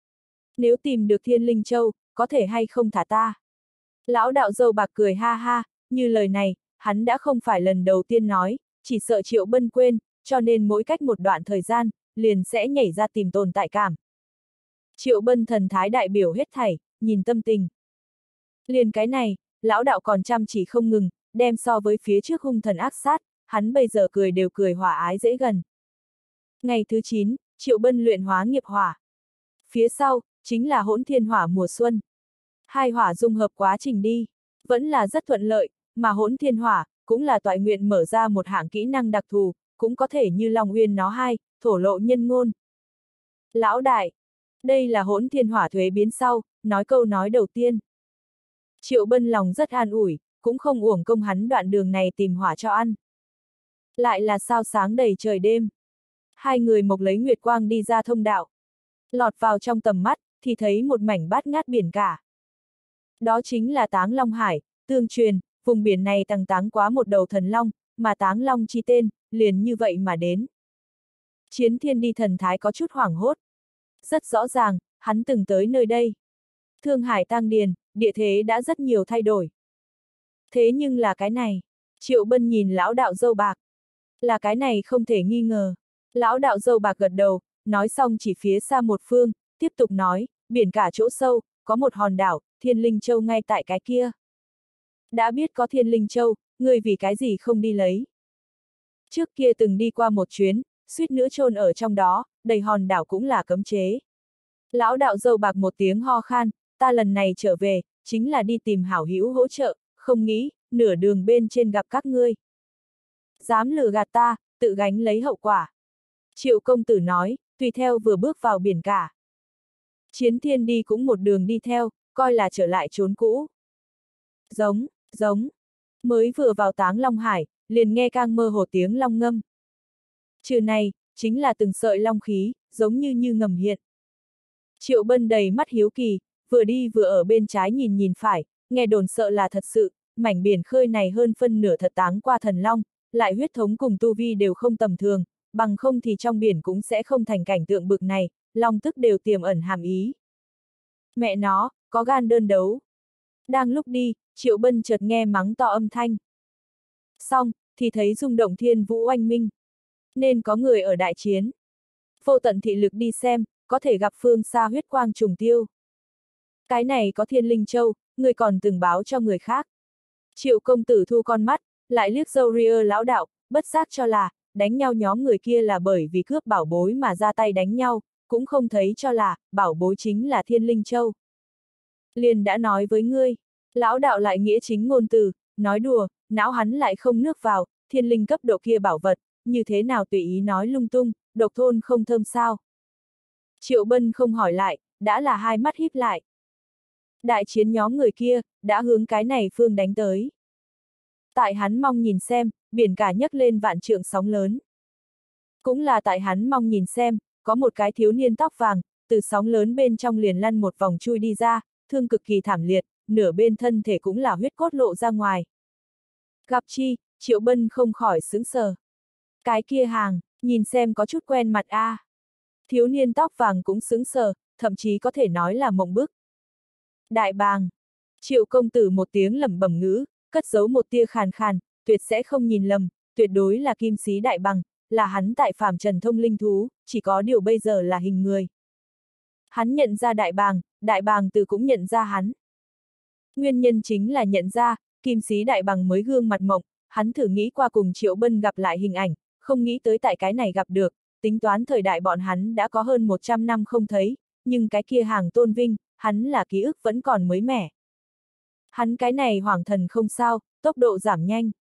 Nếu tìm được Thiên Linh Châu, có thể hay không thả ta? Lão đạo dâu bạc cười ha ha, như lời này, hắn đã không phải lần đầu tiên nói, chỉ sợ Triệu Bân quên, cho nên mỗi cách một đoạn thời gian, liền sẽ nhảy ra tìm tồn tại cảm. Triệu Bân thần thái đại biểu hết thảy, nhìn tâm tình. Liền cái này, lão đạo còn chăm chỉ không ngừng, đem so với phía trước hung thần ác sát, hắn bây giờ cười đều cười hòa ái dễ gần. Ngày thứ 9, Triệu Bân luyện hóa nghiệp hỏa. Phía sau, chính là hỗn thiên hỏa mùa xuân. Hai hỏa dung hợp quá trình đi, vẫn là rất thuận lợi, mà hỗn thiên hỏa, cũng là toại nguyện mở ra một hạng kỹ năng đặc thù, cũng có thể như Long Uyên nó hai, thổ lộ nhân ngôn. Lão đại, Đây là hỗn thiên hỏa thuế biến sau, nói câu nói đầu tiên. Triệu Bân lòng rất an ủi, cũng không uổng công hắn đoạn đường này tìm hỏa cho ăn. Lại là sao sáng đầy trời đêm. Hai người mộc lấy nguyệt quang đi ra thông đạo. Lọt vào trong tầm mắt, thì thấy một mảnh bát ngát biển cả. Đó chính là Táng Long Hải, tương truyền, vùng biển này tàng táng quá một đầu thần long, mà Táng Long chi tên, liền như vậy mà đến. Chiến Thiên đi thần thái có chút hoảng hốt. Rất rõ ràng, hắn từng tới nơi đây. Thương Hải Tang Điền, địa thế đã rất nhiều thay đổi. Thế nhưng là cái này, Triệu Bân nhìn lão đạo dâu bạc. Là cái này không thể nghi ngờ. Lão đạo dâu bạc gật đầu, nói xong chỉ phía xa một phương, tiếp tục nói, biển cả chỗ sâu, có một hòn đảo, Thiên Linh Châu ngay tại cái kia. Đã biết có Thiên Linh Châu, ngươi vì cái gì không đi lấy. Trước kia từng đi qua một chuyến, suýt nữa chôn ở trong đó, đầy hòn đảo cũng là cấm chế. Lão đạo dâu bạc một tiếng ho khan, ta lần này trở về, chính là đi tìm hảo hữu hỗ trợ, không nghĩ, nửa đường bên trên gặp các ngươi. Dám lừa gạt ta, tự gánh lấy hậu quả. Triệu công tử nói, tùy theo vừa bước vào biển cả. Chiến Thiên đi cũng một đường đi theo, coi là trở lại chốn cũ. Giống. Mới vừa vào Táng Long Hải, liền nghe càng mơ hồ tiếng long ngâm. Trừ này, chính là từng sợi long khí, giống như ngầm hiện. Triệu Bân đầy mắt hiếu kỳ, vừa đi vừa ở bên trái nhìn phải, nghe đồn sợ là thật sự, mảnh biển khơi này hơn phân nửa thật táng qua thần long, lại huyết thống cùng tu vi đều không tầm thường, bằng không thì trong biển cũng sẽ không thành cảnh tượng bực này, long tức đều tiềm ẩn hàm ý. Mẹ nó, có gan đơn đấu. Đang lúc đi, Triệu Bân chợt nghe mắng to âm thanh. Xong, thì thấy rung động thiên vũ oanh minh. Nên có người ở đại chiến. Vô tận thị lực đi xem, có thể gặp phương xa huyết quang trùng tiêu. Cái này có Thiên Linh Châu, người còn từng báo cho người khác. Triệu công tử thu con mắt, lại liếc dâu ria lão đạo, bất giác cho là, đánh nhau nhóm người kia là bởi vì cướp bảo bối mà ra tay đánh nhau, cũng không thấy cho là, bảo bối chính là Thiên Linh Châu. Liền đã nói với ngươi, lão đạo lại nghĩa chính ngôn từ, nói đùa, não hắn lại không nước vào, thiên linh cấp độ kia bảo vật, như thế nào tùy ý nói lung tung, độc thôn không thơm sao. Triệu Bân không hỏi lại, đã là hai mắt híp lại. Đại chiến nhóm người kia, đã hướng cái này phương đánh tới. Tại hắn mong nhìn xem, biển cả nhấc lên vạn trượng sóng lớn. Cũng là tại hắn mong nhìn xem, có một cái thiếu niên tóc vàng, từ sóng lớn bên trong liền lăn một vòng chui đi ra, thương cực kỳ thảm liệt, nửa bên thân thể cũng là huyết cốt lộ ra ngoài. Gặp chi, Triệu Bân không khỏi sững sờ. Cái kia hàng, nhìn xem có chút quen mặt a. Thiếu niên tóc vàng cũng sững sờ, thậm chí có thể nói là mộng bức. Đại bàng. Triệu công tử một tiếng lẩm bẩm ngữ, cất giấu một tia khàn khàn, tuyệt sẽ không nhìn lầm, tuyệt đối là kim sĩ đại bàng, là hắn tại phàm trần thông linh thú, chỉ có điều bây giờ là hình người. Hắn nhận ra đại bàng từ cũng nhận ra hắn. Nguyên nhân chính là nhận ra, kim sĩ đại bàng mới gương mặt mộng, hắn thử nghĩ qua cùng Triệu Bân gặp lại hình ảnh, không nghĩ tới tại cái này gặp được, tính toán thời đại bọn hắn đã có hơn 100 năm không thấy, nhưng cái kia hàng tôn vinh, hắn là ký ức vẫn còn mới mẻ. Hắn cái này hoàng thần không sao, tốc độ giảm nhanh.